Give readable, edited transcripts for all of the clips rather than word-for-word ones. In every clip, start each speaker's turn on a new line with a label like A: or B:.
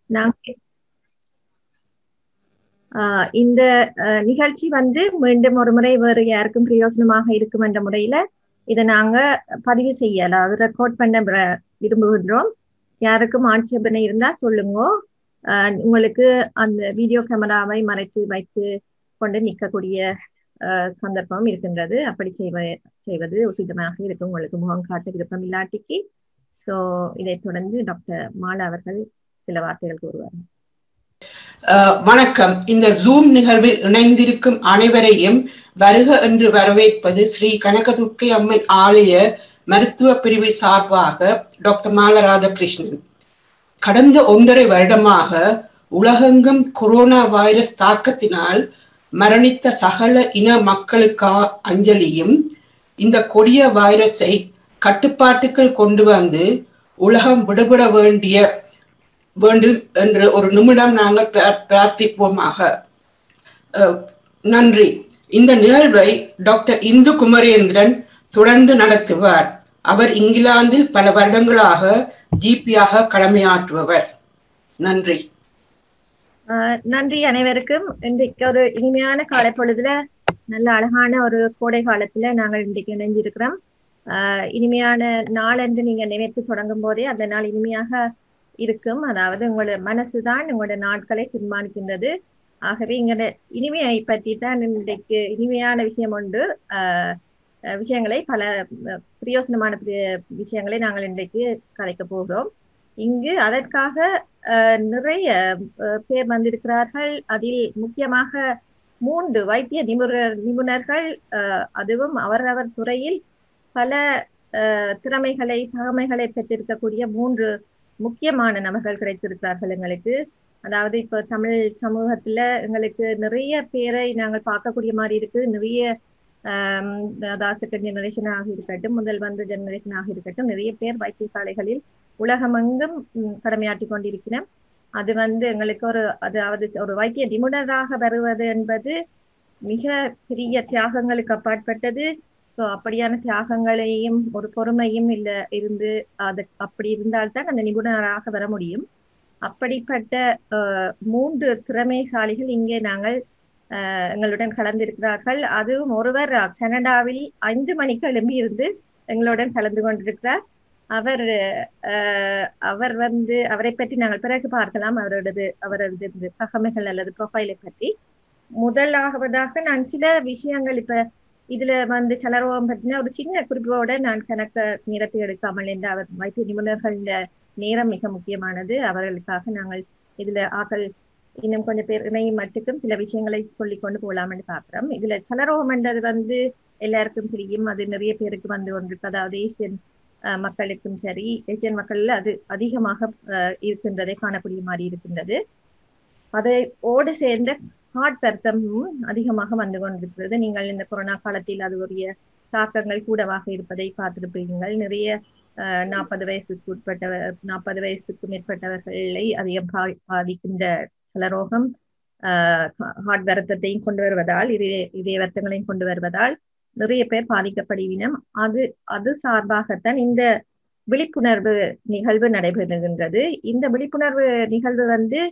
A: நாங்க இந்த நிகழ்ச்சி மீண்டும் ஒரு முறை வேறு யாருக்கும் பிரயோசனமாக இருக்கும் என்ற முறையில இதை நாங்க பதிவு செய்யலாம், அது ரெக்கார்ட் பண்ண விரும்புகின்றோம். யாருக்கும் ஆட்சேபனை இருந்தா சொல்லுங்க. உங்களுக்கு அந்த வீடியோ கேமராவை மறைத்து வைத்து கொண்டு நிற்கக்கூடிய சந்தர்ப்பம் இருக்கின்றது. அப்படி செய்வது உசிதமாக இருக்கும் உங்களுக்கு முகம் காட்ட விருப்பம் இல்லாட்டிக்கு. ஸோ இதை தொடர்ந்து டாக்டர் மாலா அவர்கள் சில வார்த்தைகள் கூறுவார்.
B: வணக்கம். இந்த ஜூம் நிகழ்வில் இணைந்திருக்கும் அனைவரையும் வருக என்று வரவேற்பது ஸ்ரீ கனகதுர்க்கை அம்மன் ஆலய மருத்துவ பிரிவு சார்பாக டாக்டர் மாலா ராதாகிருஷ்ணன். கடந்த 1.5 வருடமாக உலகெங்கும் கொரோனா வைரஸ் தாக்கத்தினால் மரணித்த சகல இன மக்களுக்கா அஞ்சலியும், இந்த கொடிய வைரஸை கட்டுப்பாட்டுக்குள் கொண்டு வந்து உலகம் விடுபட வேண்டும் என்று ஒரு நிமிடம் நாங்கள் பிரார்த்திப்போமாக. நன்றி. இந்த நிகழ்வை டாக்டர் இந்து குமரேந்திரன் தொடர்ந்து நடத்துவார். அவர் இங்கிலாந்தில் பல வருடங்களாக ஜிபியாக கடமையாற்றுபவர். நன்றி.
A: நன்றி அனைவருக்கும். இன்றைக்கு ஒரு இனிமையான காலை பொழுதுல, நல்ல அழகான ஒரு கோடை காலத்துல நாங்கள் இன்றைக்கு இணைஞ்சிருக்கிறோம். இனிமையான நாள் என்று நீங்க நினைத்து தொடங்கும் போதே அந்த நாள் இனிமையாக இருக்கும். அதாவது உங்களோட மனசுதான் உங்களோட நாட்களை தீர்மானிக்கின்றது. ஆகவே இங்களோட இனிமையை பற்றி தான் இன்றைக்கு இனிமையான விஷயம் உண்டு. விஷயங்களை பல பிரயோசனமான விஷயங்களை நாங்கள் இன்றைக்கு கதைக்க போகிறோம். இங்கு அதற்காக நிறைய பேர் வந்திருக்கிறார்கள். அதில் முக்கியமாக 3 வைத்திய நிபுணர்கள், அதுவும் அவரவர் துறையில் பல தகமைகளை பெற்றிருக்கக்கூடிய 3 முக்கியமான நபர்கள் கிடைத்திருக்கிறார்கள் எங்களுக்கு. அதாவது இப்போ தமிழ் சமூகத்துல எங்களுக்கு நிறைய பேரை நாங்கள் பார்க்கக்கூடிய மாதிரி இருக்கு. நிறைய செகண்ட் ஜெனரேஷனாக இருக்கட்டும், முதல் வந்த ஜெனரேஷனாக இருக்கட்டும், நிறைய பேர் வைத்தியசாலைகளில் உலகமெங்கும் கடமையாற்றி கொண்டிருக்கிறோம். அது எங்களுக்கு அதாவது ஒரு வைத்திய நிபுணராக வருவது என்பது மிக பெரிய தியாகங்களுக்கு அப்பாற்பட்டது. ஸோ அப்படியான தியாகங்களையும் ஒரு பொறுமையும் இருந்து அப்படி இருந்தால்தான் அந்த நிபுணராக வர முடியும். அப்படிப்பட்ட 3 திறமைசாலிகள் இங்கே நாங்கள் எங்களுடன் கலந்திருக்கிறார்கள். அதுவும் ஒருவர் கனடாவில் 5 மணிக்கு எழும்பி இருந்து எங்களுடன் கலந்து கொண்டிருக்கிறார். அவர் அவரை பற்றி நாங்கள் பிறகு பார்க்கலாம், அவரது தகமைகள் அல்லது ப்ரொஃபைலை பற்றி. முதலாவதாக நான் சில விஷயங்கள் இப்ப இதுல சலரோகம் பற்றின ஒரு சின்ன குறிப்போட நான் நேரத்தை எடுக்காமல், என்று அவர் வைத்திய நிபுணர்கள் நேரம் மிக முக்கியமானது. அவர்களுக்காக நாங்கள் இதுல இன்னும் கொஞ்சம் பேர் இணையும் மட்டுக்கும் சில விஷயங்களை சொல்லிக் கொண்டு போகலாம்னு பார்க்கிறோம். இதுல சலரோகம் என்றது எல்லாருக்கும் தெரியும். அது நிறைய பேருக்கு கொண்டிருக்கு. அதாவது ஏசியன் மக்களுக்கும் சரி, ஏசியன் மக்கள்ல அது அதிகமாக இருக்கின்றதை காணக்கூடிய மாதிரி இருக்கின்றது. அதோடு சேர்ந்த ஹார்ட் வருத்தமும் அதிகமாக கொண்டிருக்கிறது. நீங்கள் இந்த கொரோனா காலத்தில் அது உரிய தாக்கங்கள் கூடவாக இருப்பதை பார்த்திருப்பீர்கள். நிறைய 40 வயசுக்கு மேற்பட்டவர்களை அதிகம் பாதிக்கின்ற சலரோகம் ஹார்ட் வருத்தத்தையும் கொண்டு வருவதால், இதய வருத்தங்களையும் கொண்டு வருவதால் நிறைய பேர் பாதிக்கப்படுவினம். அது சார்பாகத்தான் இந்த விழிப்புணர்வு நிகழ்வு நடைபெறுகின்றது. இந்த விழிப்புணர்வு நிகழ்வு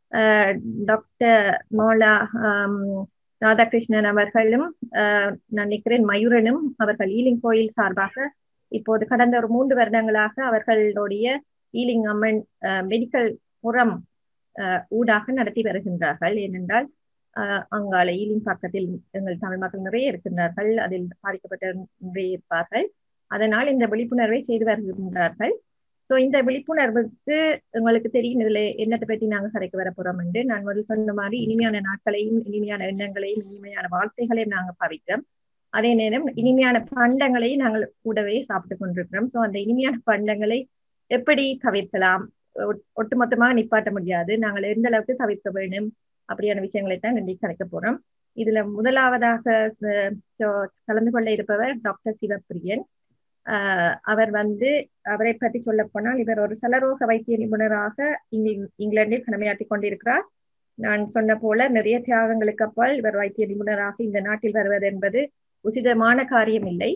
A: டாக்டர் மாலா ராதாகிருஷ்ணன் அவர்களும் நான் நினைக்கிறேன் மயூரனும் அவர்கள் ஈலிங் கோயில் சார்பாக இப்போது கடந்த ஒரு 3 வருடங்களாக அவர்களுடைய ஈலிங் அம்மன் மெடிக்கல் புறம் ஊடாக நடத்தி வருகின்றார்கள். ஏனென்றால் அங்கால ஈலிங் பக்கத்தில் எங்கள் தமிழ் மக்கள் நிறைய இருக்கின்றார்கள், அதில் பாதிக்கப்பட்ட நிறைய இருப்பார்கள். அதனால் இந்த விழிப்புணர்வை செய்து வருகின்றார்கள். ஸோ இந்த விழிப்புணர்வுக்கு உங்களுக்கு தெரியும் இதுல என்னத்தை பற்றி நாங்கள் கதைக்கு வர போறோம் என்று. நான் முதல் சொன்ன மாதிரி இனிமையான நாட்களையும் இனிமையான எண்ணங்களையும் இனிமையான வார்த்தைகளையும் நாங்கள் பாவிக்கிறோம். அதே நேரம் இனிமையான பண்டங்களையும் நாங்கள் கூடவே சாப்பிட்டு கொண்டிருக்கிறோம். ஸோ அந்த இனிமையான பண்டங்களை எப்படி தவிர்க்கலாம், ஒட்டுமொத்தமாக நிப்பாட்ட முடியாது, நாங்கள் எந்த அளவுக்கு தவிர்க்க வேண்டும், அப்படியான விஷயங்களை தான் இன்றைக்கு கலைக்க போறோம். இதுல முதலாவதாக கலந்து கொள்ள இருப்பவர் டாக்டர் சிவப்பிரியன். அவர் அவரை பற்றி சொல்ல போனால் இவர் ஒரு சலரோக வைத்திய நிபுணராக இங்கிலாந்தில் கடமையாற்றி கொண்டிருக்கிறார். நான் சொன்ன போல நிறைய தியாகங்களுக்கு அப்பால் இவர் வைத்திய நிபுணராக இந்த நாட்டில் வருவது என்பது உசிதமான காரியம் இல்லை.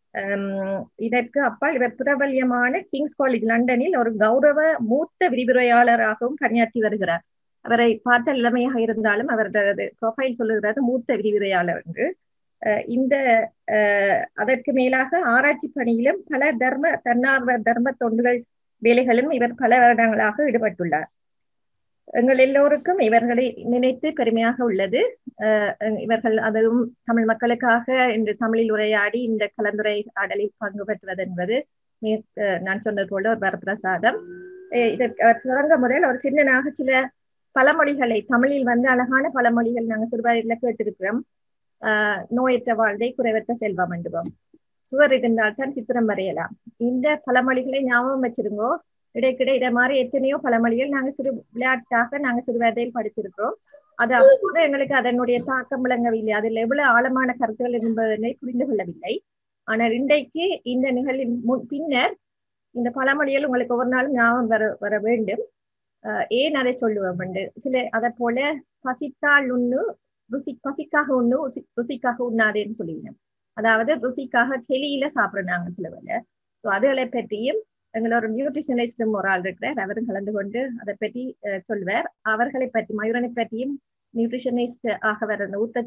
A: இதற்கு அப்பால் இவர் பிரபல்யமான கிங்ஸ் காலேஜ் லண்டனில் ஒரு கௌரவ மூத்த விரிவுரையாளராகவும் பணியாற்றி வருகிறார். அவரை பார்த்த இளமையாக இருந்தாலும் அவரது ப்ரொஃபைல் சொல்லுகிறது மூத்த விரிவுரையாளர் என்று. இந்த அதற்கு மேலாக ஆராய்ச்சி பணியிலும் பல தன்னார்வ தர்ம தொண்டுகள் வேலைகளும் இவர் பல வருடங்களாக ஈடுபட்டுள்ளார். எங்கள் எல்லோருக்கும் இவர்களை நினைத்து பெருமையாக உள்ளது. இவர்கள் அதுவும் தமிழ் மக்களுக்காக இன்று தமிழில் உரையாடி இந்த கலந்துரையாடலில் பங்கு பெற்றுவது என்பது நான் சொன்னது போல ஒரு வரப்பிரசாதம். இதற்கு தொடங்க முதல் ஒரு சின்னனாக சில பழமொழிகளை தமிழில் அழகான பழமொழிகள் நாங்கள் சிறுவயதில் கேட்டிருக்கிறோம். நோயற்ற வாழ்வை குறைவற்ற செல்வம் என்றுவோம். சுவர் இருந்தால் தான் சித்திரம் வரையலாம். இந்த பழமொழிகளை ஞாபகம் வச்சிருங்கோ. இடைக்கிட இதை மாதிரி எத்தனையோ பழமொழிகள் நாங்கள் விளையாட்டாக நாங்கள் சிறுவயதில் படித்திருக்கிறோம். அது அப்போது எங்களுக்கு அதனுடைய தாக்கம் விளங்கவில்லை, அதில் எவ்வளவு ஆழமான கருத்துகள் என்பதனை புரிந்து கொள்ளவில்லை. ஆனால் இன்றைக்கு இந்த நிகழ்வின் பின்னர் இந்த பழமொழிகள் உங்களுக்கு ஒவ்வொரு நாளும் ஞாபகம் வர வேண்டும். ஏன் அதை சொல்லுவோம் என்று அதை போல பசித்தால் உண்ணு பசிக்காக உண்ணு ருசிக்காக உண்ணாதேன்னு சொல்லிடுறேன். அதாவது ருசிக்காக கெளியில சாப்பிடுறாங்க சில வேலை. ஸோ அதுகளை பற்றியும் எங்களோட நியூட்ரிஷனிஸ்டும் ஒரு ஆள் இருக்கிறார், அவரும் கலந்து கொண்டு அதை பற்றி சொல்வார். அவர்களை பற்றி மயூரனை பற்றியும் நியூட்ரிஷனிஸ்ட் ஆக வர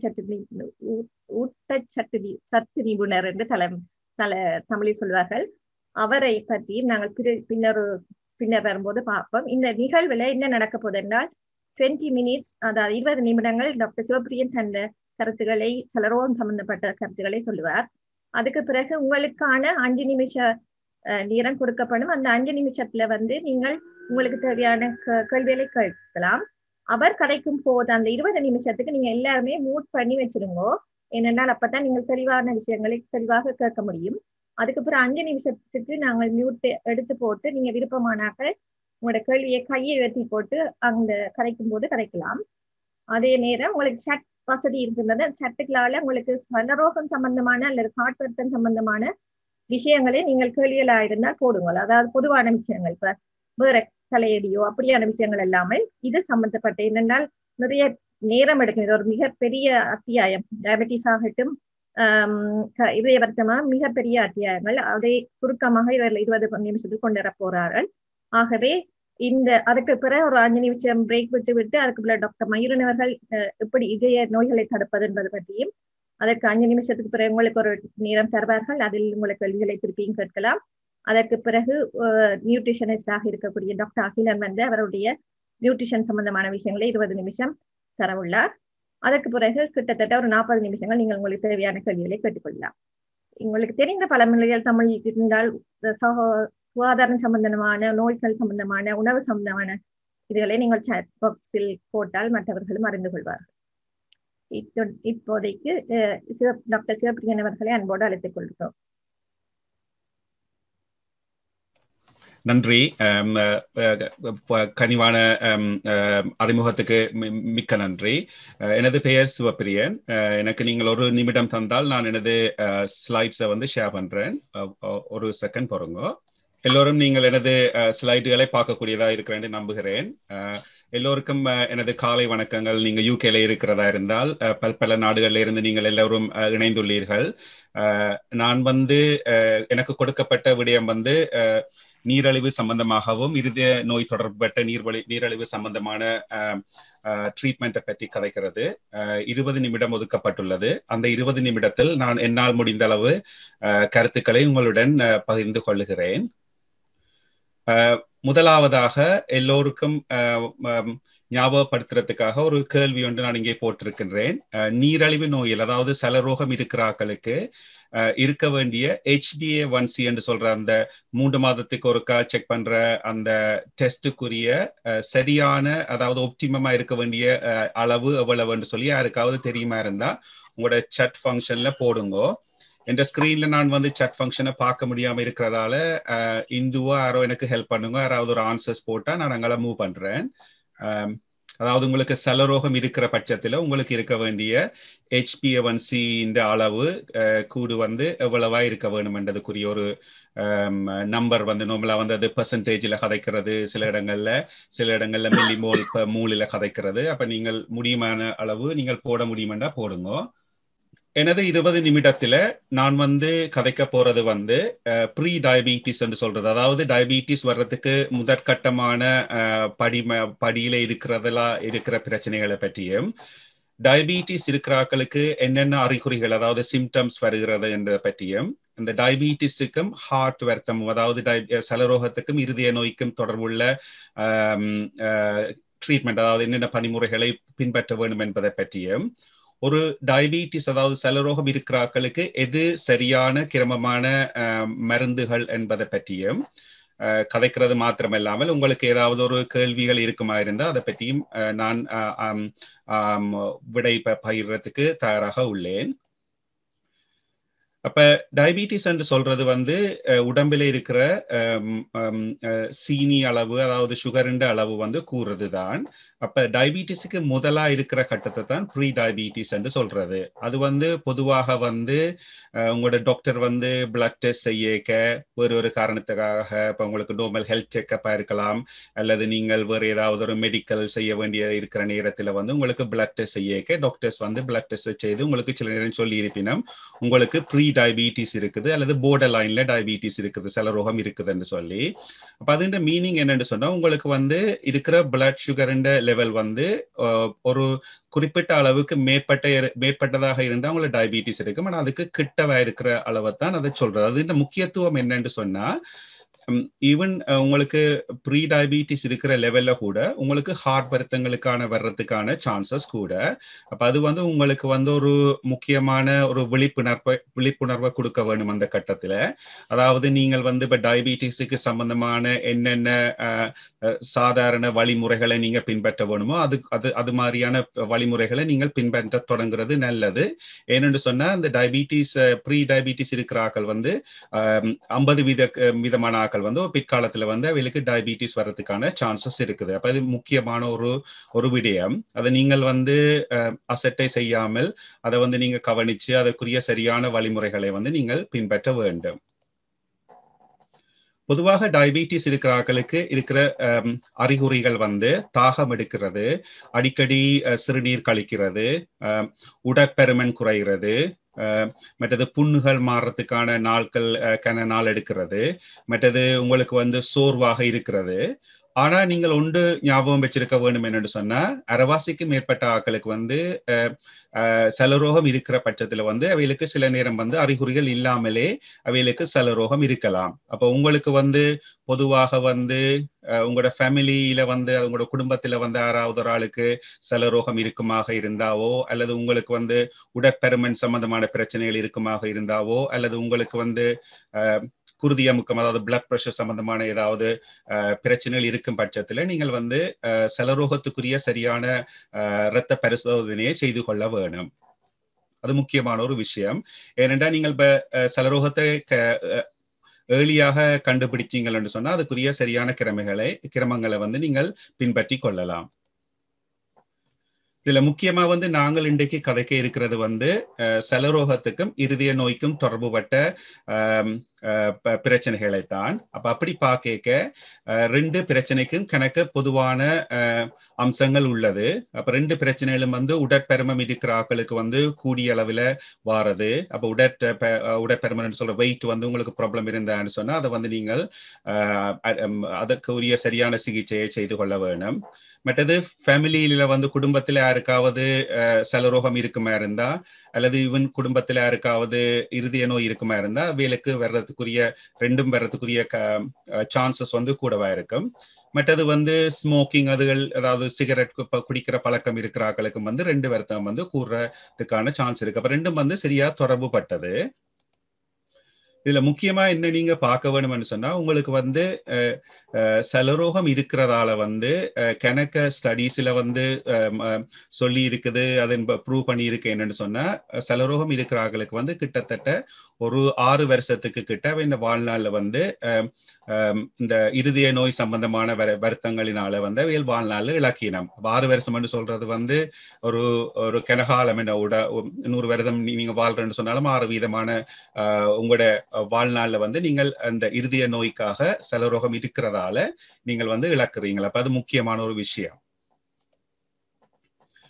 A: ஊட்டச்சத்து நிபுணர் என்று தமிழில் சொல்வார்கள். அவரை பற்றியும் நாங்கள் பின்னர் வரும்போது பார்ப்போம். இந்த நிகழ்வுல என்ன நடக்க போகுது என்றால் 20 minutes, அதாவது 20 நிமிடங்கள் டாக்டர் சிவபிரியன் தந்த கருத்துக்களை சலரோகம் சம்பந்தப்பட்ட கருத்துக்களை சொல்லுவார். அதுக்கு பிறகு உங்களுக்கான 5 நிமிஷ நேரம் கொடுக்கப்படும். அந்த 5 நிமிஷத்துல நீங்கள் உங்களுக்கு தேவையான கேள்விகளை கேட்கலாம். அவர் கதைக்கும் போது அந்த 20 நிமிஷத்துக்கு நீங்க எல்லாருமே மியூட் பண்ணி வச்சிருங்கோ. ஏனென்றால் அப்பதான் நீங்கள் தெளிவான விஷயங்களை தெளிவாக கேட்க முடியும். அதுக்கு பிறகு 5 நிமிஷத்துக்கு நாங்கள் மியூட் எடுத்து போட்டு நீங்க விருப்பமானாக்கள் உங்களோட கேள்வியை கையை உயர்த்தி போட்டு அந்த கதைக்கும் போது கதைக்கலாம். அதே நேரம் உங்களுக்கு சட் வசதி இருக்கின்றது. சட்டுகளால உங்களுக்கு சலரோகம் சம்பந்தமான அல்லது காட்வர்த்தம் சம்பந்தமான விஷயங்களை நீங்கள் கேள்விகளா இருந்தால் போடுங்கள். அதாவது பொதுவான விஷயங்கள், இப்ப வேற தலையடியோ அப்படியான விஷயங்கள் இல்லாமல் இது சம்பந்தப்பட்ட, என்னென்னால் நிறைய நேரம் எடுக்கும். இது ஒரு மிகப்பெரிய அத்தியாயம். டயபெட்டிஸ் ஆகட்டும், இதய வருத்தமாக மிகப்பெரிய அத்தியாயங்கள். அதை சுருக்கமாக 20 நிமிஷத்துக்கு கொண்டு வர போறார்கள். ஆகவே அதுக்கு பிறகு ஒரு 5 நிமிஷம் பிரேக் விட்டு அதுக்கு டாக்டர் மயூரன் அவர்கள் எப்படி இதய நோய்களை தடுப்பது என்பது பற்றியும் அதற்கு 5 நிமிஷத்துக்கு பிறகு உங்களுக்கு ஒரு நேரம் தருவார்கள். அதில் உங்களுக்கு கேள்விகளை திருப்பியும் கேட்கலாம். அதற்கு பிறகு நியூட்ரிஷனிஸ்டாக இருக்கக்கூடிய டாக்டர் அகிலன் அவருடைய நியூட்ரிஷன் சம்பந்தமான விஷயங்களை 20 நிமிஷம் தரவுள்ளார். அதற்கு பிறகு கிட்டத்தட்ட ஒரு 40 நிமிஷங்கள் நீங்கள் உங்களுக்கு தேவையான கேள்விகளை கேட்டுக்கொள்ளலாம். உங்களுக்கு தெரிந்த பல மொழிகள் தமிழ் இருந்தால் சுகாதாரம் சம்பந்தமான, நோய்கள் சம்பந்தமான, உணவு சம்பந்தமான இதுகளை நீங்கள் சாட் பாக்ஸில் போட்டால் மற்றவர்களும் அறிந்து கொள்வார்கள். இப்போதைக்கு டாக்டர் சிவபிரியன் அவர்களை அன்போடு அழைத்துக் கொள்கிறோம்.
C: நன்றி. கனிவான அறிமுகத்துக்கு மிக்க நன்றி. எனது பெயர் சிவபிரியன். எனக்கு நீங்கள் ஒரு நிமிடம் தந்தால் நான் எனது ஸ்லைட்ஸை ஷேர் பண்றேன். ஒரு செகண்ட் பொறுங்க. எல்லோரும் நீங்கள் எனது ஸ்லைடுகளை பார்க்கக்கூடியதா இருக்கிறேன் நம்புகிறேன். எல்லோருக்கும் எனது காலை வணக்கங்கள். நீங்க யூகேல இருக்கிறதா இருந்தால் பல நாடுகள்ல இருந்து நீங்கள் எல்லோரும் இணைந்துள்ளீர்கள். நான் எனக்கு கொடுக்கப்பட்ட விடயம் நீரழிவு சம்பந்தமாகவும் இருதய நோய் தொடர்பட்ட நீரழிவு சம்பந்தமான ட்ரீட்மெண்ட்டை பற்றி கதைக்கிறது. 20 நிமிடம் ஒதுக்கப்பட்டுள்ளது. அந்த 20 நிமிடத்தில் நான் என்னால் முடிந்த அளவு கருத்துக்களை உங்களுடன் பகிர்ந்து கொள்ளுகிறேன். முதலாவதாக எல்லோருக்கும் ஞாபகப்படுத்துறதுக்காக ஒரு கேள்வி ஒன்று நான் இங்கே போட்டிருக்கின்றேன். நீரழிவு நோயில், அதாவது சலரோகம் இருக்கிறார்களுக்கு இருக்க வேண்டிய HbA1c என்று சொல்ற அந்த 3 மாதத்துக்கு ஒருக்கா செக் பண்ற அந்த டெஸ்டுக்குரிய சரியான, அதாவது ஒப்டிமமா இருக்க வேண்டிய அளவு எவ்வளவுன்னு சொல்லி யாருக்காவது தெரியுமா இருந்தா உங்களோட சட் ஃபங்க்ஷன்ல போடுங்கோ. என்ற ஸ்கிரீன்ல நான் சட் ஃபங்க்ஷனை பார்க்க முடியாம இருக்கிறதால இந்துவா யாரோ எனக்கு ஹெல்ப் பண்ணுங்க. யாராவது ஒரு ஆன்சர்ஸ் போட்டா நான் அங்கே மூவ் பண்றேன். அதாவது உங்களுக்கு சலரோகம் இருக்கிற பட்சத்துல உங்களுக்கு இருக்க வேண்டிய HbA1c அளவு கூடு எவ்வளவா இருக்க வேணும் என்றதுக்குரிய ஒரு நம்பர் நார்மலா அது பெர்சன்டேஜ்ல கதைக்கிறது, சில இடங்கள்ல மில்லிமோல் மூலில கதைக்கிறது. அப்ப நீங்கள் முடியுமான அளவு நீங்கள் போட முடியுமெண்டா போடுங்க. எனது 20 நிமிடத்துல நான் கதைக்க போறது ப்ரீ டயபிட்டிஸ் என்று சொல்றது, அதாவது டயபிட்டிஸ் வர்றதுக்கு முதற்கட்டமான படியில இருக்கிற பிரச்சனைகளை பற்றியும், டயபிட்டிஸ் இருக்கிறாக்களுக்கு என்னென்ன அறிகுறிகள் அதாவது சிம்டம்ஸ் வருகிறது என்ற பற்றியும், இந்த டயபிட்டிஸுக்கும் ஹார்ட் வருத்தம் அதாவது சலரோகத்துக்கும் இருதய நோய்க்கும் தொடர்புள்ள ட்ரீட்மெண்ட் அதாவது என்னென்ன பணிமுறைகளை பின்பற்ற வேண்டும் என்பதை பற்றியும், ஒரு டயபிட்டிஸ் அதாவது சலரோகம் இருக்கிறாக்களுக்கு எது சரியான கிரமமான மருந்துகள் என்பதை பற்றியும் கதைக்கிறது மாத்திரமில்லாமல் உங்களுக்கு ஏதாவது ஒரு கேள்விகள் இருக்குமா இருந்தால் அதை பற்றியும் நான் விடை பகிர்றதுக்கு தயாராக உள்ளேன். அப்ப டயபிட்டிஸ் என்று சொல்றது உடம்பில் இருக்கிற சீனி அளவு அதாவது சுகருண்ட அளவு கூறுறது தான். அப்ப டயபிட்டிஸுக்கு முதலா இருக்கிற கட்டத்தை தான் ப்ரீ டயபிட்டிஸ் என்று சொல்றது. அது பொதுவாக உங்களோட டாக்டர் பிளட் டெஸ்ட் செய்யக்க ஒரு காரணத்துக்காக இப்ப உங்களுக்கு நார்மல் ஹெல்த் செக்கப்பா இருக்கலாம், அல்லது நீங்கள் வேறு ஏதாவது ஒரு மெடிக்கல் செய்ய வேண்டிய இருக்கிற நேரத்துல உங்களுக்கு பிளட் டெஸ்ட் செய்யக்க டாக்டர்ஸ் பிளட் டெஸ்ட் செய்து உங்களுக்கு சில நேரம் சொல்லி இருப்பினும் உங்களுக்கு ப்ரீ டயபிட்டிஸ் இருக்குது அல்லது போர்டர் லைன்ல டயபிட்டிஸ் இருக்குது, சலரோகம் இருக்குதுன்னு சொல்லி. அப்ப அதுன்ற மீனிங் என்னன்னு சொன்னா உங்களுக்கு இருக்கிற பிளட் சுகர் லெவல் ஒரு குறிப்பிட்ட அளவுக்கு மேற்பட்டதாக இருந்தா உங்களுக்கு டயபிட்டிஸ் இருக்கும். ஆனா அதுக்கு கிட்டவா இருக்கிற அளவை தான் அதை சொல்றது. அது முக்கியத்துவம் என்னன்னு சொன்னா ஈவன் உங்களுக்கு ப்ரீ டயபிட்டிஸ் இருக்கிற லெவல்ல கூட உங்களுக்கு ஹார்ட் வருத்தங்களுக்கான வர்றதுக்கான சான்சஸ் கூட. அப்ப அது உங்களுக்கு ஒரு முக்கியமான ஒரு விழிப்புணர்வை கொடுக்க வேணும் அந்த கட்டத்துல. அதாவது நீங்கள் இப்ப டயபிட்டிஸுக்கு சம்பந்தமான என்னென்ன சாதாரண வழிமுறைகளை நீங்க பின்பற்ற வேணுமோ அது மாதிரியான வழிமுறைகளை நீங்கள் பின்பற்ற தொடங்குறது நல்லது. ஏனென்று சொன்னா இந்த டயபிட்டிஸ் ப்ரீ டயபிட்டிஸ் இருக்கிற ஆக்கள் 50 விதமான பிற்காலத்துல அவங்களுக்கு டயபிட்டிஸ் வர்றதுக்கான சான்சஸ் இருக்குது. அப்ப இது முக்கியமான ஒரு விடயம். அதை நீங்கள் அசட்டை செய்யாமல் அதை நீங்க கவனிச்சு அதற்குரிய சரியான வழிமுறைகளை நீங்கள் பின்பற்ற வேண்டும். பொதுவாக டயபிட்டிஸ் இருக்கிறார்களுக்கு இருக்கிற அறிகுறிகள் தாகம் எடுக்கிறது, அடிக்கடி சிறுநீர் கழிக்கிறது, உடற்பருமன் குறைகிறது, மற்றது புண்ணுகள் மாறுறதுக்கான நாள் எடுக்கிறது, மற்றது உங்களுக்கு சோர்வாக இருக்கிறது. ஆனா நீங்கள் ஒன்று ஞாபகம் வச்சிருக்க வேண்டும் என்னன்னு சொன்னா அரவாசிக்கு மேற்பட்ட ஆக்களுக்கு சலரோகம் இருக்கிற பட்சத்துல அவைகளுக்கு சில நேரம் அறிகுறிகள் இல்லாமலே அவைகளுக்கு சலரோகம் இருக்கலாம். அப்ப உங்களுக்கு பொதுவாக உங்களோட ஃபேமிலியில உங்களோட குடும்பத்துல யாராவது ஒரு ஆளுக்கு சலரோகம் இருக்குமாக இருந்தாவோ, அல்லது உங்களுக்கு உடற்பருமன் சம்பந்தமான பிரச்சனைகள் இருக்குமாக இருந்தாவோ, அல்லது உங்களுக்கு குருதி அமுக்கம் அதாவது பிளட் பிரஷர் சம்பந்தமான ஏதாவது பிரச்சனைகள் இருக்கும் பட்சத்துல நீங்கள் சலரோகத்துக்குரிய சரியான இரத்த பரிசோதனையை செய்து கொள்ள வேணும். அது முக்கியமான ஒரு விஷயம். ஏனென்றால் நீங்கள் சலரோகத்தை ஏர்லியாக கண்டுபிடிச்சீங்கன்னு சொன்னா அதுக்குரிய சரியான கிரமங்களை நீங்கள் பின்பற்றி கொள்ளலாம். இதுல முக்கியமா நாங்கள் இன்றைக்கு கதைக்க இருக்கிறது சலரோகத்துக்கும் இருதய நோய்க்கும் தொடர்புபட்ட பிரச்சனைகளைத்தான். அப்ப அப்படி பார்க்க ரெண்டு பிரச்சனைக்கும் கணக்கு பொதுவான அம்சங்கள் உள்ளது. அப்ப ரெண்டு பிரச்சனைகளும் உடற்பருமம் இருக்கிற ஆக்களுக்கு கூடிய அளவுல வாரது. அப்ப உடற்பருமன் சொல்ற வெயிட் உங்களுக்கு ப்ராப்ளம் இருந்தான்னு சொன்னா அதை நீங்கள் அதற்கு உரிய சரியான சிகிச்சையை செய்து கொள்ள வேணும். மற்றது ஃபேமிலியில குடும்பத்துல யாருக்காவது சலரோகம் இருக்குமா இருந்தா, அல்லது இவன் குடும்பத்துல யாருக்காவது இருதய நோய் இருக்குமா இருந்தா அவைகளுக்கு ரெண்டும் வர்றதுக்குரிய சான்சஸ் கூடவா இருக்கும். மற்றது ஸ்மோக்கிங் அதுகள் அதாவது சிகரெட் குடிக்கிற பழக்கம் இருக்கிற ஆக்களுக்கும் ரெண்டு வருத்தம் கூடுறதுக்கான சான்ஸ் இருக்கு. அப்ப ரெண்டும் சரியா தொடர்பு பட்டது. இதுல முக்கியமா என்ன நீங்க பார்க்க வேணும்னு சொன்னா உங்களுக்கு சலரோகம் இருக்கிறதால கணக்க ஸ்டடீஸ்ல சொல்லி இருக்குது, அதை ப்ரூவ் பண்ணி இருக்கு. என்னன்னு சொன்னா சலரோகம் இருக்கிறார்களுக்கு கிட்டத்தட்ட ஒரு 6 வருஷத்துக்கு கிட்ட இந்த வாழ்நாள்ல இந்த இருதய நோய் சம்பந்தமான வருத்தங்களினால அவையில் வாழ்நாள் இலக்கினம். 6 வருஷம் சொல்றது ஒரு கனகாலம் என்ன 100 வருடம் நீங்க வாழ்றேன்னு சொன்னாலும் 6 வீதமான உங்களோட வாழ்நாள்ல நீங்கள் அந்த இருதய நோய்க்காக சலரோகம் இருக்கிறதால நீங்கள் இழக்குறீங்களா. அப்ப அது முக்கியமான ஒரு விஷயம்.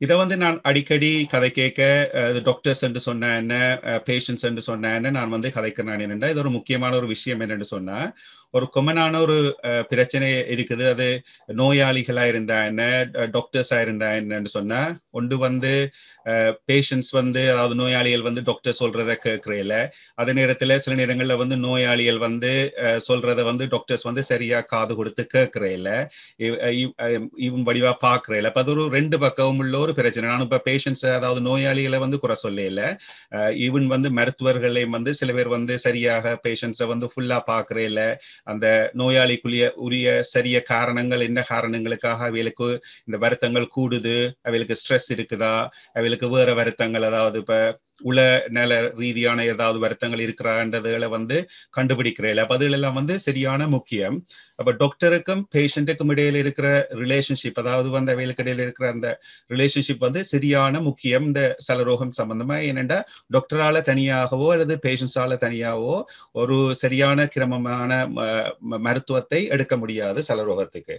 C: இதை வந்து நான் அடிக்கடி கதை கேட்க டாக்டர்ஸ் என்று சொன்ன என்ன, பேஷண்ட்ஸ் என்று சொன்ன என்ன நான் வந்து கதைக்கிறேன் என்னென்னா, இது ஒரு முக்கியமான ஒரு விஷயம் என்னென்னு சொன்னா, ஒரு கொமனான ஒரு பிரச்சனை இருக்குது. அது நோயாளிகளா இருந்தா என்ன, டாக்டர்ஸா இருந்தா என்னன்னு சொன்னா, ஒன்று வந்து பேஷண்ட்ஸ் வந்து, அதாவது நோயாளிகள் வந்து டாக்டர் சொல்றதை கேட்கறதில்ல. அதே நேரத்தில் சில நேரங்களில் வந்து நோயாளிகள் வந்து சொல்றதை வந்து டாக்டர்ஸ் வந்து சரியா காது கொடுத்து கேட்கறதில்ல, இவன் வடிவா பார்க்கறதில்ல. அப்போ அது ஒரு ரெண்டு பக்கமும் உள்ள ஒரு பிரச்சனை. நான் இப்போ பேஷண்ட்ஸ், அதாவது நோயாளிகளை வந்து குறை சொல்ல இல்லை, ஈவன் வந்து மருத்துவர்களையும் வந்து சில பேர் வந்து சரியாக பேஷண்ட்ஸை வந்து ஃபுல்லா பார்க்கறதில்ல. அந்த நோயாளிக்குரிய சரிய காரணங்கள், என்ன காரணங்களுக்காக அவைகளுக்கு இந்த வருத்தங்கள் கூடுது, அவைகளுக்கு ஸ்ட்ரெஸ் இருக்குதா, அவைகளுக்கு வேற வருத்தங்கள், அதாவது இப்ப உள நல ரீதியான ஏதாவது வருத்தங்கள் இருக்கிறான்றதுகளை வந்து கண்டுபிடிக்கிறேன். அப்ப அதுகளெல்லாம் வந்து சரியான முக்கியம். அப்ப டாக்டருக்கும் பேஷண்ட்டுக்கும் இடையில இருக்கிற ரிலேஷன்ஷிப், அதாவது வந்து அவைகளுக்கு இடையில இருக்கிற அந்த ரிலேஷன்ஷிப் வந்து சரியான முக்கியம் இந்த சலரோகம் சம்பந்தமா. ஏனென்றா டாக்டரால தனியாகவோ அல்லது பேஷண்ட்ஸால தனியாகவோ ஒரு சரியான கிரமமான மருத்துவத்தை எடுக்க முடியாது சலரோகத்துக்கு.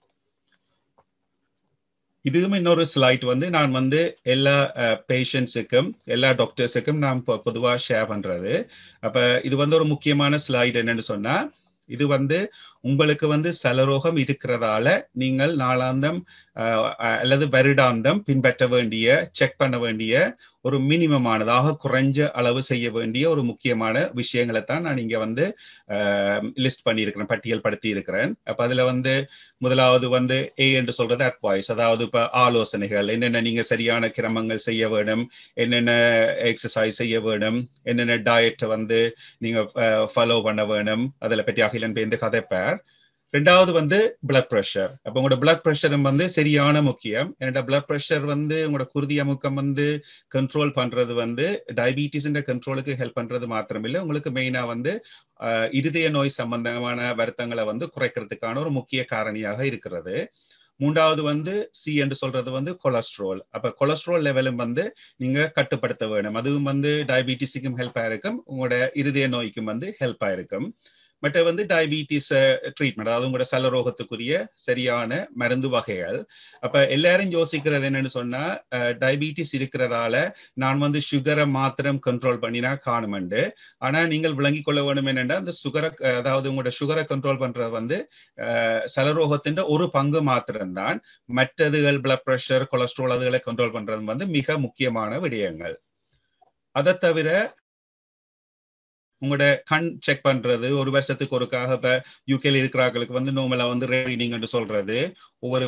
C: இதுவும் இன்னொரு ஸ்லைட் வந்து நான் வந்து எல்லா பேஷண்ட்ஸுக்கும் எல்லா டாக்டர்ஸுக்கும் நான் பொதுவாக ஷேர் பண்றது. அப்ப இது வந்து ஒரு முக்கியமான ஸ்லைட். என்னன்னு சொன்னா, இது வந்து உங்களுக்கு வந்து சலரோகம் இருக்கிறதால நீங்கள் நாளாந்தம் அல்லது வருடாந்தம் பின்பற்ற வேண்டிய, செக் பண்ண வேண்டிய ஒரு மினிமமானதாக குறைஞ்ச அளவு செய்ய வேண்டிய ஒரு முக்கியமான விஷயங்களை தான் நான் இங்க வந்து லிஸ்ட் பண்ணியிருக்கிறேன், பட்டியல் படுத்தி இருக்கிறேன். அப்ப அதுல வந்து முதலாவது வந்து ஏ என்று சொல்றது அட்வைஸ், அதாவது இப்ப ஆலோசனைகள், என்னென்ன நீங்க சரியான கிரமங்கள் செய்ய வேணும், என்னென்ன எக்ஸசைஸ் செய்ய வேணும், என்னென்ன டயட் வந்து நீங்க ஃபாலோ பண்ண வேணும், அதில் பற்றி அகிலன் பேருந்து கதைப்பார். ரெண்டாவது வந்து பிளட் ப்ரெஷர். அப்போ உங்களோட பிளட் ப்ரெஷரும் வந்து சரியான முக்கியம். என்னோட பிளட் ப்ரெஷர் வந்து உங்களோட குருதி அமுக்கம் வந்து கண்ட்ரோல் பண்றது வந்து டயபிட்டிஸ் கண்ட்ரோலுக்கு ஹெல்ப் பண்றது மாத்திரமில்லை, உங்களுக்கு மெயினா வந்து இருதய நோய் சம்பந்தமான வருத்தங்களை வந்து குறைக்கிறதுக்கான ஒரு முக்கிய காரணியாக இருக்கிறது. மூன்றாவது வந்து சி என்று சொல்றது வந்து கொலஸ்ட்ரால். அப்ப கொலஸ்ட்ரால் லெவலும் வந்து நீங்க கட்டுப்படுத்த வேணும். அதுவும் வந்து டயபிட்டிஸுக்கும் ஹெல்ப் ஆயிருக்கும், உங்களோட இருதய நோய்க்கும் வந்து ஹெல்ப் ஆயிருக்கும். மற்ற வந்து டயபிட்டிஸ் ட்ரீட்மெண்ட், அதாவது உங்களோட சலரோகத்துக்குரிய சரியான மருந்து வகைகள். அப்ப எல்லாரும் யோசிக்கிறது என்னன்னு சொன்னா, டயபிட்டிஸ் இருக்கிறதால நான் வந்து சுகரை மாத்திரம் கண்ட்ரோல் பண்ணினா காணுமெண்டு. ஆனா நீங்கள் விளங்கி கொள்ள வேணும் என்னன்னா, அந்த சுகரை, அதாவது உங்களோட சுகரை கண்ட்ரோல் பண்றது வந்து சலரோகத்தின் ஒரு பங்கு மாத்திரம்தான். மற்றதுகள் பிளட் பிரஷர், கொலஸ்ட்ரால் அதுகளை கண்ட்ரோல் பண்றது வந்து மிக முக்கியமான விடயங்கள். அதை தவிர உங்களோட கண் செக் பண்றது, ஒரு வருஷத்துக்கு ஒருக்காக இப்ப யூகேல இருக்கிறார்களுக்கு வந்து நோமலா வந்து ரீடிங் என்று சொல்றது ஒவ்வொரு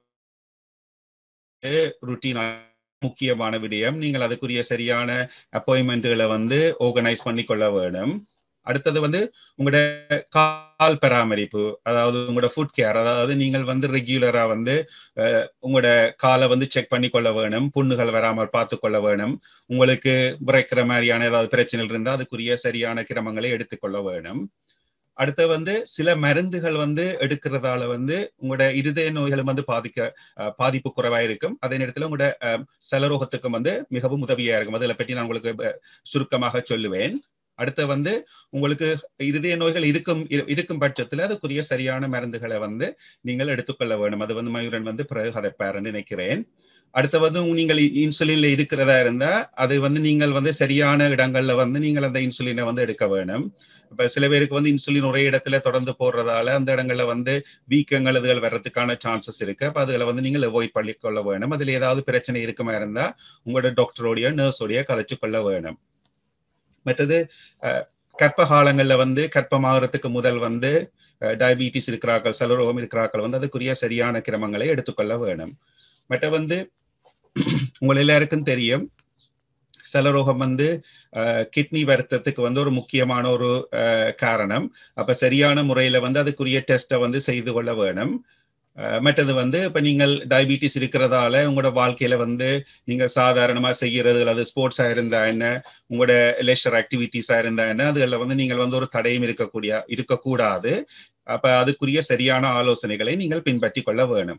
C: ருட்டீன் முக்கியமான விடயம். நீங்கள் அதுக்குரிய சரியான அப்பாயின்மெண்ட்களை வந்து ஆர்கனைஸ் பண்ணி கொள்ள வேணும். அடுத்தது வந்து உங்களோட கால் பராமரிப்பு, அதாவது உங்களோட ஃபுட் கேர், அதாவது நீங்கள் வந்து ரெகுலரா வந்து உங்களோட காலை வந்து செக் பண்ணி கொள்ள வேணும், புண்ணுகள் வராமல் பார்த்து கொள்ள வேணும். உங்களுக்கு விரைக்கிற மாதிரியான ஏதாவது பிரச்சனைகள் இருந்தால் அதுக்குரிய சரியான கிரமங்களை எடுத்துக்கொள்ள வேணும். அடுத்து வந்து சில மருந்துகள் வந்து எடுக்கிறதால வந்து உங்களோட இருதய நோய்களும் வந்து பாதிப்பு குறைவாக இருக்கும். அதே நேரத்தில் உங்களோட சலரோகத்துக்கும் வந்து மிகவும் உதவியா இருக்கும். அதில் பற்றி நான் உங்களுக்கு சுருக்கமாக சொல்லுவேன். அடுத்து வந்து உங்களுக்கு இருதய நோய்கள் இருக்கும் பட்சத்தில் அதுக்குரிய சரியான மருந்துகளை வந்து நீங்கள் எடுத்துக்கொள்ள வேணும். அது வந்து மயூரன் வந்து பிறகு கதைப்பாருன்னு நினைக்கிறேன். அடுத்து வந்து நீங்கள் இன்சுலின்ல இருக்கிறதா இருந்தா அது வந்து நீங்கள் வந்து சரியான இடங்கள்ல வந்து நீங்கள் அந்த இன்சுலினை வந்து எடுக்க வேணும். இப்ப சில பேருக்கு வந்து இன்சுலின் ஒரே இடத்துல தொடர்ந்து போடுறதால அந்த இடங்கள்ல வந்து வீக்கங்கள் அதுகள் வர்றதுக்கான சான்சஸ் இருக்கு. அப்ப அதுல வந்து நீங்கள் அவாய்ட் பண்ணிக்கொள்ள வேணும். அதுல ஏதாவது பிரச்சனை இருக்குமா இருந்தா உங்களோட டாக்டரோடைய நர்ஸோடைய கதைச்சு கொள்ள வேணும். மற்றது கர்ப்ப காலங்கள்ல வந்து கர்ப்பமாகறதுக்கு முதல் வந்து டயபிட்டிஸ் இருக்கிறார்கள், சலரோகம் இருக்கிறார்கள் வந்து அதுக்குரிய சரியான கிரமங்களை எடுத்துக்கொள்ள வேணும். மற்ற வந்து உங்கள் எல்லாருக்கும் தெரியும், சலரோகம் வந்து கிட்னி வருத்தத்துக்கு வந்து ஒரு முக்கியமான ஒரு காரணம். அப்ப சரியான முறையில வந்து அதுக்குரிய டெஸ்ட்டை வந்து செய்து கொள்ள வேணும். மற்றது வந்து இப்ப நீங்கள் டயபிட்டிஸ் இருக்கிறதால உங்களோட வாழ்க்கையில வந்து நீங்க சாதாரணமா செய்யறது, அது ஸ்போர்ட்ஸா இருந்தா என்ன, உங்களோட லெஷர் ஆக்டிவிட்டிஸா இருந்தா என்ன, அதுல வந்து நீங்கள் வந்து ஒரு தடையும் இருக்கக்கூடாது. அப்ப அதுக்குரிய சரியான ஆலோசனைகளை நீங்கள் பின்பற்றி கொள்ள வேணும்.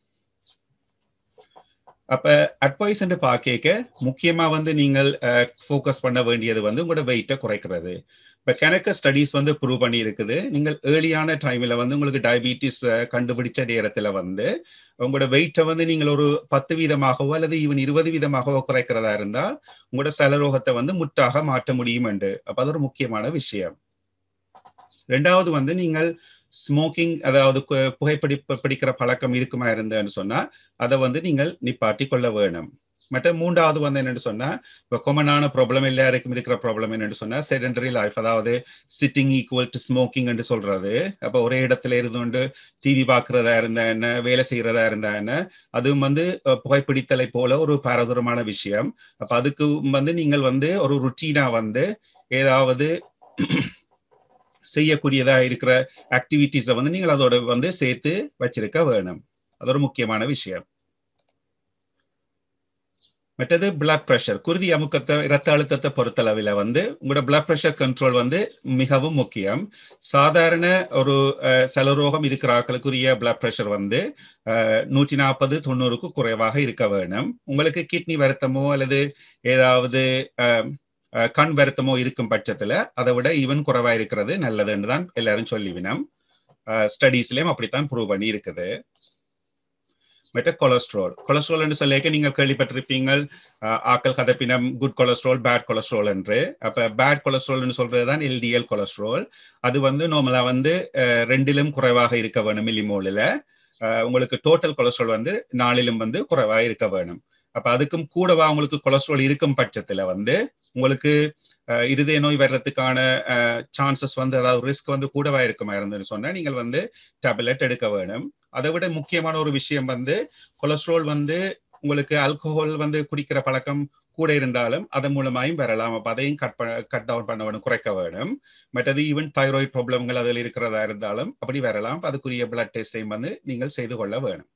C: அப்ப அட்வைஸ் என்று பார்க்க முக்கியமா வந்து நீங்கள் ஃபோக்கஸ் பண்ண வேண்டியது வந்து உங்களோட வெயிட்டை குறைக்கிறது. இப்ப கணக்க ஸ்டடிஸ் வந்து ப்ரூவ் பண்ணி இருக்குது. நீங்கள் ஏர்லியான டைம்ல வந்து உங்களுக்கு டயபிட்டிஸ் கண்டுபிடிச்ச நேரத்துல வந்து உங்களோட வெயிட்டை வந்து நீங்கள் ஒரு 10 வீதமாகவோ அல்லது ஈவன் 20 வீதமாகவோ குறைக்கிறதா இருந்தா உங்களோட சலரோகத்தை வந்து முற்றாக மாற்ற முடியும் என்று. அப்ப அது ஒரு முக்கியமான விஷயம். ரெண்டாவது வந்து நீங்கள் ஸ்மோக்கிங், அதாவது புகைப்பிடிக்கிற பழக்கம் இருக்குமா இருந்தேன்னு சொன்னா அதை வந்து நீங்கள் நிப்பாட்டி கொள்ள வேணும். மற்ற மூன்றாவது வந்து என்னன்னு சொன்னா இப்போ காமனான ப்ராப்ளம் எல்லாருக்கும் இருக்கிற ப்ராப்ளம் என்னன்னு சொன்னா செடென்டரி லைஃப், அதாவது சிட்டிங் ஈக்குவல் டு ஸ்மோக்கிங் என்று சொல்றது. அப்போ ஒரே இடத்துல இருந்து கொண்டு டிவி பார்க்கறதா இருந்தா என்ன, வேலை செய்யறதா இருந்தா என்ன, அதுவும் வந்து புகைப்பிடித்தலை போல ஒரு பாரதூரமான விஷயம். அப்ப அதுக்கு வந்து நீங்கள் வந்து ஒரு ருட்டீனா வந்து ஏதாவது செய்யக்கூடியதா இருக்கிற ஆக்டிவிட்டிஸை வந்து நீங்கள் அதோட வந்து சேர்த்து வச்சிருக்க வேணும். அது ஒரு முக்கியமான விஷயம். மற்றது பிளட் பிரஷர், குருதி அமுக்கத்தை, இரத்த அழுத்தத்தை பொறுத்தளவில் வந்து உங்களோட பிளட் பிரஷர் கண்ட்ரோல் வந்து மிகவும் முக்கியம். சாதாரண ஒரு சலரோகம் இருக்கிற ஆட்களுக்குரிய பிளட் பிரஷர் வந்து 140-90க்கு குறைவாக இருக்க வேணும். உங்களுக்கு கிட்னி வருத்தமோ அல்லது ஏதாவது கண் வருத்தமோ இருக்கும் பட்சத்துல அதை விட ஈவன் குறைவா இருக்கிறது நல்லதுன்னு தான் எல்லாரும் சொல்லிவினோம். ஸ்டடீஸ்லயும் அப்படித்தான் ப்ரூவ் பண்ணி இருக்குது. மற்ற கொலஸ்ட்ரால் என்று சொல்லிக்க நீங்கள் கேள்விப்பட்டிருப்பீங்க, ஆக்கள் கதப்பினம் குட் கொலஸ்ட்ரால், பேட் கொலஸ்ட்ரால் என்று. அப்ப பேட் கொலஸ்ட்ரால் சொல்றதுதான் எல்டிஎல் கொலஸ்ட்ரால். அது வந்து நார்மலா வந்து 2லும் குறைவாக இருக்க வேணும் மில்லிமோலில். உங்களுக்கு டோட்டல் கொலஸ்ட்ரால் வந்து 4லும் வந்து குறைவாக இருக்க வேணும். அப்ப அதுக்கும் கூடவா உங்களுக்கு கொலஸ்ட்ரால் இருக்கும் பட்சத்துல வந்து உங்களுக்கு இருதய நோய் வர்றதுக்கான சான்சஸ் வந்து, அதாவது ரிஸ்க் வந்து கூடவா இருக்குமா இருந்துன்னு சொன்னா நீங்கள் வந்து டேப்லெட் எடுக்க வேணும். அதை விட முக்கியமான ஒரு விஷயம் வந்து கொலஸ்ட்ரால் வந்து உங்களுக்கு ஆல்கஹால் வந்து குடிக்கிற பழக்கம் கூட இருந்தாலும் அதன் மூலமாயும் வரலாம். அப்ப அதையும் கட் டவுன் பண்ண வேணும், குறைக்க வேணும். மற்றது ஈவன் தைராய்டு ப்ராப்ளங்கள் அதில் இருக்கிறதா இருந்தாலும் அப்படி வரலாம். அதுக்குரிய பிளட் டெஸ்டையும் வந்து நீங்கள் செய்து கொள்ள வேணும்.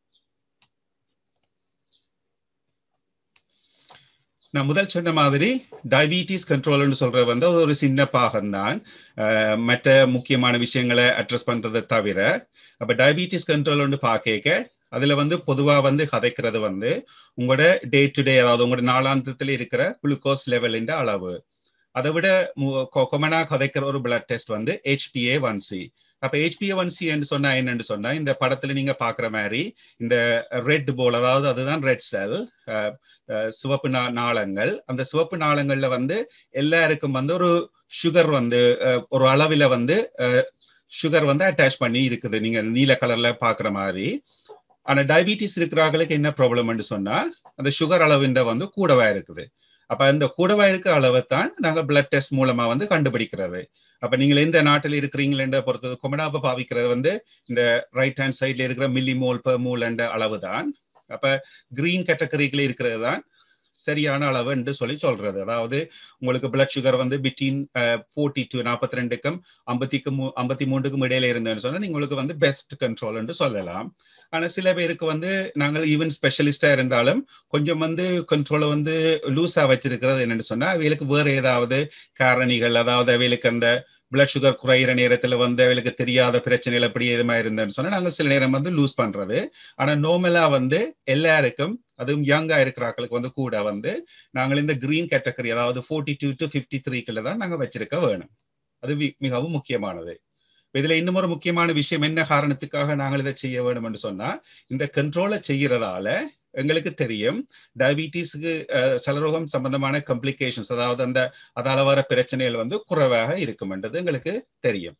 C: நான் முதல் சொன்ன மாதிரி டயபிட்டிஸ் கண்ட்ரோல்னு சொல்றது வந்து ஒரு சின்ன பாகம்தான் மற்ற முக்கியமான விஷயங்களை அட்ரஸ் பண்றதை தவிர. அப்ப டயபிட்டிஸ் கண்ட்ரோல்னு பார்க்க அதுல வந்து பொதுவா வந்து கதைக்கிறது வந்து உங்களோட டே டு டே, அதாவது உங்களோட நாளாந்தத்துல இருக்கிற குளுக்கோஸ் லெவலின் அளவு. அதை விட கொமனா கதைக்கிற ஒரு பிளட் டெஸ்ட் வந்து HbA1c. அப்ப HbA1c சொன்னா என்னன்னு சொன்னா இந்த படத்துல நீங்க பாக்குற மாதிரி இந்த ரெட் போல், அதாவது அதுதான் ரெட் செல், சிவப்பு நாளங்கள். அந்த சிவப்பு நாளங்கள்ல வந்து எல்லாருக்கும் வந்து ஒரு சுகர் வந்து ஒரு அளவில் வந்து சுகர் வந்து அட்டாச் பண்ணி இருக்குது, நீங்க நீல கலர்ல பாக்குற மாதிரி. ஆனா டயபிட்டிஸ் இருக்கிறவங்களுக்கு என்ன ப்ராப்ளம்னு சொன்னா அந்த சுகர் அளவுன்ற வந்து கூடவா இருக்குது. அப்ப அந்த கூடவா இருக்கிற அளவை தான் நாங்க பிளட் டெஸ்ட் மூலமா வந்து கண்டுபிடிக்கிறது. அப்ப நீங்க எந்த நாட்டில் இருக்கிறீங்களா பொறுத்தது கொமனாவை பாவிக்கிறது வந்து இந்த ரைட் ஹேண்ட் சைட்ல இருக்கிற மில்லிமோல் பெர் மோல் என்ற அளவு தான். அப்ப கிரீன் கேட்டகரிக்குள்ள இருக்கிறது தான் சரியான அளவு என்று சொல்றது. அதாவது உங்களுக்கு பிளட் சுகர் வந்து பிட்வீன் 40 to 42க்கும் 53க்கும் இடையில இருந்தேன்னு சொன்னா உங்களுக்கு வந்து பெஸ்ட் கண்ட்ரோல் என்று சொல்லலாம். ஆனா சில பேருக்கு வந்து நாங்கள் ஈவன் ஸ்பெஷலிஸ்டா இருந்தாலும் கொஞ்சம் வந்து கண்ட்ரோலை வந்து லூஸா வச்சிருக்கிறது என்னன்னு சொன்னா அவைகளுக்கு வேற ஏதாவது காரணிகள், அதாவது அவைகளுக்கு அந்த பிளட் சுகர் குறையிற நேரத்துல வந்து அவைகளுக்கு தெரியாத பிரச்சனைகள் அப்படி எதுமா இருந்தேன்னு சொன்னா நாங்கள் சில நேரம் வந்து லூஸ் பண்றது. ஆனா நார்மலா வந்து எல்லாருக்கும், அதுவும் யங்கா இருக்கிறாக்களுக்கு வந்து கூட வந்து நாங்கள் இந்த கிரீன் கேட்டகரி, அதாவது 42 to 53க்குள்ள தான் நாங்க வச்சிருக்க வேணும். அது மிகவும் முக்கியமானது. இதுல இன்னும் ஒரு முக்கியமான விஷயம், என்ன காரணத்துக்காக நாங்கள் இதை செய்ய வேணும் என்று சொன்னா இந்த கண்ட்ரோலை செய்யறதால எங்களுக்கு தெரியும் டயபிட்டிஸ்க்கு சலரோகம் சம்பந்தமான காம்ப்ளிகேஷன்ஸ், அதாவது அந்த அதால வர பிரச்சனைகள் வந்து குறைவாக இருக்கும்ன்றது எங்களுக்கு தெரியும்.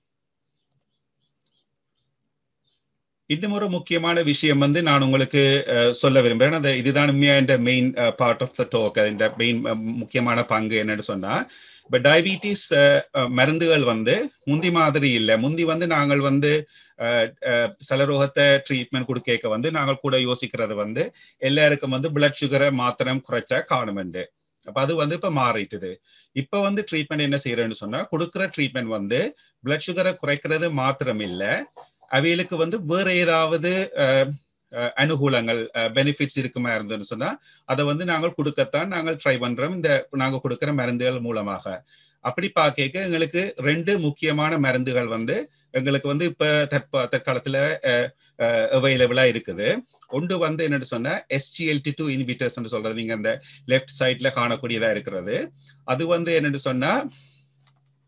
C: இன்னும் ஒரு முக்கியமான விஷயம் வந்து நான் உங்களுக்கு சொல்ல விரும்புறேன். இதுதான் இந்த main part of the talk. இந்த மெயின் முக்கியமான பங்கு என்னன்னு சொன்னா, இப்ப டயபிட்டிஸ் மருந்துகள் வந்து முந்தி மாதிரி இல்லை. முந்தி வந்து நாங்கள் வந்து சலரோகத்தை ட்ரீட்மெண்ட் கொடுக்க வந்து நாங்கள் கூட யோசிக்கிறது வந்து எல்லாருக்கும் வந்து பிளட் சுகரை மாத்திரம் குறைச்சா காணுமெண்டு. அப்ப அது வந்து இப்ப மாறிட்டுது. இப்ப வந்து ட்ரீட்மெண்ட் என்ன செய்யறேன்னு சொன்னா, கொடுக்குற ட்ரீட்மெண்ட் வந்து பிளட் சுகரை குறைக்கிறது மாத்திரம் இல்லை, அவைகளுக்கு வந்து வேற ஏதாவது அனுகூலங்கள் பெனிஃபிட்ஸ் இருக்குமா இருந்ததுன்னு சொன்னா அதை வந்து நாங்கள் கொடுக்கத்தான் நாங்கள் ட்ரை பண்றோம் இந்த நாங்க கொடுக்கிற மருந்துகள் மூலமாக. அப்படி பார்க்க எங்களுக்கு 2 முக்கியமான மருந்துகள் வந்து எங்களுக்கு வந்து இப்ப தற்காலத்துல அவைலபிளா இருக்குது. ஒன்று வந்து என்னன்னு சொன்னா SGLT2 இன்ஹிபிட்டர்ஸ் சொல்றது, நீங்க அந்த லெஃப்ட் சைட்ல காணக்கூடியதா இருக்கிறது. அது வந்து என்னன்னு சொன்னா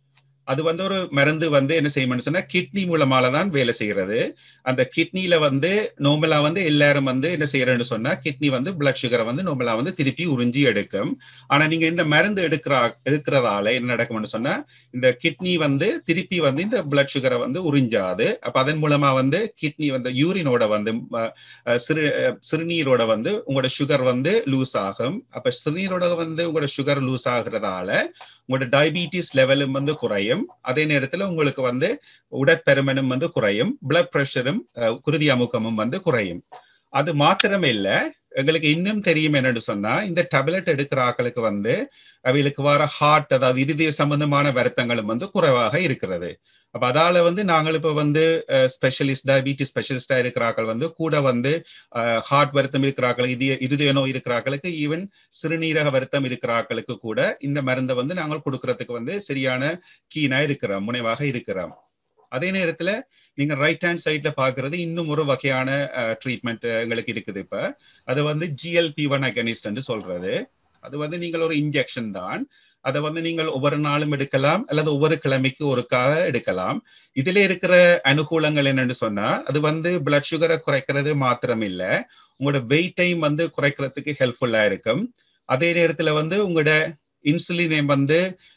C: அது வந்து ஒரு மருந்து வந்து என்ன செய்யணும்னு சொன்னா கிட்னி மூலமால தான் வேலை செய்யறது. அந்த கிட்னில வந்து நார்மலா வந்து எல்லாரும் வந்து என்ன செய்யறேன்னு சொன்னா கிட்னி வந்து பிளட் சுகரை வந்து நார்மலா வந்து திருப்பி உறிஞ்சி எடுக்கும். ஆனா நீங்க இந்த மருந்து எடுக்கிறதால என்ன நடக்கும்னு சொன்னா இந்த கிட்னி வந்து திருப்பி வந்து இந்த பிளட் சுகரை வந்து உறிஞ்சாது. அப்ப அதன் மூலமா வந்து கிட்னி வந்து யூரினோட வந்து சிறுநீரோட வந்து உங்களோட சுகர் வந்து லூஸ் ஆகும். அப்ப சிறுநீரோட வந்து உங்களோட சுகர் லூஸ் ஆகுறதால உங்களோட டயபிட்டிஸ் லெவலும் வந்து குறையும். அதே நேரத்தில் உங்களுக்கு வந்து உடற்பருமனும் வந்து குறையும், பிளட் பிரஷரும் குருதி அமுக்கமும் வந்து குறையும். அது மாத்திரமே இல்ல, எங்களுக்கு இன்னும் தெரியும் என்னன்னு சொன்னா இந்த டேப்லெட் எடுக்கிற ஆட்களுக்கு வந்து அவைகளுக்கு வர ஹார்ட் அதாவது இருதய சம்பந்தமான வருத்தங்களும் வந்து குறைவாக இருக்கிறது. அப்ப அதால வந்து நாங்கள் இப்ப வந்து ஸ்பெஷலிஸ்ட் டயபிட்டிஸ் ஸ்பெஷலிஸ்டா இருக்கிறார்கள் வந்து கூட வந்து ஹார்ட் வருத்தம் இருக்கிறார்கள், இருதய நோய் இருக்கிறார்களுக்கு, ஈவன் சிறுநீரக வருத்தம் இருக்கிறார்களுக்கு கூட இந்த மருந்தை வந்து நாங்கள் கொடுக்கறதுக்கு வந்து சரியான கீனா இருக்கிறோம், முனைவாக இருக்கிறோம். அதே நேரத்துல நீங்க ரைட் ஹேண்ட் சைட்ல பாக்குறது இன்னும் ஒரு வகையான ட்ரீட்மெண்ட் எங்களுக்கு இருக்குது. இப்ப அது வந்து GLP-1 அகனிஸ்ட் சொல்றது. அது வந்து நீங்கள் ஒரு இன்ஜெக்ஷன் தான். அதை வந்து நீங்கள் ஒவ்வொரு நாளும் எடுக்கலாம் அல்லது ஒவ்வொரு கிழமைக்கு ஒருக்காக எடுக்கலாம். இதுல இருக்கிற அனுகூலங்கள் என்னன்னு சொன்னா அது வந்து பிளட் சுகரை குறைக்கிறது மாத்திரம் இல்ல, உங்களோட வெயிட்டையும் வந்து குறைக்கிறதுக்கு ஹெல்ப்ஃபுல்லா இருக்கும். அதே நேரத்துல வந்து உங்களோட இன்சுலினை வந்து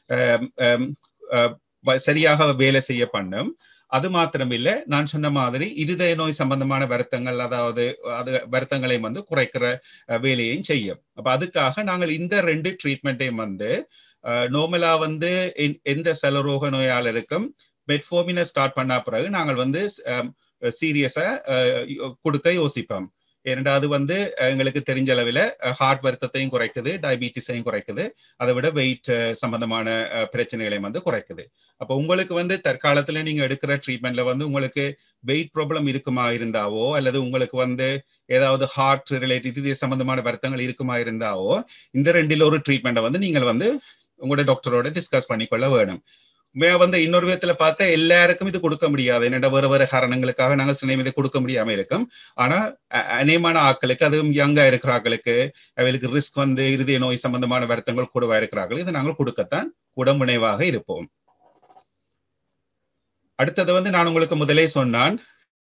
C: சரியாக வேலை செய்ய பண்ணும். அது மாத்திரம் இல்ல, நான் சொன்ன மாதிரி இருதய நோய் சம்பந்தமான வருத்தங்கள் அதாவது வருத்தங்களை வந்து குறைக்கிற வேலையையும் செய்யும். அப்ப அதுக்காக நாங்கள் இந்த 2 ட்ரீட்மெண்ட்டையும் வந்து நார்மலா வந்து எந்த சலரோக நோயாளருக்கும் மெட்ஃபோர்மினை ஸ்டார்ட் பண்ண பிறகு நாங்கள் வந்து சீரியஸா கொடுக்க யோசிப்போம். ஏனென்றா அது வந்து எங்களுக்கு தெரிஞ்ச அளவில் ஹார்ட் வருத்தத்தையும் குறைக்குது, டயபிட்டிஸையும் குறைக்குது, அதை விட வெயிட் சம்பந்தமான பிரச்சனைகளையும் வந்து குறைக்குது. அப்போ உங்களுக்கு வந்து தற்காலத்துல நீங்க எடுக்கிற ட்ரீட்மெண்ட்ல வந்து உங்களுக்கு வெயிட் ப்ராப்ளம் இருக்குமா இருந்தாவோ அல்லது உங்களுக்கு வந்து ஏதாவது ஹார்ட் ரிலேட்டட் இது சம்பந்தமான வருத்தங்கள் இருக்குமா இருந்தாவோ இந்த 2ல் ஒரு ட்ரீட்மெண்ட்டை வந்து நீங்கள் வந்து உங்களோட டாக்டரோட டிஸ்கஸ் பண்ணிக்கொள்ள வேணும். வந்து இன்னொரு விதத்துல பார்த்தா எல்லாருக்கும் இது கொடுக்க முடியாது, என்னடா வேறு வேறு காரணங்களுக்காக நாங்கள் சில இதை கொடுக்க முடியாம இருக்கும். ஆனா அநேகமான ஆட்களுக்கு, அதுவும் யங்கா இருக்கிற ஆட்களுக்கு, அவளுக்கு ரிஸ்க் வந்து இருதய நோய் சம்பந்தமான வருத்தங்கள் கூடவா இருக்கிறார்கள், இதை நாங்கள் கொடுக்கத்தான் கூட முனைவாக இருப்போம். அடுத்தது வந்து நான் உங்களுக்கு முதலே சொன்னான்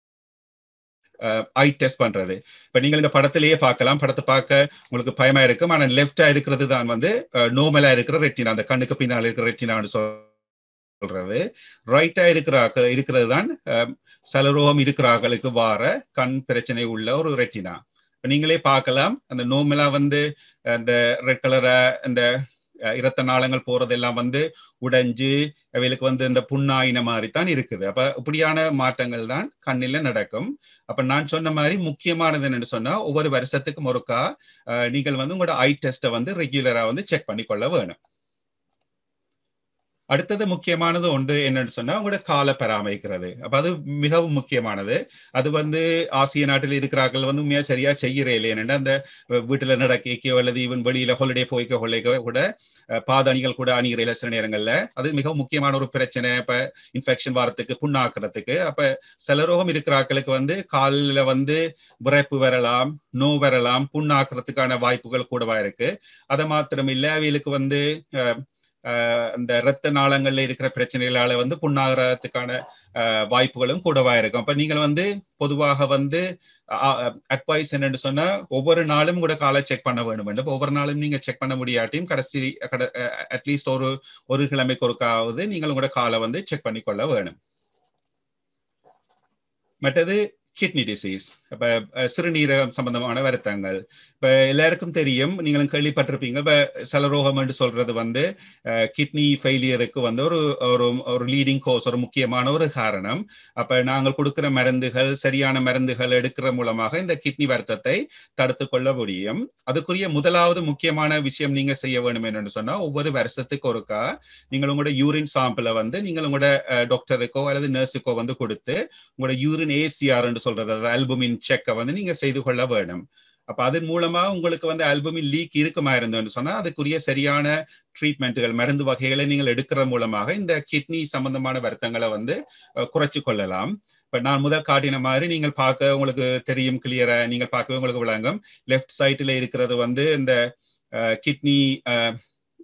C: ஐ டெஸ்ட் பண்றது. இப்ப நீங்கள் இந்த படத்திலேயே பார்க்கலாம், படத்தை பார்க்க உங்களுக்கு பயமா இருக்கும். ஆனா லெஃப்டா இருக்கிறது தான் வந்து நார்மலா இருக்கிற ரெட்டினா, அந்த கண்ணுக்கு பின்னால் இருக்கிற ரெட்டினான்னு சொல்றது. ரைட்டா இருக்கிறது தான் சலரோகம் இருக்கிறார்களுக்கு வார கண் பிரச்சனை உள்ள ஒரு ரெட்டினா. நீங்களே பார்க்கலாம், அந்த நார்மலா வந்து அந்த ரெட் கலரா இந்த இரத்த நாளங்கள் போறதெல்லாம் வந்து உடைஞ்சு அவைகளுக்கு வந்து இந்த புண்ணாயின மாதிரி தான் இருக்குது. அப்ப இப்படியான மாற்றங்கள் தான் கண்ணில நடக்கும். அப்ப நான் சொன்ன மாதிரி முக்கியமானது என்னன்னு சொன்னா ஒவ்வொரு வருஷத்துக்கும் ஒருக்கா நீங்கள் வந்து உங்களோட ஐ டெஸ்ட்டை வந்து ரெகுலரா வந்து செக் பண்ணிக்கொள்ள வேணும். அடுத்தது முக்கியமானது ஒன்று என்னன்னு சொன்னா உங்களோட காலை பராமரிக்கிறது. அப்ப அது மிகவும் முக்கியமானது. அது வந்து ஆசிய நாட்டில் இருக்கிறார்கள் வந்து உண்மையா சரியா செய்யறே இல்லை. என்னன்னா அந்த வீட்டுல நடக்கைக்கோ அல்லது ஈவன் வெளியில ஹாலிடே போய்க்கோ கூட பாதணிகள் கூட அணிகிற சில நேரங்கள்ல அது மிகவும் முக்கியமான ஒரு பிரச்சனை. இப்ப இன்ஃபெக்ஷன் வரத்துக்கு, புண்ணாக்குறதுக்கு. அப்ப சலரோகம் இருக்கிறாக்களுக்கு வந்து காலில் வந்து விரைப்பு வரலாம், நோ வரலாம், புண்ணாக்குறதுக்கான வாய்ப்புகள் கூடவா இருக்கு. அதை மாத்திரம் இல்லை, அவைகளுக்கு வந்து அந்த இரத்த நாளங்கள்ல இருக்கிற பிரச்சனைகளால வந்து புண்ணாகிறதுக்கான வாய்ப்புகளும் கூடவா இருக்கும். அப்ப நீங்கள் வந்து பொதுவாக வந்து அட்வைஸ் என்னன்னு சொன்னா ஒவ்வொரு நாளும் கூட காலை செக் பண்ண வேண்டும் என்று. ஒவ்வொரு நாளும் நீங்க செக் பண்ண முடியாட்டியும் அட்லீஸ்ட் ஒரு கிழமைக்கு ஒருக்காவது நீங்கள் உங்களோட காலை வந்து செக் பண்ணிக்கொள்ள வேணும். மற்றது கிட்னி டிசீஸ், இப்ப சிறுநீரகம் சம்பந்தமான வருத்தங்கள். இப்ப எல்லாருக்கும் தெரியும், நீங்களும் கேள்விப்பட்டிருப்பீங்க, இப்ப சலரோகம் என்று சொல்றது வந்து கிட்னி ஃபெயிலியருக்கு வந்து ஒரு லீடிங் கோஸ், ஒரு முக்கியமான ஒரு காரணம். அப்ப நாங்கள் கொடுக்கிற மருந்துகள், சரியான மருந்துகள் எடுக்கிற மூலமாக இந்த கிட்னி வருத்தத்தை தடுத்து கொள்ள முடியும். அதுக்குரிய முதலாவது முக்கியமான விஷயம் நீங்க செய்ய வேண்டும் என்னன்னு சொன்னா ஒவ்வொரு வருஷத்துக்கு ஒருக்கா நீங்கள் உங்களோட யூரின் சாம்பிளை வந்து நீங்கள் உங்களோட டாக்டருக்கோ அல்லது நர்ஸுக்கோ வந்து கொடுத்து உங்களோட யூரின் ACR என்று சொல்றது, அதாவது ஆல்புமின் செக்கை வந்து நீங்க செய்து கொள்ள வேணும். அப்ப அதன் மூலமா உங்களுக்கு வந்து ஆல்புமின் லீக் இருக்குமா இருந்தோன்னு சொன்னா அதுக்குரிய சரியான ட்ரீட்மெண்ட்டுகள், மருந்து வகைகளை நீங்கள் எடுக்கிற மூலமாக இந்த கிட்னி சம்பந்தமான வருத்தங்களை வந்து குறைச்சு கொள்ளலாம். இப்ப நான் முதல் காட்டின மாதிரி நீங்கள் பார்க்க உங்களுக்கு தெரியும், கிளியரா நீங்கள் பார்க்கவே உங்களுக்கு விளங்கும். லெஃப்ட் சைட்ல இருக்கிறது வந்து இந்த கிட்னி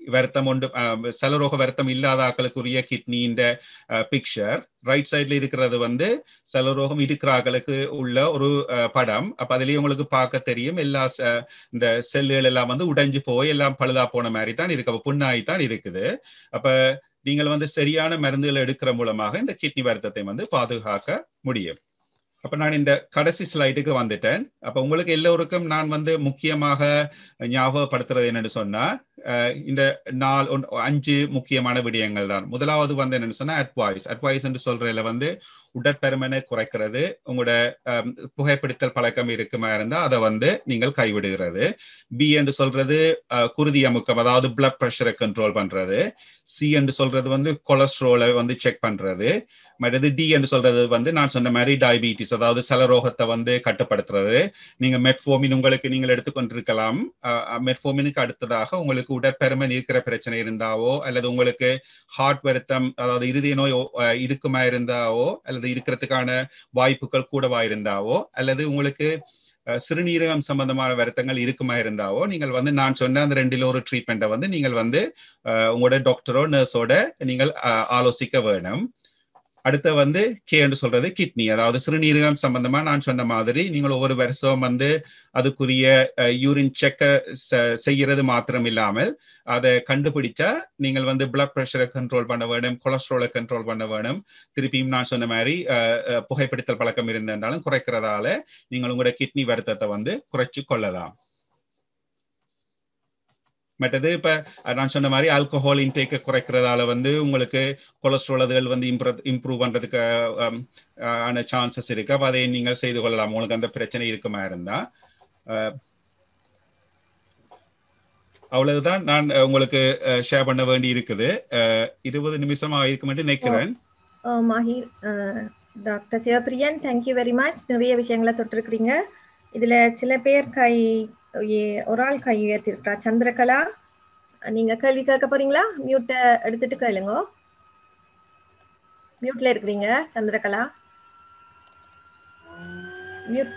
C: வருத்தம் உண்டு சலரோக வருத்தம் இல்லாத ஆக்களுக்குரிய கிட்னியின் பிக்சர். ரைட் சைட்ல இருக்கிறது வந்து சலரோகம் இருக்கிற ஆக்களுக்கு உள்ள ஒரு படம். அப்ப அதுலயே உங்களுக்கு பார்க்க தெரியும் எல்லா இந்த செல்லுகள் எல்லாம் வந்து உடைஞ்சு போய் எல்லாம் பழுதா போன மாதிரி தான் இருக்கு, அப்ப புண்ணாய் தான் இருக்குது. அப்ப நீங்கள் வந்து சரியான மருந்துகள் எடுக்கிற மூலமாக இந்த கிட்னி வருத்தத்தை வந்து பாதுகாக்க முடியும். அப்ப நான் இந்த கடைசி ஸ்லைடுக்கு வந்துட்டேன். அப்ப உங்களுக்கு எல்லோருக்கும் நான் வந்து முக்கியமாக ஞாபகப்படுத்துறது என்னன்னு சொன்னா இந்த 5 முக்கியமான விடயங்கள் தான். முதலாவது வந்து என்னன்னு சொன்னா அட்வைஸ் என்று சொல்றதுல வந்து உடற்பருமனை குறைக்கிறது, உங்களோட புகைப்பிடித்தல் பழக்கம் இருக்குமா இருந்தா அதை வந்து நீங்கள் கைவிடுகிறது. பி என்று சொல்றது குருதி அமுக்கம், அதாவது பிளட் பிரஷரை கண்ட்ரோல் பண்றது. சி என்று சொல்றது வந்து கொலஸ்ட்ரோலை வந்து செக் பண்றது. மற்றது டி என்று சொல்றது வந்து நான் சொன்ன மாதிரி டயபிட்டிஸ், அதாவது சலரோகத்தை வந்து கட்டுப்படுத்துறது. நீங்க மெட்ஃபோமின் உங்களுக்கு நீங்கள் எடுத்துக்கொண்டிருக்கலாம். மெட்ஃபோமினுக்கு அடுத்ததாக உங்களுக்கு உடற்பருமன் இருக்கிற பிரச்சனை இருந்தாவோ, அல்லது உங்களுக்கு ஹார்ட் வருத்தம், அதாவது இருதய நோய் இருக்குமா இருந்தாவோ, அல்லது இருக்கிறதுக்கான வாய்ப்புகள் கூடவா இருந்தாவோ, அல்லது உங்களுக்கு சிறுநீரகம் சம்பந்தமான வருத்தங்கள் இருக்குமா இருந்தாவோ, நீங்கள் வந்து நான் சொன்ன அந்த 2ல ஒரு ட்ரீட்மெண்ட்டை வந்து நீங்கள் வந்து உங்களோட டாக்டரோ நர்ஸோட நீங்கள் ஆலோசிக்க வேணும். அடுத்த வந்து கே என்று சொல்றது கிட்னி, அதாவது சிறுநீரகம் சம்பந்தமா நான் சொன்ன மாதிரி நீங்கள் ஒவ்வொரு வருஷம் வந்து அதுக்குரிய யூரின் செக்க செய்யறது மாத்திரம் இல்லாமல் அதை கண்டுபிடிச்சா நீங்கள் வந்து பிளட் பிரஷரை கண்ட்ரோல் பண்ண வேணும், கொலஸ்ட்ரோலை கண்ட்ரோல் பண்ண வேணும். திருப்பியும் நான் சொன்ன மாதிரி புகைப்பிடித்தல் பழக்கம் இருந்தாலும் குறைக்கிறதால நீங்கள் உங்களோட கிட்னி வருத்தத்தை வந்து குறைச்சு கொள்ளலாம். மற்றது இப்ப நான் சொன்ன மாதிரி ஆல்கஹால் இன்டேக்கை குறைக்கிறதால வந்து உங்களுக்கு கொலஸ்ட்ரால் அதுகள் வந்து இம்ப்ரூவ் பண்றதுக்கு ஆன சான்சஸ் இருக்கு. அப்ப அதை நீங்கள் செய்து கொள்ளலாம் உங்களுக்கு அந்த பிரச்சனை இருக்குமா இருந்தா. அவ்வளவுதான் நான் உங்களுக்கு ஷேர் பண்ண வேண்டி இருக்குது. 20 நிமிஷம் ஆயிருக்கும் என்று நினைக்கிறேன்.
A: Mahir, doctor Sivapriyan, thank you very much. நிறைய விஷயங்களை தொட்டிருக்கிறீங்க. இதுல சில பேர் ஒரு ஆள் கை உயர்த்திருக்கா. சந்திரகலா, நீங்க கேள்வி கேட்க போறீங்களா? மியூட்டை எடுத்துட்டு கேளுங்க. மியூட்ல இருக்கிறீங்க சந்திரகலா. மியூட்.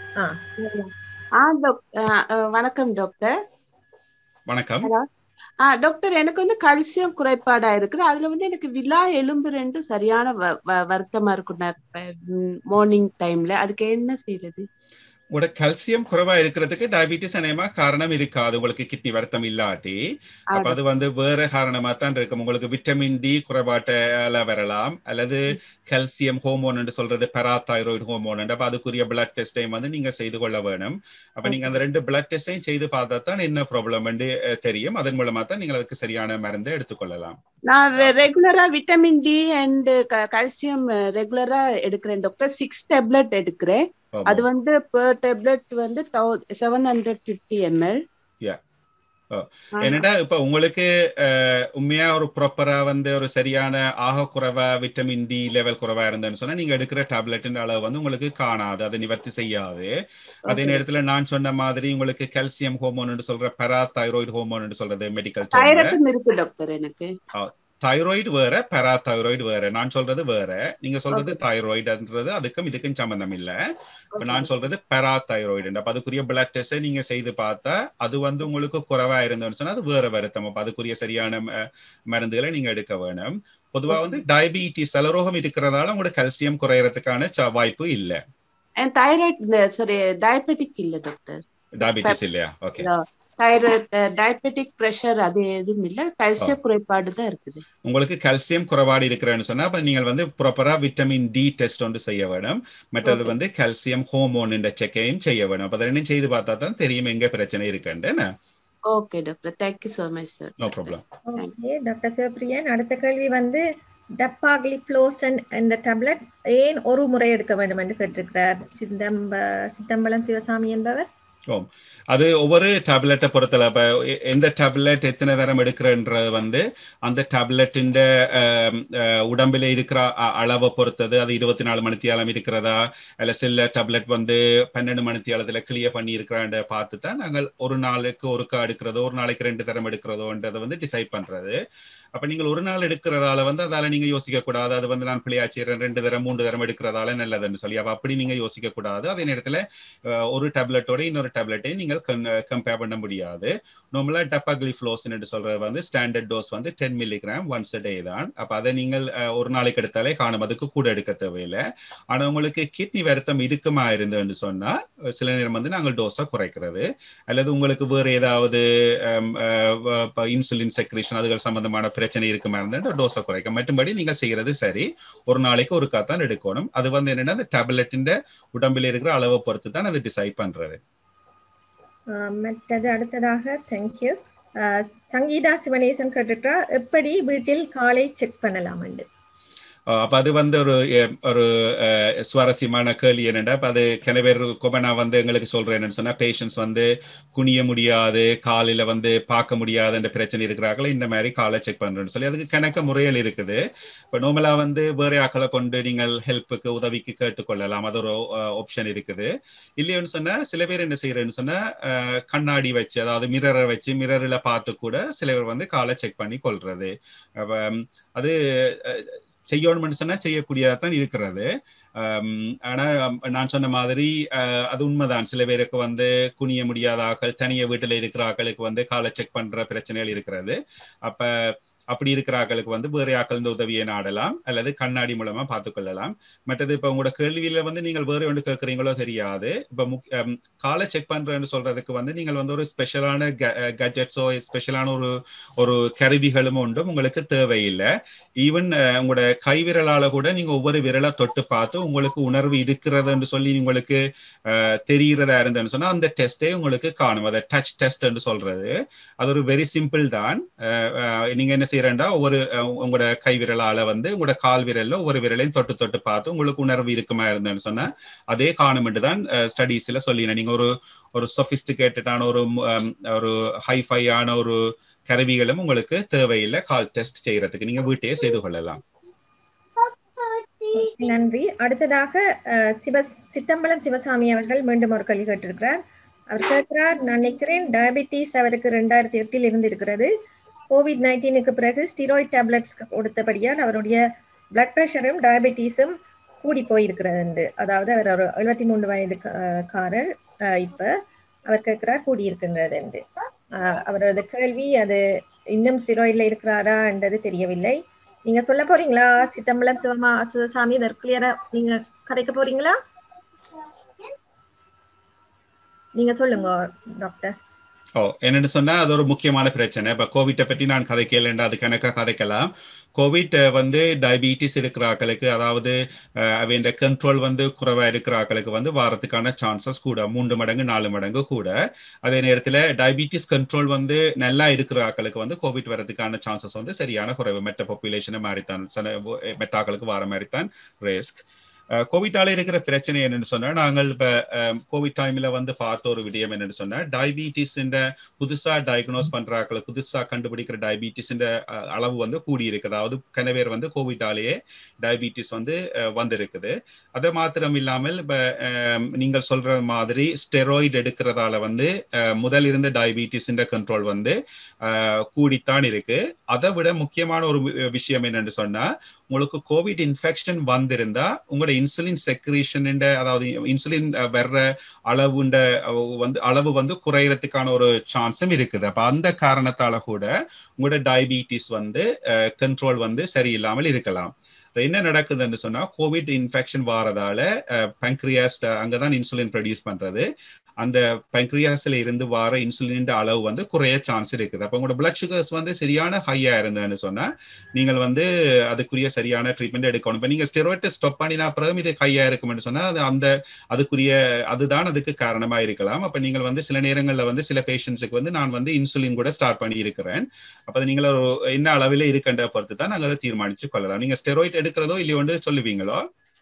D: வணக்கம் டாக்டர்.
C: வணக்கம்
D: டாக்டர், எனக்கு வந்து கல்சியம் குறைபாடா இருக்கு. அதுல வந்து எனக்கு விலா எலும்பு 2 சரியான வருத்தமா இருக்கும் மார்னிங் டைம்ல. அதுக்கு என்ன செய்யறது?
C: உங்களோட கல்சியம் குறைவா இருக்கிறதுக்கு டயபிட்டிஸ் அநேகமா காரணம் இருக்காது, உங்களுக்கு கிட்னி வருத்தம் இல்லாட்டி. அப்ப அது வந்து வேற காரணமா தான் இருக்கும். உங்களுக்கு விட்டமின் டி குறைபாட்டால வரலாம், அல்லது கல்சியம் ஹோமோன் என்று சொல்றது பாராதைராய்டு ஹோமோன். அப்ப அதுக்குரிய பிளட் டெஸ்டையும் வந்து நீங்க செய்து கொள்ள வேணும். அப்ப நீங்க அந்த 2 பிளட் டெஸ்டையும் செய்து பார்த்தா தான் என்ன ப்ராப்ளம் தெரியும். அதன் மூலமா தான் நீங்க அதுக்கு சரியான மருந்தை எடுத்துக்கொள்ளலாம்.
D: நான் ரெகுலரா விட்டமின் டி அண்ட் கல்சியம் ரெகுலரா எடுக்கிறேன் டாக்டர். 6 டேப்லெட் எடுக்கிறேன். அது வந்து per tablet வந்து 750 ml.
C: என்னடா இப்ப உங்களுக்கு உண்மையா ஒரு ப்ராப்பரா வந்து ஒரு சரியான ஆக குறைவா விட்டமின் டி லெவல் குறைவா இருந்தேன்னு சொன்னா நீங்க எடுக்கிற டேப்லெட்டின் அளவு வந்து உங்களுக்கு காணாது, அதை நிவர்த்தி செய்யாது. அதே நேரத்துல நான் சொன்ன மாதிரி உங்களுக்கு கால்சியம் ஹோமோன் சொல்ற பாராதைராய்டு ஹோமோன் சொல்றது மெடிக்கல்
D: தைராய்டு இருக்கு டாக்டர். எனக்கு
C: தைராய்டு வேற, பாராதைராய்டு வேற. நான் சொல்றது வேற, நீங்க சொல்றது தைராய்டுன்றது அதுக்கும் இதுக்கும் சம்பந்தம் இல்ல. இப்ப நான் சொல்றது பாராதைராய்டு. அப்ப அதுக்குரிய பிளட் டெஸ்ட் நீங்க செய்து பார்த்தா அது வந்து உங்களுக்கு குறைவா இருந்தோம்னு சொன்னா அது வேற வருத்தம். அப்ப அதுக்குரிய சரியான மருந்துகளை நீங்க எடுக்க வேணும். பொதுவா வந்து டயபிட்டிஸ் சலரோகம் இருக்கிறதால உங்களுக்கு கல்சியம் குறையறதுக்கான வாய்ப்பு இல்ல.
D: தைராய்டு சாரி டயபெட்டிக் இல்ல டாக்டர்.
C: டயபிட்டிஸ் இல்லையா? ஓகே.
D: டயபெட்டிக் பிரஷர் அது எதுவும் இல்ல, கல்சியம் குறைபாடு தான் இருக்குது.
C: உங்களுக்கு கல்சியம் குறைபாடு இருக்கிறேன்னு சொன்னா அப்ப நீங்கள் வந்து ப்ராப்பரா விட்டமின் டி டெஸ்ட் ஒன்று செய்ய வேணும். மற்றது வந்து கல்சியம் ஹோமோன் என்ற செக்கையும் செய்ய வேணும். அப்ப ரெண்டும் செய்து பார்த்தா தான் தெரியும் எங்க பிரச்சனை இருக்குன்னு.
D: Okay doctor, thank you so much sir.
C: No problem.
A: Okay doctor Sivapriyan, அடுத்த கேள்வி வந்து டப்பாக்லிஃப்ளோசன் என்ற டேப்லெட் ஏன் ஒரு முறை எடுக்க வேண்டும் என்று கேட்டிருக்கிறார் சித்தம்பலம் சிவசாமி என்பவர்.
C: அது ஒவ்வொரு டேப்லெட்டை பொறுத்தல. இப்ப எந்த டேப்லெட் எத்தனை தரம் எடுக்கிறன்றது வந்து அந்த டேப்லெட்டின் உடம்புல இருக்கிற அளவை பொறுத்தது. அது 24 மணித்தியாலம் இருக்கிறதா, இல்ல சில டேப்லெட் வந்து 12 மணித்தியாலத்துல கிளியர் பண்ணி இருக்கிறான்ற பார்த்து தான் நாங்கள் ஒரு நாளுக்கு ஒருக்கா எடுக்கிறதோ ஒரு நாளைக்கு 2 தரம் எடுக்கிறதோன்றதை வந்து டிசைட் பண்றது. அப்ப நீங்கள் ஒரு நாள் எடுக்கிறதால வந்து அதால நீங்க யோசிக்க கூடாது அது வந்து நான் பிள்ளையாச்சிறேன் 2 தரம் 3 தரம் எடுக்கிறதால நல்லதுன்னு சொல்லி. அப்ப அப்படி நீங்க யோசிக்க கூடாது. அதே நேரத்துல ஒரு டேப்லெட்டோட இன்னொரு டேப்லெட்டையும் நீங்கள் கம்பேர் பண்ண முடியாது. நார்மலா டெப்பாக்ளிஃப்ளோசன் என்று சொல்றது வந்து ஸ்டாண்டர்ட் டோஸ் வந்து 10 மில்லிகிராம் ஒன்ஸ் a day தான். அப்ப அதை நீங்கள் ஒரு நாளைக்கு எடுத்தாலே காணும், அதுக்கு கூட எடுக்க தேவையில்லை. ஆனா உங்களுக்கு கிட்னி வருத்தம் இருக்குமா இருந்துன்னு சொன்னா சில நேரம் வந்து நாங்கள் டோஸை குறைக்கிறது, அல்லது உங்களுக்கு வேறு ஏதாவது இன்சுலின் செக்ரேஷன் அதுகள் சம்பந்தமான பிரச்சனை இருக்குமா இருந்தா டோஸை குறைக்க. மற்றபடி நீங்க செய்யறது சரி, ஒரு நாளைக்கு ஒரு காத்தான் எடுக்கணும். அது வந்து என்னன்னா அந்த டேப்லெட்டின் உடம்பில் இருக்கிற அளவை பொறுத்து தான் அது டிசைட் பண்றது.
A: மற்றது அடுத்ததாக தேங்க்யூ சங்கீதா சிவனேசன் கேட்டுட்டா, எப்படி வீட்டில் காலை செக் பண்ணலாம்?
C: அப்ப அது வந்து ஒரு சுவாரஸ்யமான கேள்வி என்னென்னா, அப்ப அது கிணவர் கொபனா வந்து எங்களுக்கு சொல்றேன் என்னன்னு சொன்னா, பேஷண்ட்ஸ் வந்து குனிய முடியாது, காலையில வந்து பார்க்க முடியாதுன்ற பிரச்சனை இருக்கிறாங்களே, இந்த மாதிரி காலை செக் பண்றேன்னு சொல்லி அதுக்கு கணக்க முறைகள் இருக்குது. இப்ப நார்மலா வந்து வேற ஆக்களை கொண்டு நீங்கள் ஹெல்ப்புக்கு உதவிக்கு கேட்டுக்கொள்ளலாம், அது ஒரு ஆப்ஷன் இருக்குது. இல்லையோன்னு சொன்னா சில பேர் என்ன செய்யறேன்னு சொன்னா கண்ணாடி வச்சு, அதாவது மிரரை வச்சு மிரரில் பார்த்து கூட சில பேர் வந்து காலை செக் பண்ணி கொள்றது. அது செய்யணும்னு சொன்னா செய்யக்கூடியதான் இருக்கிறது. ஆனா நான் சொன்ன மாதிரி அது உண்மைதான், சில பேருக்கு வந்து குனிய முடியாத ஆக்கள், தனிய வீட்டுல இருக்கிற ஆக்களுக்கு வந்து காலை செக் பண்ற பிரச்சனைகள் இருக்கிறது. அப்படி இருக்கிற ஆக்களுக்கு வந்து வேற ஆக்கள் உதவியை நாடலாம், அல்லது கண்ணாடி மூலமா பார்த்துக்கொள்ளலாம். மற்றது இப்ப உங்களோட கேள்வியில வந்து நீங்கள் வேற ஒன்று கேட்கறீங்களோ தெரியாது. இப்ப காலை செக் பண்றேன்னு சொல்றதுக்கு வந்து நீங்கள் வந்து ஒரு ஸ்பெஷலான கேஜெட்ஸோ ஸ்பெஷலான ஒரு கருவிகளும் ஒன்றும் உங்களுக்கு தேவையில்லை. ஈவன் உங்களோட கைவிரலால கூட நீங்க ஒவ்வொரு விரலை தொட்டு பார்த்து உங்களுக்கு உணர்வு இருக்கிறதுன்னு சொல்லி உங்களுக்கு தெரிகிறதா இருந்ததுன்னு சொன்னா அந்த டெஸ்டே உங்களுக்கு காணும். அதை டச் டெஸ்ட் என்று சொல்றது. அது ஒரு வெரி சிம்பிள் தான். நீங்க என்ன செய்யறா, உங்களோட கைவிரலால வந்து உங்களோட கால் விரல்ல ஒவ்வொரு விரலையும் தொட்டு தொட்டு பார்த்து உங்களுக்கு உணர்வு இருக்குமா இருந்ததுன்னு சொன்னா அதே காணுமென்று தான் ஸ்டடீஸ்ல சொல்லினேன். நீங்க ஒரு சொபிஸ்டிகேட்டடான ஒரு ஹைஃபையான ஒரு கருவிகளும் உங்களுக்கு தேவையில்லை கால் டெஸ்ட் செய்யறதுக்கு, நீங்க வீட்டையே செய்து கொள்ளலாம்.
A: நன்றி. அடுத்ததாக சித்தம்பலம் சிவசாமி அவர்கள் மீண்டும் ஒரு கேள்வி கேட்டிருக்கிறார். அவர் கேட்கிறார், நான் நினைக்கிறேன் டயபிட்டிஸ் அவருக்கு 2008 இருந்து இருக்கிறது. COVID-19க்கு பிறகு ஸ்டீராய்டு டேப்லெட்ஸ் கொடுத்தபடியால் அவருடைய பிளட் பிரஷரும் டயபிட்டிஸும் கூடி போயிருக்கிறது. அதாவது அவர் ஒரு 73 வயதுக்காரர். இப்ப அவர் கேட்கிறார் கூடி இருக்கின்றது என்று. அவரது கேள்வி அது இன்னும் ஸ்டீராய்டுல இருக்கிறாரா என்றது தெரியவில்லை. நீங்க சொல்ல போறீங்களா சித்தம்பலம் சிவசாமி? இதற்கு கிளியரா நீங்க கதைக்க போறீங்களா? நீங்க சொல்லுங்க டாக்டர்.
C: என்னன்னு சொன்னா அது ஒரு முக்கியமான பிரச்சனை. இப்ப கோவிட்டை பற்றி நான் கதைக்கலண்டா அது கணக்கா கதைக்கலாம். கோவிட் வந்து டயபிட்டிஸ் இருக்கிற ஆக்களுக்கு, அதாவது அவன் கண்ட்ரோல் வந்து குறைவா இருக்கிற ஆக்களுக்கு வந்து வாரத்துக்கான சான்சஸ் கூட 3 மடங்கு 4 மடங்கு கூட. அதே நேரத்தில் டயபிட்டிஸ் கண்ட்ரோல் வந்து நல்லா இருக்கிற ஆக்களுக்கு வந்து கோவிட் வரதுக்கான சான்சஸ் வந்து சரியான குறைவு. மெட்ட பாப்புலேஷனை மாறித்தான் மெட்ட ஆக்களுக்கு வார மாதிரித்தான் ரிஸ்க். கோவிட்டால இருக்கிற பிரச்சனை என்னன்னு சொன்னா, நாங்கள் இப்ப கோவிட் டைம்ல வந்து பார்த்த ஒரு விடயம் என்னன்னு சொன்னா, டயபிட்டிஸ் புதுசா டயக்னோஸ் பண்றாக்கள், புதுசா கண்டுபிடிக்கிற டயபிட்டிஸ் அளவு வந்து கூடி இருக்குது. அதாவது கனவேர் வந்து கோவிட்டாலேயே டயபிட்டிஸ் வந்து வந்திருக்குது. அது மாத்திரம் இல்லாமல் இப்ப நீங்கள் சொல்ற மாதிரி ஸ்டெராய்டு எடுக்கிறதால வந்து முதல் இருந்த டயபிட்டிஸ் கண்ட்ரோல் வந்து கூடித்தான் இருக்கு. அதை விட முக்கியமான ஒரு விஷயம் என்னன்னு சொன்னா, உங்களுக்கு கோவிட் இன்ஃபெக்ஷன் வந்திருந்தா உங்களோட இன்சுலின் செக்ரேஷன், அதாவது இன்சுலின் வர்ற அளவு வந்து குறையறதுக்கான ஒரு சான்ஸும் இருக்குது. அப்ப அந்த காரணத்தால கூட உங்களோட டயபிட்டிஸ் வந்து கண்ட்ரோல் வந்து சரியில்லாமல் இருக்கலாம். என்ன நடக்குதுன்னு சொன்னா, கோவிட் இன்ஃபெக்ஷன் வாரதால பங்க்ரியாஸ் அங்கதான் இன்சுலின் ப்ரொடியூஸ் பண்றது. அந்த பங்க்ரியாஸ்ல இருந்து வார இன்சுலின் அளவு வந்து குறைய சான்ஸ் இருக்குது. அப்ப உங்களோட பிளட் சுகர்ஸ் வந்து சரியான ஹையா இருந்ததுன்னு சொன்னா நீங்கள் வந்து அதுக்குரிய சரியான ட்ரீட்மெண்ட் எடுக்கணும். இப்ப நீங்க ஸ்டெராய்டு ஸ்டாப் பண்ணினா பிறகு இது ஹையா இருக்கும்னு சொன்னா அதுதான் அதுக்கு காரணமா இருக்கலாம். அப்ப நீங்கள் வந்து சில நேரங்கள்ல வந்து சில பேஷண்ட்ஸுக்கு வந்து நான் வந்து இன்சுலின் கூட ஸ்டார்ட் பண்ணி இருக்கிறேன். அப்ப நீங்கள் என்ன அளவில் இருக்கின்ற பொறுத்து தான் நாங்கள் அதை தீர்மானிச்சு கொள்ளலாம். நீங்க ஸ்டெராய்டு எடுக்கிறதோ இல்லையோன்னு சொல்லுவீங்களோ?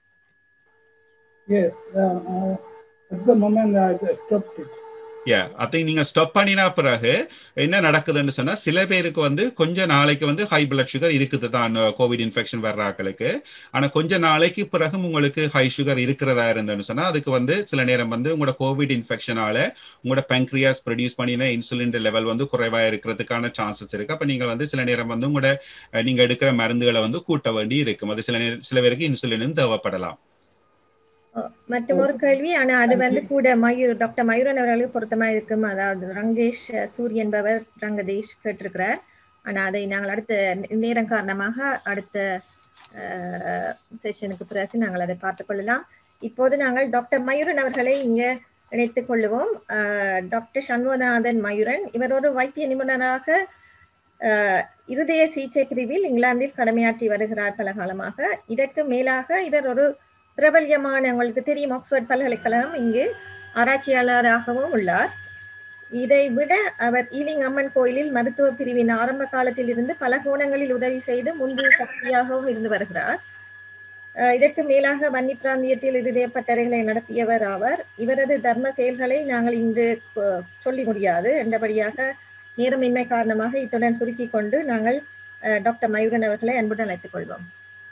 E: Yes, at the moment I stopped it.
C: I think நீங்க ஸ்டாப் பண்ணினா பிறகு என்ன நடக்குதுன்னு சொன்னா, சில பேருக்கு வந்து கொஞ்ச நாளைக்கு வந்து ஹை பிளட் சுகர் இருக்குது தான் கோவிட் இன்ஃபெக்ஷன் வர்ற ஆக்களுக்கு. ஆனா கொஞ்ச நாளைக்கு பிறகு உங்களுக்கு ஹை சுகர் இருக்கிறதா இருந்ததுன்னு சொன்னா அதுக்கு வந்து சில நேரம் வந்து உங்களோட கோவிட் இன்ஃபெக்ஷனால உங்களோட பங்க்ரியாஸ் ப்ரொடியூஸ் பண்ணின இன்சுலின் லெவல் வந்து குறைவா இருக்கிறதுக்கான சான்சஸ் இருக்கு. அப்ப நீங்க வந்து சில நேரம் வந்து உங்களோட நீங்க எடுக்கிற மருந்துகளை வந்து கூட்ட வேண்டி இருக்கும். அது சில பேருக்கு இன்சுலினும் தேவைப்படலாம்.
A: மற்றும் ஒரு கேள்வி, ஆனா அது வந்து கூட டாக்டர் மயூரன் அவர்களுக்கு பொருத்தமா இருக்கும். அதாவது ரங்கேஷ் சூரி என்பவர் ரங்கதேஷ் கேட்டிருக்கிறார். ஆனா அதை நாங்கள் அடுத்த நேரம் காரணமாக அடுத்த செஷனுக்கு பிறகு நாங்கள் அதை பார்த்துக் கொள்ளலாம். இப்போது நாங்கள் டாக்டர் மயூரன் அவர்களை இங்க இணைத்துக் கொள்ளுவோம். டாக்டர் சண்முகநாதன் மயூரன், இவர் ஒரு வைத்திய நிபுணராக இருதய சிகிச்சை பிரிவில் இங்கிலாந்தில் கடமையாற்றி வருகிறார் பல காலமாக. இதற்கு மேலாக இவர் ஒரு பிரபல்யமான, உங்களுக்கு தெரியும், ஆக்ஸ்போர்ட் பல்கலைக்கழகம் இங்கு ஆராய்ச்சியாளராகவும் உள்ளார். இதை விட அவர் ஈலிங் அம்மன் கோயிலில் மருத்துவ பிரிவின் ஆரம்ப காலத்தில் இருந்து பல கோணங்களில் உதவி செய்து முன்பு சக்தியாகவும் இருந்து வருகிறார். இதற்கு மேலாக வன்னி பிராந்தியத்தில் இருதய பட்டறைகளை நடத்தியவர் ஆவார். இவரது தர்ம செயல்களை நாங்கள் இன்று சொல்லி முடியாது என்றபடியாக நேரமின்மை காரணமாக இத்துடன் சுருக்கி கொண்டு நாங்கள் டாக்டர் மயூரன் அவர்களை அன்புடன் அழைத்துக் கொள்வோம்.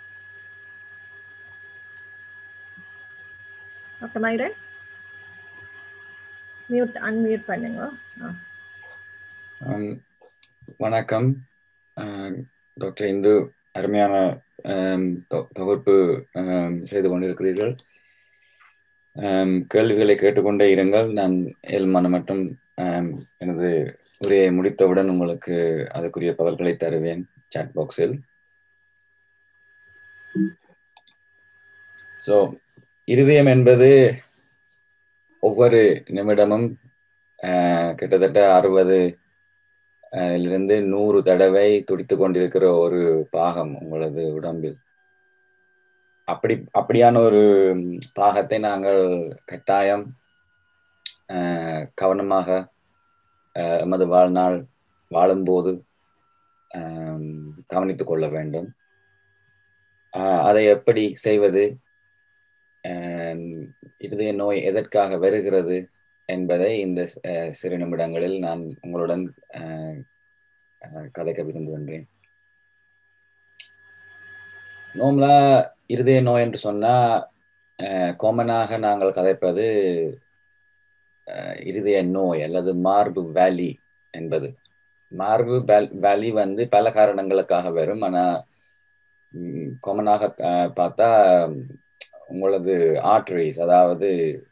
A: டாக்டர் மயூரன், அன்மியூட் பண்ணுங்க.
F: வணக்கம் டாக்டர் இந்து, அருமையான தொகுப்பு செய்து கொண்டிருக்கிறீர்கள். கேள்விகளை கேட்டுக்கொண்டே இருங்கள். நான் ஏழ்மான மட்டும் எனது உரையை முடித்தவுடன் உங்களுக்கு அதற்குரிய பதில்களை தருவேன் சாட் பாக்ஸில். ஸோ இருதயம் என்பது ஒவ்வொரு நிமிடமும் கிட்டத்தட்ட 60 100 தடவை துடித்து கொண்டிருக்கிற ஒரு பாகம் உங்களது உடம்பில். அப்படியான ஒரு பாகத்தை நாங்கள் கட்டாயம் கவனமாக எமது வாழ்நாள் வாழும்போது கவனித்துக் கொள்ள வேண்டும். அதை எப்படி செய்வது, இருதய நோய் எதற்காக வருகிறது என்பதை இந்த சிறு நிமிடங்களில் நான் உங்களுடன் கதைக்க விரும்புகின்றேன். நார்மலா இருதய நோய் என்று சொன்னா காமனாக நாங்கள் கதைப்பது இருதய நோய் அல்லது மார்பு வேலி என்பது. மார்பு வேலி வந்து பல காரணங்களுக்காக வரும். ஆனா காமனாக பார்த்தா உங்களது ஆர்டரிஸ், அதாவது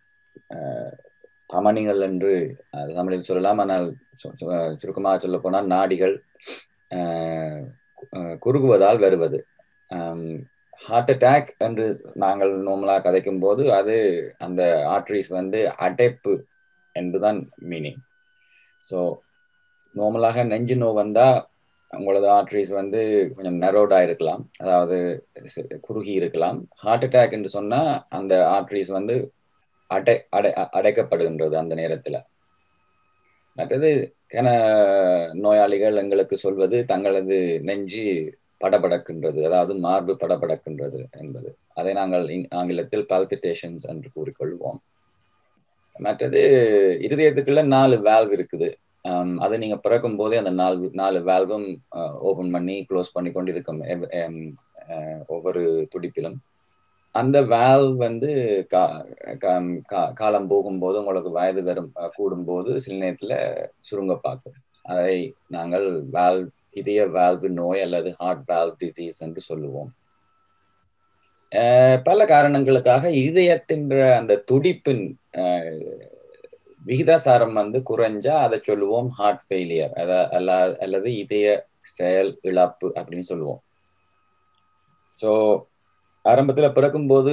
F: தமனிகள் என்று தமிழில் சொல்லலாம். ஆனால் சுருக்கமாக சொல்ல போனால் நாடிகள் குறுகுவதால் வருவது. ஹார்ட் அட்டாக் என்று நாங்கள் நார்மலாக கதைக்கும் போது அது அந்த ஆர்டரிஸ் வந்து அடைப்பு என்றுதான் மீனிங். ஸோ நார்மலாக நெஞ்சு நோய் வந்தா உங்களது ஆர்டரிஸ் வந்து கொஞ்சம் நெரோடா இருக்கலாம், அதாவது குறுகி இருக்கலாம். ஹார்ட் அட்டாக் என்று சொன்னா அந்த ஆர்டரிஸ் வந்து அடைக்கப்படுகின்றது அந்த நேரத்துல. மற்றது நோயாளிகள் எங்களுக்கு சொல்வது தங்களது நெஞ்சு படபடக்கின்றது, அதாவது மார்பு படபடக்கின்றது என்பது. அதை நாங்கள் ஆங்கிலத்தில் பால்பிட்டேஷன்ஸ் என்று கூறிக்கொள்வோம். மற்றது இருதயத்துக்குள்ள 4 வால்வ் இருக்குது. அதை நீங்க பிறக்கும் போதே அந்த 4 வால்வும் ஓபன் பண்ணி க்ளோஸ் பண்ணி கொண்டு இருக்கும் ஒவ்வொரு துடிப்பிலும். அந்த வால்வ் வந்து காலம் போகும்போது, உங்களுக்கு வயது கூடும்போது சில நேரத்துல சுருங்க பார்க்கும். அதை நாங்கள் இதய வால்வு நோய் அல்லது ஹார்ட் வால்வ் டிசீஸ் என்று சொல்லுவோம். பல காரணங்களுக்காக இதயத்தின் அந்த துடிப்பின் விகிதாசாரம் வந்து குறைஞ்சா அதை சொல்லுவோம் ஹார்ட் ஃபெயிலியர் அல்லது இதய செயல் இழப்பு அப்படின்னு சொல்லுவோம். ஸோ ஆரம்பத்துல பிறக்கும் போது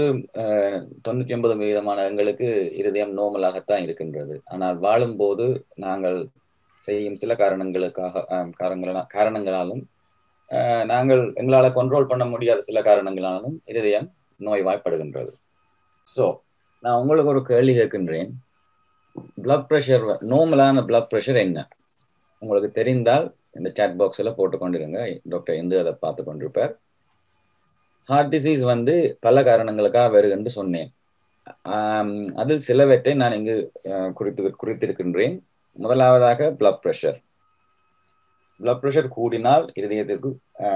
F: 99% எங்களுக்கு இருதயம் நோமலாகத்தான் இருக்கின்றது. ஆனால் வாழும்போது நாங்கள் செய்யும் சில காரணங்களாலும் நாங்கள் எங்களால் கண்ட்ரோல் பண்ண முடியாத சில காரணங்களாலும் இருதயம் நோய்வாய்ப்படுகின்றது. ஸோ நான் உங்களுக்கு ஒரு கேள்வி கேட்கின்றேன். பிளட் ப்ரெஷர், நார்மலான பிளட் ப்ரெஷர் என்ன? உங்களுக்கு தெரிந்தால் இந்த சாட் பாக்ஸ்ல போட்டு கொண்டிருங்க. டாக்டர் இந்து அதை பார்த்து கொண்டிருப்பார். ஹார்ட் டிசீஸ் வந்து பல காரணங்களுக்காக வருகின்ற சொன்னேன். அதில் சிலவற்றை நான் இங்கு குறித்திருக்கின்றேன். முதலாவதாக பிளட் ப்ரெஷர். பிளட் ப்ரெஷர் கூடினால் இருதயத்திற்கு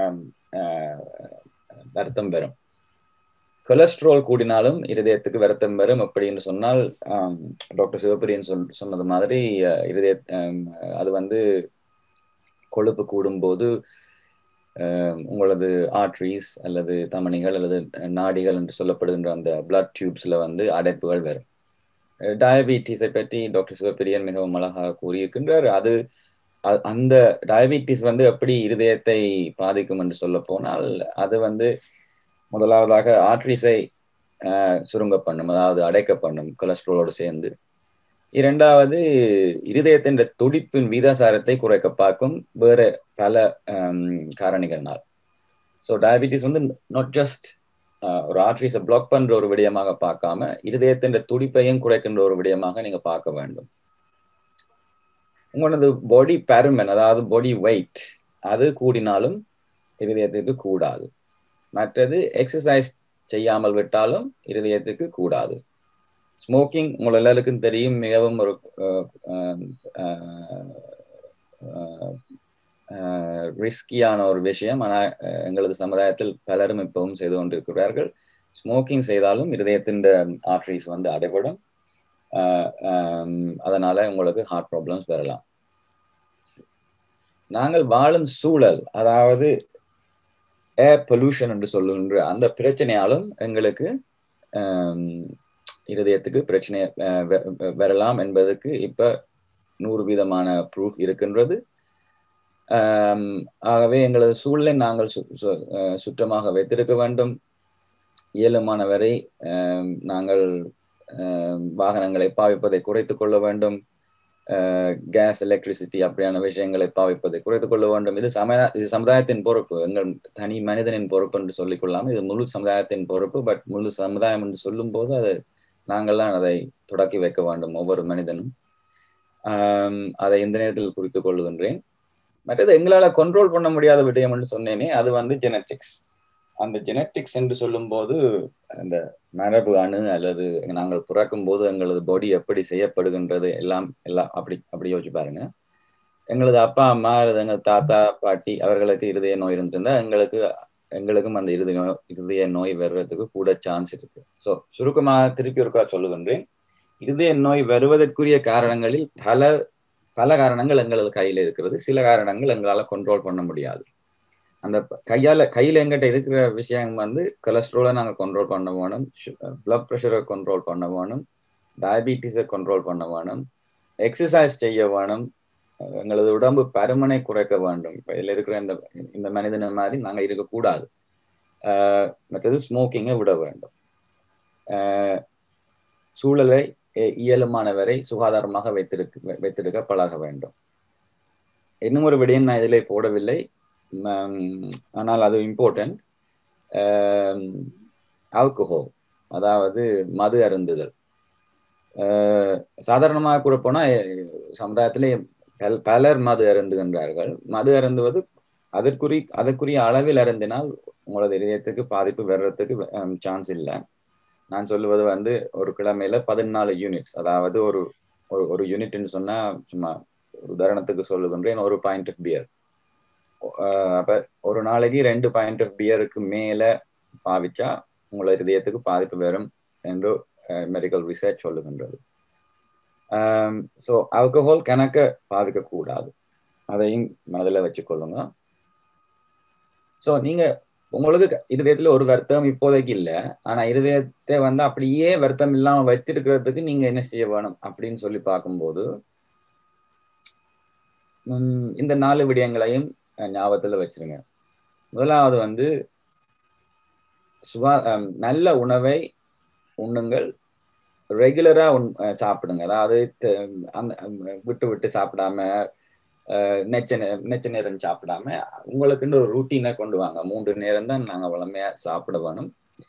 F: வருத்தம் வரும். கொலஸ்ட்ரால் கூடினாலும் இருதயத்துக்கு வருத்தம் வரும். அப்படின்னு சொன்னால் டாக்டர் சிவபிரியன் சொன்னது மாதிரி இருதய அது வந்து கொழுப்பு கூடும்போது உங்களது ஆர்ட்ரிஸ் அல்லது தமனிகள் அல்லது நாடிகள் என்று சொல்லப்படுகின்ற அந்த பிளட் டியூப்ஸ்ல வந்து அடைப்புகள் வரும். டயபிட்டிஸை பற்றி டாக்டர் சிவபிரியன் மிகவும் அழகாக கூறியிருக்கின்றார். அது அந்த டயபிட்டிஸ் வந்து எப்படி இருதயத்தை பாதிக்கும் என்று சொல்ல போனால் அது வந்து முதலாவதாக ஆர்ட்ரிஸை சுருங்க பண்ணும், அதாவது அடைக்க பண்ணும் கொலஸ்ட்ராலோடு சேர்ந்து. இரண்டாவது இருதயத்தின் துடிப்பின் வீதாசாரத்தை குறைக்க பார்க்கும் வேற பல காரணிகள்னால். ஸோ டயபிட்டிஸ் வந்து நாட் ஜஸ்ட் ஒரு ஆர்ட்ரிஸை பிளாக் பண்ற ஒரு விடயமாக பார்க்காம இருதயத்தின் துடிப்பையும் குறைக்கின்ற ஒரு விடயமாக நீங்க பார்க்க வேண்டும். உங்களது பாடி பருமன், அதாவது பாடி வெயிட், அது கூடினாலும் இருதயத்துக்கு கூடாது. மற்றது எக்ஸசைஸ் செய்யாமல் விட்டாலும் இருதயத்துக்கு கூடாது. ஸ்மோக்கிங் உங்கள் எல்லாருக்கும் தெரியும், மிகவும் ஒரு ரிஸ்கியான ஒரு விஷயம். ஆனால் எங்களது சமுதாயத்தில் பலரும் இப்பவும் செய்து கொண்டிருக்கிறார்கள். ஸ்மோக்கிங் செய்தாலும் இருதயத்தின் ஆர்ட்ரிஸ் வந்து அடைபடும். அதனால உங்களுக்கு ஹார்ட் ப்ராப்ளம்ஸ் வரலாம். நாங்கள் வாழும் சூழல், அதாவது ஏர் பொல்யூஷன் என்று சொல்லுகின்ற அந்த பிரச்சனையாலும் எங்களுக்கு இருதயத்துக்கு பிரச்சனை வரலாம் என்பதற்கு இப்ப 100% ப்ரூஃப் இருக்கின்றது. ஆகவே எங்களது சூழலை நாங்கள் சுற்றமாக வைத்திருக்க வேண்டும். இயலுமான வரை நாங்கள் வாகனங்களை பாவிப்பதை குறைத்துக் கொள்ள வேண்டும். கேஸ், எலக்ட்ரிசிட்டி அப்படியான விஷயங்களை பாவிப்பதை குறைத்துக் கொள்ள வேண்டும். இது சமுதாயத்தின் பொறுப்பு, எங்கள் தனி மனிதனின் பொறுப்பு என்று சொல்லிக் கொள்ளாமல் இது முழு சமுதாயத்தின் பொறுப்பு. பட் முழு சமுதாயம் என்று சொல்லும் போது அது நாங்கள்தான் அதை தொடக்கி வைக்க வேண்டும், ஒவ்வொரு மனிதனும். அதை இந்த நேரத்தில் குறித்துக் கொள்ளுகின்றேன். மற்றது எங்களால கண்ட்ரோல் பண்ண முடியாத விடயம் என்று சொன்னேனே, அது வந்து ஜெனட்டிக்ஸ். அந்த ஜெனட்டிக்ஸ் என்று சொல்லும் போது அந்த மரபு அணு அல்லது நாங்கள் பிறக்கும் போது எங்களது பாடி எப்படி செய்யப்படுகின்றது எல்லாம் அப்படி யோசிச்சு பாருங்க. எங்களது அப்பா அம்மா அல்லது எங்கள் தாத்தா பாட்டி அவர்களுக்கு இருதய நோய் இருந்திருந்தா எங்களுக்கும் அந்த இருதய நோய் வர்றதுக்கு கூட சான்ஸ் இருக்கு. ஸோ சுருக்கமாக திருப்பி ஒருக்கா சொல்லுகின்றேன், இருதய நோய் வருவதற்குரிய காரணங்களில் பல காரணங்கள் எங்களது கையில இருக்கிறது. சில காரணங்கள் எங்களால கண்ட்ரோல் பண்ண முடியாது. அந்த கையில எங்கிட்ட இருக்கிற விஷயம் வந்து கொலஸ்ட்ராலை நாங்கள் கண்ட்ரோல் பண்ண வேணும், பிளட் ப்ரெஷரை கண்ட்ரோல் பண்ண வேணும், டயபிட்டிஸை கண்ட்ரோல் பண்ண வேணும், எக்ஸசைஸ் செய்ய வேணும், எங்களது உடம்பு பருமனை குறைக்க வேண்டும். இப்போ இதில் இருக்கிற இந்த மனிதனை மாதிரி நாங்கள் இருக்கக்கூடாது. மற்றது ஸ்மோக்கிங்கை விட வேண்டும். சூழலை இயலுமான வரை சுகாதாரமாக வைத்திருக்க பழக வேண்டும். இன்னும் ஒரு விடயம் நான் இதில் போடவில்லை, ஆனால் அது இம்பார்ட்டன்ட். ஆல்கஹால், அதாவது மது அருந்துதல். சாதாரணமாக கூட போனா சமுதாயத்திலே பலர் மது அருந்துகின்றார்கள். மது அருந்துவது அதற்குரிய அளவில் அருந்தினால் உங்களது இதயத்துக்கு பாதிப்பு வர்றதுக்கு சான்ஸ் இல்லை. நான் சொல்லுவது வந்து ஒரு கிழமையில 14 யூனிட்ஸ், அதாவது ஒரு யூனிட்னு சொன்னா சும்மா உதாரணத்துக்கு சொல்லுகின்றேன், ஒரு பாயிண்ட் ஆஃப் பியர். அப்ப ஒரு நாளைக்கு 2 பாயிண்ட் ஆஃப் பியருக்கு மேல பாவிச்சா உங்களோட இதயத்துக்கு பாதிப்பு வரும் என்று மெடிக்கல் ரிசர்ச் சொல்லுகின்றது. ஸோ ஆல்கஹால் கணக்க பாவிக்க கூடாது, அதையும் மனதில் வச்சுக்கொள்ளுங்க. ஸோ நீங்க உங்களுக்கு இருதயத்துல ஒரு வருத்தம் இப்போதைக்கு இல்லை, ஆனா இருதயத்தை வந்து அப்படியே வருத்தம் இல்லாம வச்சிருக்கிறதுக்கு நீங்க என்ன செய்ய வேணும் அப்படின்னு சொல்லி பார்க்கும்போது இந்த 4 விடயங்களையும் ஞாபகத்துல வச்சிருங்க. முதலாவது வந்து நல்ல உணவை உண்ணுங்கள், ரெகுலரா சாப்பிடுங்க. அதாவது அந்த விட்டு சாப்பிடாம நெச்ச நேரம் சாப்பிடாம உங்களுக்குன்னு ஒரு ரூட்டீனை கொண்டு வாங்க. 3 நேரம் தான் நாங்க வளமையா சாப்பிட வேணும்.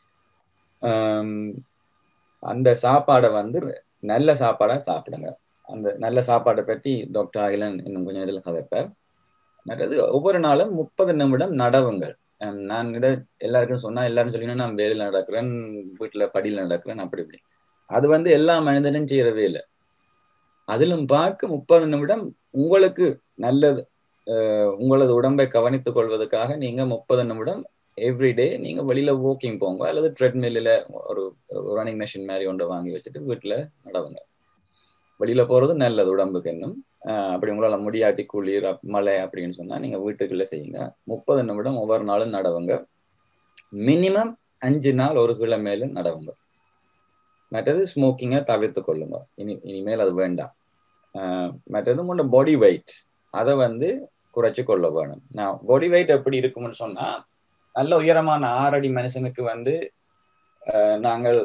F: அந்த சாப்பாடை வந்து நல்ல சாப்பாடா சாப்பிடுங்க. அந்த நல்ல சாப்பாடை பற்றி டாக்டர் அகிலன் இன்னும் கொஞ்சம் இதில் கதைப்பார். மற்றது ஒவ்வொரு நாளும் 30 நிமிடம் நடவுங்கள். நான் இதை எல்லாருக்கும் சொன்னா எல்லாரும் சொல்லிங்கன்னா நான் வேலையில் நடக்கிறேன், வீட்டுல படியில் நடக்கிறேன், அப்படி இப்படி. அது வந்து எல்லா மனிதனும் செய்யறதே இல்லை. அதிலும் பார்க்க 30 நிமிடம் உங்களுக்கு நல்லது, உங்களது உடம்பை கவனித்துக் கொள்வதற்காக நீங்க 30 நிமிடம் எவ்ரிடே நீங்க வெளியில வாக்கிங் போங்க, அல்லது ட்ரெட்மில்ல ஒரு ரன்னிங் மெஷின் மாதிரி ஒன்றை வாங்கி வச்சுட்டு வீட்டுல நடவுங்க. வெளியில போறது நல்லது உடம்புக்கு. இன்னும் அப்படி உங்களால முடியாட்டி குளிர் மழை அப்படின்னு சொன்னா நீங்க வீட்டுக்குள்ள செய்யுங்க. 30 நிமிடம் ஒவ்வொரு நாளும் நடவுங்க. மினிமம் 5 நாள் ஒரு கிழமையில நடவுங்க. மற்றது ஸ்மோக்கிங்கை தவிர்த்து கொள்ளுங்க. இனிமேல் அது வேண்டாம். மற்றது உங்களோட பாடி வெயிட் அதை வந்து குறைச்சு கொள்ள வேணும். நான் பாடி வெயிட் எப்படி இருக்கும்னு சொன்னா, நல்ல உயரமான 6 அடி மனுஷனுக்கு வந்து நாங்கள்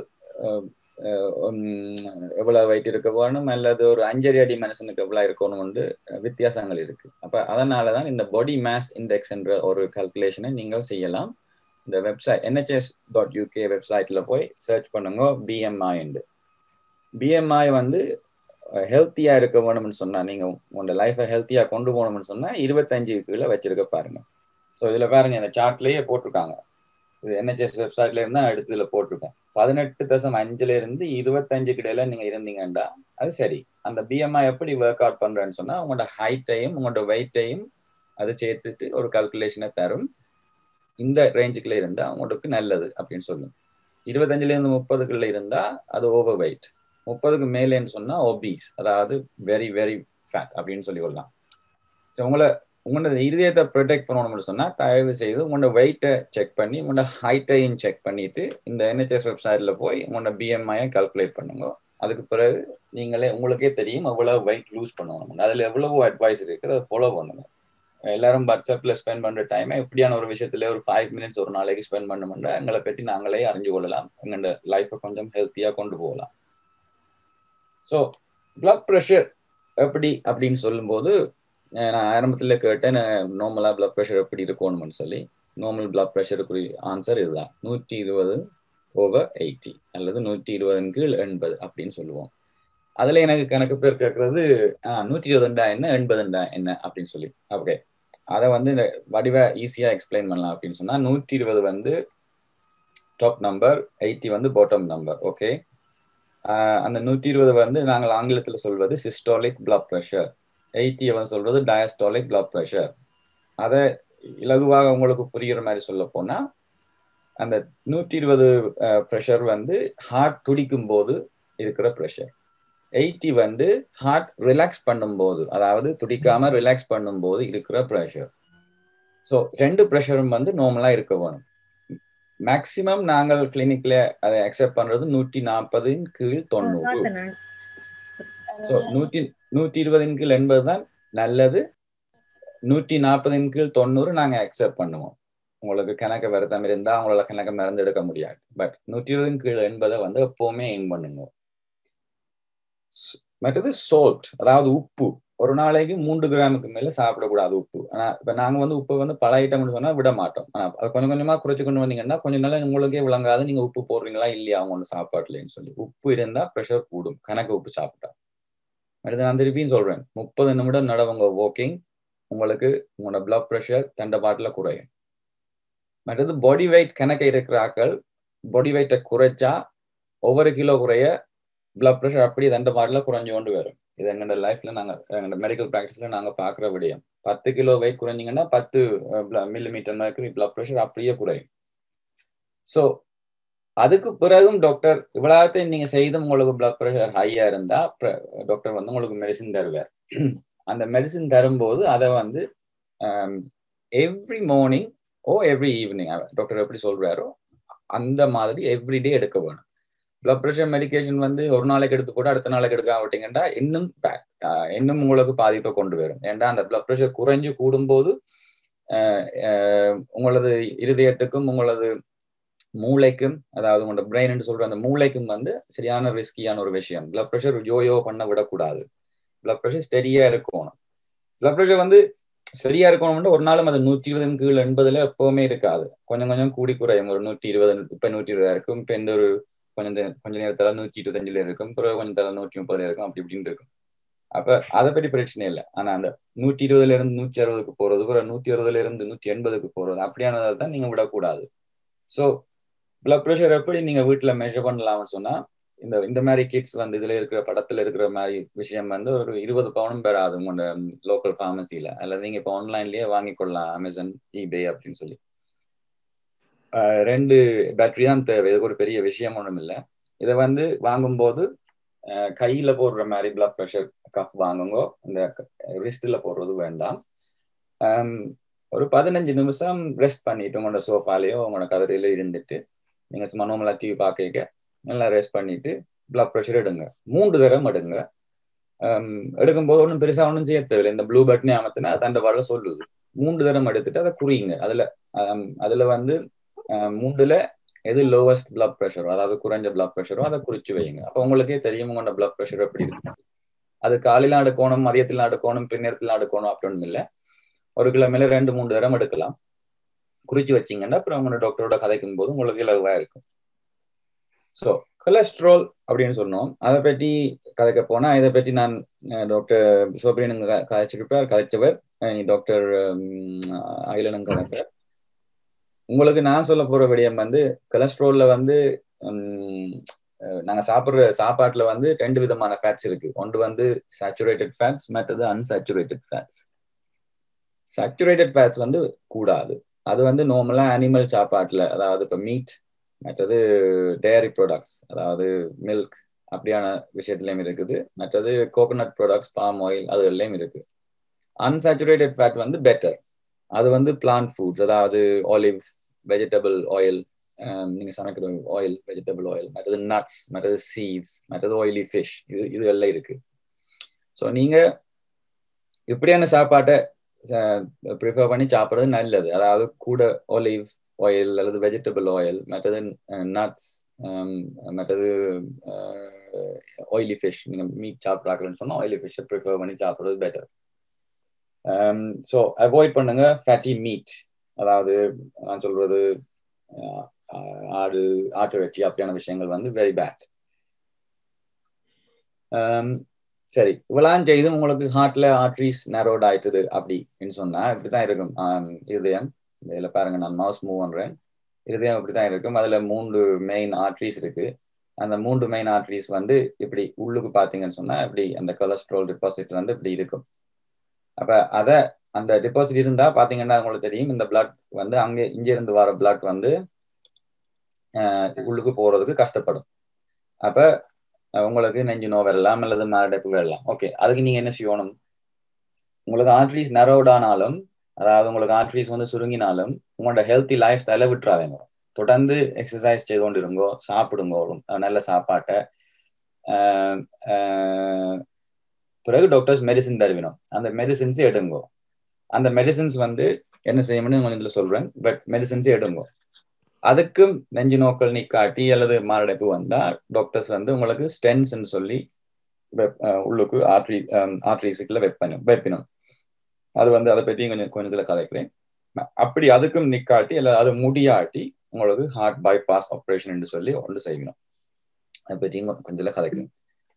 F: எவ்வளவு வெயிட் இருக்க வேணும், அல்லது ஒரு 5 அடி மனுஷனுக்கு எவ்வளவு இருக்கணும்னு வித்தியாசங்கள் இருக்கு. அப்ப அதனாலதான் இந்த பாடி மாஸ் இண்டெக்ஸ் என்ற ஒரு கால்குலேஷனை நீங்கள் செய்யலாம். இந்த வெப்சைட் nhs.uk வெப்சைட்ல போய் சர்ச் பண்ணுங்க BMI. BMI வந்து ஹெல்த்தியா இருக்க வேணும்னு சொன்னா, நீங்க உங்களோட லைஃபை ஹெல்த்தியா கொண்டு போகணும்னு சொன்னா 25 கீழே வச்சிருக்க பாருங்க. ஸோ இதுல பாருங்க, இந்த சார்ட்லயே போட்டிருக்காங்க. இது NHS வெப்சைட்ல இருந்தா எடுத்து இதுல போட்டிருக்கேன். 18.5 இருந்து 25 இடையில நீங்க இருந்தீங்கன்னா அது சரி. அந்த BMI எப்படி ஒர்க் அவுட் பண்றேன்னு சொன்னா, உங்களோட ஹைட்டையும் உங்களோட வெயிட்டையும் அது சேர்த்துட்டு ஒரு கால்குலேஷனை தரும். இந்த ரேஞ்சுக்குள்ள இருந்தா உங்களுக்கு நல்லது அப்படின்னு சொல்லுங்க. 25 இருந்து 30க்குள்ள இருந்தா அது ஓவர் வெயிட். 30க்கு மேலேன்னு சொன்னா ஒபீஸ், அதாவது வெரி வெரி ஃபேட் அப்படின்னு சொல்லி கொள்ளலாம். ஸோ உங்களோட இருதயத்தை ப்ரொடெக்ட் பண்ணணும்னு சொன்னா தயவு செய்து உங்களோட வெயிட்டை செக் பண்ணி உங்களோட ஹைட்டையும் செக் பண்ணிட்டு இந்த NHS வெப்சைட்ல போய் உங்களோட BMI கால்குலேட் பண்ணுங்க. அதுக்கு பிறகு நீங்களே உங்களுக்கே தெரியும் எவ்வளவு வெயிட் லூஸ் பண்ணணும். அதுல எவ்வளவு அட்வைஸ் இருக்கு, அதை ஃபாலோ பண்ணுங்க. எல்லாரும் வாட்ஸ்அப்ல ஸ்பெண்ட் பண்ற டைமை இப்படியான ஒரு விஷயத்துல ஒரு 5 மினிட்ஸ் ஒரு நாளைக்கு ஸ்பெண்ட் பண்ணணும்னா எங்களை பற்றி நாங்களே அறிஞ்சு கொள்ளலாம். எங்களோட லைஃபை கொஞ்சம் ஹெல்த்தியா கொண்டு போகலாம். ஸோ பிளட் ப்ரெஷர் எப்படி அப்படின்னு சொல்லும்போது, நான் ஆரம்பத்துல கேட்டேன் நார்மலா பிளட் ப்ரெஷர் எப்படி இருக்கணும்னு சொல்லி. நார்மல் பிளட் ப்ரெஷருக்குரிய ஆன்சர் இதுதான், 120/80 அல்லது 120/80 அப்படின்னு சொல்லுவோம். அதுல எனக்கு கணக்கு பேர் கேட்கறது 120 என்ன 80 என்ன அப்படின்னு சொல்லி. ஓகே, அதை வந்து வடிவா ஈஸியா எக்ஸ்பிளைன் பண்ணலாம் அப்படின்னு சொன்னா, 120 வந்து டாப் நம்பர், 80 வந்து பாட்டம் நம்பர். ஓகே, அந்த 120 வந்து நாங்கள் ஆங்கிலத்தில் சொல்வது சிஸ்டாலிக் பிளட் ப்ரெஷர், 80 சொல்றது டயஸ்டாலிக் பிளட் ப்ரெஷர். அதை இலகுவாக உங்களுக்கு புரிகிற மாதிரி சொல்ல போனா, அந்த 120 ப்ரெஷர் வந்து ஹார்ட் துடிக்கும் போது இருக்கிற ப்ரெஷர். 80 வந்து ஹார்ட் ரிலாக்ஸ் பண்ணும்போது, அதாவது துடிக்காம ரிலாக்ஸ் பண்ணும்போது இருக்கிற ப்ரெஷர். ஸோ 2 ப்ரெஷரும் வந்து நார்மலா இருக்க வேணும். மேக்சிமம் நாங்கள் கிளினிக்ல அதை அக்செப்ட் பண்றது 140/90. ஸோ 120/80 தான் நல்லது. 140/90 நாங்க அக்செப்ட் பண்ணுவோம். உங்களுக்கு கணக்கு வருத்தம் இருந்தா உங்களால கணக்கு மருந்து எடுக்க முடியாது. பட் 120/80 வந்து எப்பவுமே எய்ம் பண்ணுங்க. மற்றது சோல்ட், அதாவது உப்பு. ஒரு நாளைக்கு 3 கிராமுக்கு மேல சாப்பிடக்கூடாது உப்பு. ஆனா இப்ப நாங்க வந்து உப்பை வந்து பல ஐட்டம்னு சொன்னா விட மாட்டோம். ஆனா அது கொஞ்சம் கொஞ்சமா குறைச்சு கொண்டு வந்தீங்கன்னா கொஞ்சம் நாள் உங்களுக்கே விளங்காது நீங்க உப்பு போடுறீங்களா இல்லையா அவங்க ஒன்று சாப்பாட்டுலன்னு சொல்லி. உப்பு இருந்தா ப்ரெஷர் கூடும் கணக்கு உப்பு சாப்பிட்டா. அடுத்து நான் திருப்பியும் சொல்றேன், 30 நிமிடம் நடவுங்க வாக்கிங், உங்களுக்கு உங்களோட பிளட் ப்ரெஷர் தண்டபாட்டில் குறையும். மற்றது பாடி வெயிட் கணக்கு இருக்கிற ஆக்கள் பாடி வெயிட்டை குறைச்சா ஒவ்வொரு கிலோ குறைய பிளட் ப்ரெஷர் அப்படியே தண்டபாட்டில் குறைஞ்சு கொண்டு வரும். இது எங்களோட லைஃப்ல எங்களோட மெடிக்கல் ப்ராக்டிஸ்ல நாங்க பாக்குற விடயம். 10 கிலோ வெயிட் குறைஞ்சிங்கன்னா 10 மில்லிமீட்டர் mercury பிளட் ப்ரெஷர் அப்படியே குறையும். ஸோ அதுக்கு பிறகும் டாக்டர் இவ்வளவுத்தையும் நீங்க செய்தும் உங்களுக்கு பிளட் ப்ரெஷர் ஹையா இருந்தா டாக்டர் வந்து உங்களுக்கு மெடிசின் தருவார். அந்த மெடிசின் தரும்போது அதை வந்து every morning every evening doctor எப்படி சொல்றாரோ அந்த மாதிரி எவ்ரிடே எடுக்க வேணும். பிளட் ப்ரெஷர் மெடிக்கேஷன் வந்து ஒரு நாளைக்கு எடுத்து கூட அடுத்த நாளைக்கு எடுக்க விட்டீங்கன்னா இன்னும் உங்களுக்கு பாதிப்பை கொண்டு வரும். ஏன்னா அந்த பிளட் ப்ரெஷர் குறைஞ்சு கூடும்போது உங்களது இருதயத்துக்கும் உங்களது மூளைக்கும், அதாவது உங்களோட பிரெயின் சொல்ற அந்த மூளைக்கும் வந்து சரியான ரிஸ்கியான ஒரு விஷயம். பிளட் ப்ரெஷர் யோயோ பண்ண விடக்கூடாது. பிளட் ப்ரெஷர் ஸ்டெடியா இருக்கணும். பிளட் ப்ரெஷர் வந்து சரியா இருக்கணும்னு ஒரு நாளும் அது 120/80 எப்பவுமே இருக்காது. கொஞ்சம் கொஞ்சம் கூடி குறையும். ஒரு 120 இப்ப 120 இருக்கும், இப்ப இந்த ஒரு கொஞ்ச நேரத்துல 125 இருக்கும், பிறகு கொஞ்சம் நேரத்துல 130 இருக்கும், அப்படி இப்படின்னு இருக்கும். அப்ப அதை பற்றி பிரச்சனை இல்லை. ஆனா அந்த 120 இருந்து 160 போறது, பிறகு 160 இருந்து 180 போறது, அப்படியானதை தான் நீங்க விடக்கூடாது. ஸோ பிளட் ப்ரெஷர் எப்படி நீங்க வீட்டுல மெஷர் பண்ணலாம்னு சொன்னா, இந்த மாதிரி கிட்ஸ் வந்து இதுல இருக்கிற படத்துல இருக்கிற மாதிரி விஷயம் வந்து ஒரு 20 பவுனும் பெறாது உங்களோட லோக்கல் ஃபார்மசியில, அல்லது நீங்க இப்போ ஆன்லைன்லயே வாங்கிக்கொள்ளலாம், அமேசான், eBay அப்படின்னு சொல்லி. 2 பேட்டரி தான் தேவை. இதுக்கு ஒரு பெரிய விஷயம் ஒன்றும் இல்லை. இதை வந்து வாங்கும்போது கையில போடுற மாதிரி பிளட் ப்ரெஷர் கஃப் வாங்குங்க. இந்த ரிஸ்ட்ல போடுறது வேண்டாம். ஒரு 15 நிமிஷம் ரெஸ்ட் பண்ணிட்டு உங்களோட சோஃபாலேயோ உங்களோட கதிரையில இருந்துட்டு நீங்க சும்மா நார்மலா டிவி பார்க்க நல்லா ரெஸ்ட் பண்ணிட்டு பிளட் ப்ரெஷர் எடுங்க. 3 தடவை எடுங்க. எடுக்கும்போது ஒன்றும் பெருசா ஒன்றும் செய்ய தேவையில்லை. இந்த ப்ளூ பட்டனே அமர்த்தினா தண்டை வரல சொல்லுது. 3 தடவை எடுத்துட்டு அதை குறியுங்க. அதுல வந்து 3ல எது லோவஸ்ட் பிளட் ப்ரெஷரோ, அதாவது குறைஞ்ச பிளட் ப்ரெஷரோ அதை குறிச்சு வைங்க. அப்போ உங்களுக்கே தெரியும் உங்களோட பிளட் ப்ரெஷர் எப்படி இருக்கு. அது காலையில அடுக்கணும், மதியத்தில் அடுக்கணும், பின்னேரத்தில் அடுக்கணும் அப்படின்னு இல்லை. ஒரு கிலோமீல 2-3 தடவை எடுக்கலாம். குறிச்சு வச்சிங்கன்னா அப்புறம் உங்களோட டாக்டரோட கதைக்கும் போது உங்களுக்கு இலகுவா இருக்கும். ஸோ கொலஸ்ட்ரால் அப்படின்னு சொன்னோம். அதை பற்றி கதைக்க போனா இதை பற்றி நான் டாக்டர் சோப்ரியன் கதைச்சவர் டாக்டர் அகிலனும் கதைப்பார். உங்களுக்கு நான் சொல்ல போற விடயம் வந்து கொலஸ்ட்ரால்ல வந்து நாங்க சாப்பிடுற சாப்பாட்டுல வந்து 2 விதமான ஃபேட்ஸ் இருக்கு. ஒன்று வந்து சேச்சுரேட்டட் ஃபேட்ஸ், மற்றது அன்சாச்சுரேட்டட் ஃபேட்ஸ். சேச்சுரேட்டட் ஃபேட்ஸ் வந்து கூடாது. அது வந்து நார்மலா அனிமல் சாப்பாட்டுல, அதாவது இப்போ மீட், மற்றது டேரி ப்ராடக்ட்ஸ், அதாவது மில்க் அப்படியான விஷயத்துலயும் இருக்குது. மற்றது கோகோனட் ப்ராடக்ட்ஸ், பாம் ஆயில், அதுலயும் இருக்கு. அன்சாச்சுரேட்டட் ஃபேட் வந்து பெட்டர். அது வந்து பிளான்ட் ஃபுட்ஸ், அதாவது ஆலிவ், வெஜிடபிள் ஆயில், நீங்க சமைக்கிற ஆயில், வெஜிடபிள் ஆயில், மற்றது நட்ஸ், மற்றது சீட்ஸ், மற்றது ஆயிலி ஃபிஷ், இது எல்லாம் இருக்கு. ஸோ நீங்க இப்படியான சாப்பாட்டை ப்ரிஃபர் பண்ணி சாப்பிட்றது நல்லது. அதாவது கூட ஆலிவ் ஆயில் அல்லது வெஜிடபிள் ஆயில், மற்றது நட்ஸ், மற்றது ஆயிலி ஃபிஷ். நீங்க மீட் சாப்பிட்றாங்கன்னு சொன்னா ஆயிலி ஃபிஷ்ஷை ப்ரிஃபர் பண்ணி சாப்பிட்றது பெட்டர். ஸோ அவாய்ட் பண்ணுங்க ஃபேட்டி மீட். அதாவது நான் சொல்றது ஆட்டு இறைச்சி அப்படியான விஷயங்கள் வந்து வெரி பேட். சரி, இவ்வளவு செய்து உங்களுக்கு ஹார்ட்ல ஆர்ட்ரிஸ் நேரோட் ஆயிட்டுது அப்படின்னு சொன்னா இப்படித்தான் இருக்கும். இருதயம் இதுல பாருங்க, நான் மவுஸ் மூவ் பண்றேன். இருதயம் இப்படித்தான் இருக்கும். அதுல 3 மெயின் ஆர்ட்ரிஸ் இருக்கு. அந்த 3 மெயின் ஆர்ட்ரிஸ் வந்து இப்படி உள்ளுக்கு பாத்தீங்கன்னு சொன்னா இப்படி அந்த கொலஸ்ட்ரால் டிபாசிட் வந்து இப்படி இருக்கும். அப்ப அந்த டிபாசிட் இருந்தா பாத்தீங்கன்னா உங்களுக்கு தெரியும், இந்த பிளட் வந்து இங்க இருந்து வர பிளட் வந்து உள்ளுக்கு போறதுக்கு கஷ்டப்படும். அப்ப உங்களுக்கு நெஞ்சு நோய் வரலாம் அல்லது மாரடைப்பு வரலாம். ஓகே, அதுக்கு நீங்க என்ன செய்யணும்? உங்களுக்கு ஆர்ட்ரிஸ் நரோட் ஆனாலும், அதாவது உங்களுக்கு ஆர்ட்ரிஸ் வந்து சுருங்கினாலும் உங்களோட ஹெல்த்தி லைஃப் ஸ்டைலை விட்டுறாதீங்க. தொடர்ந்து எக்ஸசைஸ் செய்து கொண்டு இருங்கோ, சாப்பிடுங்கோ நல்ல சாப்பாட்டை. பிறகு டாக்டர்ஸ் மெடிசின் தருவினோம், அந்த மெடிசின்ஸ் எடுங்கோ. அந்த மெடிசின்ஸ் வந்து என்ன செய்யணும்னு உங்களுக்கு சொல்றேன். பட் மெடிசின்ஸ் எடுங்கோ. அதுக்கும் நெஞ்சு நோக்கள் நிக்காட்டி அல்லது மாரடைப்பு வந்தா டாக்டர்ஸ் வந்து உங்களுக்கு ஸ்டென்ஸ்ன்னு சொல்லி உள்ளுக்கு ஆர்ட்ரிஸுக்குள்ள வைப்பினும். அது வந்து அதை பற்றி கொஞ்சத்துல கதைக்கிறேன். அப்படி அதுக்கும் நிக்காட்டி அல்ல அது முடியாட்டி உங்களுக்கு ஹார்ட் பைபாஸ் ஆப்ரேஷன் என்று சொல்லி ஒன்று செய்யணும். அதை பற்றி கொஞ்சத்துல கதைக்கிறேன்.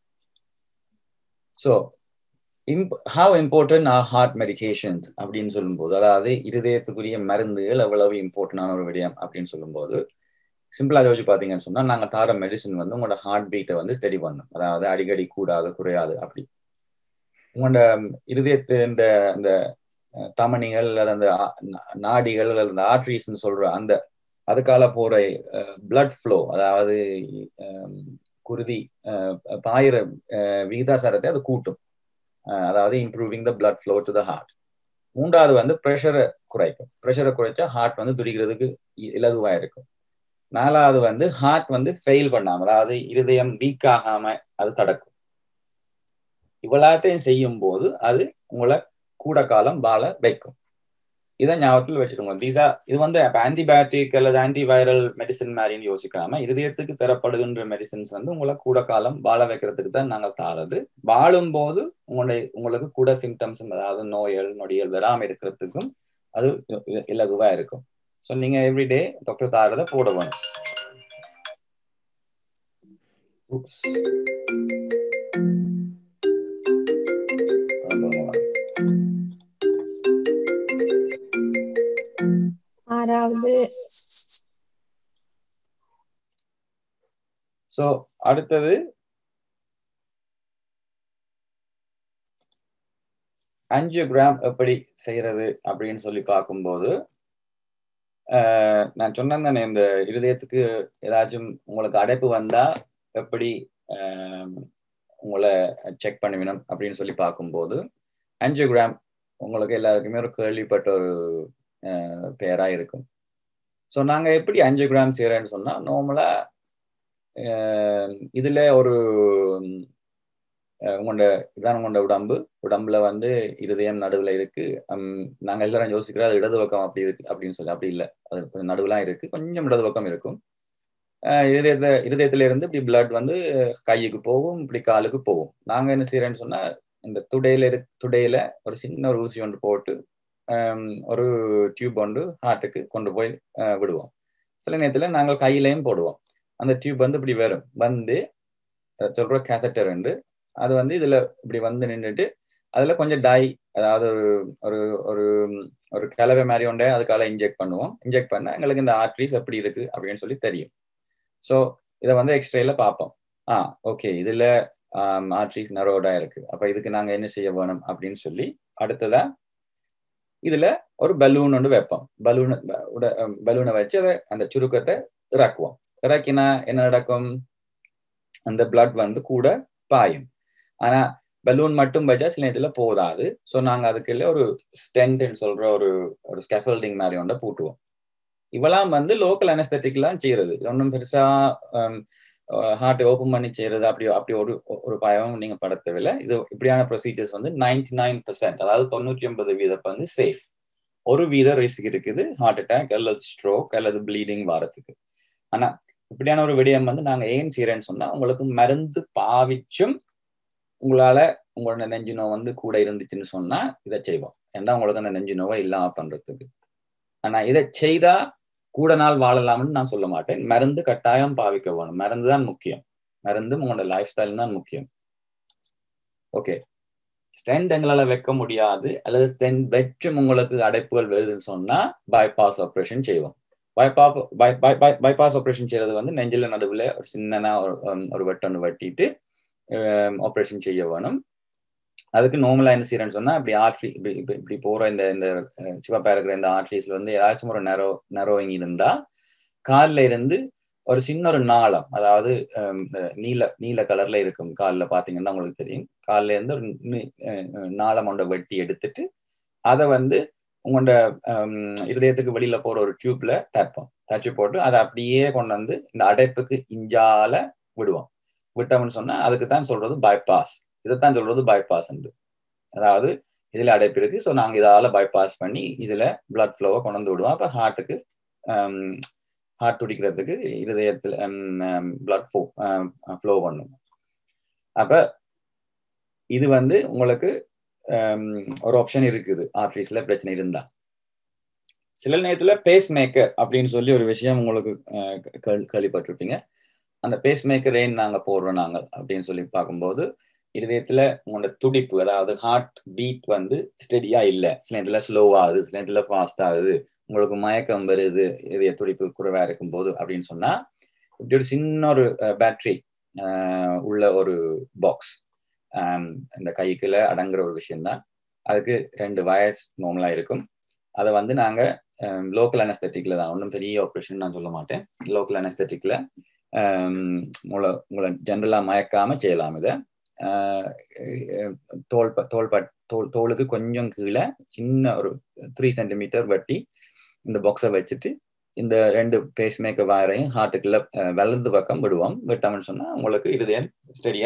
F: So how important are heart medications அப்படின்னு சொல்லும்போது, அதாவது இருதயத்துக்குரிய மருந்துகள் எவ்வளவு இம்பார்ட்டன்டான ஒரு விடயம் அப்படின்னு சொல்லும்போது, சிம்பிளா யோசிச்சு பாத்தீங்கன்னு சொன்னா நாங்க தார மெடிசின் வந்து உங்களோட ஹார்ட் பீட்டை வந்து ஸ்டடி பண்ணும். அதாவது அடிக்கடி கூடாது குறையாது. அப்படி உங்களோட இருதயத்தின் அந்த தமனிகள் அல்லது அந்த நாடிகள் அல்லது அந்த ஆர்ட்ரிஸ்ன்னு சொல்ற அந்த அதுக்கால போற பிளட் ஃப்ளோ, அதாவது குருதி பாயிர விகிதாசாரத்தை அது கூட்டும். அதாவது improving the blood flow to the heart. 3வது வந்து ப்ரெஷரை குறைக்கும். ப்ரெஷரை குறைச்சா ஹார்ட் வந்து துடிக்கிறதுக்கு இலகுவா இருக்கும். 4வது வந்து ஹார்ட் வந்து ஃபெயில் பண்ணாம, அதாவது இருதயம் வீக் ஆகாம அது தடுக்கும். இவ்வளத்தையும் செய்யும் போது அது உங்களை கூட காலம் வாழ வைக்கும். இதை ஞாபகத்தில் வச்சுக்கோங்க. இது வந்து ஆன்டிபயோட்டிக் அல்லது ஆன்டிவைரல் மெடிசின் மாதிரின்னு யோசிக்காம இருதயத்துக்கு தரப்படுகின்ற மெடிசின்ஸ் வந்து உங்களை கூட காலம் வாழ வைக்கிறதுக்கு தான் நாங்கள் தாரது. வாழும் போது உங்களுக்கு கூட சிம்டம்ஸ், அதாவது நோய்கள் நொடிகள் வராம இருக்கிறதுக்கும் அது இலகுவா இருக்கும். ஸோ நீங்க எவ்ரிடே டாக்டர் தாரதை போட வேணும். ஸோ அடுத்தது ஆஞ்சியோகிராம் எப்படி செய்யறது அப்படின்னு சொல்லி பார்க்கும்போது, நான் சொன்னேன் தானே, இந்த இருதயத்துக்கு ஏதாச்சும் உங்களுக்கு அடைப்பு வந்தா எப்படி உங்களை செக் பண்ணுவினோம் அப்படின்னு சொல்லி பார்க்கும்போது ஆஞ்சியோகிராம் உங்களுக்கு எல்லாருக்குமே ஒரு கேள்விப்பட்ட ஒரு பேரா இருக்கும். ஸோ நாங்கள் எப்படி ஆஞ்சியோகிராம் செய்கிறேன்னு சொன்னால், நார்மலா இதுல ஒரு உங்களோட உடம்புல வந்து இருதயம் நடுவுல இருக்கு. நாங்க எல்லாரும் யோசிக்கிறோம் அது இடது பக்கம் அப்படி இருக்கு அப்படின்னு சொல்லி. அப்படி இல்லை, அது கொஞ்சம் நடுவுலாம் இருக்கு, கொஞ்சம் இடது பக்கம் இருக்கும். இருதயத்துல இருந்து இப்படி பிளட் வந்து கைக்கு போகும், இப்படி காலுக்கு போகும். நாங்க என்ன செய்யறேன்னு சொன்னா, இந்த துடையில ஒரு சின்ன ஒரு ஊசி ஒன்று போட்டு ஒரு டியூப் ஒன்று ஹார்ட்டுக்கு கொண்டு போய் விடுவோம். சில நேரத்துல நாங்கள் கையிலையும் போடுவோம். அந்த டியூப் வந்து இப்படி வரும், வந்து சொல்ற கேத்தட்டர் உண்டு. அது வந்து இதுல இப்படி வந்து நின்றுட்டு அதுல கொஞ்சம் டை, அதாவது ஒரு ஒரு ஒரு கலவை மாதிரி ஒன்றே அதுக்கால இன்ஜெக்ட் பண்ணுவோம். இன்ஜெக்ட் பண்ண எங்களுக்கு இந்த ஆர்ட்ரிஸ் எப்படி இருக்கு அப்படின்னு சொல்லி தெரியும். ஸோ இதை வந்து எக்ஸ்ரேல பார்ப்போம். ஓகே, இதுல ஆர்ட்ரிஸ் நரோடா இருக்கு, அப்ப இதுக்கு நாங்க என்ன செய்ய வேணும் அப்படின்னு சொல்லி அடுத்ததா இதுல ஒரு பலூன் ஒன்று வைப்போம். பலூனை வச்சு அதை அந்த சுருக்கத்தை இறக்குவோம். இறக்கினா என்ன நடக்கும், அந்த பிளட் வந்து கூட பாயும். ஆனா பலூன் மட்டும் வச்சா சில நேரத்துல போதாது. ஸோ நாங்க அதுக்குள்ள ஒரு ஸ்டென்ட்னு சொல்ற ஒரு ஸ்கேஃபோல்டிங் மாதிரி ஒன்றை போட்டுவோம். இவெல்லாம் வந்து லோக்கல் அனஸ்தட்டிக்லாம் செய்யறது, ஒன்றும் பெருசா ஹார்ட் ஓப்பன் பண்ணி செய்யறது அப்படி ஒரு பயம் நீங்க பட தேவையில்லை. இது இப்படியான ப்ரொசீஜர்ஸ் வந்து 99%, அதாவது 99% வந்து சேஃப். ஒரு வீத ரிஸ்க் இருக்குது ஹார்ட் அட்டாக் அல்லது ஸ்ட்ரோக் அல்லது ப்ளீடிங் வாரத்துக்கு. ஆனா இப்படியான ஒரு விடயம் வந்து நாங்க ஏன் செய்யறேன்னு சொன்னா, உங்களுக்கு மருந்து பாவிச்சும் உங்களால உங்களோட நெஞ்சு நோய் வந்து கூட இருந்துச்சுன்னு சொன்னா இதை செய்வோம். ஏன்னா உங்களுக்கு அந்த நெஞ்சு நோவை இல்லாம பண்றதுக்கு. ஆனா இதை செய்தா கூட நாள் வாழலாம்னு நான் சொல்ல மாட்டேன். மருந்து கட்டாயம் பாவிக்க வேணும். மருந்து தான் முக்கியம். மருந்து உங்களோட லைஃப் ஸ்டைல் தான் முக்கியம். ஓகே, ஸ்டென்ட் எங்களால வைக்க முடியாது அல்லது ஸ்டென்ட் வச்சும் உங்களுக்கு அடைப்புகள் வருதுன்னு சொன்னா பைபாஸ் ஆப்ரேஷன் செய்வோம். பைபாஸ் ஆப்ரேஷன் செய்யறது வந்து நெஞ்சில நடுவில் ஒரு சின்ன ஒரு வெட்டொன்று வெட்டிட்டு ஆப்ரேஷன் செய்ய வேணும். அதுக்கு நார்மலா என்ன செய்யறேன்னு சொன்னா, இப்படி ஆர்ட்ரி இப்படி போற இந்த சிவப்பா இருக்கிற இந்த ஆர்ட்ரிஸ்ல வந்து ஏதாச்சும் ஒரு நரோவிங் இருந்தா காலில் இருந்து ஒரு சின்ன ஒரு நாளம், அதாவது நீல கலர்ல இருக்கும் காலில் பாத்தீங்கன்னா உங்களுக்கு தெரியும். காலில இருந்து ஒரு நாளம் ஒன்றை வெட்டி எடுத்துட்டு அதை வந்து உங்களோட இருதயத்துக்கு வெளியில போற ஒரு டியூப்ல தச்சு போட்டு அதை அப்படியே கொண்டு வந்து இந்த அடைப்புக்கு இஞ்சால விடுவோம். விட்டோம்னு சொன்னா அதுக்கு தான் சொல்றது பைபாஸ். இதைத்தான் சொல்றது பைபாஸ். அதாவது இதுல அடைப்பு இருக்கு, ஸோ நாங்க இதால பைபாஸ் பண்ணி இதுல பிளட் ஃப்ளோவை கொண்டு வந்து விடுவோம். அப்ப ஹார்ட்டுக்கு ஹார்ட் துடிக்கிறதுக்கு இருதயத்துல பிளட் ஃப்ளோ பண்ணும். அப்ப இது வந்து உங்களுக்கு ஒரு ஆப்ஷன் இருக்குது ஆர்ட்ரிஸ்ல பிரச்சனை இருந்தா. சில நேரத்துல பேஸ் மேக்கர் அப்படின்னு சொல்லி ஒரு விஷயம் உங்களுக்கு கேள்விப்பட்டிருப்பீங்க. அந்த பேஸ் மேக்கர் ஏன் நாங்க போடுறோம் நாங்கள் அப்படின்னு சொல்லி பார்க்கும்போது, இருதயத்துல உங்களோட துடிப்பு, அதாவது ஹார்ட் பீட் வந்து ஸ்டெடியா இல்லை, சில நேரத்துல ஸ்லோ ஆகுது, சில நேரத்துல ஃபாஸ்ட் ஆகுது, உங்களுக்கு மயக்கம் வருது இதய துடிப்பு குறைவா இருக்கும் போது அப்படின்னு சொன்னா, இப்படி ஒரு சின்ன ஒரு பேட்டரி உள்ள ஒரு பாக்ஸ் இந்த கைக்குள்ள அடங்குற ஒரு விஷயம்தான். அதுக்கு 2 வயர்ஸ் நார்மலா இருக்கும். அதை வந்து நாங்க லோக்கல் அனஸ்தட்டிக்ல தான், ஒன்றும் பெரிய ஆப்ரேஷன் நான் சொல்ல மாட்டேன், லோக்கல் அனஸ்தட்டிக்ல உங்களை ஜென்ரலா மயக்காம செய்யலாம். இதை தோலுக்கு கொஞ்சம் கீழே சின்ன ஒரு 3 சென்டிமீட்டர் வெட்டி இந்த பாக்ஸை வச்சுட்டு இந்த 2 பேஸ் மேக்கர் வயரையும் ஹார்ட்டுக்குள்ள வலது பக்கம் விடுவோம். விட்டோம்னு சொன்னா உங்களுக்கு இருதயம் ஸ்டெடியா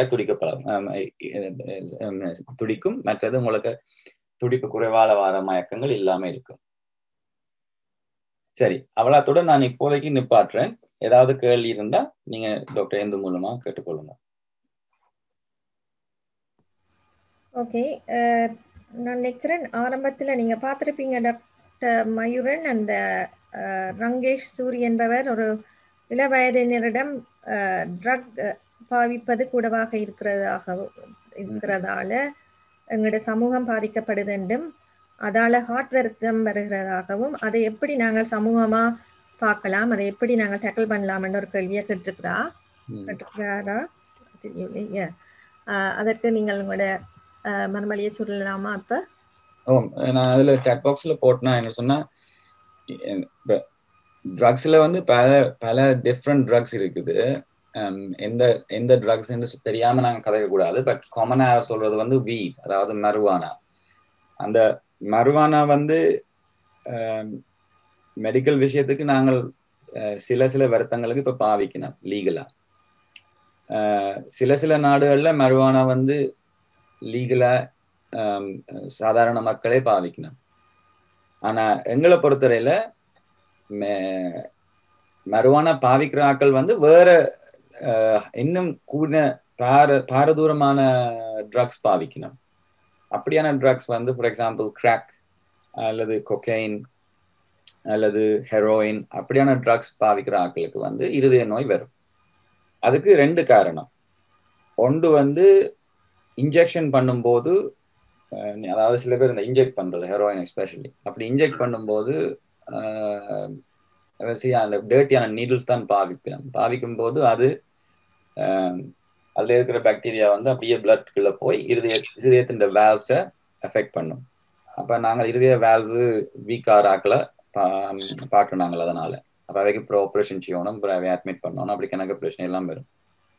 F: துடிக்கும். மற்றது உங்களுக்கு துடிப்பு குறைவால வர மயக்கங்கள் இல்லாம இருக்கும். சரி, அவ்வளோத்துடன் நான் இப்போதைக்கு நிப்பாட்டுறேன். ஏதாவது கேள்வி இருந்தா நீங்க டாக்டர் இந்து மூலமா கேட்டுக்கொள்ளுங்க.
A: ஓகே, நான் நினைக்கிறேன் ஆரம்பத்துல நீங்க பார்த்திருப்பீங்க டாக்டர் மயூரன், அந்த ரங்கேஷ் சூரி என்பவர் ஒரு இளவயதினரிடம் ட்ரக் பாவிப்பது கூடவாக இருக்கிறதால எங்களோட சமூகம் பாதிக்கப்படுது என்றும், அதால ஹார்ட் வருத்தம் வருகிறதாகவும், அதை எப்படி நாங்கள் சமூகமா பார்க்கலாம், அதை எப்படி நாங்கள் டேக்கிள் பண்ணலாம்னு ஒரு கேள்வியை கேட்டிருக்கிறாரா தெரியலையே. அதற்கு நீங்கள் உங்களோட மறுமொழியை சொல்லலாமா? அப்ப
F: நான் அதுல சாட் பாக்ஸ்ல போட்டேன்னா என்ன சொன்னா, ட்ரக்ஸ்ல வந்து பல டிஃப்ரெண்ட் ட்ரக்ஸ் இருக்குது. எந்த எந்த ட்ரக்ஸ் தெரியாம நாங்க கதைக்க கூடாது. பட் காமனா சொல்றது வந்து வீட், அதாவது மருவானா. அந்த மருவானா வந்து மெடிக்கல் விஷயத்துக்கு நாங்கள் சில வருத்தங்களுக்கு இப்ப பாவிக்கணும் லீகலா. சில நாடுகள்ல மருவானா வந்து லீகலா சாதாரண மக்களே பாவிக்கணும். ஆனா எங்களை பொறுத்தவரையில மருவானா பாவிக்கிற ஆக்கள் வந்து வேற இன்னும் கூட பாரதூரமான ட்ரக்ஸ் பாவிக்கணும். அப்படியான ட்ரக்ஸ் வந்து ஃபார் எக்ஸாம்பிள் கிராக் அல்லது கொக்கைன் அல்லது ஹெரோயின், அப்படியான ட்ரக்ஸ் பாவிக்கிற ஆட்களுக்கு வந்து இருதய நோய் வரும். அதுக்கு 2 காரணம். ஒன்று வந்து இன்ஜெக்ஷன் பண்ணும்போது, அதாவது சில பேர் இந்த இன்ஜெக்ட் பண்றது ஹெரோயின் எஸ்பெஷலி, அப்படி இன்ஜெக்ட் பண்ணும்போது அந்த டேர்ட்டியான நீடில்ஸ் தான் பாவிக்கும் போது அது அதுல இருக்கிற பாக்டீரியா வந்து அப்படியே பிளட்குள்ள போய் இருதயத்தின் வேல்வ்ஸை எஃபெக்ட் பண்ணும். அப்ப நாங்கள் இருதய வேல்வு வீக் ஆறாக்கல பார்க்கணும் நாங்கள். அதனால அப்ப அவைக்கு அப்புறம் ஆப்ரேஷன் செய்யணும், அப்புறம் அட்மிட் பண்ணணும், அப்படி கணக்கு பிரச்சனை எல்லாம் வரும்.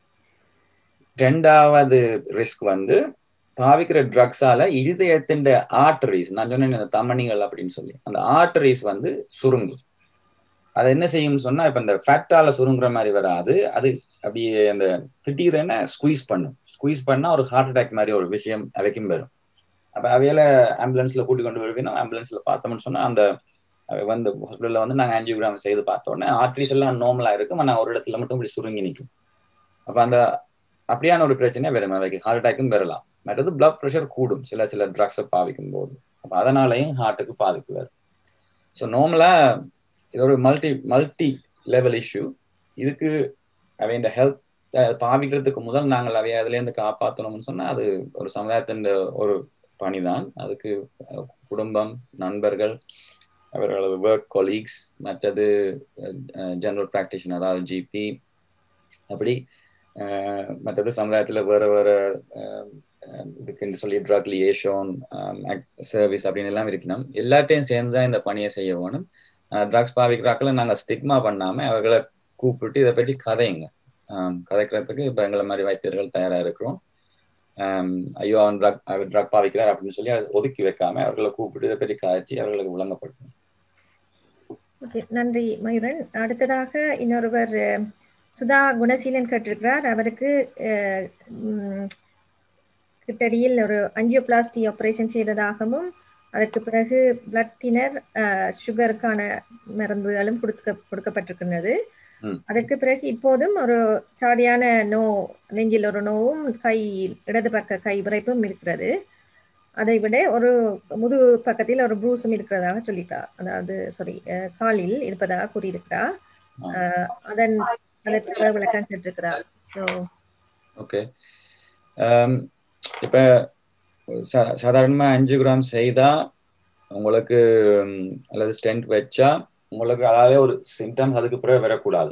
F: 2வது ரிஸ்க் வந்து பாவிக்கிற ட்ரக்ஸால இருதயத்தின் ஆர்டரிஸ், நான் சொன்னேன் இந்த தமனிகள் அப்படின்னு சொல்லி, அந்த ஆர்டரிஸ் வந்து சுருங்கும். அதை என்ன செய்யும்னு சொன்னா, இப்ப இந்த ஃபேக்டால சுருங்குற மாதிரி வராது, அது அப்படியே அந்த திடீரென ஸ்குவீஸ் பண்ணா ஒரு ஹார்ட் அட்டாக் மாதிரி ஒரு விஷயம் அவைக்கும் வரும். அப்ப அவையில ஆம்புலன்ஸ்ல கூட்டி கொண்டு வருவீங்கன்னா, ஆம்புலன்ஸ்ல பார்த்தோம்னு சொன்னா அந்த வந்து ஹாஸ்பிட்டல்ல வந்து நாங்கள் ஆன்ஜியோகிராம் செய்து பார்த்தோன்னே ஆர்டரிஸ் எல்லாம் நார்மலா இருக்கும், ஆனால் ஒரு இடத்துல மட்டும் இப்படி சுருங்கி நிற்கும். அப்ப அந்த அப்படியான ஒரு பிரச்சனை வரும், அவைக்கு ஹார்ட் அட்டாக்கும் வரலாம். மற்றது பிளட் ப்ரெஷர் கூடும் சில ட்ரக்ஸை பாவிக்கும் போது. அப்ப அதனாலையும் ஹார்ட்டுக்கு பாதிப்பு வரும். ஸோ நார்மலா இது ஒரு மல்டி லெவல் இஷ்யூ. இதுக்கு அவைய ஹெல்த் பாவிக்கிறதுக்கு முதல் நாங்கள் அவைய அதுல இருந்து காப்பாற்றணும்னு சொன்னா அது ஒரு சமுதாயத்தின் ஒரு பணிதான். அதுக்கு குடும்பம், நண்பர்கள், அவர்களது ஒர்க் கொலீக்ஸ், மற்றது ஜெனரல் பிராக்டிஷனர் அதாவது ஜிபி, அப்படி மற்றது சமுதாயத்துல வேற இதுக்குன்னு சொல்லி ட்ரக் லியேஷன் சர்வீஸ் அப்படின்னு எல்லாம் இருக்கணும். எல்லாத்தையும் சேர்ந்துதான் இந்த பணியை செய்ய வேணும். ட்ரக்ஸ் பாவிக்கிறாக்களை நாங்கள் ஸ்டிக்மா பண்ணாம அவர்களை கூப்பிட்டு இதை பற்றி கதைக்கிறதுக்கு இப்ப எங்களை மாதிரி வைத்தியர்கள் தயாரா இருக்கிறோம். ஐயோ அவன் ட்ரக் பாவிக்கிறார் அப்படின்னு சொல்லி அதை ஒதுக்கி வைக்காம அவர்களை கூப்பிட்டு இதை பற்றி காய்ச்சி அவர்களுக்கு விளங்கப்படுத்தணும்.
A: ஓகே, நன்றி மயூரன். அடுத்ததாக இன்னொருவர் சுதா குணசீலன் கேட்டிருக்கிறார். அவருக்கு கிட்டடியில் ஒரு ஆஞ்சியோபிளாஸ்டி ஆபரேஷன் செய்ததாகவும் அதற்கு பிறகு பிளட் தினர் சுகருக்கான மருந்துகளும் கொடுக்கப்பட்டிருக்கின்றது. அதற்கு பிறகு இப்போதும் ஒரு சாடியான நெஞ்சில் ஒரு நோவும் இடது பக்க கை விரைப்பும் இருக்கிறது. அதை விட ஒரு முது பக்கத்தில் ஒரு ப்ரூஸும் இருக்கிறதாக சொல்லிட்டார், அதாவது காலில் இருப்பதாக கூறியிருக்கிறார். அதற்கு விளக்கம் கேட்டிருக்கிறார்.
F: ஓகே, இப்ப சாதாரணமா 5 கிராம் செய்தா உங்களுக்கு அல்லது ஸ்டென்ட் வச்சா உங்களுக்கு அதாவது ஒரு சிம்டம்ஸ் அதுக்கு பிறகு வரக்கூடாது.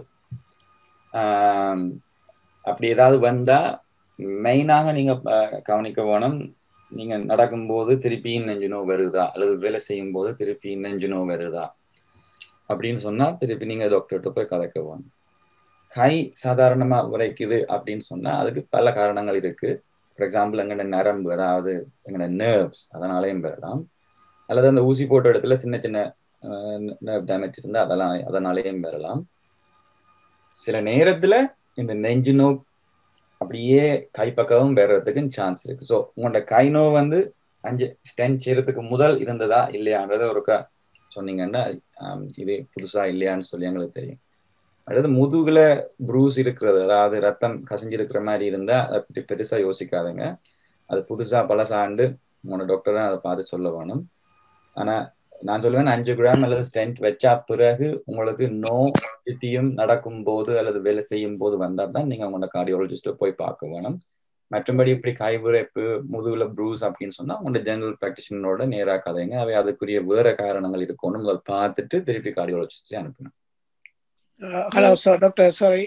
F: அப்படி ஏதாவது வந்தா மெயினாக நீங்க கவனிக்க வேணும், நீங்க நடக்கும்போது திருப்பியும் நெஞ்சு நோவு வருதா, அல்லது வேலை செய்யும் போது திருப்பியும் நெஞ்சு நோவு வருதா அப்படின்னு சொன்னா திருப்பி நீங்க டாக்டர்கிட்ட போய் கதைக்க வேணும். கை சாதாரணமா உரைக்குது அப்படின்னு சொன்னா அதுக்கு பல காரணங்கள் இருக்கு. ஃபார் எக்ஸாம்பிள் எங்கட நரம்பு, அதாவது எங்கட நர்வ்ஸ், அதனாலேயும் வரலாம். அல்லது அந்த ஊசி போட்ட இடத்துல சின்ன நர்வ் டேமேஜ் இருந்தா அதனாலேயும் வரலாம். சில நேரத்துல இந்த நெஞ்சு நோய் அப்படியே கைப்பக்கவும் வர்றதுக்கு சான்ஸ் இருக்கு. ஸோ உங்களோட கை நோய் வந்து 5 ஸ்டென்ட் செய்யறதுக்கு முதல் இருந்ததா இல்லையான்றத ஒருக்கா சொன்னீங்கன்னா இது புதுசா இல்லையான்னு சொல்லி எங்களுக்கு தெரியும். அதாவது முதுகுல ப்ரூஸ் இருக்கிறது, அதாவது ரத்தம் கசிஞ்சிருக்கிற மாதிரி இருந்தா அதை பற்றி பெருசா யோசிக்காதுங்க. அது புதுசா பழசாண்டு உங்களோட டாக்டர் தான் அதை பார்த்து சொல்ல வேணும். ஆனா நான் சொல்லுவேன் 5 கிராம் அல்லது ஸ்டென்ட் வச்சா பிறகு உங்களுக்கு திருப்பியும் நடக்கும் போது அல்லது வேலை செய்யும் போது வந்தா தான் நீங்க உங்களோட கார்டியாலஜிஸ்ட போய் பார்க்க வேணும். மற்றபடி இப்படி கைவிரைப்பு, முதுகுல ப்ரூஸ் அப்படின்னு சொன்னா உங்களோட ஜெனரல் பிராக்டிஷனரோட நேரா கதைங்க. அவை அதுக்குரிய வேற காரணங்கள் இருக்கும்னு முதல் பார்த்துட்டு திருப்பி கார்டியாலஜிஸ்டே அனுப்பணும்.
E: ஹலோ சார், டாக்டர் சாரி,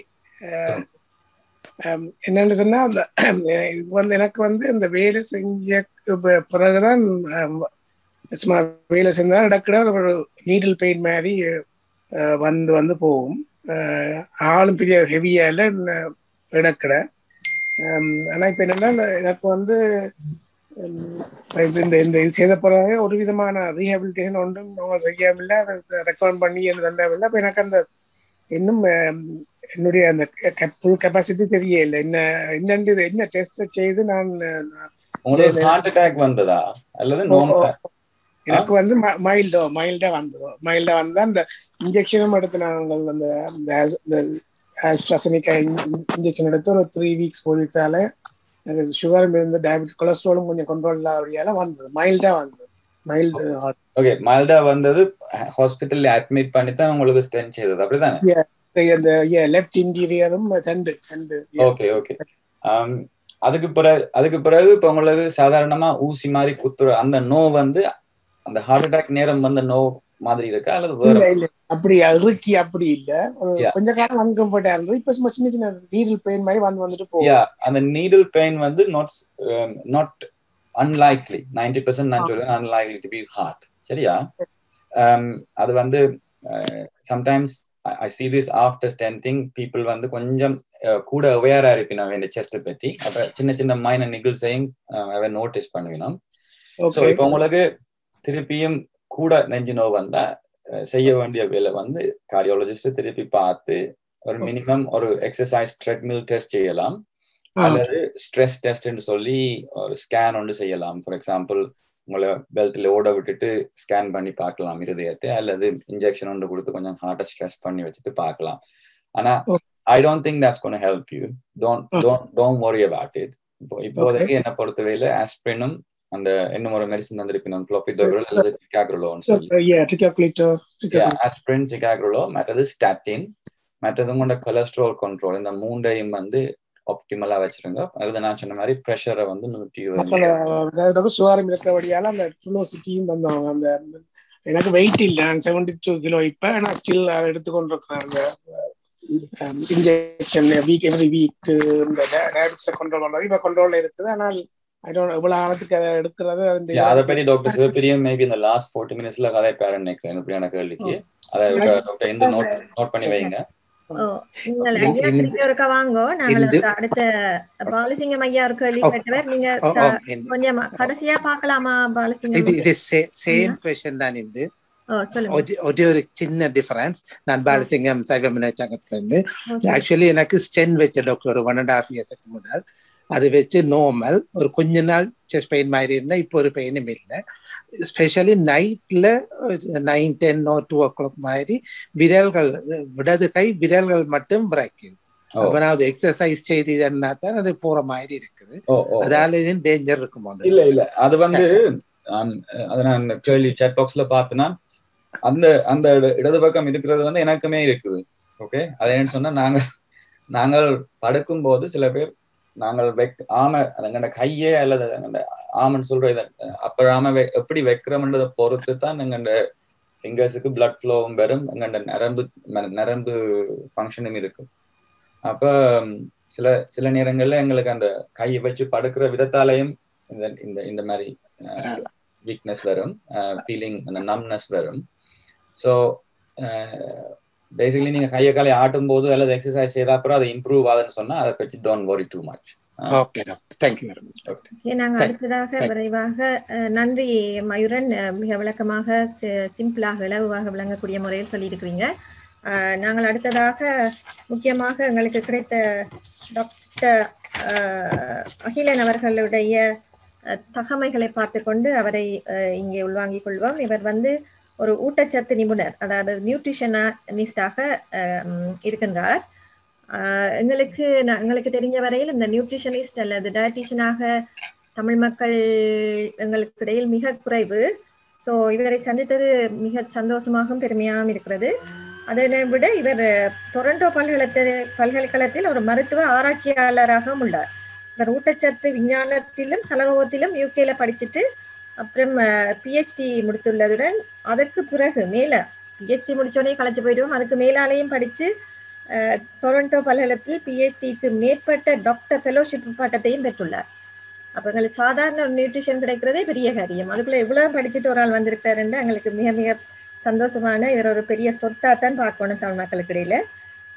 E: என்னன்னு சொன்னா அந்த இது வந்து எனக்கு வந்து இந்த வேலை செஞ்ச பிறகுதான் சும்மா வேலை செஞ்சால் இடக்கிட ஒரு நீடில் பெயின் மாதிரி வந்து போகும். ஆளும் பெரிய ஹெவியா இல்லை, இடக்கிட. ஆனா இப்ப என்னன்னா எனக்கு வந்து இந்த இந்த இது செய்த பிறகு ஒரு விதமான ரீஹாபிலிட்டேஷன் ஒன்றும் அவங்க செய்யவில்லை, அதை ரெக்கமெண்ட் பண்ணி அது வந்தவில்லை. அப்ப எனக்கு அந்த இன்னும் என்னுடைய அந்த ஃபுல் கெப்பாசிட்டி தெரியல. என்ன டெஸ்ட் செய்து நான்
F: உங்களுக்கு ஹார்ட் அட்டாக் வந்ததா அல்லது
E: எனக்கு வந்து மைல்டா வந்ததா அந்த இன்ஜெக்ஷனும் எடுத்து நாங்கள் அந்த ஆஸ்ட்ராசெனிகா இன்ஜெக்ஷன் எடுத்து ஒரு 3 வீக்ஸ் 4 வீக்ஸால எனக்கு சுகரும் இருந்து டயபெட்டிஸ் கொலஸ்ட்ராலும் கொஞ்சம் கண்ட்ரோல் இல்லாதபடியால வந்தது, மைல்டா வந்தது.
F: ஓகே, மைல்டா வந்தது. ஹாஸ்பிட்டல்ல அட்மிட் பண்ணி தான் உங்களுக்கு ஸ்டென்ட் செய்தது, அப்படிதானே?
E: அந்த லெஃப்ட் இன்டீரியரும் ரெண்டு.
F: Okay okay. அதுக்கு பிறகு இப்ப உங்களுக்கு சாதாரணமா ஊசி மாதிரி குத்துற அந்த நோ வந்து அந்த ஹார்ட் அட்டாக் நேரம் வந்த நோ மாதிரி இருக்கா அல்லது வேற?
E: இல்ல அப்படி இறுக்கி அப்படி இல்ல, கொஞ்ச காலம் அன்கம்ஃபர்ட்டா இருந்தது. இப்ப சின்ன சின்ன நீடில் பெயின் மாதிரி வந்துட்டு போகும்.
F: அந்த நீடில் பெயின் வந்து நாட் unlikely, 90% நான் சொல்றேன் unlikely to be hard. சரியா? அது வந்து sometimes I see this after stenting, people வந்து கொஞ்சம் கூட அவேரா இருப்பினா இந்த செஸ்ட் பத்தி. அப்ப சின்ன சின்ன மைனர் நிகிள்ஸையும் அவன் நோட்டீஸ் பண்ணுவினோம். ஸோ இப்போ உங்களுக்கு திருப்பியும் கூட நெஞ்சு நோவு வந்தா செய்ய வேண்டிய வேலை வந்து கார்டியாலஜிஸ்ட் திருப்பி பார்த்து ஒரு மினிமம் ஒரு எக்ஸசைஸ் ட்ரெட்மில் டெஸ்ட் செய்யலாம், அல்லது ஸ்ட்ரெஸ் டெஸ்ட்னு சொல்லி ஒரு ஸ்கேன் ஒன்று செய்யலாம். ஃபார் எக்ஸாம்பிள் உங்களை பெல்ட்ல ஓட விட்டுட்டு ஸ்கேன் பண்ணி பார்க்கலாம் இருதயத்தை, அல்லது இன்ஜெக்ஷன் ஒன்று கொடுத்து கொஞ்சம் ஹார்ட்டை ஸ்ட்ரெஸ் பண்ணி வச்சுட்டு பார்க்கலாம். ஆனா I don't think that's going to help you. Don't worry about it. இப்போதைக்கு என்ன பொறுத்தவரையில ஆஸ்பிரினும் அந்த இன்னும் ஒரு மெடிசன் வந்திருக்கணும், குளோபிடோக்ரல் அல்லது டிகாக்ரோலோன்னு சொல்லி. ஆஸ்பிரின், டிகாக்ரோலோ, மற்றது ஸ்டாட்டின், மற்றது உங்களோட கொலஸ்ட்ரால் கண்ட்ரோல், இந்த மூண்டையும் வந்து ஆப்டிமலா வச்சிருங்க. அது நான் சொன்ன மாதிரி பிரஷரை வந்து
E: 120 சுகாரம் இருக்கிறபடியால அந்த ஃபுளோசிட்டியும் தந்தவங்க. அந்த எனக்கு வெயிட் இல்லை, நான் 72 கிலோ இப்ப, நான் ஸ்டில் அதை எடுத்துக்கொண்டு இருக்கிறேன். அந்த இன்ஜெக்ஷன் எவ்ரி வீக் இந்த டயபெட்டிஸை கண்ட்ரோல் பண்றது இப்ப கண்ட்ரோல்ல இருக்குது. ஆனால் இவ்வளவு காலத்துக்கு அதை எடுக்கிறது
F: அதை பற்றி டாக்டர் சிவபிரியம் மேபி இந்த லாஸ்ட் 40 மினிட்ஸ்ல கதை பேரன் நினைக்கிறேன் இப்படியான கேள்விக்கு. அதை டாக்டர் எந்த நோட் பண்ணி வைங்க.
A: வாங்கோ, நாங்கள் அடுத்த பாலசிங்கம் ஐயா ஒரு கேள்வி கேட்டவர், நீங்க கொஞ்சம் கடைசியா பாக்கலாமா? பாலசிங்கம்
G: இது சேம் क्वेश्चन தான். இது ஒரு சின்ன டிஃபரன்ஸ். நான் பாலசிங்கம் சைவ சங்கத்துல இருந்து ஆக்சுவலி எனக்கு ஸ்டென் வச்ச டாக்டர் ஒரு 1.5 இயர்ஸ்க்கு முதல். அது வச்சு நார்மல் ஒரு கொஞ்ச நாள் செஸ்ட் பெயின் மாதிரி இருந்தா இப்போ ஒரு பெயினும் இல்லை. ஸ்பெஷலி நைட்ல 9, 10 or 2 o'clock மாதிரி விரல்கள், இடது கை விரல்கள் மட்டும் பிறக்குது. அப்ப நான் அது எக்ஸசைஸ் செய்ததுன்னா தான் அது போற மாதிரி இருக்குது. அதால டேஞ்சர் இருக்குமா?
F: இல்ல அது வந்து அதை நான் இந்த கேள்வி சாட் பாக்ஸ்ல பார்த்தேன்னா அந்த அந்த இடது பக்கம் இருக்கிறது வந்து எனக்குமே இருக்குது. ஓகே, அது என்னன்னு சொன்னா நாங்கள் படுக்கும் போது சில பேர் நாங்கள் ஆமை அதங்கண்ட கையே அல்லது அந்த ஆமன்னு சொல்ற அப்ப ஆமை எப்படி வைக்கிறோம்ன்றதை பொறுத்து தான் எங்கண்ட ஃபிங்கர்ஸுக்கு பிளட் ஃப்ளோவும் பெறும், எங்கண்ட நரம்பு ஃபங்க்ஷனும் இருக்கும். அப்ப சில நேரங்கள்ல எங்களுக்கு அந்த கையை வச்சு படுக்கிற விதத்தாலையும் இந்த மாதிரி வீக்னஸ் வரும், ஃபீலிங் அந்த நம்னஸ் வரும். ஸோ பேசிக்கலி நீங்க கையை காலை ஆட்டும் போது அல்லது எக்ஸசைஸ் செய்த அப்புறம் அது இம்ப்ரூவ் ஆகுதுன்னு சொன்னா அதை பற்றி don't worry too much.
G: Okay doctor, thank you very much.
A: நாங்கள் அடுத்ததாக விரைவாக நன்றி மயூரன், மிக விளக்கமாக சிம்பிளாக இலகுவாக விளங்கக்கூடிய முறையில் சொல்லியிருக்கிறீங்க. நாங்கள் அடுத்ததாக முக்கியமாக எங்களுக்கு கிடைத்த டாக்டர் அகிலன் அவர்களுடைய தகமைகளை பார்த்து கொண்டு அவரை இங்கே உள்வாங்கிக் கொள்வோம். இவர் வந்து ஒரு ஊட்டச்சத்து நிபுணர், அதாவது நியூட்ரிஷனிஸ்டாக இருக்கின்றார். எங்களுக்கு தெரிஞ்ச வரையில் இந்த நியூட்ரிஷனிஸ்ட் அல்லது டயட்டிஷியனாக தமிழ் மக்கள் எங்களுக்கு இடையில் மிக குறைவு. ஸோ இவரை சந்தித்தது மிக சந்தோஷமாகவும் பெருமையாகவும் இருக்கிறது. அதனை விட இவர் டொரண்டோ பல்கலைக்கழகத்தில் ஒரு மருத்துவ ஆராய்ச்சியாளராகவும் உள்ளார். இவர் ஊட்டச்சத்து விஞ்ஞானத்திலும் சலரோகத்திலும் யூகேல படிச்சுட்டு அப்புறம் பிஹெச்டி முடித்துள்ளதுடன் அதற்கு பிறகு மேல பிஹெச்டி முடிச்சோடனே கலைச்சு போயிடுவோம், அதுக்கு மேலாலையும் படிச்சு டொரண்டோ பல்கலைக்கழகத்தில் பிஹெச்டிக்கு மேற்பட்ட டாக்டர் ஃபெலோஷிப் பட்டத்தையும் பெற்றுள்ளார். அப்ப எங்களுக்கு சாதாரண ஒரு நியூட்ரிஷன் கிடைக்கிறதே பெரிய காரியம். அதுக்குள்ள எவ்வளவு படிச்சுட்டு ஒரு ஆள் வந்திருக்காருன்னு எங்களுக்கு மிக மிக சந்தோஷமான, இவர் ஒரு பெரிய சொத்தாத்தான் பார்க்கணும் தமிழ் மக்களுக்கு இடையில.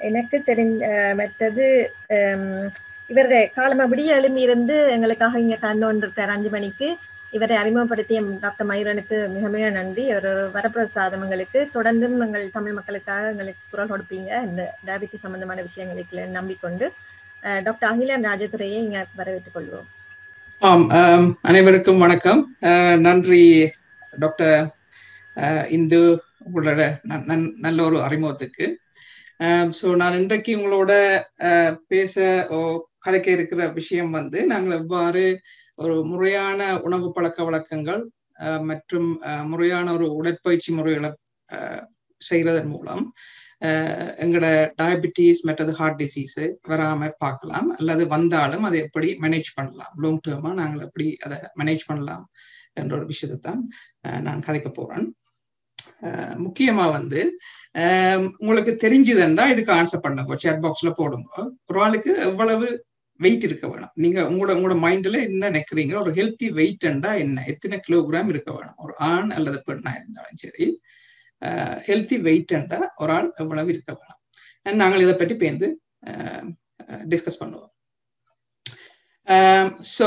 A: எனக்கு தெரிஞ்ச மற்றது இவருடைய காலமா விடிய எழும்பி இருந்து எங்களுக்காக இங்க கலந்து கொண்டிருக்கார் 5 மணிக்கு. இவரை அறிமுகப்படுத்திய டாக்டர் மயூரனுக்கு மிக மிக நன்றி. ஒரு வரப்பிரசாதம் எங்களுக்கு தொடர்ந்தும் எங்கள் தமிழ் மக்களுக்காக எங்களுக்கு குரல் கொடுப்பீங்க இந்த டயபிட்டிஸ் சம்பந்தமான விஷயங்களுக்கு நம்பிக்கொண்டு டாக்டர் அகிலன் ராஜதுரையை இங்க வரவேற்றுக் கொள்வோம்.
H: அனைவருக்கும் வணக்கம். நன்றி டாக்டர் இந்து உங்களோட நல்ல ஒரு அறிமுகத்துக்கு. ஸோ நான் இன்றைக்கு உங்களோட பேச கதைக்க இருக்கிற விஷயம் வந்து நாங்கள் எவ்வாறு ஒரு முறையான உணவு பழக்க வழக்கங்கள் மற்றும் முறையான ஒரு உடற்பயிற்சி முறைகளை செய்யறதன் மூலம் எங்களோட டயபிட்டிஸ் மற்றது ஹார்ட் டிசீஸ் வராம பார்க்கலாம், அல்லது வந்தாலும் அதை எப்படி மேனேஜ் பண்ணலாம், லாங் டேர்மா நாங்கள் எப்படி அதை மேனேஜ் பண்ணலாம் என்ற ஒரு விஷயத்தை தான் நான் கதைக்க போறேன். முக்கியமா வந்து உங்களுக்கு தெரிஞ்சுதுன்னா இதுக்கு ஆன்சர் பண்ணுங்க, சேட் பாக்ஸ்ல போடுங்க. ஒரு ஆளுக்கு எவ்வளவு வெயிட் இருக்க வேணும், நீங்க உங்களோட மைண்ட்ல என்ன நினைக்கிறீங்க, ஒரு ஹெல்த்தி வெயிட்ண்டா என்ன, எத்தனை கிலோகிராம் இருக்க வேணும், ஒரு ஆண் அல்லது பெண்ணா இருந்தாலும் சரி ஹெல்த்தி வெயிட்ண்டா ஒரு ஆள் எவ்வளவு இருக்க வேணும். நாங்கள் இதை பற்றி பேர்ந்து டிஸ்கஸ் பண்ணுவோம். ஸோ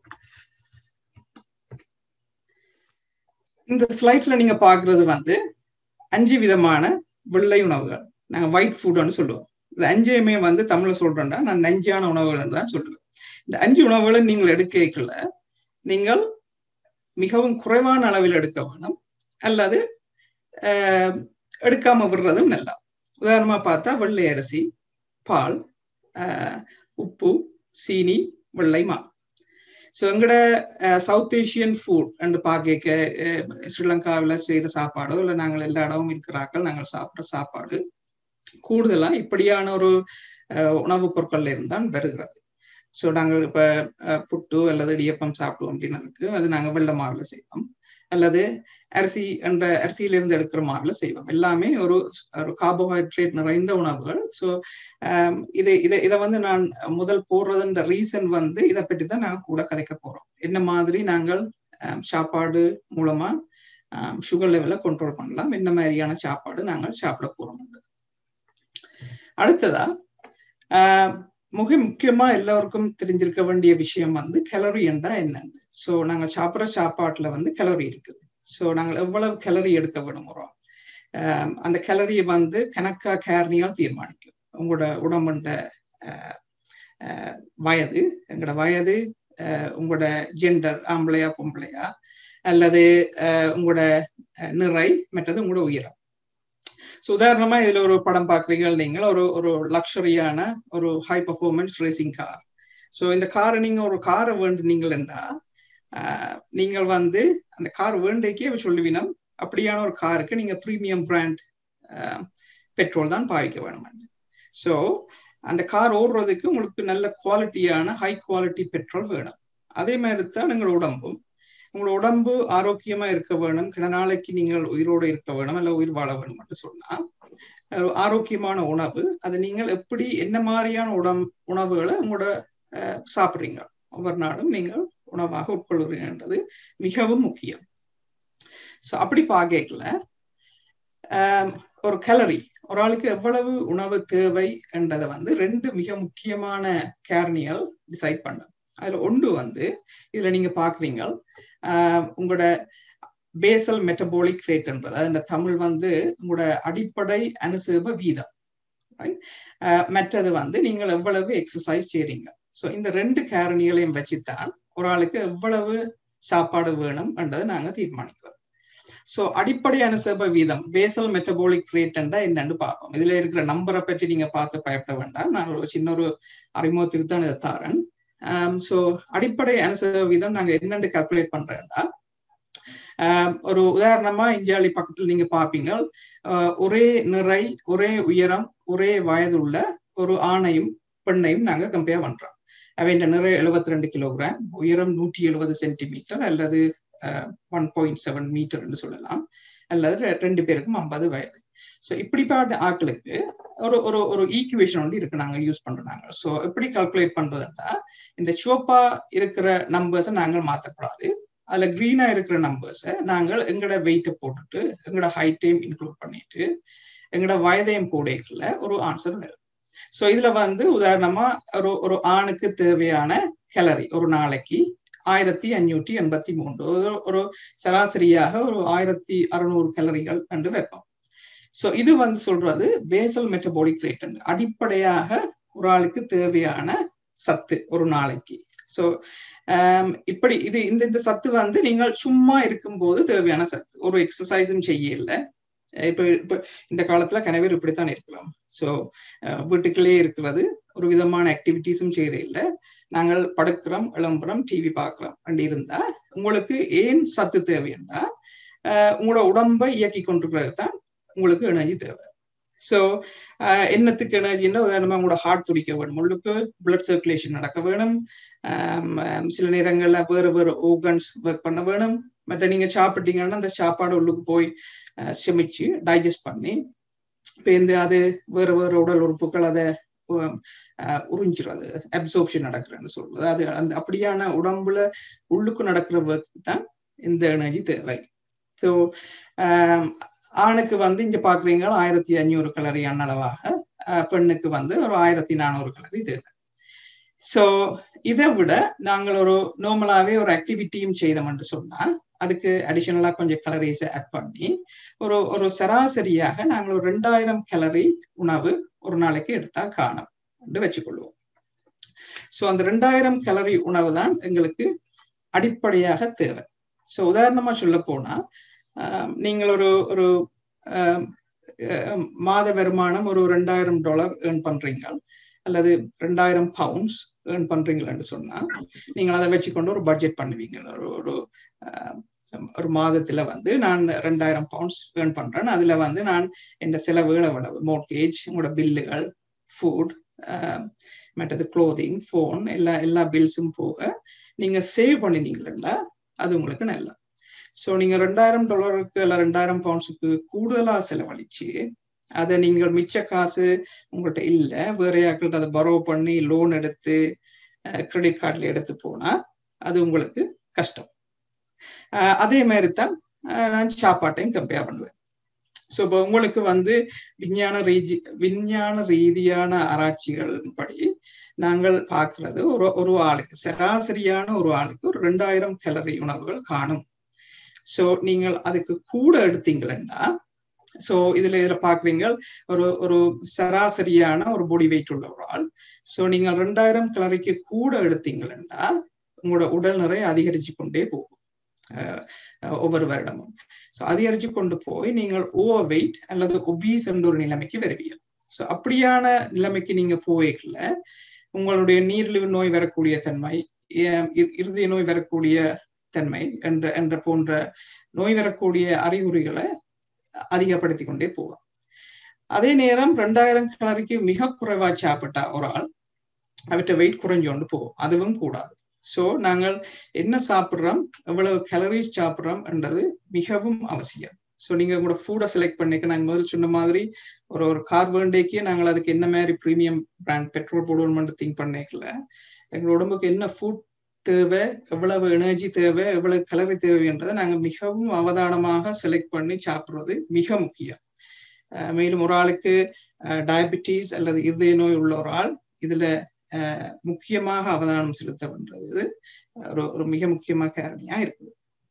H: இந்த ஸ்லைட்ஸ்ல நீங்க பாக்குறது வந்து 5 விதமான வெள்ளை உணவுகள், நாங்க ஒயிட் ஃபுட்னு சொல்லுவோம். இந்த 5மே வந்து தமிழ்ல சொல்றோம்னா நான் நஞ்சான உணவுகள் தான் சொல்லுவேன். இந்த 5 உணவுகளை நீங்கள் எடுக்கல நீங்கள் மிகவும் குறைவான அளவில் எடுக்க வேணும், அல்லது எடுக்காம விடுறதும் நல்லா. உதாரணமா பார்த்தா வெள்ளை அரிசி, பால், உப்பு, சீனி, வெள்ளை மா. ஸோ எங்கட சவுத் ஏஷியன் ஃபுட் என்று பார்க்க ஸ்ரீலங்காவில் செய்கிற சாப்பாடோ இல்லை நாங்கள் எல்லா இடமும் இருக்கிறார்கள் நாங்கள் சாப்பிட்ற சாப்பாடு கூடுதலா இப்படியான ஒரு உணவுப் பொருட்கள்ல இருந்தால் வருகிறது. ஸோ நாங்கள் இப்ப புட்டு அல்லது இடியப்பம் சாப்பிடுவோம் அப்படின்னு இருக்கு, அது நாங்கள் வெள்ளை மாவுல செய்வோம், அல்லது அரிசியிலிருந்து எடுக்கிற மாவுல செய்வோம். எல்லாமே ஒரு கார்போஹைட்ரேட் நிறைந்த உணவுகள். ஸோ இதை வந்து நான் முதல் போடுறதுன்ற ரீசன் வந்து இதை பற்றி தான் நான் கூட கதைக்க போறோம். என்ன மாதிரி நாங்கள் சாப்பாடு மூலமா சுகர் லெவலை கண்ட்ரோல் பண்ணலாம், என்ன மாதிரியான சாப்பாடு நாங்கள் சாப்பிட போறோம். அடுத்ததா முக்கியமா எல்லாருக்கும் தெரிஞ்சிருக்க வேண்டிய விஷயம் வந்து கலோரி என்றா என்னன்னு. ஸோ நாங்கள் சாப்பிட்ற சாப்பாட்டுல வந்து கலோரி இருக்குது. ஸோ நாங்கள் எவ்வளவு கலரி எடுக்க விரும்புகிறோம், அந்த கலரியை வந்து கணக்கா கேரணியால் தீர்மானிக்கும். உங்களோட உடம்புண்ட வயது, எங்களோட வயது, உங்களோட ஜெண்டர், ஆம்பளையா பொம்பளையா, அல்லது உங்களோட நிறை, மற்றது உங்களோட உயரம். ஸோ உதாரணமா இதுல ஒரு படம் பார்க்குறீங்க, நீங்கள் ஒரு லக்ஸரியான ஒரு high performance racing car. So இந்த காரை நீங்க ஒரு காரை வேண்டுனீங்களா, நீங்கள் வந்து அந்த கார் வேண்டைக்கே சொல்லுவீனம் அப்படியான ஒரு காருக்கு நீங்க ப்ரீமியம் பிராண்ட் பெட்ரோல் தான் பாவிக்க வேணும். ஸோ அந்த கார் ஓடுறதுக்கு உங்களுக்கு நல்ல குவாலிட்டியான ஹை குவாலிட்டி பெட்ரோல் வேணும். அதே மாதிரி தான் உங்களோட உடம்பு ஆரோக்கியமா இருக்க வேணும், கிட நாளைக்கு நீங்கள் உயிரோடு இருக்க வேணும், அல்ல உயிர் வாழ வேணும் மட்டும் சொன்னா ஆரோக்கியமான உணவு, அது நீங்கள் எப்படி என்ன மாதிரியான உணவுகளை உங்களோட சாப்பிட்றீங்க, ஒவ்வொரு நாளும் நீங்கள் உணவாக உட்கொள்கிறீங்கன்றது மிகவும் முக்கியம். ஸோ அப்படி பார்க்கல ஒரு கலரி, ஒரு ஆளுக்கு எவ்வளவு உணவு தேவை என்றதை வந்து 2 மிக முக்கியமான கேரணிகள் டிசைட் பண்ணும். அதுல ஒன்று வந்து இதுல நீங்க பாக்குறீங்க உங்களோட பேசல் மெட்டபாலிக் ரேட் என்றது, அது இந்த தமிழ் வந்து உங்களோட அடிப்படை அனுசேப வீதம். மற்றது வந்து நீங்கள் எவ்வளவு எக்ஸசைஸ் செய்றீங்க. ஸோ இந்த 2 காரணிகளையும் வச்சுத்தான் ஒரு ஆளுக்கு எவ்வளவு சாப்பாடு வேணும் என்றதை நாங்க தீர்மானிக்கிறோம். ஸோ அடிப்படை அனுசேப வீதம், பேசல் மெட்டபாலிக் ரேட் என்றா என்னன்னு பார்ப்போம். இதுல இருக்கிற நம்பரை பற்றி நீங்க பார்த்து பயப்பட வேண்டாம், நான் ஒரு சின்ன ஒரு அறிமுகத்துக்கு தான் இதை தாரேன். ஸோ அடிப்படை அனுசேப வீதம் நாங்க என்னென்னு கால்குலேட் பண்றேன்டா, ஒரு உதாரணமா இந்தியாவளி பக்கத்துல நீங்க பாப்பீங்க, ஒரே நிறை, ஒரே உயரம், ஒரே வயது உள்ள ஒரு ஆணையும் பெண்ணையும் நாங்க கம்பேர் பண்றோம். அவை நிறை 72 கிலோகிராம், உயரம் 170 சென்டிமீட்டர் அல்லது 1.7 மீட்டர் என்று சொல்லலாம், அல்லது 2 பேருக்கும் 50 வயது. ஸோ இப்படிப்பட்ட ஆட்களுக்கு ஒரு ஈக்குவேஷன் ஒன்று இருக்கு, நாங்க யூஸ் பண்றாங்க. ஸோ எப்படி கால்குலேட் பண்றதுன்னா, இந்த சிவப்பா இருக்கிற நம்பர்ஸை நாங்கள் மாற்றக்கூடாது, அதுல கிரீனா இருக்கிற நம்பர்ஸை நாங்கள் எங்களோட வெயிட்டை போட்டுட்டு எங்களோட ஹைட்டையும் இன்க்ளூட் பண்ணிட்டு எங்களோட வயதையும் போடல ஒரு ஆன்சர் வரும். ஸோ இதுல வந்து உதாரணமா ஒரு ஆணுக்கு தேவையான கேலரி ஒரு நாளைக்கு 1583, ஒரு சராசரியாக ஒரு 1600 கேலரிகள் என்று வைப்போம். ஸோ இது வந்து சொல்றது பேசல் மெட்டபாலிக் ரேட், அடிப்படையாக ஒரு ஆளுக்கு தேவையான சத்து ஒரு நாளைக்கு. ஸோ இப்படி இது இந்த சத்து வந்து நீங்கள் சும்மா இருக்கும்போது தேவையான சத்து, ஒரு எக்ஸசைஸும் செய்யல. இப்ப இந்த காலத்துல கனவேர் இப்படித்தான் இருக்கலாம். ஸோ வீட்டுக்குள்ளே இருக்கிறது, ஒரு விதமான ஆக்டிவிட்டிஸும் செய்யற இல்லை, நாங்கள் படுக்கிறோம், எழும்புறோம், டிவி பார்க்கிறோம் அப்படி இருந்தா உங்களுக்கு ஏன் சத்து தேவைன்னா உங்களோட உடம்பை இயக்கி கொண்டிருக்கிறது தான் உங்களுக்கு எனர்ஜி தேவை. ஸோ என்னத்துக்கு எனர்ஜின்னா உதாரணமா உங்களோட ஹார்ட் துடிக்க வேணும், உங்களுக்கு பிளட் சர்க்குலேஷன் நடக்க வேணும், சில நேரங்கள்ல வேறு வேறு ஓர்கன்ஸ் ஒர்க் பண்ண வேணும். மற்ற நீங்க சாப்பிட்டீங்கன்னா அந்த சாப்பாடு உள்ளுக்கு போய் செமிச்சு டைஜஸ்ட் பண்ணி பேருந்து அது வேறு வேறு உடல் உறுப்புகள் அதை உறிஞ்சிறது, அப்சோர்ப்ஷன் நடக்கிறன்னு சொல்றது. அது அந்த அப்படியான உடம்புல உள்ளுக்கு நடக்கிற ஒர்க் தான் இந்த எனர்ஜி தேவை. ஸோ ஆணுக்கு வந்து இங்க பாக்குறீங்க 1500 கலரி அன்னளவாக, பெண்ணுக்கு வந்து ஒரு 1400 கலரி தேவை. ஸோ இதை விட நாங்கள் ஒரு நார்மலாவே ஒரு ஆக்டிவிட்டியும் செய்தோம்னு சொன்னா அதுக்கு அடிஷனலா கொஞ்சம் கலரிஸை ஆட் பண்ணி ஒரு சராசரியாக நாங்கள் ஒரு 2000 கலரி உணவு ஒரு நாளைக்கு எடுத்தா காணும் என்று வச்சுக்கொள்வோம். ஸோ அந்த 2000 கலரி உணவு தான் எங்களுக்கு அடிப்படையாக தேவை. ஸோ உதாரணமா சொல்ல போனா நீங்கள் ஒரு மாத வருமானம் ஒரு $2000 ஏர்ன் பண்றீங்க அல்லது 2000 பவுண்ட்ஸ் ஏர்ன் பண்றீங்கன்னு சொன்னா நீங்கள் அதை வச்சுக்கொண்டு ஒரு பட்ஜெட் பண்ணுவீங்க. ஒரு மாதத்துல வந்து நான் 2000 பவுண்ட்ஸ் ஏர்ன் பண்றேன், அதுல வந்து நான் எந்த செலவுகள் எவ்வளவு, மோர்கேஜ், உங்களோட பில்லுகள், ஃபுட், மற்றது க்ளோதிங், ஃபோன், எல்லா பில்ஸும் போக நீங்க சேவ் பண்ணினீங்களா அது உங்களுக்கு நல்லா. ஸோ நீங்க $2000 இல்ல 2000 பவுண்ட்ஸுக்கு கூடுதலா செலவழிச்சு அதை நீங்கள் மிச்ச காசு உங்கள்கிட்ட இல்லை, வேற யாருக்கிட்ட அதை பரோ பண்ணி லோன் எடுத்து கிரெடிட் கார்டில் எடுத்து போனா அது உங்களுக்கு கஷ்டம். அதே மாதிரி தான் நான் சாப்பாட்டையும் கம்பேர் பண்ணுவேன். ஸோ இப்போ உங்களுக்கு வந்து விஞ்ஞான ரீதியான ஆராய்ச்சிகள் படி நாங்கள் பார்க்கறது ஒரு ஆளுக்கு சராசரியான ஒரு ஆளுக்கு ஒரு 2000 கலரி உணவுகள் காணும். ஸோ நீங்கள் அதுக்கு கூட எடுத்தீங்களா, ஸோ இதுல பாக்குறீங்க ஒரு சராசரியான ஒரு பாடி வெயிட் உள்ள ஒரு ஆள், ஸோ நீங்க 2000 கலரிக்கு கூட எடுத்தீங்களா உங்களோட உடல் நிறை அதிகரிச்சு கொண்டே போகும் ஒவ்வொரு வருடமும். ஸோ அதிகரிச்சு கொண்டு போய் நீங்கள் ஓவர் வெயிட் அல்லது ஒபீஸ் என்ற ஒரு நிலைமைக்கு வருவீங்க. ஸோ அப்படியான நிலைமைக்கு நீங்க போய்க்கல உங்களுடைய நீரிழிவு நோய் வரக்கூடிய தன்மை, இருதய நோய் வரக்கூடிய தன்மை என்ற போன்ற நோய் வரக்கூடிய அறிகுறிகளை அதிகப்படுத்தி கொண்டே போகும். அதே நேரம் 2000 கலரிக்கு மிக குறைவா சாப்பிட்டா ஒரு ஆள் அவற்றை வெயிட் குறைஞ்சு கொண்டு போகும், அதுவும் கூடாது. ஸோ நாங்கள் என்ன சாப்பிட்றோம், எவ்வளவு கலரிஸ் சாப்பிட்றோம் என்றது மிகவும் அவசியம். ஸோ நீங்க உங்களோட ஃபுட்டை செலக்ட் பண்ணிக்க, நாங்கள் முதல்ல சொன்ன மாதிரி ஒரு கார் வேண்டேக்கே நாங்கள் அதுக்கு என்ன மாதிரி ப்ரீமியம் பிராண்ட் பெட்ரோல் போடுவோம்னு திங்க் பண்ணிக்கல, எங்களோட உடம்புக்கு என்ன ஃபுட் தேவை, எவ்வளவு எனர்ஜி தேவை, எவ்வளவு கலரி தேவைன்றதை நாங்கள் மிகவும் அவதானமாக செலக்ட் பண்ணி சாப்பிட்றது மிக முக்கியம். மேலும் ஒரு ஆளுக்கு டயபிட்டிஸ் அல்லது இருதய நோய் உள்ள ஒரு ஆள் இதுல முக்கியமாக அவதானம் செலுத்த வேண்டியது ஒரு மிக முக்கியமான காரணியா இருக்குது.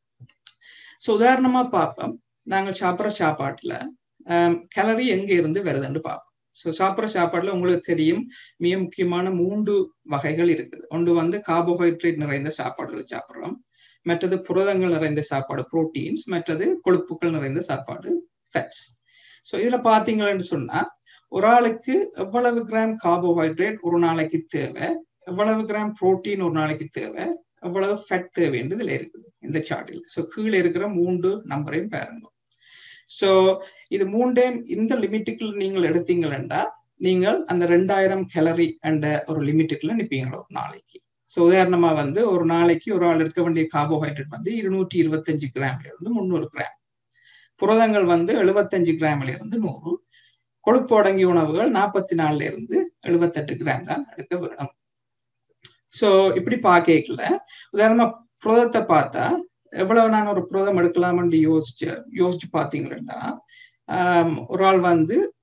H: ஸோ உதாரணமா பார்ப்போம், நாங்கள் சாப்பிட்ற சாப்பாட்டுல கலரி எங்க இருந்து வருதுன்னு பார்ப்போம். ஸோ சாப்பிட்ற சாப்பாடுல உங்களுக்கு தெரியும் மிக முக்கியமான 3 வகைகள் இருக்குது. ஒன்று வந்து கார்போஹைட்ரேட் நிறைந்த சாப்பாடுகள் சாப்பிட்றோம், மற்றது புரதங்கள் நிறைந்த சாப்பாடு புரோட்டீன்ஸ், மற்றது கொழுப்புகள் நிறைந்த சாப்பாடு ஃபேட்ஸ். ஸோ இதுல பாத்தீங்கன்னு சொன்னா ஒரு ஆளுக்கு எவ்வளவு கிராம் கார்போஹைட்ரேட் ஒரு நாளைக்கு தேவை, எவ்வளவு கிராம் புரோட்டீன் ஒரு நாளைக்கு தேவை, எவ்வளவு ஃபேட் தேவைன்னு இதுல இருக்குது இந்த சார்ட்டில். ஸோ கீழே இருக்கிற 3 நம்பரையும் பாருங்க. ஸோ இது 3 இந்த லிமிட்டுக்குள்ள நீங்கள் எடுத்தீங்களா நீங்கள் அந்த 2000 கலரி என்ற ஒரு லிமிட்டுக்குள்ள நிற்பீங்களா ஒரு நாளைக்கு. ஸோ உதாரணமா வந்து ஒரு நாளைக்கு ஒரு ஆள் எடுக்க வேண்டிய கார்போஹைட்ரேட் வந்து 225 கிராம்ல இருந்து 300 கிராம், புரதங்கள் வந்து 75 கிராம்ல இருந்து 100, கொழுப்பு அடங்கிய உணவுகள் 44 இருந்து 78 கிராம் தான் எடுக்க வேணும். ஸோ இப்படி பார்க்கல உதாரணமா புரதத்தை பார்த்தா எவ்வளவு நான் ஒரு புரதம் எடுக்கலாம்னு யோசிச்சு பார்த்தீங்கன்னா ஒரு ஆள் வந்து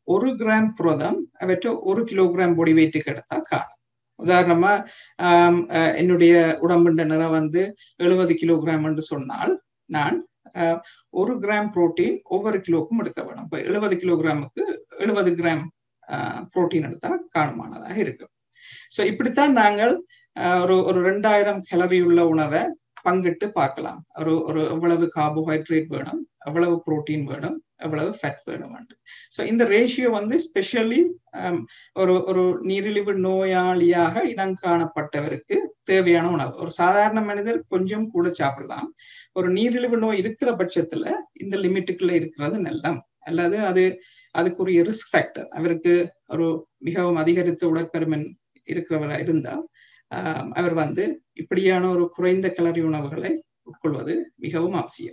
H: 1 கிராம் புரதம் அவற்றை 1 கிலோகிராம் பாடி வெயிட்டுக்கு எடுத்தா காணும். உதாரணமா என்னுடைய உடம்புண்ட நிறம் வந்து 70 கிலோகிராம் என்று சொன்னால் நான் 1 கிராம் புரோட்டீன் ஒவ்வொரு கிலோக்கும் எடுக்க வேணும். இப்ப 70 கிலோகிராமுக்கு 70 கிராம் புரோட்டீன் எடுத்தா காணுமானதாக இருக்கு. ஸோ இப்படித்தான் நாங்கள் ஒரு 2000 கேலரி உள்ள உணவை பங்கிட்டு பார்க்கலாம். ஒரு எவ்வளவு கார்போஹைட்ரேட் வேணும், எவ்வளவு புரோட்டீன் வேணும், எவ்வளவு ஃபேட் வேணும். ஸோ இந்த ரேஷியோ வந்து ஸ்பெஷலி ஒரு நீரிழிவு நோயாளியாக இனம் காணப்பட்டவருக்கு தேவையான உணவு. ஒரு சாதாரண மனிதர் கொஞ்சம் கூட சாப்பிடலாம். ஒரு நீரிழிவு நோய் இருக்கிற பட்சத்துல இந்த லிமிட்டுக்குள்ள இருக்கிறது நல்லம், அல்லது அதுக்குரிய ரிஸ்க் ஃபேக்டர். அவருக்கு ஒரு மிகவும் அதிகரித்த உடற்பருமன் இருக்கிறவரா இருந்தால் அவர் வந்து இப்படியான ஒரு குறைந்த கலரி உணவுகளை உட்கொள்வது மிகவும் அவசியம்.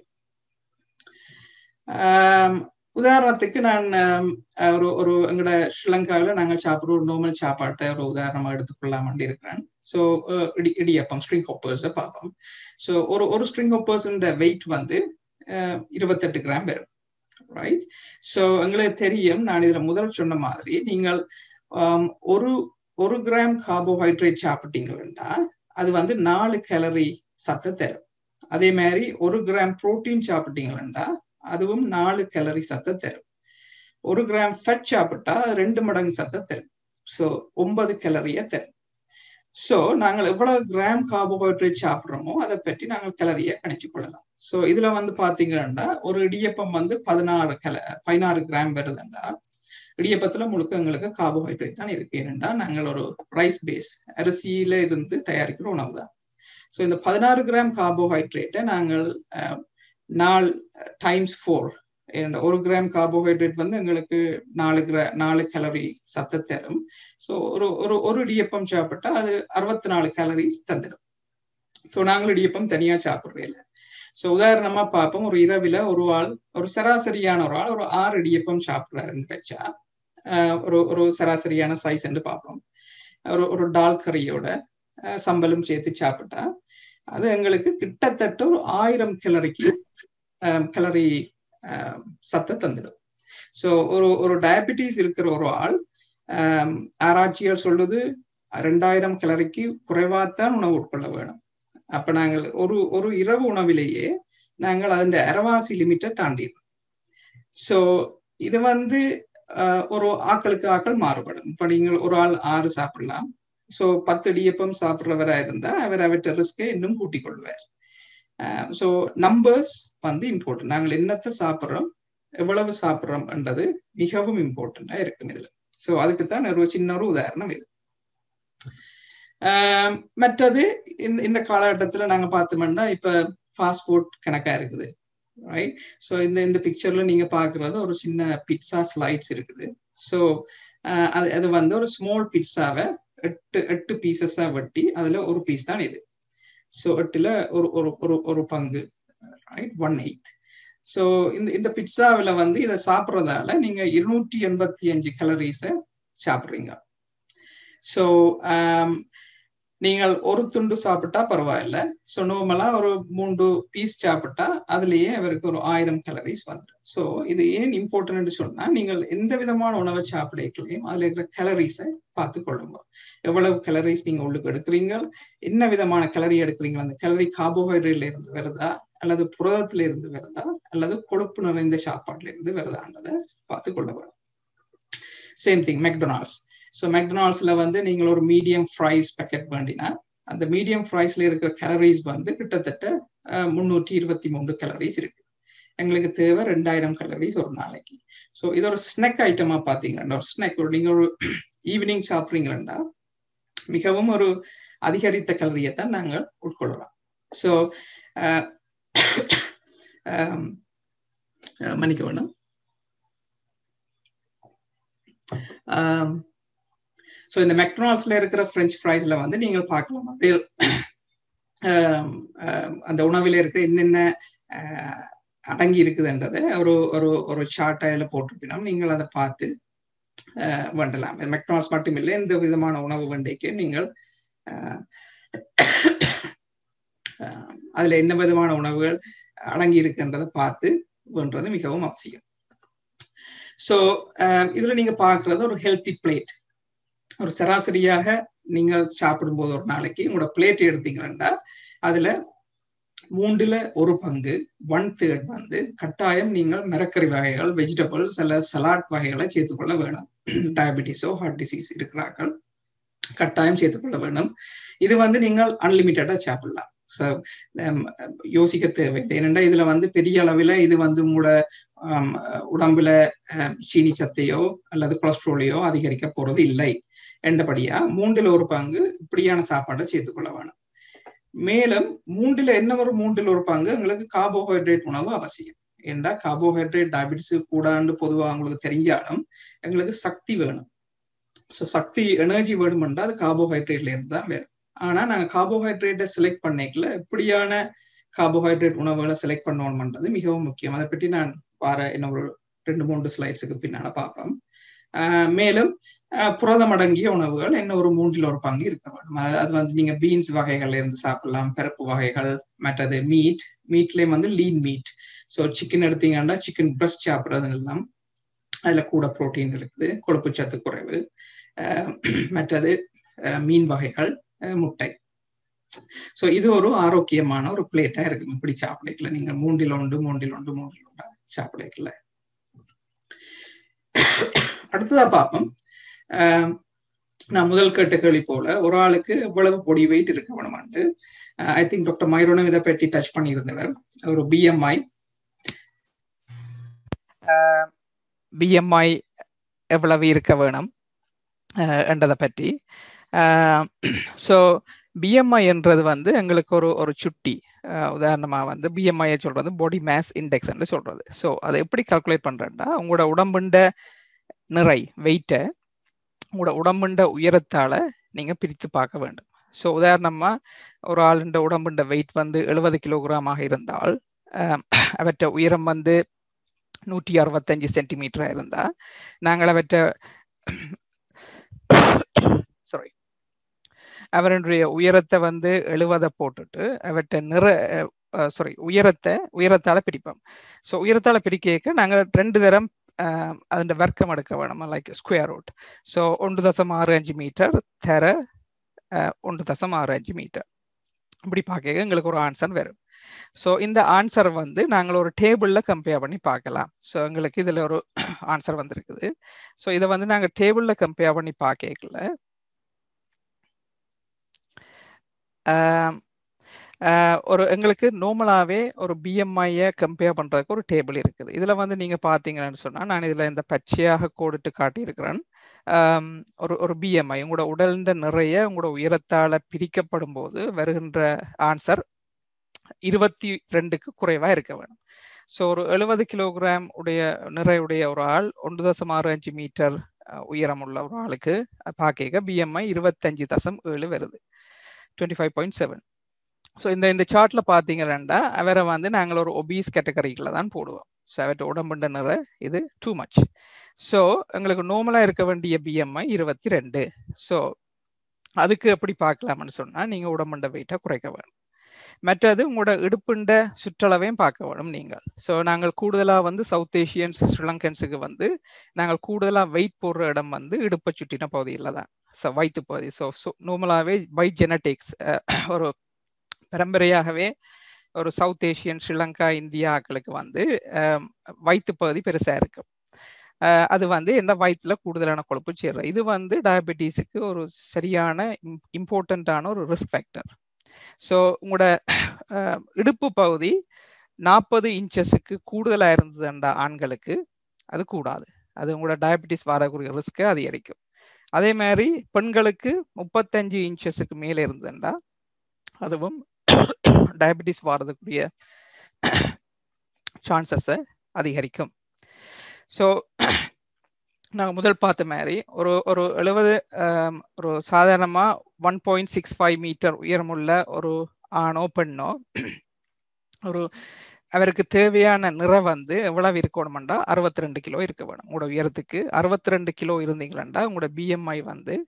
H: உதாரணத்துக்கு நான் ஒரு எங்கட ஸ்ரீலங்காவில் நாங்கள் சாப்பிட்ற ஒரு நார்மல் சாப்பாட்டை ஒரு உதாரணமா எடுத்துக்கொள்ளாம இருக்கிறேன். ஸோ இடியப்பம் ஸ்ட்ரிங் ஹோப்பர்ஸை பார்ப்போம். ஸோ ஒரு ஸ்ட்ரிங் ஹோப்பர்ஸ் வெயிட் வந்து 28 கிராம் வரும், ரைட்? ஸோ எங்களுக்கு தெரியும், நான் இதுல முதல் சொன்ன மாதிரி நீங்கள் ஒரு கிராம் கார்போஹைட்ரேட் சாப்பிட்டீங்கன்னா அது வந்து 4 கேலரி சத்தை தரும். அதே மாதிரி 1 கிராம் புரோட்டீன் சாப்பிட்டீங்கன்னா அதுவும் 4 கேலரி சத்தை தரும். 1 கிராம் ஃபேட் சாப்பிட்டா 2 மடங்கு சத்தை தரும். ஸோ 9 கேலரியை தரும். ஸோ நாங்கள் எவ்வளவு கிராம் கார்போஹைட்ரேட் சாப்பிட்றோமோ அதை பற்றி நாங்கள் கேலரியை கணிச்சு கொள்ளலாம். ஸோ இதுல வந்து பாத்தீங்கன்னா ஒரு இடியப்பம் வந்து 16 கிராம் வருதுண்டா, இடியப்பத்துல முழுக்க எங்களுக்கு கார்போஹைட்ரேட் தான் இருக்கு. ஏனென்றா நாங்கள் ஒரு ரைஸ் பேஸ் அரிசியில இருந்து தயாரிக்கிற உணவு தான். ஸோ இந்த 16 கிராம் கார்போஹைட்ரேட்டை நாங்கள் 4 × 4, 1 கிராம் கார்போஹைட்ரேட் வந்து எங்களுக்கு 4 கேலரி சத்தை தரும். ஸோ ஒரு இடியப்பம் சாப்பிட்டா அது 64 கேலரிஸ் தந்துடும். ஸோ நாங்கள் இடியப்பம் தனியா சாப்பிட்றேன். ஸோ உதாரணமா பார்ப்போம், ஒரு இரவில ஒரு சராசரியான ஒரு 6 இடியப்பம் சாப்பிட்றாருன்னு வச்சா ஒரு சராசரியான சைஸ் என்று பார்ப்போம். ஒரு டால் கறியோட சம்பலும் சேர்த்து சாப்பிட்டா அது எங்களுக்கு கிட்டத்தட்ட ஒரு 1000 கேலரி சத்தை தந்துடும். ஸோ ஒரு டயபிட்டிஸ் இருக்கிற ஒரு ஆள் ஆராய்ச்சியால் சொல்லுது 2000 கேலரிக்கு குறைவாத்தான் உணவு உட்கொள்ள வேணும். அப்ப நாங்கள் ஒரு இரவு உணவிலேயே நாங்கள் அதன் அரைவாசி லிமிட்டை தாண்டிடுறோம். ஸோ இது வந்து ஒரு ஆக்கள் மாறுபடும். இப்ப நீங்கள் ஒரு ஆள் 6 சாப்பிடலாம். ஸோ 10 இடியப்பம் சாப்பிட்றவரா இருந்தா அவற்றை ரிஸ்கை இன்னும் கூட்டிக் கொள்வார். ஸோ நம்பர்ஸ் வந்து இம்பார்ட்டன்ட். நாங்கள் என்னத்தை சாப்பிட்றோம், எவ்வளவு சாப்பிட்றோம் என்றது மிகவும் இம்பார்ட்டண்டா இருக்கும் இதுல. ஸோ அதுக்குத்தான் ஒரு சின்ன ஒரு உதாரணம் இது. மற்றது இந்த காலகட்டத்துல நாங்க பார்த்தோம்னா இப்ப ஃபாஸ்ட் ஃபுட் கணக்கா இருக்குது, ரைட்? ஸோ இந்த பிக்சர்ல நீங்க பாக்குறது ஒரு சின்ன பிட்சா ஸ்லைட்ஸ் இருக்குது. ஸோ அது வந்து ஒரு ஸ்மால் பிட்சாவை 8 பீசஸா வெட்டி அதுல ஒரு பீஸ் தான் இது. ஸோ 8ல ஒரு பங்கு, ரைட்? 1/8. ஸோ இந்த பிட்சாவில வந்து இதை சாப்பிட்றதால நீங்க 285 கேலரிஸை சாப்பிட்றீங்க. ஸோ நீங்கள் ஒரு துண்டு சாப்பிட்டா பரவாயில்ல. ஸோ நார்மலா ஒரு 3 பீஸ் சாப்பிட்டா அதுலயே அவருக்கு ஒரு 1000 கேலரிஸ் வந்துடும். ஸோ இது ஏன் இம்பார்ட்டன்ட் சொன்னா, நீங்கள் எந்த விதமான உணவை சாப்பிடக்கலையும் அதுல இருக்கிற கேலரிஸை பார்த்து கொள்ளுங்க. எவ்வளவு கேலரிஸ் நீங்க உள்ளுக்கு எடுக்கிறீங்க, என்ன விதமான கேலரி எடுக்கிறீங்க, அந்த கேலரி கார்போஹைட்ரேட்ல இருந்து வருதா, அல்லது புரதத்துல இருந்து வருதா, அல்லது கொழுப்பு நிறைந்த சாப்பாட்டுல இருந்து வருதான்றதை பார்த்து கொள்ள வேணும். Same thing McDonald's. ஸோ மெக்டொனால்ட்ஸ்ல வந்து நீங்கள் ஒரு மீடியம் ஃப்ரைஸ் பேக்கெட் வேண்டினா அந்த மீடியம் ஃப்ரைஸ்ல இருக்கிற கேலரிஸ் வந்து கிட்டத்தட்ட 323 கேலரிஸ் இருக்கு. எங்களுக்கு தேவை 2000 கேலரிஸ் ஒரு நாளைக்கு. ஸோ இது ஒரு ஸ்நாக் ஐட்டமா பாத்தீங்கன்னா, ஒரு ஸ்நாக் நீங்க ஒரு ஈவினிங் சாப்பிட்றீங்களா மிகவும் ஒரு அதிகரித்த கேலரியை தான் நாங்கள் உட்கொள்ளலாம். ஸோ மன்னிக்க வேணும். ஸோ இந்த மெக்டொனால்ட்ஸ்ல இருக்கிற பிரெஞ்சு ஃப்ரைஸ்ல வந்து நீங்கள் பார்க்கலாம் அந்த உணவில் இருக்கிற என்னென்ன அடங்கி இருக்குதுன்றதை ஒரு சார்ட் அதில் போட்டிருப்பினோம். நீங்கள் அதை பார்த்து வேண்டலாம். மெக்டொனால்ட்ஸ் மட்டும் இல்லை, எந்த விதமான உணவு வண்டைக்கு நீங்கள் அதுல என்ன விதமான உணவுகள் அடங்கி இருக்குன்றதை பார்த்து வேண்டது மிகவும் அவசியம். ஸோ இதுல நீங்க பாக்குறது ஒரு ஹெல்த்தி பிளேட். ஒரு சராசரியாக நீங்கள் சாப்பிடும்போது ஒரு நாளைக்கு உங்களோட பிளேட் எடுத்தீங்கன்னா அதுல 1/3 1/3 வந்து கட்டாயம் நீங்கள் மரக்கறி வகைகள், வெஜிடபிள்ஸ் அல்ல சலாட் வகைகளை சேர்த்துக்கொள்ள வேணும். டயபெட்டிஸோ ஹார்ட் டிசீஸ் இருக்கிறார்கள், கட்டாயம் சேர்த்துக்கொள்ள வேணும். இது வந்து நீங்கள் அன்லிமிட்டடா சாப்பிடலாம். யோசிக்க தேவையில்லை. ஏனென்றா இதுல வந்து பெரிய அளவில் இது வந்து உங்களோட உடம்புல சீனி சத்தையோ அல்லது கொலஸ்ட்ரோலையோ அதிகரிக்க போறது இல்லை. என்றபடியா 1/3 இப்படியான சாப்பாடை சேர்த்துக்கொள்ள வேணும். மேலும் 3/1 எங்களுக்கு கார்போஹைட்ரேட் உணவு அவசியம். ஏண்டா கார்போஹைட்ரேட் டயபிட்டிஸ் கூடாண்டு பொதுவாக உங்களுக்கு தெரிஞ்சாலும் எங்களுக்கு சக்தி வேணும். ஸோ சக்தி எனர்ஜி வேணும்ன்றா அது கார்போஹைட்ரேட்ல இருந்து தான் வேணும். ஆனா நாங்க கார்போஹைட்ரேட்டை செலக்ட் பண்ணிக்கல எப்படியான கார்போஹைட்ரேட் உணவுகளை செலக்ட் பண்ணணும்ன்றது மிகவும் முக்கியம். அதை பற்றி நான் என்ன ஒரு 2-3 ஸ்லைட்ஸுக்கு பின்னால பார்ப்போம். மேலும் புரதம் அடங்கிய உணவுகள் என்ன ஒரு 3/1 இருக்க வேண்டும். அது வந்து நீங்க பீன்ஸ் வகைகள்ல இருந்து சாப்பிடலாம், பருப்பு வகைகள், மற்றது மீட்லயும் வந்து லீன் மீட். ஸோ சிக்கன் எடுத்தீங்கன்னா சிக்கன் பிரஸ்ட் சாப்பிட்றது எல்லாம் அதுல கூட புரோட்டீன் இருக்குது, கொழுப்பு சத்து குறைவு. மற்றது மீன் வகைகள், முட்டை. ஸோ இது ஒரு ஆரோக்கியமான ஒரு பிளேட்டா இருக்கு. இப்படி சாப்பிடல நீங்க 3/1 சாப்பிடல. அடுத்ததா பார்ப்போம். நான் முதல் கேட்ட கேள்வி போல ஒரு ஆளுக்கு எவ்வளவு பொடி வெயிட் இருக்க வேணுமான்ட்டு. ஐ திங்க் டாக்டர் மைரோனும் இதை பற்றி டச் பண்ணியிருந்தவர். ஒரு
I: பிஎம்ஐ எவ்வளவு இருக்க வேணும் என்றதை பற்றி. ஸோ பிஎம்ஐ என்றது வந்து எங்களுக்கு ஒரு சுட்டி. உதாரணமா வந்து பிஎம்ஐ சொல்றது பாடி மாஸ் இண்டெக்ஸ் என்று சொல்றது. ஸோ அதை எப்படி கால்குலேட் பண்றேன்னா உங்களோட உடம்புண்ட நிறை வெயிட்டை உங்களோட உடம்புண்ட உயரத்தால நீங்க பிரித்து பார்க்க வேண்டும். ஸோ உதாரணமா ஒரு ஆளுண்ட உடம்புண்ட வெயிட் வந்து 70 கிலோகிராமாக இருந்தால் அவற்றை உயரம் வந்து 165 சென்டிமீட்டரா இருந்தா நாங்கள் அவருடைய உயரத்தை வந்து 70 போட்டுட்டு அவற்றை உயரத்தால பிரிப்போம். ஸோ உயரத்தால பிரிக்க நாங்கள் 2 தரம் அதோட வர்க்கம் எடுக்க வேணும், like square root. So 1.65 metre தர 1.65 மீட்டர் இப்படி பார்க்க எங்களுக்கு ஒரு ஆன்சர் வரும். ஸோ இந்த ஆன்சர் வந்து நாங்கள் ஒரு டேபிள்ல கம்பேர் பண்ணி பார்க்கலாம். ஸோ எங்களுக்கு இதுல ஒரு ஆன்சர் வந்திருக்குது. ஸோ இதை வந்து நாங்கள் டேபிள்ல கம்பேர் பண்ணி பார்க்கல ஒரு எங்களுக்கு நார்மலாவே ஒரு பிஎம்ஐயை கம்பேர் பண்றதுக்கு ஒரு டேபிள் இருக்குது. இதுல வந்து நீங்க பாத்தீங்கன்னு சொன்னா நான் இதுல இந்த பச்சையாக கோடிட்டு காட்டியிருக்கிறேன். ஒரு பிஎம்ஐ உங்களோட உடல்ந்த நிறைய உங்களோட உயரத்தால பிரிக்கப்படும் போது வருகின்ற ஆன்சர் 22க்கு குறைவா இருக்க வேணும். ஸோ ஒரு 70 கிலோகிராம் நிறையுடைய ஒரு ஆள் 1.65 மீட்டர் உயரம் உள்ள ஒரு ஆளுக்கு பார்க்க பிஎம்ஐ 25.7 வருது, 25.7. ஸோ இந்த சார்ட்ல பாத்தீங்கன்னா அவரை வந்து நாங்கள் ஒரு ஒபீஸ் கேட்டகரிக்குள்ள தான் போடுவோம். ஸோ அவர்கிட்ட உடம்புண்ட நிறை இது டூ மச். ஸோ எங்களுக்கு நார்மலா இருக்க வேண்டிய பிஎம்ஐ 22. ஸோ அதுக்கு எப்படி பார்க்கலாம்னு சொன்னா நீங்க உடம்புண்ட வெயிட்டை குறைக்க வேணும். மற்றது உங்களோட இடுப்புண்ட சுற்றளவையும் பார்க்க வேணும் நீங்கள். ஸோ நாங்கள் கூடுதலா வந்து சவுத் ஏஷியன்ஸ் ஸ்ரீலங்கன்ஸுக்கு வந்து நாங்கள் கூடுதலா வெயிட் போடுற இடம் வந்து இடுப்பை சுற்றின பகுதியில் தான், ஸோ வயிற்று பகுதி. ஸோ நார்மலாவே பை ஜெனட்டிக்ஸ் ஒரு பரம்பரையாகவே ஒரு சவுத் ஏஷியன் ஸ்ரீலங்கா இந்தியா ஆக்களுக்கு வந்து வயிற்று பகுதி பெருசா இருக்கு. அது வந்து என்ன வயிற்றுல கூடுதலான கொழுப்பு சேர்றது. இது வந்து டயபெட்டிஸுக்கு ஒரு சரியான இம்பார்ட்டன்டான ஒரு ரிஸ்க் ஃபேக்டர். ஸோ உங்களோட இடுப்பு பகுதி 40 இன்ச்சஸுக்கு கூடுதலா இருந்ததுண்டா ஆண்களுக்கு அது கூடாது, அது உங்களோட டயபெட்டிஸ் வரக்கூடிய ரிஸ்கை அதிகரிக்கும். அதே மாதிரி பெண்களுக்கு 35 இன்ச்சஸுக்கு மேலே இருந்ததுண்டா அதுவும் டயபெட்டிஸ் வரதுக்குரிய சான்சஸை அதிகரிக்கும். ஸோ நாங்கள் முதல் பார்த்த மாதிரி ஒரு 70 ஒரு சாதாரணமா 1.65 மீட்டர் உயரமுள்ள ஒரு ஆணோ பெண்ணோ ஒரு அவருக்கு தேவையான நிறை வந்து எவ்வளவு இருக்கணும்டா 62 கிலோ இருக்க வேணும். உங்களோட உயரத்துக்கு 62 கிலோ இருந்தீங்களா உங்களோட பிஎம்ஐ வந்து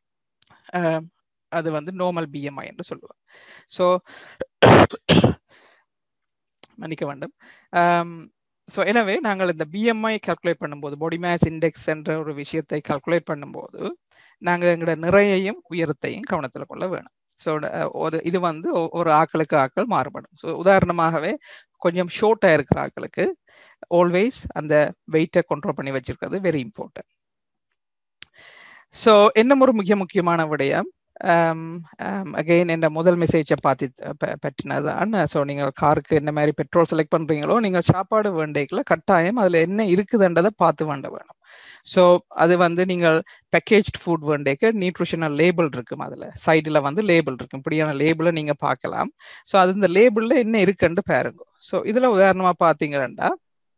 I: அது வந்து நார்மல் பிஎம்ஐ என்று சொல்லுவாங்க. ஸோ மன்னிக்க வேண்டும். ஸோ எனவே நாங்கள் இந்த பிஎம்ஐ கால்குலேட் பண்ணும்போது, பாடி மாஸ் இண்டெக்ஸ் என்ற ஒரு விஷயத்தை கால்குலேட் பண்ணும்போது நாங்கள் எங்களோட நிறையையும் உயரத்தையும் கவனத்தில் கொள்ள வேணும். ஸோ இது வந்து ஒரு ஆக்களுக்கு ஆக்கள் மாறுபடும். ஸோ உதாரணமாகவே கொஞ்சம் ஷோர்ட்டாக இருக்கிற ஆக்களுக்கு ஆல்வேஸ் அந்த வெயிட்டை கண்ட்ரோல் பண்ணி வச்சிருக்கிறது வெரி இம்பார்ட்டன்ட். ஸோ இன்னும் ஒரு முக்கியமான விடயம், அகெயின் என்ற முதல் மெசேஜை பற்றினதான். ஸோ நீங்கள் காருக்கு என்ன மாதிரி பெட்ரோல் செலக்ட் பண்ணுறீங்களோ, நீங்கள் சாப்பாடு வேண்டியதுல கட்டாயம் அதில் என்ன இருக்குதுன்றதை பார்த்து வேணும். ஸோ அது வந்து நீங்கள் பேக்கேஜ் ஃபுட் வேண்டியக்கு நியூட்ரிஷனல் லேபிள் இருக்கும், அதில் சைடில் வந்து லேபிள் இருக்கும். இப்படியான லேபிளை நீங்கள் பார்க்கலாம். ஸோ அது இந்த லேபிளில் என்ன இருக்குன்னு பாருங்க. ஸோ இதில் உதாரணமாக பார்த்தீங்கன்னா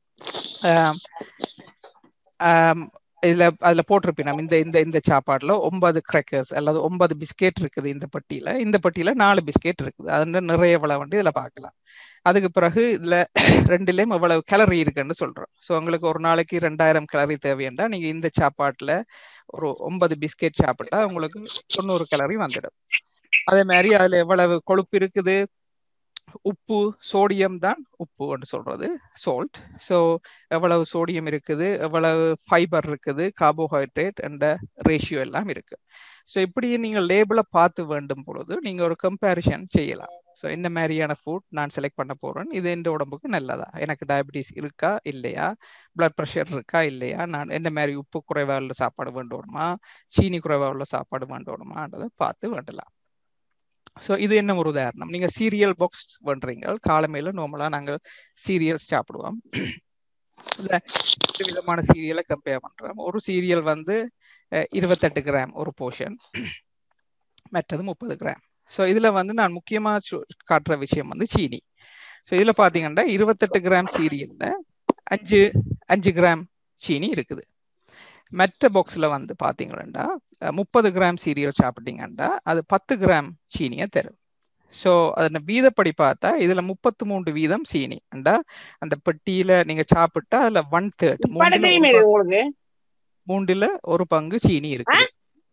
I: அதில் போட்டிருப்பேன் இந்த சாப்பாடுல 9 கிராக்கர்ஸ் அல்லது 9 பிஸ்கெட் இருக்குது. இந்த பட்டியல 4 பிஸ்கெட் இருக்குது. அது நிறைய எவ்வளவு வந்து இதுல பார்க்கலாம். அதுக்கு பிறகு இதுல ரெண்டுலயும் எவ்வளவு கேலரி இருக்குன்னு சொல்றோம். ஸோ உங்களுக்கு ஒரு நாளைக்கு 2000 கேலரி தேவையண்டா நீங்க இந்த சாப்பாட்டுல ஒரு 9 பிஸ்கெட் சாப்பிட்டா உங்களுக்கு 90 கேலரி வந்துடும். அதே மாதிரி அதுல எவ்வளவு கொழுப்பு இருக்குது, உப்பு, சோடியம் தான் உப்பு சொல்றது, சால்ட். ஸோ எவ்வளவு சோடியம் இருக்குது, எவ்வளவு ஃபைபர் இருக்குது, கார்போஹைட்ரேட் என்ற ரேஷியோ எல்லாம் இருக்கு. ஸோ இப்படி நீங்கள் லேபிளை பார்த்து வேண்டும் பொழுது நீங்க ஒரு கம்பேரிசன் செய்யலாம். ஸோ என்ன மாதிரியான ஃபுட் நான் செலக்ட் பண்ண போறேன், இது எந்த உடம்புக்கு நல்லதா, எனக்கு டயபிட்டிஸ் இருக்கா இல்லையா, பிளட் ப்ரெஷர் இருக்கா இல்லையா, நான் என்ன மாதிரி உப்பு குறைவா உள்ள சாப்பாடு வேண்டணுமா, சீனி குறைவா உள்ள சாப்பாடு வேண்டணுமான்றதை பார்த்து வேண்டலாம். ஸோ இது என்ன ஒரு உதாரணம். நீங்க சீரியல் பாக்ஸ் பண்றீங்க, காலமையில நார்மலா நாங்கள் சீரியல்ஸ் சாப்பிடுவோம். ரெண்டு விதமான சீரியலை கம்பேர் பண்றோம். ஒரு சீரியல் வந்து 28 கிராம் ஒரு போர்ஷன், மற்றது 30 கிராம். ஸோ இதுல வந்து நான் முக்கியமா காட்டுற விஷயம் வந்து சீனி. ஸோ இதுல பாத்தீங்கன்னா 28 கிராம் சீரியல்ல 5 கிராம் சீனி இருக்குது. மற்ற பாக்ஸ்ல வந்து பாத்தீங்கன்னா 30 கிராம் சீரியல் சாப்பிட்டீங்கன்னா அது 10 கிராம் சீனியை தரும். ஸோ அதனை வீதப்படி பார்த்தா இதுல 33 வீதம் சீனி அண்டா அந்த பெட்டியில நீங்க சாப்பிட்டா அதுல 1/3 மூன்றுல ஒரு பங்கு சீனி இருக்கு.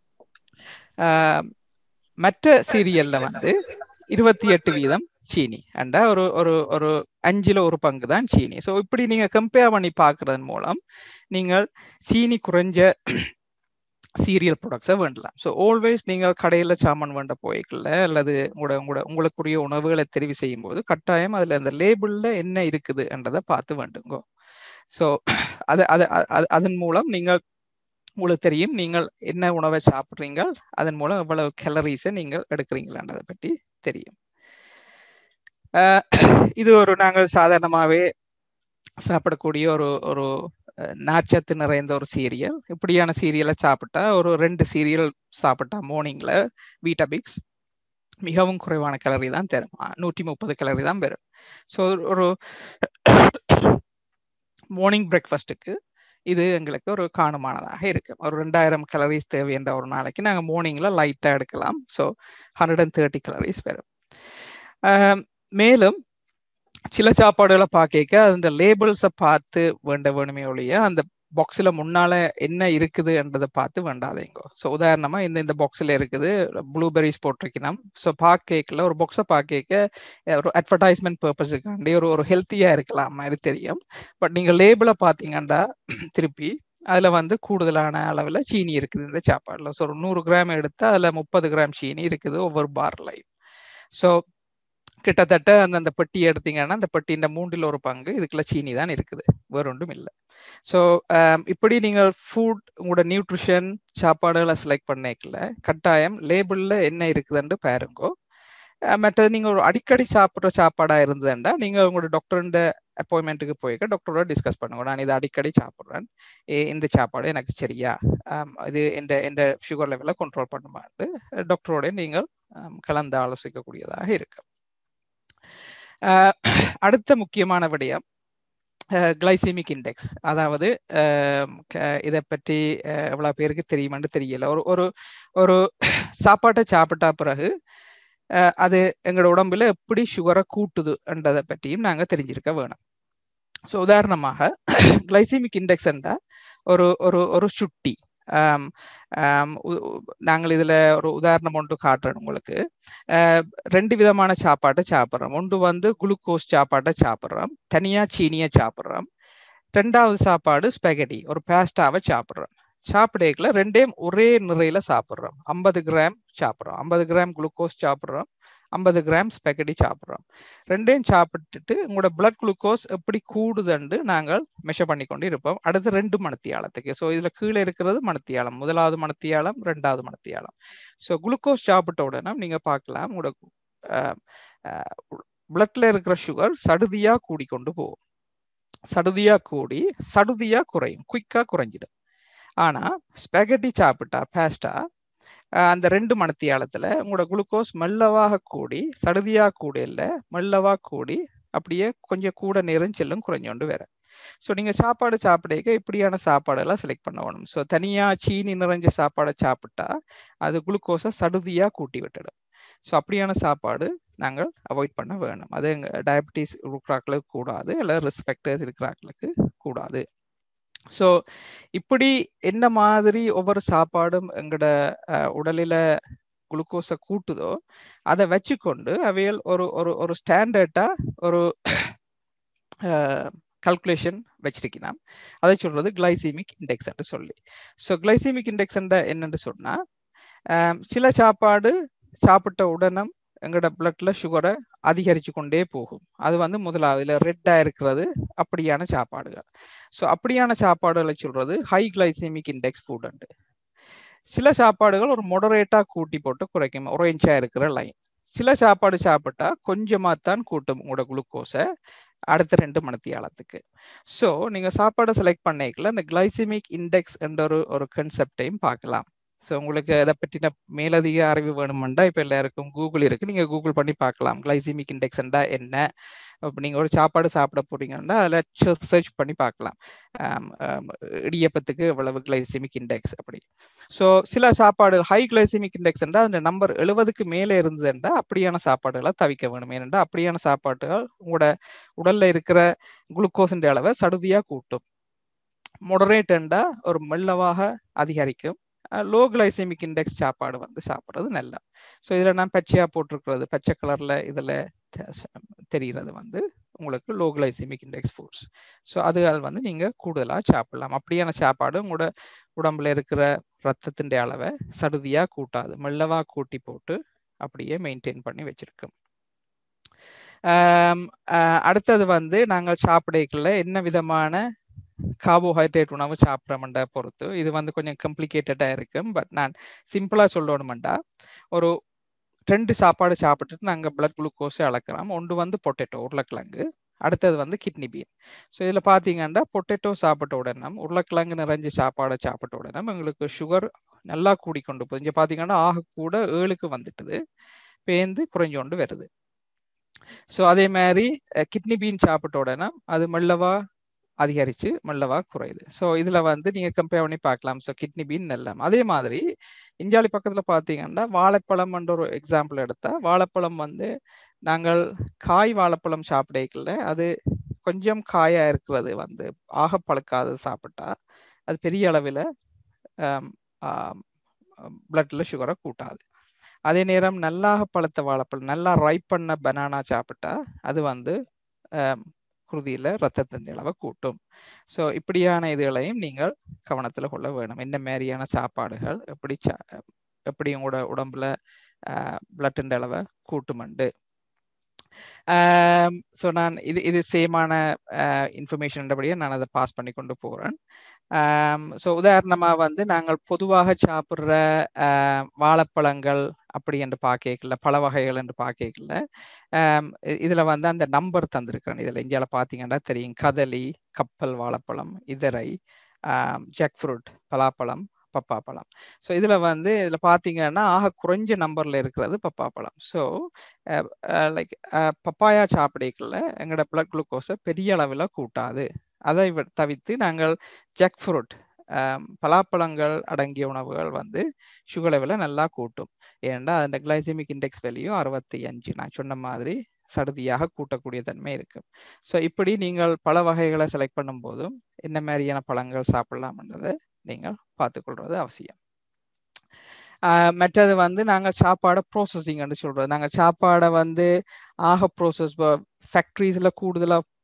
I: மற்ற சீரியல்ல வந்து 28 வீதம் சீனி அண்டா ஒரு 5ல் ஒரு பங்கு தான் சீனி. ஸோ இப்படி நீங்க கம்பேர் பண்ணி பார்க்கறதன் மூலம் நீங்கள் சீனி குறைஞ்ச சீரியல் ப்ராடக்ட்ஸை வேண்டலாம். ஸோ ஆல்வேஸ் நீங்கள் கடையில் சாமான் வேண்ட போய்க்கல அல்லது உங்களுக்குரிய உணவுகளை தெரிவு செய்யும் போது கட்டாயம் அதில் அந்த லேபிளில் என்ன இருக்குதுன்றதை பார்த்து வேண்டுங்கோ. ஸோ அதன் மூலம் நீங்கள் உங்களுக்கு தெரியும் நீங்கள் என்ன உணவை சாப்பிட்றீங்க, அதன் மூலம் எவ்வளவு கேலரிஸை நீங்கள் எடுக்கிறீங்களான்றதை பற்றி தெரியும். இது ஒரு நாங்கள் சாதாரணமாகவே சாப்பிடக்கூடிய ஒரு நார்ச்சத்து நிறைந்த ஒரு சீரியல். இப்படியான சீரியலை சாப்பிட்டா ஒரு 2 சீரியல் சாப்பிட்டா மார்னிங்ல வீட்டாபிக்ஸ் மிகவும் குறைவான கேலரி தான் தரும், 130 கேலரி தான் பெறும். ஸோ ஒரு மார்னிங் பிரேக்ஃபாஸ்ட்டுக்கு இது எங்களுக்கு ஒரு காணுமானதாக இருக்கு. ஒரு 2000 கேலரிஸ் தேவைன்ற ஒரு நாளைக்கு நாங்கள் மார்னிங்ல லைட்டா எடுக்கலாம். ஸோ 130 கேலரிஸ் பெறும். மேலும் சில சாப்பாடுகளை பார்க்க அந்த லேபிள்ஸை பார்த்து வேணுமே ஒழிய அந்த பாக்ஸில் முன்னால என்ன இருக்குதுன்றதை பார்த்து வேண்டாதீங்க. ஸோ உதாரணமா இந்த பாக்ஸில் இருக்குது ப்ளூபெரிஸ் போட்டிருக்கணும். ஸோ பார்க்கல ஒரு பாக்ஸை பார்க்க ஒரு அட்வர்டைஸ்மெண்ட் பர்பஸுக்காண்டி ஒரு ஹெல்த்தியா இருக்கலாம் மாதிரி தெரியும். பட் நீங்க லேபிளை பார்த்தீங்கன்னா திருப்பி அதுல வந்து கூடுதலான அளவில் சீனி இருக்குது இந்த சாப்பாடுல. ஸோ ஒரு 100 கிராம் எடுத்தா அதுல 30 கிராம் சீனி இருக்குது ஒவ்வொரு பார்லையும். ஸோ கிட்டத்தட்ட அந்த பெட்டி எடுத்தீங்கன்னா அந்த பெட்டியின் 3ல் ஒரு பங்கு இதுக்குள்ள சீனி தான் இருக்குது, வேற ஒன்றும் இல்லை. ஸோ இப்படி நீங்கள் ஃபுட் உங்களோட நியூட்ரிஷன் சாப்பாடுகளை செலக்ட் பண்ணிக்கல கட்டாயம் லேபிளில் என்ன இருக்குதுன்னு பாருங்கோ. மற்றது நீங்கள் ஒரு அடிக்கடி சாப்பிட்ற சாப்பாடாக இருந்ததுண்டா நீங்கள் உங்களோட டாக்டருடைய அப்பாயின்மெண்ட்டுக்கு போய்க்க டாக்டரோட டிஸ்கஸ் பண்ணுங்க. நான் இதை அடிக்கடி சாப்பிட்றேன், இந்த சாப்பாடு எனக்கு சரியா, இது எந்த சுகர் லெவலை கண்ட்ரோல் பண்ணுமான்னு டாக்டரோட நீங்கள் கலந்து ஆலோசிக்கக்கூடியதாக இருக்கு. அடுத்த முக்கியமான விடயம் கிளைசிமிக் இண்டெக்ஸ். அதாவது இதை பற்றி எவ்வளவு பேருக்கு தெரியுமான்னு தெரியல. ஒரு சாப்பாட்டை சாப்பிட்டா பிறகு அது எங்களோட உடம்புல எப்படி சுகரை கூட்டுதுன்றதை பற்றியும் நாங்க தெரிஞ்சிருக்க வேணும். ஸோ உதாரணமாக கிளைசிமிக் இண்டெக்ஸ் என்றா ஒரு சுட்டி. நாங்கள் இதுல ஒரு உதாரணம் ஒன்று காட்டுறோம் உங்களுக்கு. 2 விதமான சாப்பாட்டை சாப்பிட்றோம். ஒன்று வந்து குளுக்கோஸ் சாப்பாட்டை சாப்பிட்றோம், தனியா சீனியை சாப்பிட்றோம். ரெண்டாவது சாப்பாடு ஸ்பெகட்டி, ஒரு பேஸ்டாவை சாப்பிட்றோம். சாப்பிடல ரெண்டையும் ஒரே நிறையில சாப்பிட்றோம். 50 கிராம் சாப்பிட்றோம், 50 கிராம் குளுக்கோஸ் சாப்பிட்றோம், 50 கிராம் ஸ்பெகட்டி சாப்பிட்றோம். ரெண்டையும் சாப்பிட்டுட்டு உங்களோட பிளட் குளுக்கோஸ் எப்படி கூடுதுன்னு நாங்கள் மெஷர் பண்ணி கொண்டு இருப்போம் அடுத்த 2 மணித்தியாலத்துக்கு. ஸோ இதுல கீழே இருக்கிறது மணித்தியாலம், முதலாவது மணித்தியாலம், ரெண்டாவது மணித்தியாலம். ஸோ குளுக்கோஸ் சாப்பிட்ட உடனே நீங்க பார்க்கலாம் உங்களோட பிளட்ல இருக்கிற சுகர் சடுதியா கூடிக்கொண்டு போகும். சடுதியா கூடி சடுதியா குறையும், குயிக்கா குறைஞ்சிடும். ஆனா ஸ்பெகட்டி சாப்பிட்டா பேஸ்டா அந்த 2 மணித்தியாலத்துல உங்களோட குளுக்கோஸ் மெல்லவாக கூடி சடுதியா கூட இல்லை மெல்லவா கூடி அப்படியே கொஞ்சம் கூட நேரம் செல்லும் குறைஞ்சோண்டு வேற. ஸோ நீங்க சாப்பாடு சாப்பிடுங்க இப்படியான சாப்பாடெல்லாம் செலக்ட் பண்ணணும். ஸோ தனியா சீனி நிறைஞ்ச சாப்பாடை சாப்பிட்டா அது குளுக்கோஸை சடுதியா கூட்டி விட்டுடும். ஸோ அப்படியான சாப்பாடு நாங்கள் அவாய்ட் பண்ண வேணும். அது டயபிட்டிஸ் இருக்கிறாக்களுக்கு கூடாது, இல்லை ரிஸ்க் ஃபேக்டர்ஸ் இருக்கிறாக்களுக்கு கூடாது. ஸோ இப்படி என்ன மாதிரி ஒவ்வொரு சாப்பாடும் எங்களோட உடலில குளுக்கோஸை கூட்டுதோ அதை வச்சுக்கொண்டு அவையில் ஒரு ஒரு ஒரு ஸ்டாண்டர்டா ஒரு கல்குலேஷன் வச்சிருக்கலாம். அதை சொல்றது கிளைசிமிக் இண்டெக்ஸ் என்று சொல்லி. ஸோ கிளைசிமிக் இண்டெக்ஸ் என்னன்னு சொன்னா சில சாப்பாடு சாப்பிட்ட உடனே எங்களோட பிளட்ல சுகரை அதிகரிச்சு கொண்டே போகும். அது வந்து முதலாவதுல ரெட்டா இருக்கிறது அப்படியான சாப்பாடுகள். ஸோ அப்படியான சாப்பாடுகளை சொல்றது ஹை கிளைசெமிக் இண்டெக்ஸ் ஃபுட். சில சாப்பாடுகள் ஒரு மொடரேட்டா கூட்டி போட்டு குறைக்கும், ஒரேஞ்சா இருக்கிற லைன். சில சாப்பாடு சாப்பிட்டா கொஞ்சமா தான் கூட்டும் உங்களோட குளுக்கோஸை அடுத்த 2 மணித்தியாலத்துக்கு. ஸோ நீங்க சாப்பாடை செலக்ட் பண்ணிக்கல இந்த கிளைசெமிக் இண்டெக்ஸ் என்ற ஒரு கன்செப்டையும் பார்க்கலாம். ஸோ உங்களுக்கு அதை பற்றின மேலதிக அறிவு வேணுமெண்டா இப்போ எல்லாருக்கும் கூகுள் இருக்கு, நீங்க கூகுள் பண்ணி பார்க்கலாம் கிளைசிமிக் இண்டெக்ஸ் என்ன. இப்போ நீங்க ஒரு சாப்பாடு சாப்பிட போறீங்கன்னா அதில் சர்ச் பண்ணி பார்க்கலாம் இடியப்பத்துக்கு எவ்வளவு கிளைசிமிக் இண்டெக்ஸ் அப்படி. ஸோ சில சாப்பாடு ஹை கிளைசிமிக் இண்டெக்ஸ் அந்த நம்பர் 70க்கு மேலே இருந்ததுண்டா அப்படியான சாப்பாடுகளை தவிக்க வேணும். ஏனென்றா அப்படியான சாப்பாடுகள் உங்களோட உடல்ல இருக்கிற குளுக்கோஸின் அளவை சடுதியா கூட்டும். மொடரேட்டண்டா ஒரு மெல்லவாக அதிகரிக்கும். லோ கிளைசெமிக் இண்டெக்ஸ் சாப்பாடு வந்து சாப்பிட்றது நல்லா. ஸோ இதில் நான் பச்சையா போட்டிருக்கிறது பச்சை கலர்ல இதில் தெரிகிறது வந்து உங்களுக்கு low glycemic index foods. So அதுகள் வந்து நீங்க கூடுதலாக சாப்பிடலாம். அப்படியான சாப்பாடு உங்களோட உடம்புல இருக்கிற ரத்தத்தின் அளவை சடுதியா கூட்டாது, மெல்லவா கூட்டி போட்டு அப்படியே மெயின்டைன் பண்ணி வச்சிருக்கோம். அடுத்தது வந்து நாங்கள் சாப்பிடக்குள்ள என்ன விதமான கார்போஹைட்ரேட் உணவு சாப்பிட்றோம்டா பொறுத்து இது வந்து கொஞ்சம் காம்ப்ளிகேட்டடா இருக்கும். பட் நான் சிம்பிளா சொல்லணும்டா ஒரு 2 சாப்பாடு சாப்பிட்டுட்டு நாங்கள் பிளட் குளுக்கோஸை அளக்கிறோம். ஒன்று வந்து பொட்டேட்டோ உருளைக்கிழங்கு, அடுத்தது வந்து கிட்னி பீன். ஸோ இதில் பார்த்தீங்கன்னா பொட்டேட்டோ சாப்பிட்ட உடனே உருளைக்கிழங்கு நிறைஞ்ச சாப்பாடை சாப்பிட்ட உடனே எங்களுக்கு சுகர் நல்லா கூடிக்கொண்டு போகுது. இங்கே பார்த்தீங்கன்னா ஆக கூட 7க்கு வந்துட்டுது, பேந்து குறைஞ்சோண்டு வருது. ஸோ அதே மாதிரி கிட்னி பீன் சாப்பிட்ட உடனே அது மெல்லவா அதிகரிச்சு மெல்லவா குறையுது. ஸோ இதுல வந்து நீங்க கம்பேர் பண்ணி பார்க்கலாம். ஸோ கிட்னி பீன் நல்லம். அதே மாதிரி இஞ்சாலி பக்கத்துல பாத்தீங்கன்னா வாழைப்பழம் என்ற ஒரு எக்ஸாம்பிள் எடுத்தா வாழைப்பழம் வந்து நாங்கள் காய் வாழைப்பழம் சாப்பிடல அது கொஞ்சம் காயா இருக்கிறது வந்து ஆக பழுக்காது சாப்பிட்டா அது பெரிய அளவில் பிளட்ல சுகரை கூட்டாது. அதே நேரம் நல்லாக பழுத்த வாழைப்பழம் நல்லா ரைப் பண்ண பனானா சாப்பிட்டா அது வந்து குருதியில ரத்தத்தின் அளவை கூட்டும். ஸோ இப்படியான இதுகளையும் நீங்கள் கவனத்தில் கொள்ள வேணும். என்ன மாதிரியான சாப்பாடுகள் எப்படி உங்களோட உடம்புல பிளட்டின் அளவை கூட்டுமண்டு. ஸோ நான் இது சேமான இன்ஃபர்மேஷன்ன்றபடியே நான் அதை பாஸ் பண்ணி கொண்டு போகிறேன். ஸோ உதாரணமா வந்து நாங்கள் பொதுவாக சாப்பிட்ற வாழைப்பழங்கள் அப்படி என்று பார்க்கல, பல வகைகள் என்று பார்க்கல இதுல வந்து அந்த நம்பர் தந்திருக்கிறேன். இதுல இந்தியாவில் பார்த்தீங்கன்னா தெரியும், கதலி, கப்பல் வாழைப்பழம், இதரை, ஜாக் ஃப்ரூட், பலாப்பழம், பப்பாப்பழம். ஸோ இதுல வந்து இதுல பாத்தீங்கன்னா ஆக குறைஞ்ச நம்பர்ல இருக்கிறது பப்பாப்பழம். ஸோ லைக் பப்பாயா சாப்பிடக்கல எங்களோட பிளட் குளுக்கோஸை பெரிய அளவில் கூட்டாது. அதை தவிர்த்து நாங்கள் ஜாக் ஃப்ரூட், பலாப்பழங்கள் அடங்கிய உணவுகள் வந்து சுகர் லெவலை நல்லா கூட்டும். ஏன்னா அந்த கிளைசெமிக் இண்டெக்ஸ் வேல்யூ 65 நான் சொன்ன மாதிரி சடுதியாக கூட்டக்கூடிய தன்மை இருக்கு. ஸோ இப்படி நீங்கள் பல வகைகளை செலக்ட் பண்ணும் போதும் என்ன மாதிரியான பழங்கள் சாப்பிடலாம்ன்றதை நீங்கள் பார்த்துக்கொள்வது அவசியம். மற்றது வந்து நாங்கள் சாப்பாடை ப்ரோசஸிங்னு சொல்றது. நாங்கள் சாப்பாடை வந்து ஆக ப்ரோசஸ் ஃபேக்ட்ரிஸ்ல கூடுதலாக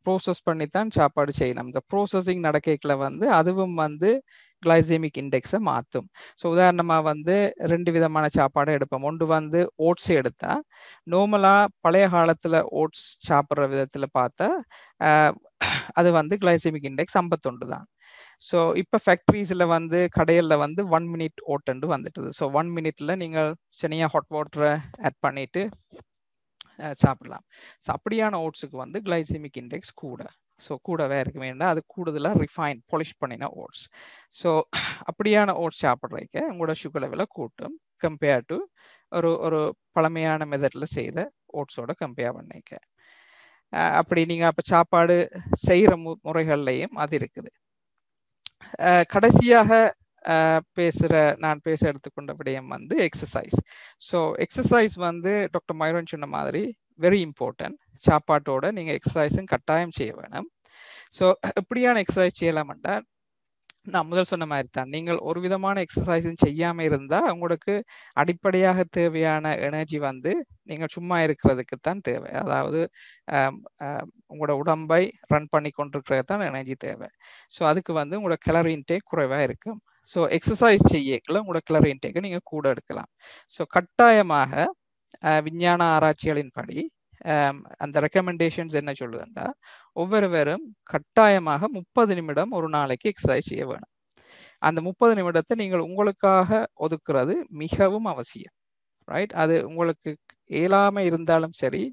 I: ப்ரோசஸ் பண்ணித்தான் சாப்பாடு செய்யணும். இந்த ப்ரோசஸிங் நடக்கல வந்து அதுவும் வந்து கிளைசெமிக் இண்டெக்ஸை மாற்றும். ஸோ உதாரணமாக வந்து 2 விதமான சாப்பாடை எடுப்போம். ஒன்று வந்து ஓட்ஸ் எடுத்தா நார்மலாக பழைய காலத்தில் ஓட்ஸ் சாப்பிட்ற விதத்தில் பார்த்தா அது வந்து கிளைசெமிக் இண்டெக்ஸ் 51 தான். ஸோ இப்போ ஃபேக்ட்ரிஸில் வந்து கடையில் வந்து 1 மினிட் ஓட்டுண்டு வந்துட்டுது. ஸோ 1 மினிட்ல நீங்கள் தனியாக ஹாட் வாட்டரை ஆட் பண்ணிட்டு சாப்பிடலாம். ஸோ அப்படியான ஓட்ஸுக்கு வந்து கிளைசெமிக் இண்டெக்ஸ் கூட. ஸோ கூடவே இருக்க வேண்டாம், அது கூடுதலாக ரிஃபைன் பாலிஷ் பண்ணின ஓட்ஸ். ஸோ அப்படியான ஓட்ஸ் சாப்பிட்றதுக்கு உங்களோட சுகர் லெவலை கூட்டும் கம்பேர் டு ஒரு பழமையான மெத்தடில் செய்த ஓட்ஸோட கம்பேர் பண்ணிக்க. அப்படி நீங்கள் அப்போ சாப்பாடு செய்கிற முறைகள்லையும் அது இருக்குது. கடைசியாக நான் பேச எடுத்துக்கொண்ட விடயம் வந்து எக்ஸசைஸ். ஸோ எக்ஸசைஸ் வந்து டாக்டர் மைரோன் சொன்ன மாதிரி வெரி இம்பார்ட்டன்ட். சாப்பாட்டோட நீங்கள் எக்ஸசைஸும் கட்டாயம் செய்ய வேணும். ஸோ எப்படியான எக்ஸசைஸ் செய்யலாம்டா, நான் முதல் சொன்ன மாதிரி தான், நீங்கள் ஒரு விதமான எக்ஸசைஸும் செய்யாமல் இருந்தால் உங்களுக்கு அடிப்படையாக தேவையான எனர்ஜி வந்து நீங்கள் சும்மா இருக்கிறதுக்கு தான் தேவை. அதாவது உங்களோட உடம்பை ரன் பண்ணி கொண்டிருக்கிறது தான் எனர்ஜி தேவை. ஸோ அதுக்கு வந்து உங்களோட கலரி இன்டேக் குறைவாக இருக்கும். ஸோ எக்ஸசைஸ் செய்யக்குள்ள உங்களோட கலரி இன்டேக்கை நீங்கள் கூட எடுக்கலாம். ஸோ கட்டாயமாக விஞ்ஞான ஆராய்ச்சிகளின்படி அந்த ரெக்கமெண்டேஷன்ஸ் என்ன சொல்லுதுன்னா, ஒவ்வொருவரும் கட்டாயமாக 30 நிமிடம் ஒரு நாளைக்கு எக்ஸசைஸ் செய்ய வேணும். அந்த 30 நிமிடத்தை நீங்கள் உங்களுக்காக ஒதுக்குறது மிகவும் அவசியம். ரைட்? அது உங்களுக்கு இயலாம இருந்தாலும் சரி,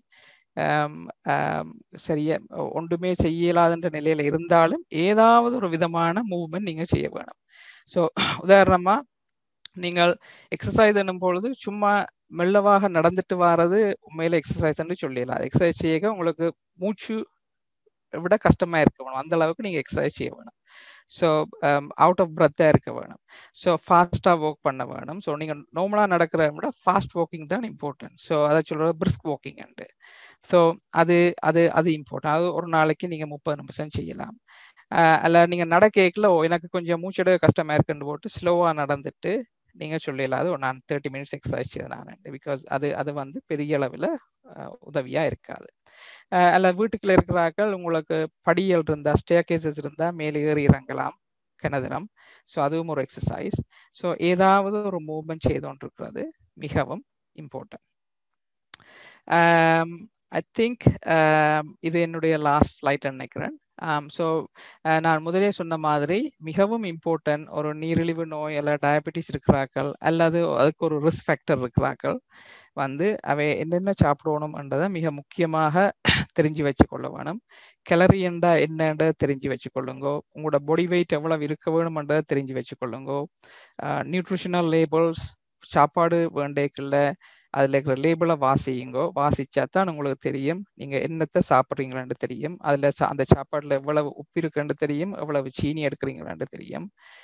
I: சரியா ஒன்றுமே செய்ய இயலாத நிலையில இருந்தாலும் ஏதாவது ஒரு விதமான மூவ்மெண்ட் நீங்க செய்ய வேணும். ஸோ உதாரணமா நீங்கள் எக்ஸசைஸ் என்னும் பொழுது சும்மா மெல்லவாக நடந்துட்டு வர்றது உண்மையில எக்ஸசைஸ் சொல்லிடலாம். எக்ஸசைஸ் செய்ய உங்களுக்கு மூச்சு விட கஷ்டமா இருக்க வேணும், அந்த அளவுக்கு நீங்க எக்ஸசைஸ் செய்ய வேணும். ஸோ அவுட் ஆஃப் பிரத்தா இருக்க வேணும். ஸோ ஃபாஸ்டா வாக் பண்ண வேணும். ஸோ நீங்க நார்மலா நடக்கிறத விட ஃபாஸ்ட் வாக்கிங் தான் இம்பார்ட்டன்ட். ஸோ அதை சொல்ற பிரிஸ்க் வாக்கிங் உண்டு. ஸோ அது அது அது இம்பார்ட்டன்ட். அது ஒரு நாளைக்கு நீங்க 30 நிமிஷம் செய்யலாம். அல்ல நீங்க நடக்கல எனக்கு கொஞ்சம் மூச்செடுக்க கஷ்டமா இருக்குன்னு போட்டு ஸ்லோவா நடந்துட்டு நீங்க சொல்லலாம், அது நான் 30 மினிட்ஸ் எக்ஸசைஸ் செய்யலாம். பிகாஸ் அது வந்து பெரிய அளவில் உதவியா இருக்காது. அல்ல வீட்டுக்குள்ள இருக்கிறார்கள், உங்களுக்கு படிகள் இருந்தா ஸ்டேர் கேசஸ் இருந்தா மேலே ஏறி இறங்கலாம் கனதினம். ஸோ அதுவும் ஒரு எக்ஸசைஸ். ஸோ ஏதாவது ஒரு மூவ்மெண்ட் செய்தோன்று இருக்கிறது மிகவும் இம்பார்ட்டன்ட். ஐ திங்க் இது என்னுடைய லாஸ்ட் ஸ்லைட் நினைக்கிறேன். ஸோ நான் முதலே சொன்ன மாதிரி மிகவும் இம்பார்ட்டன்ட், ஒரு நீரிழிவு நோய் அல்ல டயபெட்டிஸ் இருக்கிறார்கள் அல்லது அதுக்கு ஒரு ரிஸ்க் ஃபேக்டர் இருக்கிறார்கள் வந்து அவை என்னென்ன சாப்பிடணும்ன்றதை மிக முக்கியமாக தெரிஞ்சு வச்சுக்கொள்ள வேணும். கலரி என்றா என்னன்றதை தெரிஞ்சு வச்சுக்கொள்ளுங்கோ. உங்களோட பாடி வெயிட் எவ்வளவு இருக்க வேணும்ன்றதை தெரிஞ்சு வச்சுக்கொள்ளுங்கோ. நியூட்ரிஷனல் லேபிள்ஸ் சாப்பாடு வேண்டேக்குள்ள அதில் இருக்கிற லேபிளை வாசியுங்கோ. வாசிச்சா தான் உங்களுக்கு தெரியும் நீங்க என்னத்தை சாப்பிட்றீங்களான்னு தெரியும். அதுல அந்த சாப்பாடுல எவ்வளவு உப்பு இருக்குன்னு தெரியும், எவ்வளவு சீனி எடுக்கிறீங்களான்னு தெரியும்.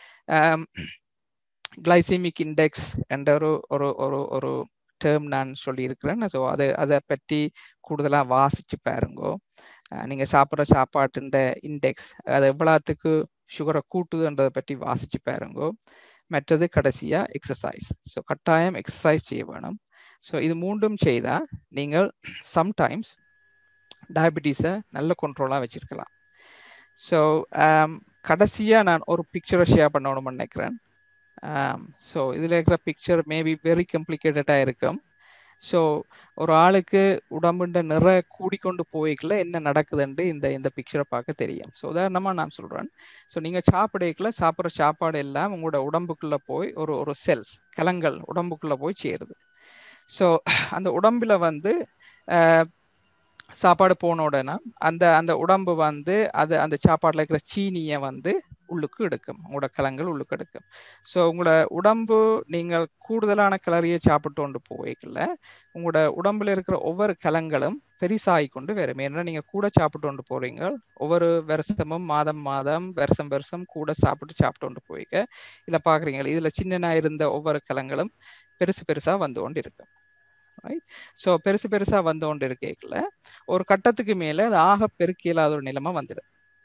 I: கிளைசெமிக் இண்டெக்ஸ் என்ற ஒரு ஒரு ஒரு டேர்ம் நான் சொல்லியிருக்கிறேன். ஸோ அதை பற்றி கூடுதலாக வாசிச்சு பாருங்கோ. நீங்க சாப்பிட்ற சாப்பாட்டுன்ற இண்டெக்ஸ் அது எவ்வளோத்துக்கு சுகரை கூட்டுதுன்றதை பற்றி வாசிச்சு பாருங்கோ. மற்றது கடைசியா எக்ஸசைஸ். ஸோ கட்டாயம் எக்ஸசைஸ் செய்ய வேணும். ஸோ இது மூன்றும் செய்தால் நீங்கள் சம்டைம்ஸ் டயபெட்டிஸை நல்ல கண்ட்ரோலாக வச்சிருக்கலாம். ஸோ கடைசியாக நான் ஒரு பிக்சரை ஷேர் பண்ணணும்னு நினைக்கிறேன். ஸோ இதில் இருக்கிற பிக்சர் மேபி வெரி காம்ப்ளிகேட்டடாக இருக்கும். ஸோ ஒரு ஆளுக்கு உடம்புன்ற நிறை கூடிக்கொண்டு போய்க்கல என்ன நடக்குதுன்ட்டு இந்த பிக்சரை பார்க்க தெரியும். ஸோ உதாரணமாக நான் சொல்கிறேன். ஸோ நீங்கள் சாப்பிட்ற சாப்பாடு எல்லாம் உங்களோட உடம்புக்குள்ளே போய் ஒரு செல்ஸ் கலங்கள் உடம்புக்குள்ளே போய் சேருது. ஸோ அந்த உடம்புல வந்து சாப்பாடு போன உடனே அந்த உடம்பு வந்து அந்த சாப்பாடுல இருக்கிற சீனியை வந்து உள்ளுக்கு எடுக்கும், உங்களோட கலங்கள் உள்ளுக்கு எடுக்கும். ஸோ உங்களோட உடம்பு நீங்கள் கூடுதலான கலரியை சாப்பிட்டு கொண்டு போய்க்கல உங்களோட உடம்புல இருக்கிற ஒவ்வொரு கலங்களும் பெரிசாகி கொண்டு வரும். ஏன்னா நீங்க கூட சாப்பிட்டு கொண்டு போறீங்க. ஒவ்வொரு வருஷமும் மாதம் வருஷம் கூட சாப்பிட்டு கொண்டு போய்க்க இதில் பாக்குறீங்க. இதுல சின்னனா இருந்த ஒவ்வொரு கலங்களும் பெருசா வந்து கொண்டு இருக்கும். ஸோ பெருசா வந்து கொண்டு இருக்கல ஒரு கட்டத்துக்கு மேல அது ஆக பெருக்கியலாத ஒரு நிலைமை வந்துடும்.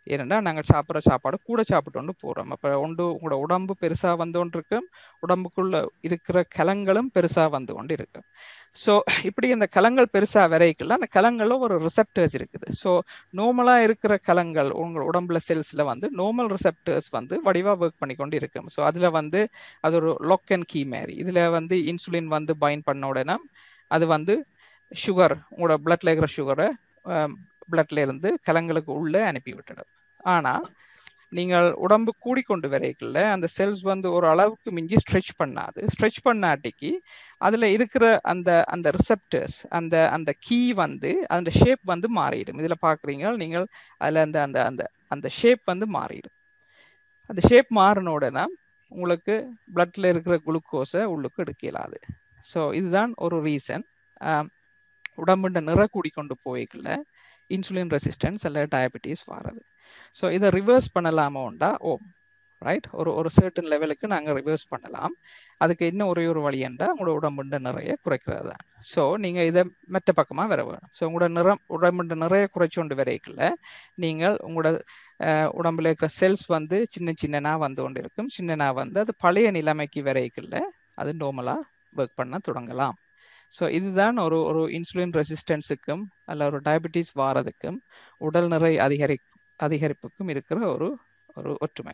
I: ஏனென்றா நாங்கள் சாப்பிட்ற சாப்பாடு கூட சாப்பிட்டு போகிறோம். அப்போ உங்களோட உடம்பு பெருசாக வந்து கொண்டு இருக்கும், உடம்புக்குள்ள இருக்கிற கலங்களும் பெருசாக வந்து கொண்டு இருக்கும். ஸோ இப்படி இந்த கலங்கள் பெருசாக வரைக்கல அந்த கலங்களில் ஒரு ரிசெப்டர்ஸ் இருக்குது. ஸோ நார்மலாக இருக்கிற கலங்கள் உங்கள் உடம்புல செல்ஸில் வந்து நார்மல் ரிசெப்டர்ஸ் வந்து வடிவாக ஒர்க் பண்ணி கொண்டு இருக்கும். ஸோ அதில் வந்து அது ஒரு லாக் அண்ட் கீ மாதிரி. இதில் வந்து இன்சுலின் வந்து பைண்ட் பண்ண உடனே அது வந்து சுகர் உங்களோட பிளட்ல இருக்கிற சுகரை பிளட்ல இருந்து கலங்களுக்கு உள்ளே அனுப்பி விட்டுடும். ஆனால் நீங்கள் உடம்பு கூடிக்கொண்டு வரைக்கல அந்த செல்ஸ் வந்து ஒரு அளவுக்கு மிஞ்சி ஸ்ட்ரெச் பண்ணாது. ஸ்ட்ரெச் பண்ணாட்டிக்கு அதில் இருக்கிற அந்த அந்த ரிசெப்டர்ஸ் அந்த அந்த கீ வந்து அந்த ஷேப் வந்து மாறிடும். இதில் பார்க்குறீங்க நீங்கள் அதில் அந்த அந்த அந்த அந்த ஷேப் வந்து மாறிடும். அந்த ஷேப் மாறின உடனே உங்களுக்கு பிளட்ல இருக்கிற குளுக்கோஸை உள்ளுக்கு எடுக்க இயலாது. ஸோ இதுதான் ஒரு ரீசன் உடம்புண்ட நிற கூடிக்கொண்டு போய்க்கல இன்சுலின் ரெசிஸ்டன்ஸ் அல்ல டயபெட்டிஸ் வர்றது. ஸோ இதை ரிவர்ஸ் பண்ணலாமோண்டா ரைட் ஒரு சர்டன் லெவலுக்கு நாங்கள் ரிவர்ஸ் பண்ணலாம். அதுக்கு இன்னும் ஒரே ஒரு வழியண்டா உங்களோட உடம்புண்ட நிறைய குறைக்கிறது தான். ஸோ நீங்கள் இதை மெட்ட பக்கமாக வர வேணும். ஸோ உங்களோட உடம்புண்ட நிறைய குறைச்சொண்டு வரைக்கல நீங்கள் உங்களோட உடம்புல இருக்கிற செல்ஸ் வந்து சின்ன சின்னனா வந்து கொண்டு இருக்கும். சின்னனா வந்து அது பழைய நிலைமைக்கு வரைக்கல அது நார்மலாக ஒர்க் பண்ண தொடங்கலாம். ஸோ இதுதான் ஒரு இன்சுலின் ரெசிஸ்டன்ஸுக்கும் அல்ல ஒரு டயபெட்டிஸ் வாரதுக்கும் உடல் நிறை அதிகரிப்புக்கும் இருக்கிற ஒரு ஒற்றுமை.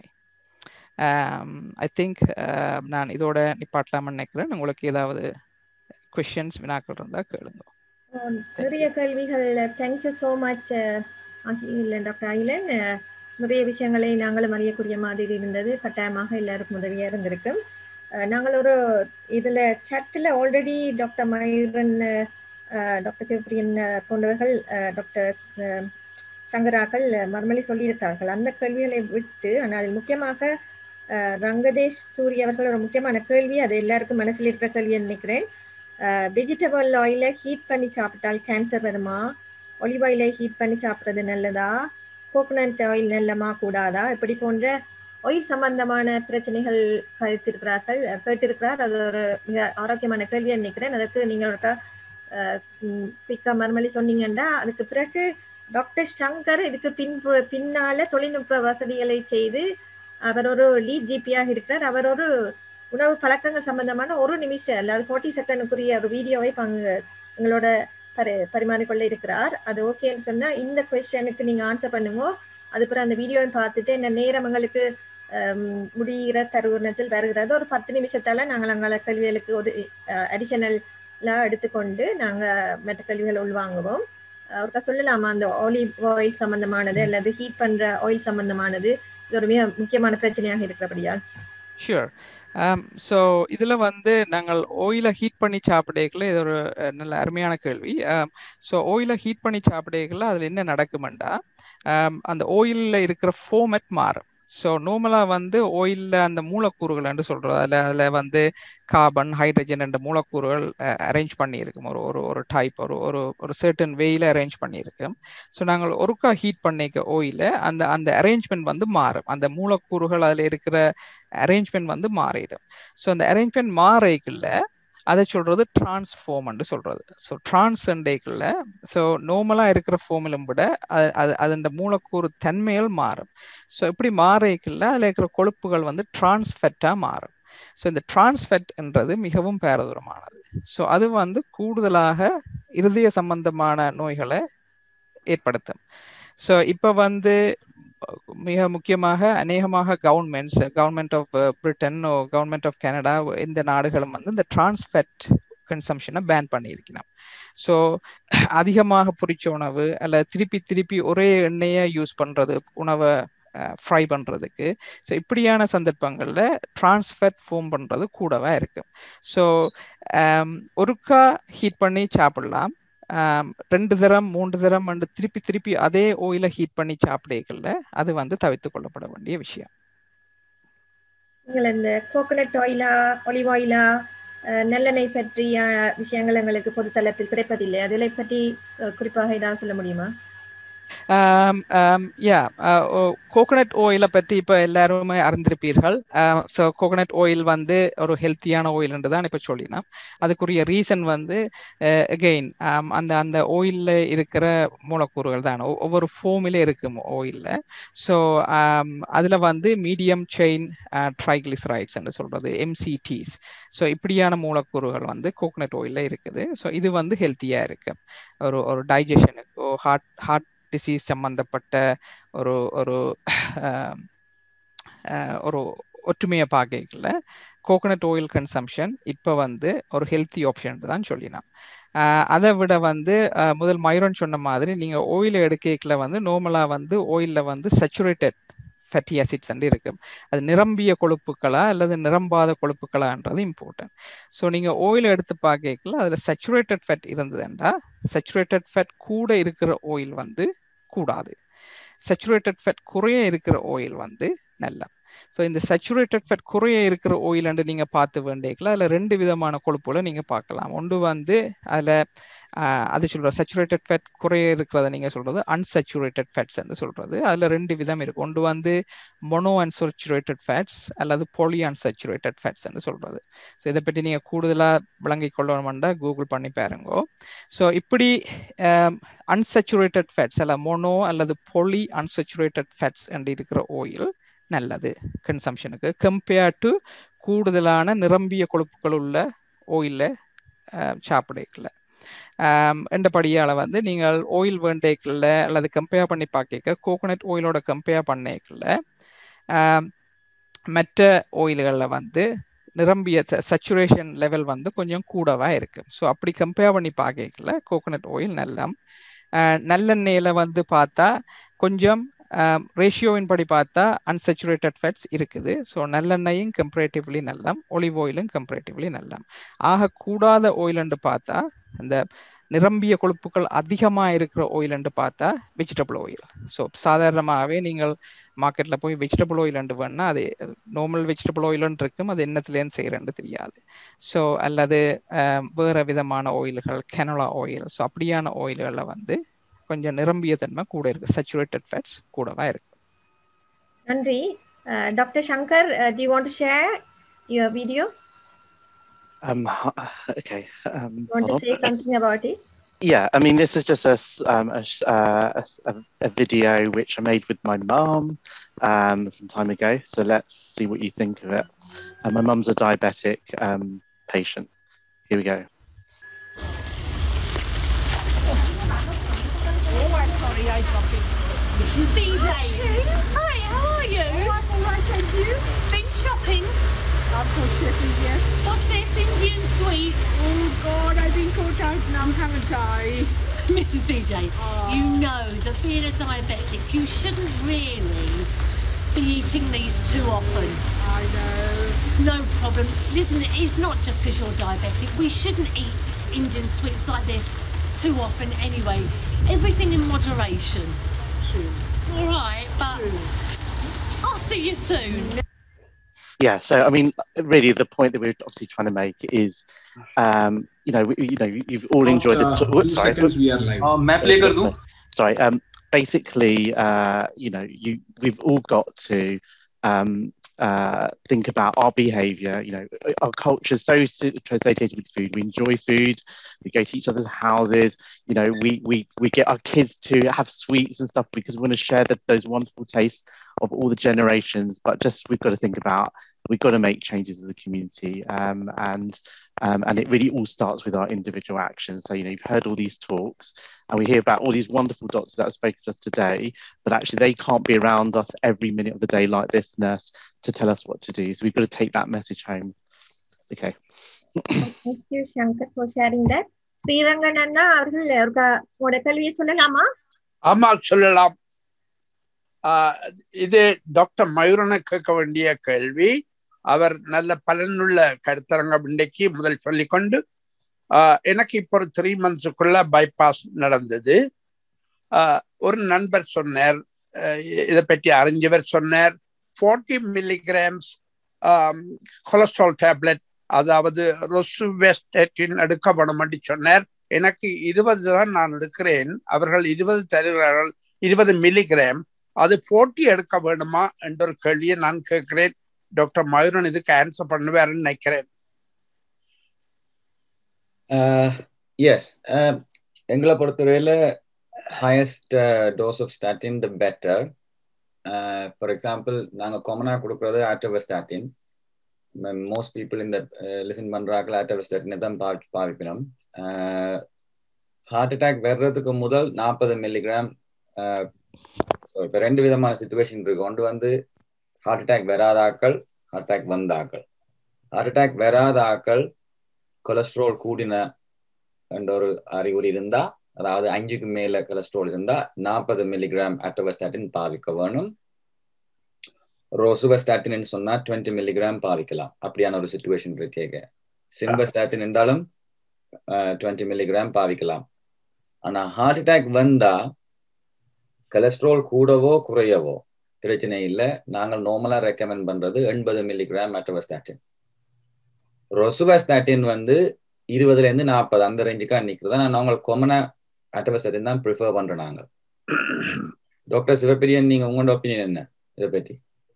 I: ஐ திங்க் நான் இதோட நிப்பாட்டலாம்னு நினைக்கிறேன். உங்களுக்கு ஏதாவது கொஸ்டின்ஸ் வினாக்கள் இருந்தால் கேளுங்க.
A: நிறைய கேள்விகள். Thank you so much doctor Akilan. நிறைய விஷயங்களை நாங்களும் அறியக்கூடிய மாதிரி இருந்தது. கட்டாயமாக எல்லாருக்கும் உதவியாக இருந்திருக்கும். நாங்கள் ஒரு இதில் சட்டில் already doctor Mayuran, doctor Sivapriyan போன்றவர்கள், டாக்டர் சங்கராக்கள் மறுமொழி சொல்லியிருக்கிறார்கள். அந்த கேள்விகளை விட்டு ஆனால் அதில் முக்கியமாக ரங்கதேஷ் சூரிய அவர்கள் ஒரு முக்கியமான கேள்வி, அது எல்லாருக்கும் மனசில் இருக்கிற கேள்வின்னு நினைக்கிறேன். வெஜிடபிள் ஆயிலை ஹீட் பண்ணி சாப்பிட்டால் கேன்சர் வருமா? ஒலிவ் ஆயிலை ஹீட் பண்ணி சாப்பிட்றது நல்லதா? கோகோனட் ஆயில் நல்லமா கூடாதா? இப்படி போன்ற ஆயில் சம்பந்தமான பிரச்சனைகள் கேட்டிருக்கிறார். அது ஒரு மிக ஆரோக்கியமான கேள்வியை நினைக்கிறேன். அதற்கு நீங்கள் பிக்கா மறுமொழி சொன்னீங்கன்னா அதுக்கு பிறகு டாக்டர் சங்கர் இதுக்கு பின்னால தொழில்நுட்ப வசதிகளை செய்து அவர் ஒரு லீட் ஜிபியாக இருக்கிறார். அவர் ஒரு உணவு பழக்கங்கள் சம்பந்தமான ஒரு நிமிஷம் அல்லாது 40 செகண்டுக்குரிய ஒரு வீடியோவை எங்களோட பரிமாறிக்கொள்ள இருக்கிறார். அது ஓகேன்னு சொன்னா இந்த கொஸ்டனுக்கு நீங்க ஆன்சர் பண்ணுங்க. அதுக்கப்புறம் அந்த வீடியோவை பார்த்துட்டு என்ன நேரம் எங்களுக்கு முடிகிற தருணத்தில் வருகிறது. ஒரு 10 நிமிஷத்தால நாங்கள் அங்கே கல்விகளுக்கு ஒரு அடிஷனலா எடுத்துக்கொண்டு நாங்க மற்ற கல்விகளை உள்வாங்குவோம். அவருக்கா சொல்லலாமா அந்த ஆலிவ் ஆயில் சம்பந்தமானது அல்லது ஹீட் பண்ற ஆயில் சம்பந்தமானது இது ஒரு மிக முக்கியமான பிரச்சனையாக இருக்கிறபடியால்?
I: ஷூர். ஸோ இதில் வந்து நாங்கள் ஆயிலை ஹீட் பண்ணி சாப்பிடல, இது ஒரு நல்ல அருமையான கேள்வி. ஸோ ஆயிலை ஹீட் பண்ணி சாப்பிடல அதில் என்ன நடக்குமெண்டா அந்த ஆயிலில் இருக்கிற ஃபார்மேட் மாறும். ஸோ நார்மலாக வந்து ஆயிலில் அந்த மூலக்கூறுகள் என்று சொல்கிறோம், அதில் வந்து கார்பன், ஹைட்ரஜன் என்ற மூலக்கூறுகள் அரேஞ்ச் பண்ணியிருக்கும். ஒரு டைப் ஒரு சர்டன் வேயில் அரேஞ்ச் பண்ணியிருக்கும். ஸோ நாங்கள் ஒருக்கா ஹீட் பண்ணிக்க ஆயிலை அந்த அரேஞ்ச்மெண்ட் வந்து மாறும். அந்த மூலக்கூறுகள் அதில் இருக்கிற அரேஞ்ச்மெண்ட் வந்து மாறிடும். ஸோ அந்த அரேஞ்ச்மெண்ட் மாறிக்கல அதை சொல்றது டிரான்ஸ்ஃபார்ம்னு சொல்றது. ஸோ டிரான்ஸ்ண்டேக்கில் ஸோ நார்மலாக இருக்கிற ஃபார்மிலும் விட அது மூலக்கூறு தன்மைகள் மாறும். ஸோ இப்படி மாறிக்கல அதில் இருக்கிற கொழுப்புகள் வந்து டிரான்ஸ்ஃபெட்டாக மாறும். ஸோ இந்த டிரான்ஸ்ஃபெட்ன்றது மிகவும் பாரதூரமானது. ஸோ அது வந்து கூடுதலாக இருதய சம்பந்தமான நோய்களை ஏற்படுத்தும். ஸோ இப்போ வந்து மிக முக்கியமாக அநேகமாக government of Britain, government of Canada, இந்த நாடுகளும் வந்து இந்த டிரான்ஸ்ஃபெட் கன்சம்ஷனை பேன் பண்ணியிருக்கணும். ஸோ அதிகமாக பொரிச்ச உணவு அல்ல திருப்பி ஒரே எண்ணெயை யூஸ் பண்ணுறது உணவை ஃப்ரை பண்ணுறதுக்கு, ஸோ இப்படியான சந்தர்ப்பங்களில் டிரான்ஸ்ஃபெட் ஃபார்ம் பண்ணுறது கூடவா இருக்கு. ஸோ ஒருக்கா ஹீட் பண்ணி சாப்பிடலாம், 2 தரம் 3 தரம் வந்து திருப்பி அதே ஆயிலை ஹீட் பண்ணி சாப்பிடல அது வந்து தவிர்த்து கொள்ளப்பட வேண்டிய விஷயம்.
A: நீங்கள் இந்த கோகோனட் ஆயிலா ஒலிவ் ஆயிலா நல்லெண்ணெய் பற்றிய விஷயங்கள் எங்களுக்கு பொதுத்தளத்தில் கிடைப்பதில்லை. அதில் பற்றி குறிப்பாக ஏதாவது சொல்ல முடியுமா?
I: கோகனட் ஆயிலை பற்றி இப்போ எல்லாருமே அறிந்திருப்பீர்கள். ஸோ கோகனட் ஆயில் வந்து ஒரு ஹெல்த்தியான ஆயில் என்று தான் இப்போ சொல்லினோம். அதுக்குரிய ரீசன் வந்து அகெயின் அந்த அந்த ஆயிலில் இருக்கிற மூலக்கூறுகள் தான் ஒவ்வொரு ஃபோமிலே இருக்கும் ஆயிலில். ஸோ அதில் வந்து மீடியம் செயின் ட்ரைக்ளிசரைட்ஸ் என்று சொல்கிறது MCTs. ஸோ இப்படியான மூலக்கூறுகள் வந்து கோகனட் ஆயிலில் இருக்குது. ஸோ இது வந்து ஹெல்த்தியாக இருக்கு. ஒரு டைஜஷனுக்கோ ஹார்ட் டிசீஸ் சம்பந்தப்பட்ட ஒரு ஒரு ஒரு ஒற்றுமையை பார்க்கல கோகனட் ஆயில் கன்சம்ஷன் இப்போ வந்து ஒரு ஹெல்த்தி ஆப்ஷன் தான் சொல்லினோம். அதை விட வந்து முதல் மைரோன் சொன்ன மாதிரி நீங்கள் ஆயிலை எடுக்கல வந்து நார்மலாக வந்து ஆயிலில் வந்து சேச்சுரேட்டட் ஃபேட்டி ஆசிட்ஸ் வந்து இருக்கு. அது நிரம்பிய கொழுப்புகளா அல்லது நிரம்பாத கொழுப்புகளான்றது இம்பார்ட்டன்ட். ஸோ நீங்கள் ஆயில் எடுத்து பார்க்கல அதில் சேச்சுரேட்டட் ஃபேட் இருந்ததுண்டா சேச்சுரேட்டட் ஃபேட் கூட இருக்கிற ஆயில் வந்து கூடாது, சேச்சுரேட்டட் ஃபேட் குறைய இருக்கிற ஆயில் வந்து நல்ல. ஸோ இந்த சேச்சுரேட்டட் ஃபேட் குறைய இருக்கிற ஆயில் என்று நீங்கள் பார்த்து வேண்டியக்கலாம். அதில் 2 விதமான கொழுப்புகளை நீங்கள் பார்க்கலாம். ஒன்று வந்து அதில் அது சொல்கிற சேச்சுரேட்டட் ஃபேட் குறைய இருக்கிறத நீங்கள் சொல்கிறது அன்சேச்சுரேட்டட் ஃபேட்ஸ் என்று சொல்கிறது. அதில் 2 விதம் இருக்குது. ஒன்று வந்து மொனோ அன்சேச்சுரேட்டட் ஃபேட்ஸ் அல்லது பாலி அன்சேச்சுரேட்டட் ஃபேட்ஸ் என்று சொல்கிறது. ஸோ இதை பற்றி நீங்கள் கூடுதலாக விளங்கி கொள்ளணும்னா கூகுள் பண்ணி பாருங்கோ. ஸோ இப்படி அன்சேச்சுரேட்டட் ஃபேட்ஸ் அல்ல மொனோ அல்லது பாலி அன்சேச்சுரேட்டட் ஃபேட்ஸ் என்று இருக்கிற ஆயில் நல்லது கன்சம்ஷனுக்கு கம்பேர் டு கூடுதலான நிரம்பிய கொழுப்புகள் உள்ள ஆயிலில் சாப்பிடல. என்றபடியால் வந்து நீங்கள் ஆயில் வேண்டேக்கல அல்லது கம்பேர் பண்ணி பார்க்க கோகனட் ஆயிலோட கம்பேர் பண்ணேக்கல மற்ற ஆயில்களில் வந்து நிரம்பிய சேச்சுரேஷன் லெவல் வந்து கொஞ்சம் கூடவா இருக்கு. ஸோ அப்படி கம்பேர் பண்ணி பார்க்கல கோகனட் ஆயில் நல்லெண்ணெயில் வந்து பார்த்தா கொஞ்சம் ரேஷியோவின் படி பார்த்தா அன்சேச்சுரேட்டட் ஃபேட்ஸ் இருக்குது. ஸோ நல்லெண்ணெயும் கம்பேரிட்டிவ்லி நல்லம், ஒலிவ் ஆயிலும் கம்பேரிட்டிவ்லி நல்லம். ஆகக்கூடாத ஆயில்னு பார்த்தா இந்த நிரம்பிய கொழுப்புகள் அதிகமாக இருக்கிற ஆயில்னு பார்த்தா வெஜிடபிள் ஆயில். ஸோ சாதாரணமாகவே நீங்கள் மார்க்கெட்டில் போய் வெஜிடபிள் ஆயில்னு வேணால் அது நார்மல் வெஜிடபிள் ஆயில்னு இருக்கும், அது என்னத்துலேன்னு செய்கிறேன்னு தெரியாது. ஸோ அல்லது வேறு விதமான ஆயில்கள் கெனோலா ஆயில், ஸோ அப்படியான ஆயில்களில் வந்து கொஞ்சம் நிரம்பிய தன்மை கூட இருக்கு, சேச்சுரேட்டட் ஃபேட்ஸ் கூடவா இருக்கு.
A: நன்றி. Doctor Shankar, do you want to share your video?
J: Okay.
A: You want to say something about it?
J: Yeah, I mean, this is just a video which I made with my mum some time ago. So let's see what you think of it. My mum's a diabetic patient. Here we go.
K: Oh, I'm sorry, I dropped it. This is BJ. Hi, how are you? I'm all right, thank you. Been shopping? I've gone shopping, yes. What's this, Indian sweets? Oh, God, I've been caught out now, haven't I? Mrs. BJ, you know that being a diabetic, you shouldn't really be eating these too often. I know. No problem. Listen, it's not just because you're diabetic. We shouldn't eat Indian sweets like this too often anyway. Everything in moderation. True. It's all right, but I'll see you soon.
J: Yeah, so I mean, really, the point that we're obviously trying to make is, you've all enjoyed the.
L: Sorry, seconds we are live.
J: मैं play कर दूं. Sorry. Basically, we've all got to think about our behavior. Our culture is so associated with food. We enjoy food. We go to each other's houses. We get our kids to have sweets and stuff because we want to share those wonderful tastes of all the generations. But we've got to think about, we've got to make changes as a community, and it really all starts with our individual actions. So you've heard all these talks, and we hear about all these wonderful doctors that have spoken to us today, but actually they can't be around us every minute of the day like this nurse to tell us what to do. So we've got to take that message home. Okay.
A: Thank you, Shankar, for sharing that. Srirangan அண்ணா அவர்கள் உங்களோட கேள்வியை சொல்லலாமா?
M: ஆமா, சொல்லலாம். இது doctor மயூரனை கேட்க வேண்டிய கேள்வி. அவர் நல்ல பலனுள்ள கருத்தரங்கம் இன்றைக்கு முதல் சொல்லிக்கொண்டு, எனக்கு இப்போ ஒரு 3 months பைபாஸ் நடந்தது. ஒரு நண்பர் சொன்னார், இதை பற்றி அறிஞ்சவர் சொன்னார், 40 milligrams கொலஸ்ட்ரால் டேப்லெட், அதாவது ரொசுவெஸ்டேட்டின் எடுக்க வேணும் என்று சொன்னார். எனக்கு 20 தான் நான் எடுக்கிறேன், அவர்கள் 20 தருகிறார்கள், 20 மில்லிகிராம், அது 40 எடுக்க வேண்டுமா என்ற ஒரு கேள்வியை நான் கேட்கிறேன். டாக்டர் மயூரன் இதுக்கு ஆன்சர் பண்ணுவாருன்னு நினைக்கிறேன்.
F: எஸ், எங்களை பொறுத்தவரையில highest dose of statin the better. For example, நாங்கள் காமனாக கொடுக்குறது ஆட்டோவஸ்டாட்டின். மோஸ்ட் பீப்புள் இந்த லிசன் பண்ணுறாக்கள் ஆட்டோவஸ்டாட்டினை தான் பாவிக்கணும். ஹார்ட் அட்டாக் வர்றதுக்கு முதல் 40 மில்லிகிராம். இப்போ 2 விதமான சிச்சுவேஷன் இருக்கு. ஒன்று வந்து ஹார்ட் அட்டாக் வராத ஆக்கள், ஹார்ட் அட்டாக் வந்த ஆக்கள். ஹார்ட் அட்டாக் வராத ஆக்கள் கொலஸ்ட்ரால் கூடின என்ற ஒரு அறிகுறி இருந்தா, அதாவது 5க்கு மேல கொலஸ்ட்ரால் இருந்தா 40 மில்லிகிராம் ஆட்டோவஸ்டாட்டின் பாவிக்க வேணும். ரோசுவஸ்டாட்டின் சொன்னா 20 மில்லிகிராம் பாவிக்கலாம். அப்படியான ஒரு சிச்சுவேஷன் இருக்கேங்க. சிம்பஸ்டாட்டின் என்றாலும் 20 மில்லிகிராம் பாவிக்கலாம். ஆனா ஹார்ட் அட்டாக் வந்தா கொலஸ்ட்ரால் கூடவோ குறையவோ பிரச்சனை இல்லை. நாங்கள் நார்மலா ரெக்கமெண்ட் பண்றது 80 மில்லிகிராம் ஆட்டோவஸ்டாட்டின். ரோசுவஸ்டாட்டின் வந்து 20ல இருந்து 40 அந்த ரேஞ்சுக்கா நிற்கிறது. நான் நாங்கள் காமனா ஆட்டோவஸ்டாட்டின் தான் ப்ரிஃபர் பண்றோம் நாங்க. டாக்டர் சிவபிரியன், நீங்க உங்களோட ஒப்பீனியன் என்ன இதை பற்றி?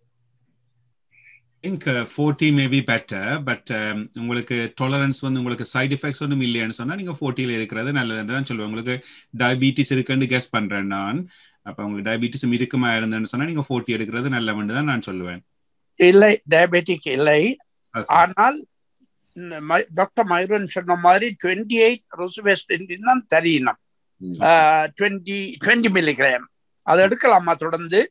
C: I think 40 may be better, but உங்களுக்கு டாலரன்ஸ் வந்து உங்களுக்கு சைடு எஃபெக்ட்ஸ் ஒன்றும் இல்லைன்னு சொன்னா நீங்க 40ல இருக்கிறது நல்லதுன்னு தான் சொல்லுவேன். உங்களுக்கு டயபிட்டிஸ் இருக்குன்னு கெஸ் பண்றேன் நான். அப்ப உங்களுக்கு டயபிட்டிஸும் இருக்குமா இருந்தேன்னு சொன்னா நீங்க 40 எடுக்கிறது நல்லவன்னு தான் நான் சொல்லுவேன்.
M: இல்லை, டயபெட்டிக் இல்லை. ஆனால் டாக்டர் மயூரன் சொன்ன மாதிரி 28 ரோசுவஸ்டாட்டின் தான் தெரியணும். 20 மில்லிகிராம் அதை எடுக்கலாமா தொடர்ந்து?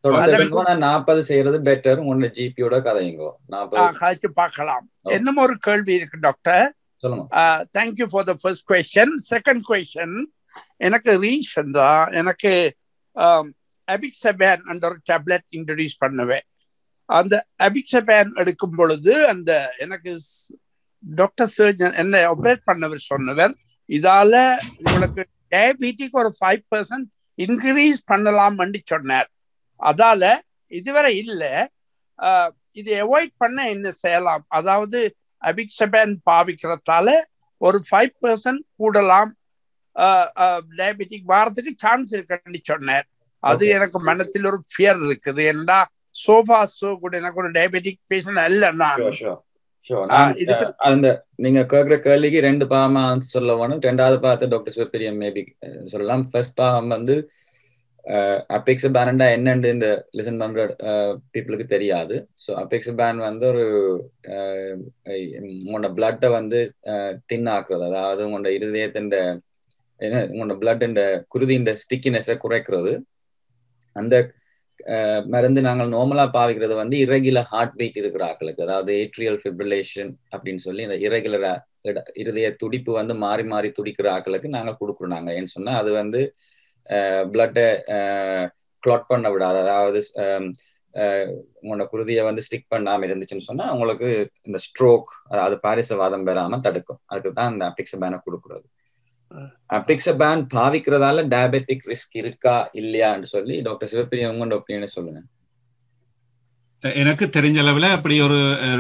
F: 40 செய்யறது பெட்டர். உங்க ஜிபியோட கதைங்கோ 40
M: காய்ச்சி பார்க்கலாம். இன்னும் ஒரு கேள்வி இருக்கு doctor. Thank you for the first question. Second question, எனக்கு ரீசன் தான் எனக்கு அபிக்சபேன் என்ற ஒரு டேப்லெட் இன்ட்ரடியூஸ் பண்ணுவேன். அந்த அபிக்சபேன் எடுக்கும் பொழுது அந்த எனக்கு டாக்டர் சர்ஜன் என்ன ஆப்ரேட் பண்ணவர் சொன்னவர், இதால உங்களுக்கு டயபெட்டிக் ஒரு 5% இன்க்ரீஸ் பண்ணலாம் சொன்னார். அதால இதுவரை இல்ல. இதை அவாய்ட் பண்ண என்ன செய்யலாம்? அதாவது அபிக்சபேன் பாவிக்கிறதால ஒரு 5% கூடலாம், டயபெட்டிக் வாரத்துக்கு சான்ஸ் இருக்குன்னு சொன்னார். அது எனக்கு மனத்தில் ஒரு ஃபியர் இருக்குது. ஏன்னா சோஃபா கூட எனக்கு ஒரு டயபெட்டிக் பேஷண்ட் அல்ல நான்.
F: அந்த நீங்க கேட்கிற கேள்விக்கு 2 பாகமா சொல்ல வேணும். 2வது பார்த்து டாக்டர் சிவபிரியன் மேபி சொல்லலாம். ஃபர்ஸ்ட் பாகம் வந்து அபெக்சபேன் என்னன்னு இந்த லிசன் பண்ற பீப்புளுக்கு தெரியாது. ஸோ அபெக்சபேன் வந்து ஒரு உங்களோட பிளட்டை வந்து தின்னாக்குறது, அதாவது உங்களோட இருதயத்தின் உங்களோட பிளட் குருதியின் ஸ்டிக்கினஸை குறைக்கிறது. அந்த மருந்து நாங்கள் நார்மலா பாவிக்கிறது வந்து இரகுலர் ஹார்ட் பீட் இருக்கிற ஆக்களுக்கு, அதாவது ஏட்ரியல் ஃபிப்ரிலேஷன் அப்படின்னு சொல்லி இந்த இரகுலர் இருதய துடிப்பு வந்து மாறி மாறி துடிக்கிற ஆக்களுக்கு நாங்கள் கொடுக்குறோம். நாங்கள் ஏன்னு சொன்னா அது வந்து பிளட்டை கிளாட் பண்ண விடாது, அதாவது உங்களோட குருதியை வந்து ஸ்டிக் பண்ணாம இருந்துச்சுன்னு சொன்னா உங்களுக்கு இந்த ஸ்ட்ரோக், அதாவது பாரிசவாதம் பெறாம தடுக்கும். அதுக்கு தான் இந்த அபிக்சபேனை கொடுக்குறது. அபிக்சபேன் பாவிக்கிறதால டயபெட்டிக் ரிஸ்க் இருக்கா இல்லையான்னு சொல்லி டாக்டர் சிவபிரியன் உங்களோட ஒப்பீனியன் சொல்லுங்க.
C: எனக்கு தெரிஞ்ச அளவுல அப்படி ஒரு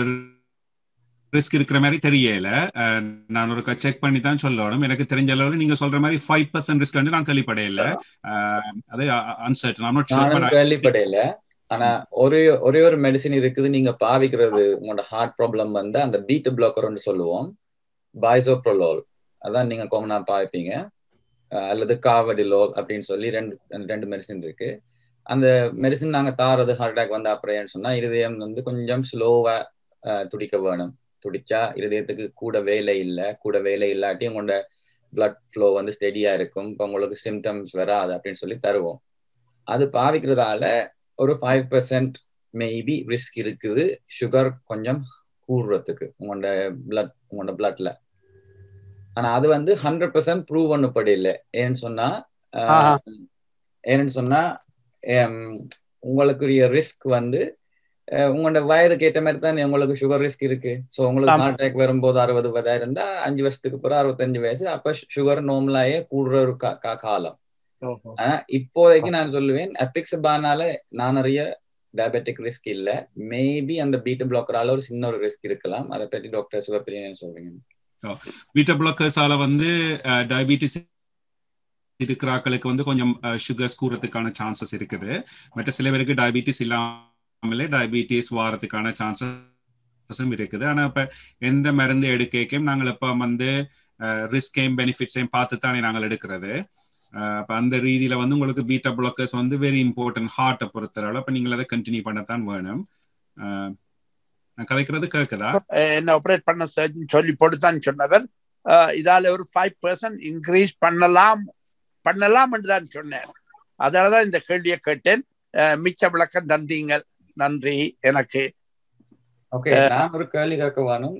C: ரிஸ்க் இருக்கிற மாதிரி தெரியல. நான் ஒரு செக் பண்ணி தான் சொல்லணும். எனக்கு தெரிஞ்ச அளவுல நீங்க சொல்ற மாதிரி 5% ரிஸ்க் நான் கேள்விப்படையில. அது அன்சர்டன்
F: கேள்விப்படையில. ஆனா ஒரே ஒரு மெடிசின் இருக்குது நீங்க பாவிக்கிறது உங்களோட ஹார்ட் ப்ராப்ளம் வந்து அந்த பீட்டா பிளாக்கர்னு சொல்லுவோம், பைசோப்ரோலோல். அதான் நீங்க காமனா பாவிப்பீங்க. அல்லது காவடிலோல் அப்படின்னு சொல்லி ரெண்டு மெடிசின் இருக்கு. அந்த மெடிசின் நாங்க தாரது ஹார்ட் அட்டாக் வந்து அப்புறம் சொன்னா இருதயம் வந்து கொஞ்சம் ஸ்லோவா துடிக்க வேணும். துடிச்சா இருதயத்துக்கு கூட வேலை இல்லாட்டி உங்களோட பிளட் ஃப்ளோ வந்து ஸ்டெடியா இருக்கும். இப்போ உங்களுக்கு சிம்டம்ஸ் வராது அப்படின்னு சொல்லி தருவோம். அது பாவிக்கிறதால ஒரு 5% மேபி ரிஸ்க் இருக்குது சுகர் கொஞ்சம் கூடுறதுக்கு உங்களோட பிளட்ல. ஆனா அது வந்து 100% ப்ரூவ் பண்ணப்பட இல்லை. ஏன்னு சொன்னா உங்களுக்குரிய ரிஸ்க் வந்து உங்களோட வயதுக்கு ஏற்ற மாதிரி தான் உங்களுக்கு சுகர் ரிஸ்க் இருக்கு. ஸோ உங்களுக்கு ஹார்ட் அட்டாக் வரும்போது 60 வயதா இருந்தா 5 வருஷத்துக்கு பிறகு 65 வயசு, அப்ப சுகர் நார்மலாயே கூடுற ஒரு காலம். ஆனா இப்போதைக்கு நான் சொல்லுவேன் அபிக்சபானால நான் நிறைய டயபெட்டிக் ரிஸ்க் இல்ல. மேபி அந்த பீட்டா பிளாக்கரால ஒரு சின்ன ஒரு ரிஸ்க் இருக்கலாம். அதை பற்றி டாக்டர் சிவபிரியன் சொல்றீங்க.
C: பீட்டா பிளாக்கர்ஸால வந்து டயபிட்டிஸ் இருக்கிறாக்களுக்கு வந்து கொஞ்சம் சுகர்ஸ் கூறதுக்கான சான்சஸ் இருக்குது. மற்ற சில பேருக்கு டயபிட்டிஸ் இல்லாமலே டயபிட்டிஸ் வாரத்துக்கான சான்சஸும் இருக்குது. ஆனா இப்ப எந்த மருந்து எடுக்கையும் நாங்கள் இப்ப வந்து ரிஸ்கையும் பெனிஃபிட்ஸையும் பார்த்து தானே நாங்கள் எடுக்கிறது. அப்ப அந்த ரீதியில வந்து உங்களுக்கு பீட்டா பிளாக்கர்ஸ் வந்து வெரி இம்பார்ட்டன்ட் ஹார்ட்டை பொறுத்தளவு. அப்ப நீங்கள் அதை கண்டினியூ பண்ணத்தான் வேணும். நான் கதைக்கிறது கேட்குதா?
M: என்ன ஆப்ரேட் பண்ண சொல்லி போட்டுதான் சொன்னவர். இதால ஒரு 5% இன்க்ரீஸ் பண்ணலாம் என்று தான் சொன்னேன். அதனாலதான் இந்த கேள்வியை கேட்டேன். மிச்ச விளக்கம் தந்தீங்கள், நன்றி. எனக்கு
F: ஓகே, நான் ஒரு கேள்வி கேட்க வேணும்.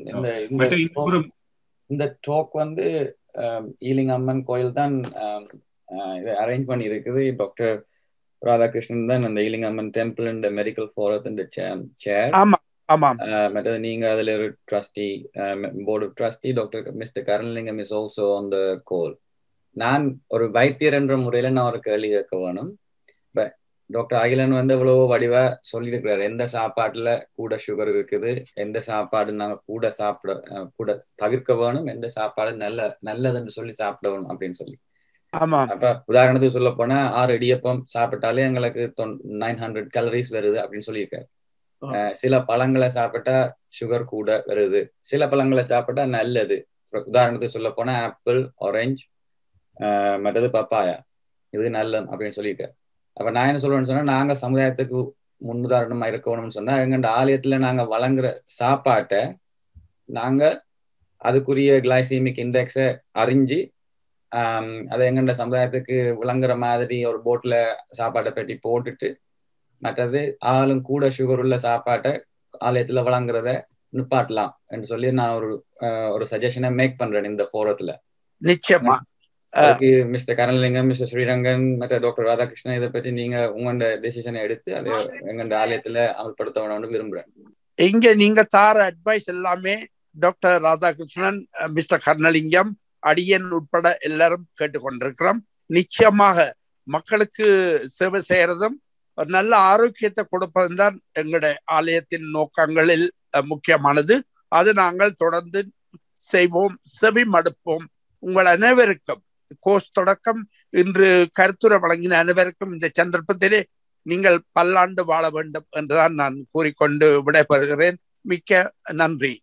F: இந்த டாக் வந்து ஈலிங் அம்மன் கோயில் தான் அரேஞ்ச் பண்ணி இருக்குது. டாக்டர் ராதாகிருஷ்ணன் தான் அந்த Ealing Amman temple and medical forum chair. மற்றது நீங்க அதுல ஒரு trustee, board of trustee. Doctor mister Karunalingam is also on the call. நான் ஒரு வைத்தியர் என்ற முறையில நான் ஒரு கேள்வி கேட்க வேணும். இப்ப டாக்டர் அகிலன் வந்து எவ்வளவோ வடிவா சொல்லியிருக்கிறாரு, எந்த சாப்பாட்டுல கூட சுகர் இருக்குது, எந்த சாப்பாடு நாங்க கூட தவிர்க்க வேணும், எந்த சாப்பாடு நல்லதுன்னு சொல்லி சாப்பிட வேணும் அப்படின்னு சொல்லி. அப்ப உதாரணத்துக்கு சொல்ல போனா 6 இடியப்பம் சாப்பிட்டாலே எங்களுக்கு 900 கேலரிஸ் வருது அப்படின்னு சொல்லியிருக்காரு. சில பழங்களை சாப்பிட்டா சுகர் கூட வருது, சில பழங்களை சாப்பிட்டா நல்லது. உதாரணத்துக்கு சொல்ல போனா ஆப்பிள், ஆரஞ்சு, மற்றது பப்பாயா, இது நல்லது அப்படின்னு சொல்லியிருக்காரு. அப்ப நான் என்ன சொல்லுவேன்னு சொன்னா, நாங்க சமுதாயத்துக்கு முன்னுதாரணமா இருக்கணும்னு சொன்னா எங்கண்ட ஆலயத்துல நாங்க வழங்குற சாப்பாட்டை நாங்க அதுக்குரிய கிளைசீமிக் இண்டெக்ஸை அறிஞ்சு அதை எங்கண்ட சமுதாயத்துக்கு விளங்குற மாதிரி ஒரு போட்ல சாப்பாட்டை பற்றி போட்டுட்டு, மற்றது ஆளும் கூட சுகர் உள்ள சாப்பாட்டை ஆலயத்துல வழங்குறத நிப்பாட்டலாம் என்று சொல்லி நான் ஒரு சஜஷனை மேக் பண்றேன் இந்த போரத்துல.
M: நிச்சயமா
F: மிஸ்டர் கருணலிங்கம், மிஸ்டர் ஸ்ரீரங்கன், மற்ற டாக்டர் ராதாகிருஷ்ணன், இதை பற்றி நீங்க உங்களோட டெசிஷனை எடுத்து அதை எங்கண்ட ஆலயத்துல அமல்படுத்த வேணும்னு விரும்புறேன்.
M: இங்க நீங்க தார அட்வைஸ் எல்லாமே டாக்டர் ராதாகிருஷ்ணன், மிஸ்டர் கருணலிங்கம், அடியன் உட்பட எல்லாரும் கேட்டுக்கொண்டிருக்கிறோம். நிச்சயமாக மக்களுக்கு சேவை செய்யறதும் ஒரு நல்ல ஆரோக்கியத்தை கொடுப்பதும் தான் எங்களுடைய ஆலயத்தின் நோக்கங்களில் முக்கியமானது. அது நாங்கள் தொடர்ந்து செய்வோம், செவி மடுப்போம். உங்கள் அனைவருக்கும் கோர்ஸ் தொடக்கம் இன்று கருத்துரை வழங்கின அனைவருக்கும் இந்த சந்தர்ப்பத்திலே நீங்கள் பல்லாண்டு வாழ வேண்டும் என்றுதான் நான் கூறிக்கொண்டு விடைபெறுகிறேன். மிக்க நன்றி.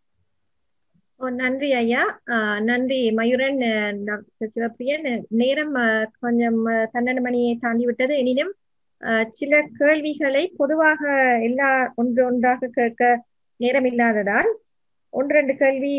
A: நன்றி ஐயா, நன்றி மயூரன், டாக்டர் சிவப்பிரியன். நேரம் கொஞ்சம் 12 மணியை தாண்டி விட்டது. எனினும் சில கேள்விகளை பொதுவாக ஒன்றாக கேட்க நேரம் இல்லாததால் 1-2 கேள்வி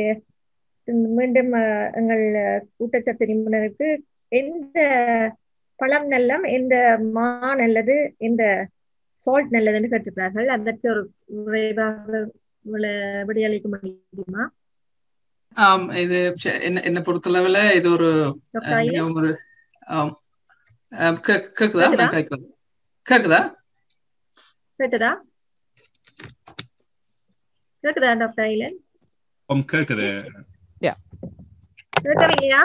A: மீண்டும் எங்கள் ஊட்டச்சத்து நிபுணருக்கு, எந்த பழம் நல்லம், எந்த மா நல்லது, எந்த சால்ட் நல்லதுன்னு கேட்டிருக்கிறார்கள். அதற்கு ஒரு விரைவாக விடையளிக்க முடியுமா?
H: இது என்ன பொறுத்தளவுல இது ஒரு கேக்குதா? நான் கேக்குதா
A: டாக்டர் ஐலன்?
C: கேக்குது.
A: கேட்கவில்லையா?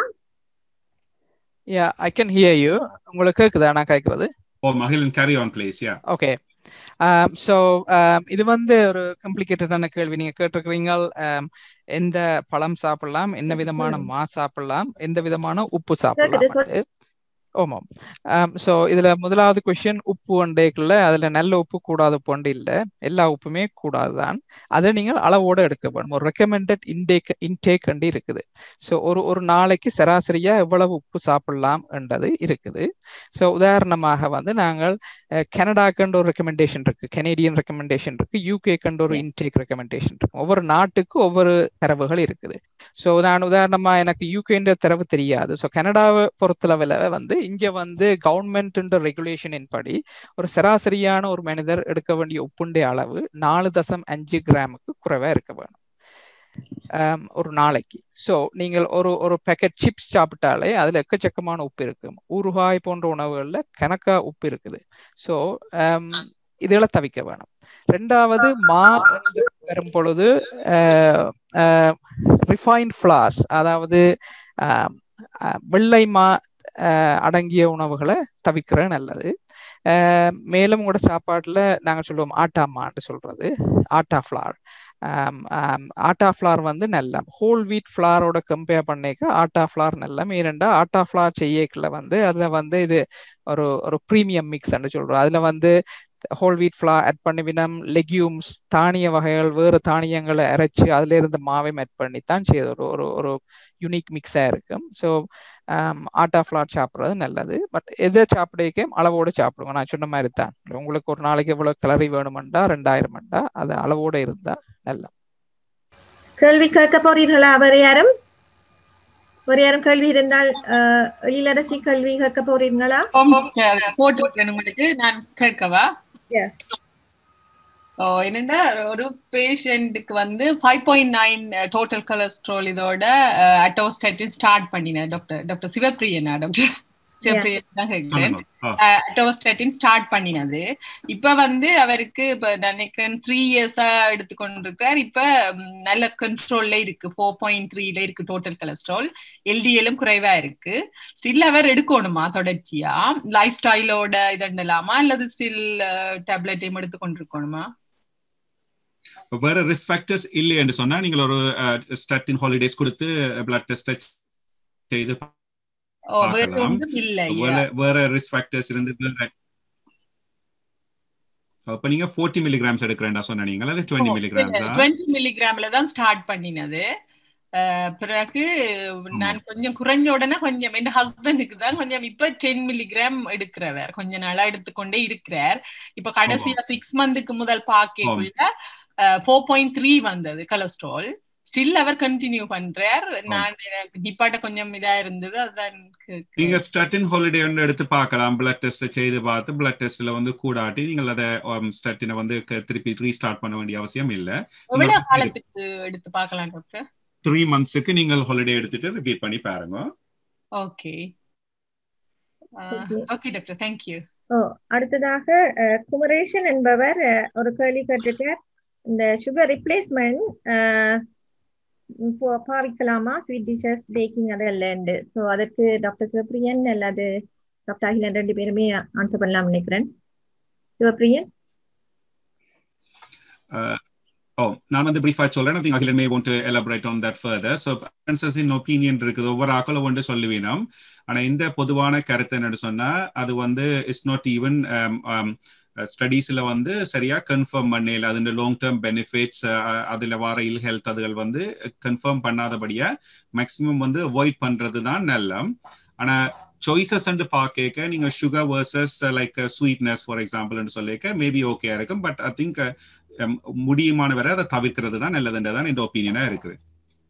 I: I can hear you. உங்களுக்கு கேக்குதா நான் கேக்குறது?
C: Magizhan, carry on please.
I: Okay. So இது வந்து ஒரு காம்ப்ளிகேட்டடான கேள்வி நீங்க கேட்டிருக்கிறீங்க. எந்த பழம் சாப்பிடலாம், என்ன விதமான மா சாப்பிடலாம், எந்த விதமான உப்பு சாப்பிடலாம். ஆமாம். ஸோ இதுல முதலாவது கொஸ்டின், உப்பு ஒன்றைக்குள்ள அதுல நல்ல உப்பு கூடாத உப்பு ஒன்று இல்லை, எல்லா உப்புமே கூடாதுதான். அதை நீங்கள் அளவோடு எடுக்க வேணும். ஒரு ரெக்கமெண்டட் இன்டேக் அண்டி இருக்குது. ஸோ ஒரு நாளைக்கு சராசரியா எவ்வளவு உப்பு சாப்பிடலாம் என்றது இருக்குது. ஸோ உதாரணமாக வந்து நாங்கள் கனடாக்குன்ற ஒரு ரெக்கமெண்டேஷன் இருக்கு, கனேடியன் ரெக்கமெண்டேஷன் இருக்கு, யூகேக்குன்ற ஒரு இன்டேக் ரெக்கமெண்டேஷன் இருக்கு. ஒவ்வொரு நாட்டுக்கும் ஒவ்வொரு தரவுகள் இருக்குது. ஸோ நான் உதாரணமா எனக்கு யூகேன்ற தரவு தெரியாது. ஸோ கனடாவை பொறுத்தளவில் வந்து இங்க வந்து கவர்மெண்ட் ரெகுலேஷனின் படி ஒரு சராசரியான ஒரு மனிதர் எடுக்க வேண்டிய உப்புண்டை அளவு 4.5 கிராமுக்கு குறைவா இருக்க வேணும் ஒரு நாளைக்கு. ஸோ நீங்கள் ஒரு பேக்கெட் சிப்ஸ் சாப்பிட்டாலே அதுல எக்கச்சக்கமான உப்பு இருக்கு. ஊறுகாய் போன்ற உணவுகள்ல கணக்கா உப்பு இருக்குது. ஸோ இதெல்லாம் தவிக்க வேணும். ரெண்டாவது, மா வரும் பொழுது ரிஃபைன்ட் ஃபிளார்ஸ், அதாவது வெள்ளை மா அடங்கிய உணவுகளை தவிக்கிற நல்லது. மேலும் கூட சாப்பாட்டுல நாங்க சொல்லுவோம் ஆட்டாமான்னு சொல்றது, ஆட்டா ஃபிளார். ஆட்டா ஃபிளார் வந்து நல்ல ஹோல் வீட் ஃபிளாரோட கம்பேர் பண்ணிக்க ஆட்டா ஃபிளார் நல்ல. ஏனெண்டா ஆட்டா ஃபிளார் செய்யக்கல வந்து அதுல வந்து இது ஒரு ப்ரீமியம் மிக்ஸ்ன்னு சொல்றோம். அதுல வந்து whole wheat flower add பண்ணிவினம், legumes தானிய வகைகள் வேறு தானியங்களை அரைச்சு அதுல இருந்து மாவையும் ஆட் பண்ணி தான் செய்யுது. ஒரு யூனிக் மிக்ஸா இருக்கும். ஸோ ஆட்டா ஃபிளார் சாப்பிட்றது நல்லது. பட் எதை சாப்பிடக்கே அளவோடு சாப்பிடுங்க. நான் சொன்ன மாதிரி தான், உங்களுக்கு ஒரு நாளைக்கு எவ்வளவு கலரி வேணுமெண்டா 2000 அது அளவோட இருந்தா நல்லா.
A: கேள்வி கேட்க போறீர்களா? வேறு யாரும் கேள்வி இருந்தால் எழிலரசி கேள்வி கேட்க போறீங்களா?
L: போட்டிருக்கேன் உங்களுக்கு, நான் கேட்கவா? என்னன்னா ஒரு பேஷண்ட்டுக்கு வந்து 5.9 டோட்டல் கொலஸ்ட்ரால் இதோட அட்டோஸ்டாட்டின் ஸ்டார்ட் பண்ணினேன் டாக்டர் சிவப்பிரியனா டாக்டர் சிவப்பிரியன் தான் கேட்கிறேன். அட்டோஸ்டாட்டின் ஸ்டார்ட் பண்ணினது. இப்ப வந்து அவருக்கு இப்ப நினைக்கிறேன் 3 இயர்ஸா எடுத்துக்கொண்டிருக்கார். இப்ப நல்ல கண்ட்ரோல்ல இருக்கு, 4.3 இருக்கு டோட்டல் கொலஸ்ட்ரால். எல்டிஎலும் குறைவா இருக்கு. ஸ்டில் அவர் எடுக்கணுமா தொடர்ச்சியா? லைஃப் ஸ்டைலோட இதண்டலாமா அல்லது ஸ்டில் டேப்லெட்டையும் எடுத்துக்கொண்டிருக்கணுமா?
C: வேற ரிஸ்க் ஃபேக்டர்ஸ் இல்லை என்று சொன்னா நீங்கள் ஒரு ஸ்டாட்டின் ஹாலிடேஸ் கொடுத்து பிளட் டெஸ்ட் செய்து வேற ரிஸ்க் ஃபேக்டர்ஸ் இருந்து அப்ப நீங்க 40 மில்லிகிராம்ஸ் எடுக்கிறேன்டா சொன்னீங்களா? 20 மில்லிகிராம்ஸ்
L: 20 மில்லிகிராம்ல தான் ஸ்டார்ட் பண்ணினது. பிறகு நான் கொஞ்சம் குறைஞ்ச உடனே கொஞ்சம் என் ஹஸ்பண்டுக்கு தான் கொஞ்சம் இப்ப 10 மில்லிகிராம் எடுக்கிறவர் கொஞ்ச நாளா எடுத்துக்கொண்டே இருக்கிறார். இப்ப கடைசியா 6 மந்த்துக்கு முதல் பாக்கக்குள்ள 4.3 வந்தது கொலஸ்ட்ரால். ஸ்டில் அவர் கண்டினியூ பண்றார். நான் டிபார்ட்ட கொஞ்சம் இதா இருந்தது. அதான்
C: நீங்க ஸ்டாட்டின் ஹாலிடே வந்து எடுத்து பார்க்கலாம். பிளட் டெஸ்ட் செய்து பார்த்து பிளட் டெஸ்ட்ல வந்து கூடாட்டி நீங்கள் அதை ஸ்டாட்டினை வந்து திருப்பி ரீஸ்டார்ட் பண்ண வேண்டிய அவசியம் இல்ல.
L: எவ்வளவு காலத்துக்கு எடுத்து பார்க்கலாம் டாக்டர்?
C: 3 மந்த்ஸ்க்கு நீங்கள் ஹாலிடே எடுத்துட்டு ரிப்பீட் பண்ணி பாருங்க.
L: Okay okay doctor, thank you.
A: அடுத்ததாக குமரேஷன் என்பவர் ஒரு கேள்வி கேட்டிருக்கார். இந்த சுகர் ரிப்ளேஸ்மெண்ட் பாவிக்கலாமா ஸ்வீட் டிஷஸ் பேக்கிங் அதெல்லாம்? ஸோ அதற்கு டாக்டர் சிவப்பிரியன் அல்லது டாக்டர் அகிலன் 2 பேருமே ஆன்சர் பண்ணலாம் நினைக்கிறேன். சிவப்பிரியன்.
C: நான் வந்து பிரீஃபா சொல்றேன். I think Agilan may want to elaborate on that further. So differences in opinion இருக்குது. ஒவ்வொரு ஆக்களும் வந்து சொல்லுவீனம். ஆனா இந்த பொதுவான கருத்து என்னன்னு சொன்னா அது வந்து இட்ஸ் நாட் ஈவன் ஸ்டடீஸ்ல வந்து சரியா கன்ஃபார்ம் பண்ணல. அதுல லாங் டேர்ம் பெனிஃபிட்ஸ் அதுல வர இல் ஹெல்த் அதுகள் வந்து கன்ஃபார்ம் பண்ணாதபடியா மேக்சிமம் வந்து அவாய்ட் பண்றது தான் நல்ல. ஆனா சாய்ஸஸ் பார்க்க நீங்க sugar versus like sweetness for example சொல்லிக்க மேபி ஓகே இருக்கும். பட் ஐ திங்க் முடியுமான வரை அதை தவிர்க்கிறது தான் நல்லதுன்றதான் இந்த ஒப்பீனியனா இருக்குது.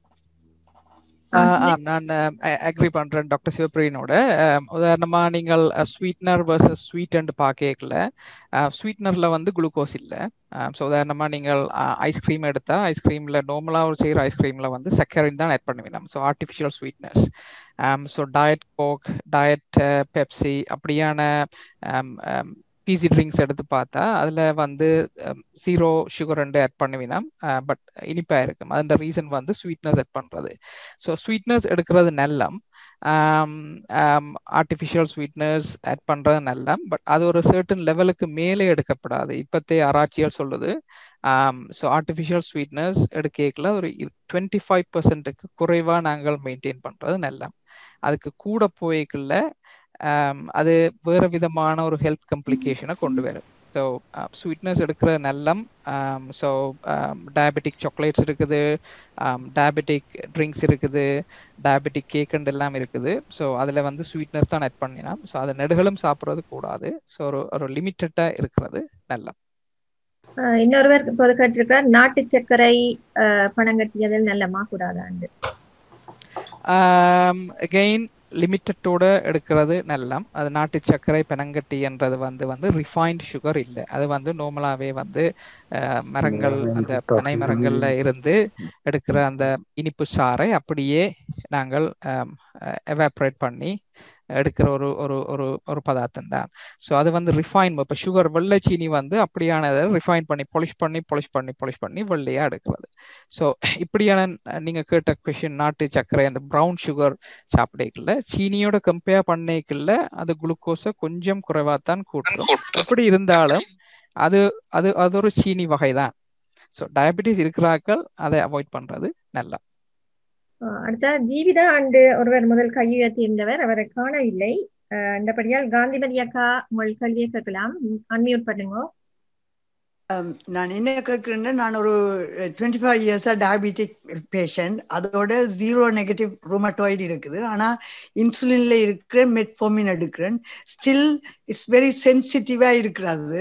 I: நான் அக்ரி பண்றேன் டாக்டர் சிவப்பிரியனோட. உதாரணமா நீங்கள் ஸ்வீட்னர் வர்சஸ் ஸ்வீட் அண்ட் பாக்கேக்கல ஸ்வீட்னர்ல வந்து குளுக்கோஸ் இல்லை. ஸோ உதாரணமா நீங்கள் ஐஸ்கிரீம் எடுத்தா ஐஸ்கிரீம்ல நார்மலா ஒரு செய்யற ஐஸ்கிரீம்ல வந்து சக்கரின் தான் ஆட் பண்ணுவீங்க. So artificial sweetness. So diet Coke, diet Pepsi அப்படியான பிசி ட்ரிங்க்ஸ் எடுத்து பார்த்தா அதுல வந்து 0 சுகர் ஆட் பண்ணுவீனா, பட் இனிப்பா இருக்கும். அந்த ரீசன் வந்து ஸ்வீட்னஸ் ஆட் பண்றது. ஸோ ஸ்வீட்னஸ் எடுக்கிறது நல்லம், ஆர்டிஃபிஷியல் ஸ்வீட்னஸ் ஆட் பண்றது நல்லம். பட் அது ஒரு சர்டன் லெவலுக்கு மேலே எடுக்கப்படாது. இப்பத்தே ஆராய்ச்சியால் சொல்லுது. ஸோ ஆர்டிஃபிஷியல் ஸ்வீட்னஸ் எடுக்கல ஒரு 25% குறைவா நாங்கள் மெயின்டைன் பண்றது நல்லம். அதுக்கு கூட போய்க்குள்ள அது வேற விதமான ஒரு ஹெல்த் காம்ப்ளிகேஷனை கொண்டு வரும். ஸோ ஸ்வீட்னஸ் எடுக்கிற நல்லம். ஸோ டயபெட்டிக் சாக்லேட்ஸ் இருக்குது, டயபெட்டிக் ட்ரிங்க்ஸ் இருக்குது, டயபெட்டிக் கேக் எல்லாம் இருக்குது. ஸோ அதில் வந்து ஸ்வீட்னஸ் தான் ஆட் பண்ணினா. ஸோ அதை நெடுகளும் சாப்பிட்றது கூடாது. ஸோ ஒரு லிமிட்டடாக இருக்கிறது நல்லம்.
A: இன்னொருவர் இப்போது கேட்டிருக்கார், நாட்டு சர்க்கரை பணங்கட்டியதில் நல்லமா கூடாதாண்டு?
I: அகெயின் லிமிட்டடோட எடுக்கிறது நல்லம். அது நாட்டு சர்க்கரை பெனங்கட்டி என்றது வந்து ரிஃபைன்ட் சுகர் இல்லை. அது வந்து நார்மலாவே வந்து மரங்கள் அந்த பனை மரங்கள்ல இருந்து எடுக்கிற அந்த இனிப்பு சாறை அப்படியே நாங்கள் எவாப்ரேட் பண்ணி எடுக்கிற ஒரு ஒரு ஒரு ஒரு பதார்த்தம் தான். ஸோ அது வந்து ரிஃபைன், இப்போ சுகர் வெள்ளை சீனி வந்து அப்படியானதை ரிஃபைன் பண்ணி பொலிஷ் பண்ணி வெள்ளையா எடுக்கிறது. ஸோ இப்படியான நீங்க கேட்ட கொஷின், நாட்டு சர்க்கரை அந்த ப்ரௌன் சுகர் சாப்பிடக்குள்ள சீனியோட கம்பேர் பண்ணக்குள்ள அது குளுக்கோஸை கொஞ்சம் குறைவாத்தான் கூட்டும். எப்படி இருந்தாலும் அது அது அது ஒரு சீனி வகை தான். ஸோ டயபெட்டிஸ் இருக்கிறார்கள் அதை அவாய்ட் பண்றது நல்லா.
A: அடுத்த ஜீவிதா ஆண்டு ஒருவர் முதல் கை உயர்த்தியிருந்தவர், அவரை காணவில்லை. அந்தபடியால் காந்திமதி அக்கா உங்கள் கேள்வியை கேட்கலாம். அன்மியூட் பண்ணுங்க.
N: நான் என்ன கேட்குறேன்னா, நான் ஒரு 25 இயர்ஸா டயபெட்டிக் பேஷண்ட். அதோட 0 நெகட்டிவ் ரூமட்டாய்டு இருக்குது. ஆனால் இன்சுலின்ல இருக்கிற மெட்ஃபோர்மின் எடுக்கிறேன். ஸ்டில் இட்ஸ் வெரி சென்சிட்டிவா இருக்கிறது.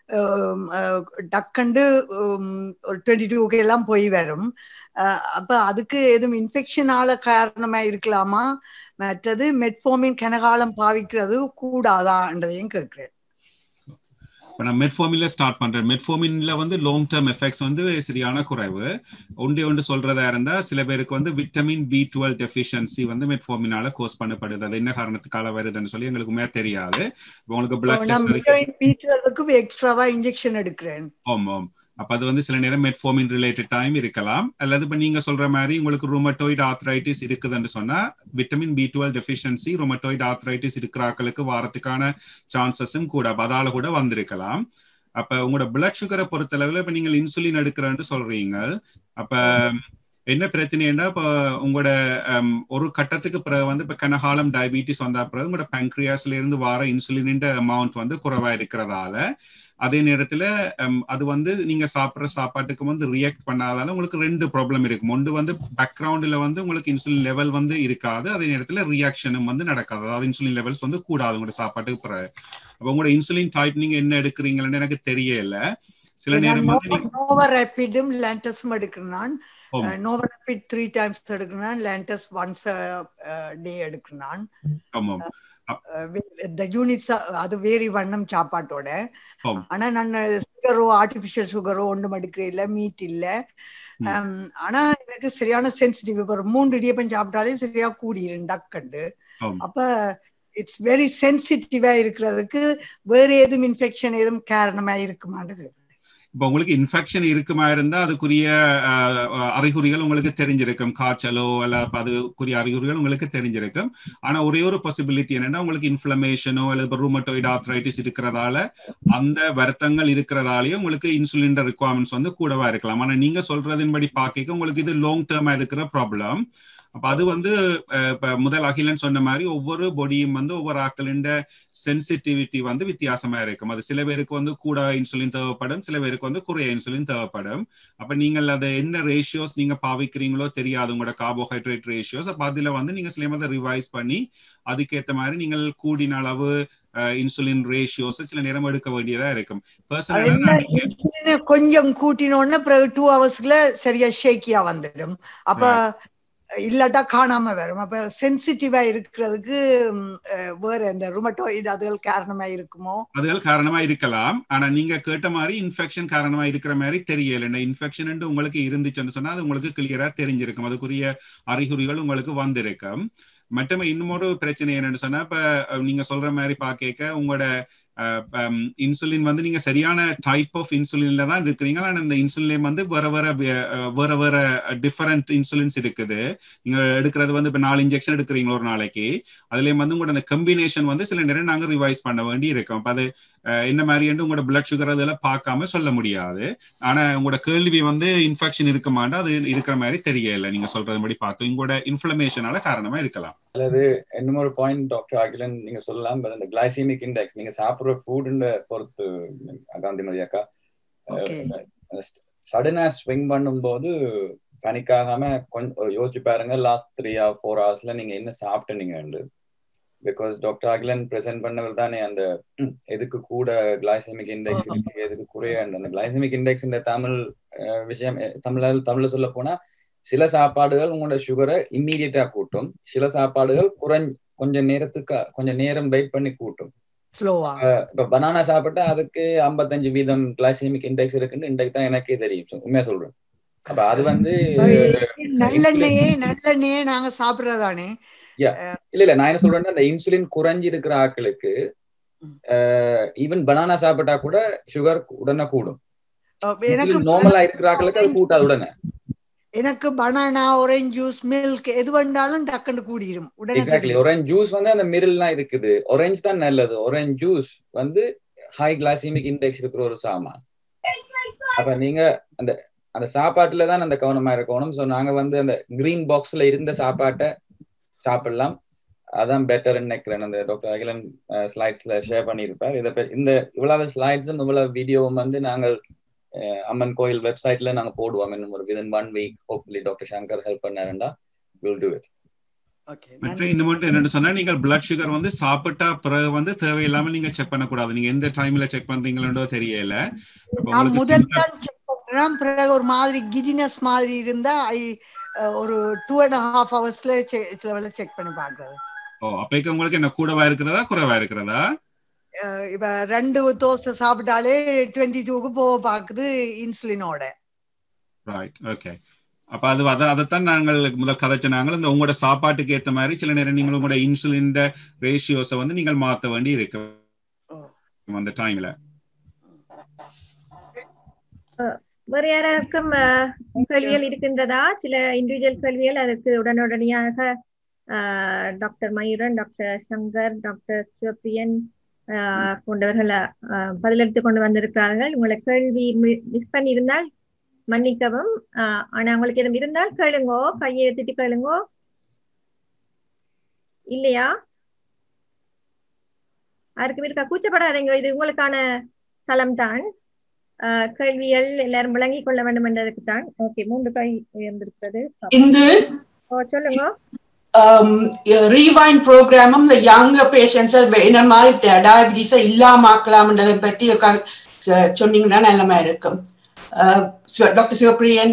N: டக்கண்டு ஒரு 22 எல்லாம் போய் வரும். அப்ப அதுக்கு எதுவும் இன்ஃபெக்ஷனால காரணமா இருக்கலாமா? மற்றது மெட்ஃபோர்மின் கனகாலம் பாவிக்கிறது கூடாதான்றதையும் கேட்கிறேன்.
C: நான் மெட்ஃபோர்மின்ல ஸ்டார்ட் பண்றேன். மெட்ஃபோர்மின்ல வந்து லாங் டேர்ம் எஃபெக்ட்ஸ் வந்து சரியான குறைவு. ஒன்று சொல்றதா இருந்தா சில பேருக்கு வந்து விட்டமின் B12 டெஃபிஷியன்சி வந்து மெட்ஃபோர்மினால கோஸ் பண்ணப்படுது. அது என்ன காரணத்துக்காக வருதுன்னு சொல்லி எங்களுக்குமே தெரியாது. உங்களுக்கு
N: பிளட் எக்ஸ்ட்ராவா இன்ஜெக்ஷன் எடுக்கிறேன்.
C: ஆமாம். அப்ப அது வந்து சில நேரம் மெட்ஃபோர்மின் ரிலேட்டட் டைம் இருக்கலாம். அல்லது இப்ப நீங்க சொல்ற மாதிரி உங்களுக்கு ருமட்டாய்டு ஆர்த்ரைட்டிஸ் இருக்குதுன்னு சொன்னா vitamin B12 deficiency rheumatoid arthritis இருக்கிறாக்களுக்கு வாரத்துக்கான சான்சஸும் கூட அதால கூட வந்திருக்கலாம். அப்ப உங்களோட பிளட் சுகரை பொறுத்தளவுல இப்ப நீங்க இன்சுலின் எடுக்கிறேன்னு சொல்றீங்க. அப்ப என்ன பிரச்சனைன்னா, இப்போ உங்களோட ஒரு கட்டத்துக்கு பிறகு வந்து இப்ப கனகாலம் டயபிட்டிஸ் வந்த பிறகு உங்களோட பேங்க்ரியாஸ்ல இருந்து வர இன்சுலின் அமௌண்ட் வந்து குறைவா இருக்கிறதால, அதே நேரத்துல அது வந்து நீங்க சாப்பிட்ற சாப்பாட்டுக்கு வந்து ரியாக்ட் பண்ணாதால உங்களுக்கு 2 ப்ராப்ளம் இருக்கும். ஒன்று வந்து பேக்ரவுண்ட்ல வந்து உங்களுக்கு இன்சுலின் லெவல் வந்து இருக்காது, அதே நேரத்துல ரியாக்ஷனும் வந்து நடக்காது. அதாவது இன்சுலின் லெவல்ஸ் வந்து கூடாது உங்களோட சாப்பாட்டுக்கு பிறகு. அப்ப உங்களோட இன்சுலின் டைப் நீங்க என்ன எடுக்கிறீங்கன்னு எனக்கு தெரியல. சில நேரம் வந்து
N: நோவரேபிடும் லாண்டஸும் எடுக்கிறேன். நோவரேபிட் 3 டைம்ஸ் எடுக்கிறேன், லாண்டஸ் ஒன்ஸ் டே எடுக்கிறேன்.
C: ஆமாம்.
N: the units அது வேரி வண்ணம் சாப்பாட்டோட. ஆனா நான் சுகரோ ஆர்டிபிஷியல் சுகரோ ஒன்றும் எடுக்கிறேன் இல்ல, மீட் இல்ல. ஆனா எனக்கு சரியான சென்சிட்டிவ். ஒரு 3 இடியப்பம் சாப்பிட்டாலே சரியா கூடிரும் டக்கண்டு. அப்ப இட்ஸ் வெரி சென்சிட்டிவா இருக்கிறதுக்கு வேற ஏதும் இன்ஃபெக்ஷன் ஏதும் காரணமா இருக்குமான்றது.
C: இப்போ உங்களுக்கு இன்ஃபெக்ஷன் இருக்குமா இருந்தா அதுக்குரிய அறிகுறிகள் உங்களுக்கு தெரிஞ்சிருக்கும். காய்ச்சலோ அல்ல அதுக்குரிய அறிகுறிகள் உங்களுக்கு தெரிஞ்சிருக்கும். ஆனா ஒரே ஒரு பாசிபிலிட்டி என்னன்னா, உங்களுக்கு இன்ஃப்ளமேஷனோ அல்லது ரூமட்டாய்டு ஆர்த்ரைட்டிஸ் இருக்கிறதால அந்த வருத்தங்கள் இருக்கிறதாலேயும் உங்களுக்கு இன்சுலின் ரிக்வயர்மெண்ட்ஸ் வந்து கூடவா இருக்கலாம். ஆனா நீங்க சொல்றதின்படி பார்க்க உங்களுக்கு இது லாங் டேர்மா இருக்கிற ப்ராப்ளம். அப்ப அது வந்து இப்ப முதல் அகிலன் சொன்ன மாதிரி ஒவ்வொரு பொடியும் வந்து ஒவ்வொரு ஆக்களின் சென்சிட்டிவிட்டி வந்து வித்தியாசமா இருக்கும். அது சில பேருக்கு வந்து கூட இன்சுலின் தேவைப்படும், சில பேருக்கு வந்து குறைய இன்சுலின் தேவைப்படும். அப்ப நீங்கள் அதை என்ன ரேஷியோஸ் நீங்க பாவிக்கிறீங்களோ தெரியாது, உங்களோட கார்போஹைட்ரேட் ரேஷியோஸ். அப்ப அதுல வந்து நீங்க சில அதை ரிவைஸ் பண்ணி அதுக்கேற்ற மாதிரி நீங்கள் கூடின அளவு இன்சுலின் ரேஷியோஸ் சில நேரம் எடுக்க வேண்டியதா இருக்கும்.
N: கொஞ்சம் கூட்டினோன்னா 2 ஹவர்ஸ்ல சரியா ஷேக்கியா வந்துடும். அப்ப இல்லாட்டா காணாம வரும். அப்ப சென்சிட்டிவா இருக்கிறதுக்கு வேற இந்த ருமட்டாய்டு அதுகள் காரணமா இருக்குமோ? அதுகள்
C: காரணமா இருக்கலாம். ஆனா நீங்க கேட்ட மாதிரி இன்ஃபெக்ஷன் காரணமா இருக்கிற மாதிரி தெரியல. இன்ஃபெக்ஷன் உங்களுக்கு இருந்துச்சுன்னு சொன்னா அது உங்களுக்கு கிளியரா தெரிஞ்சிருக்கும், அதுக்குரிய அறிகுறிகள் உங்களுக்கு வந்திருக்கும். மட்டுமே இன்னொரு பிரச்சனை என்னன்னு சொன்னா, இப்ப நீங்க சொல்ற மாதிரி பாக்க உங்களோட இன்சுலின் வந்து நீங்க சரியான டைப் ஆஃப் இன்சுலின்ல தான் இருக்கிறீங்க. ஆனா இந்த இன்சுலின் வந்து வேற வேற டிஃபரெண்ட் இன்சுலின்ஸ் இருக்குது. நீங்க எடுக்கிறது வந்து இப்ப 4 இன்ஜெக்ஷன் எடுக்கிறீங்க ஒரு நாளைக்கு. அதுலயும் வந்து உங்களோட அந்த கம்பினேஷன் வந்து சில நேரம் நாங்க ரிவைஸ் பண்ண வேண்டி இருக்கும். அப்ப அது என்ன மாதிரி உங்களோட பிளட் சுகர் அதெல்லாம் பார்க்காம சொல்ல முடியாது. ஆனா உங்களோட கேள்வி வந்து இன்ஃபெக்ஷன் இருக்குமாண்டா அது இருக்கிற மாதிரி தெரியல. நீங்க சொல்றது மாதிரி பார்த்தோம் உங்களோட இன்ஃப்ளமேஷனால காரணமா இருக்கலாம்.
F: அல்லது இன்னொரு பாயிண்ட் டாக்டர் அகிலன் நீங்க சொல்லலாம், இந்த கிளைசெமிக் இண்டெக்ஸ் நீங்க சாப்பிடுற ஃபுட்ன்ற பொறுத்து காந்திமதி அக்கா சடனா ஸ்விங் பண்ணும்போது பேனிக் ஆகாம கொஞ்சம் யோசிச்சு பாருங்க. லாஸ்ட் 3 or 4 ஹவர்ஸ்ல நீங்க என்ன சாப்பிட்டீங்க. பிகாஸ் டாக்டர் அகிலன் பிரசன்ட் பண்ணவர் தானே அந்த எதுக்கு கூட கிளைசெமிக் இண்டெக்ஸ் இருக்கு, எதுக்கு குறைய. அந்த கிளைசெமிக் இண்டெக்ஸ் இந்த தமிழ் விஷயம் தமிழ்ல சொல்ல போனா, சில சாப்பாடுகள் உங்களோட சுகரை இம்மீடியட்டா கூட்டும், சில சாப்பாடுகள் கொஞ்சம் நேரம் வெயிட் பண்ணி கூட்டும். இப்ப பனானா சாப்பிட்டா அதுக்கு 55% கிளைசெமிக் இண்டெக்ஸ் இருக்குன்னு இன்றைக்கு தான் எனக்கே தெரியும், உண்மையா சொல்றேன். அப்ப அது வந்து
N: நல்லெண்ணெயே நாங்க சாப்பிடுறதானே.
F: இல்ல நான் என்ன சொல்றேன்னா அந்த இன்சுலின் குறைஞ்சி இருக்கிற ஆட்களுக்கு ஈவன் பனானா சாப்பிட்டா கூட சுகர் உடனே கூடும். நார்மலா இருக்கிற ஆட்களுக்கு அது கூட்டாது உடனே.
N: எனக்கு பனானா, ஆரஞ்சு ஜூஸ், மில்க் எது வந்தாலும் டக்குன்னு கூடிரும் உடனே.
F: எக்ஸாக்ட்லி. ஆரஞ்சு ஜூஸ் வந்து அந்த மிடில்லாம் இருக்குது. ஆரஞ்சு தான் நல்லது. ஆரஞ்சு ஜூஸ் வந்து ஹை கிளைசெமிக் இண்டெக்ஸ் இருக்கிற ஒரு சாமான். அப்ப நீங்க அந்த அந்த சாப்பாட்டுல தான் அந்த கவனமா இருக்கணும். ஸோ நாங்க வந்து அந்த கிரீன் பாக்ஸ்ல இருந்த சாப்பாட்டை சாப்பிடலாம். அதான் பெட்டர்ன்னு நினைக்கிறேன். அந்த டாக்டர் அகிலன் ஸ்லைட்ஸ்ல ஷேர் பண்ணியிருப்பார். இந்த இவ்வளவு ஸ்லைட்ஸும் இவ்வளவு வீடியோவும் வந்து நாங்கள் அம்மன் கோயில் வெப்சைட்ல நாங்க போடுவோம். இன்னும் ஒரு within 1 week hopefully doctor Shankar help பண்ணாருண்டா we'll do it.
C: மற்ற இன்னும் என்னன்னு சொன்னா நீங்க பிளட் சுகர் வந்து சாப்பிட்டா பிறகு வந்து தேவையில்லாம நீங்க செக் பண்ணக்கூடாது. நீங்க எந்த டைம்ல செக் பண்றீங்களோ தெரியல.
N: முதல் தான் செக் பண்றேன். பிறகு ஒரு மாதிரி கிடினஸ் மாதிரி இருந்தா ஒரு 2.5 ஹவர்ஸ்ல செக் பண்ணி பாக்குறது.
C: அப்ப உங்களுக்கு என்ன கூடவா இருக்கிறதா குறைவா இருக்கிறதா?
N: இப்ப 2 தோசை சாப்பிட்டாலே 22க்கு போக பாக்குது இன்சுலினோட.
C: Right, okay. அப்ப அதைத்தான் நாங்கள் முதல் கதைச்ச நாங்கள் இந்த உங்களோட சாப்பாட்டுக்கு ஏற்ற மாதிரி சில நேரம் நீங்கள் உங்களோட இன்சுலின் ரேஷியோஸை வந்து நீங்கள் மாற்ற வேண்டி இருக்கு அந்த டைம்ல.
A: வேற யாருக்கும் கேள்விகள் இருக்கின்றதா? சில இண்டிவிஜுவல் கேள்விகள் அதற்கு உடனடியாக doctor Mayuran, doctor Shankar, doctor Sivapriyan போன்றவர்கள் பதிலளித்துக் கொண்டு வந்திருக்கிறார்கள். உங்களை கேள்வி மிஸ் பண்ணி இருந்தால் மன்னிக்கவும். ஆனா உங்களுக்கு எதுவும் இருந்தால் கேளுங்கோ, கையை எடுத்துட்டு கேளுங்கோ. இல்லையா? யாருக்கும் இருக்கா? கூச்சப்படாதீங்க, இது உங்களுக்கான தளம் தான். கேள்விகள் எல்லாரும் விளங்கிக் கொள்ள வேண்டும் என்றதுக்கு தான். ஓகே, 3 கை உயர்ந்திருக்கிறது. சொல்லுங்க.
B: ரீவைண்ட் ப்ரோக்ராமும் இந்த யங் பேஷண்ட்ஸ் என்ன மாதிரி டயபிட்டிஸை இல்லாமக்கலாம்ன்றதை பற்றி சொன்னீங்கன்னா நல்லமா இருக்கும். டாக்டர் சிவப்பிரியன்,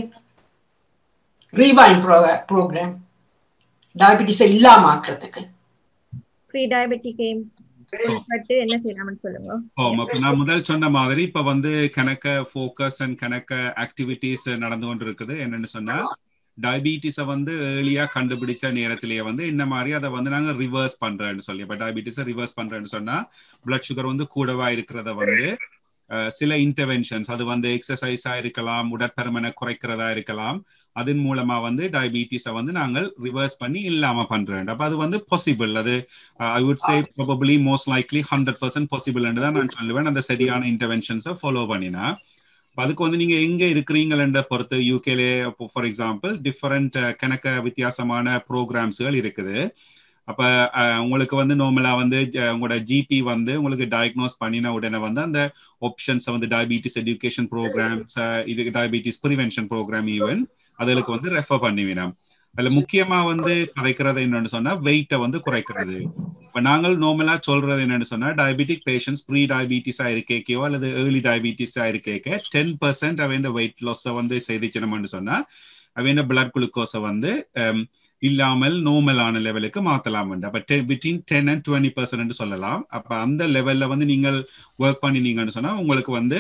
B: ரீவைண்ட் ப்ரோக்ராம் டயபிட்டிஸை இல்லாமக்கிறதுக்கு
A: ப்ரீ டயபெட்டிக் என்ன செய்யலாம்னு சொல்லுங்க.
C: நான் முதல் சொன்ன மாதிரி இப்ப வந்து கணக்க ஃபோக்கஸ் அண்ட் கணக்க ஆக்டிவிட்டிஸ் நடந்து கொண்டு இருக்குது. என்னன்னு சொன்னா டயபிட்டிஸை வந்து ஏர்லியா கண்டுபிடிச்ச நேரத்திலேயே வந்து இந்த மாதிரி அதை வந்து நாங்க ரிவர்ஸ் பண்றேன்னு சொல்லி, இப்ப டயபிட்டிஸை ரிவர்ஸ் பண்றேன்னு சொன்னா பிளட் சுகர் வந்து கூடவா இருக்கிறத வந்து சில இன்டர்வென்ஷன்ஸ், அது வந்து எக்ஸசைஸா இருக்கலாம், உடற்பருமனை குறைக்கிறதா இருக்கலாம், அதன் மூலமா வந்து டயபிட்டிஸை வந்து நாங்கள் ரிவர்ஸ் பண்ணி இல்லாம பண்றேன். அப்ப அது வந்து பாசிபிள். அது I would say probably most likely 100% possible என்று தான் நான் சொல்லுவேன், அந்த சரியான இன்டர்வென்ஷன்ஸை ஃபாலோ பண்ணினா. அதுக்கு வந்து நீங்க எங்க இருக்கிறீங்கள பொறுத்து யூகேல ஃபார் எக்ஸாம்பிள் டிஃபரெண்ட் கணக்க வித்தியாசமான ப்ரோக்ராம்ஸ்கள் இருக்குது. அப்ப உங்களுக்கு வந்து நார்மலா வந்து உங்களோட ஜிபி வந்து உங்களுக்கு டயக்னோஸ் பண்ணின உடனே வந்து அந்த ஆப்ஷன்ஸை வந்து டயபிட்டிஸ் எஜுகேஷன் ப்ரோக்ராம்ஸ், இது டயபிட்டிஸ் ப்ரிவென்ஷன் ப்ரோக்ராம் ஈவன் அதுகளுக்கு வந்து ரெஃபர் பண்ணிவிடும். அதுல முக்கியமா வந்து கதைக்கிறது என்னன்னு சொன்னா வெயிட்டை வந்து குறைக்கிறது. இப்ப நாங்கள் நார்மலா சொல்றது என்னன்னு சொன்னா டயபெட்டிக் பேஷண்ட்ஸ் ப்ரீ டயபிட்டிஸா இருக்கேக்கோ அல்லது ஏர்லி டயபிட்டிஸா இருக்கேக்க 10% அவன் வெயிட் லாஸை வந்து செய்திச்சனம்னு சொன்னா அவன் பிளட் குளுக்கோஸை வந்து இல்லாமல் நார்மலான லெவலுக்கு மாத்தலாம். அப்ப பிட்வீன் 10 and 20% சொல்லலாம். அப்ப அந்த லெவல்ல வந்து நீங்கள் ஒர்க் பண்ணினீங்கன்னு சொன்னா உங்களுக்கு வந்து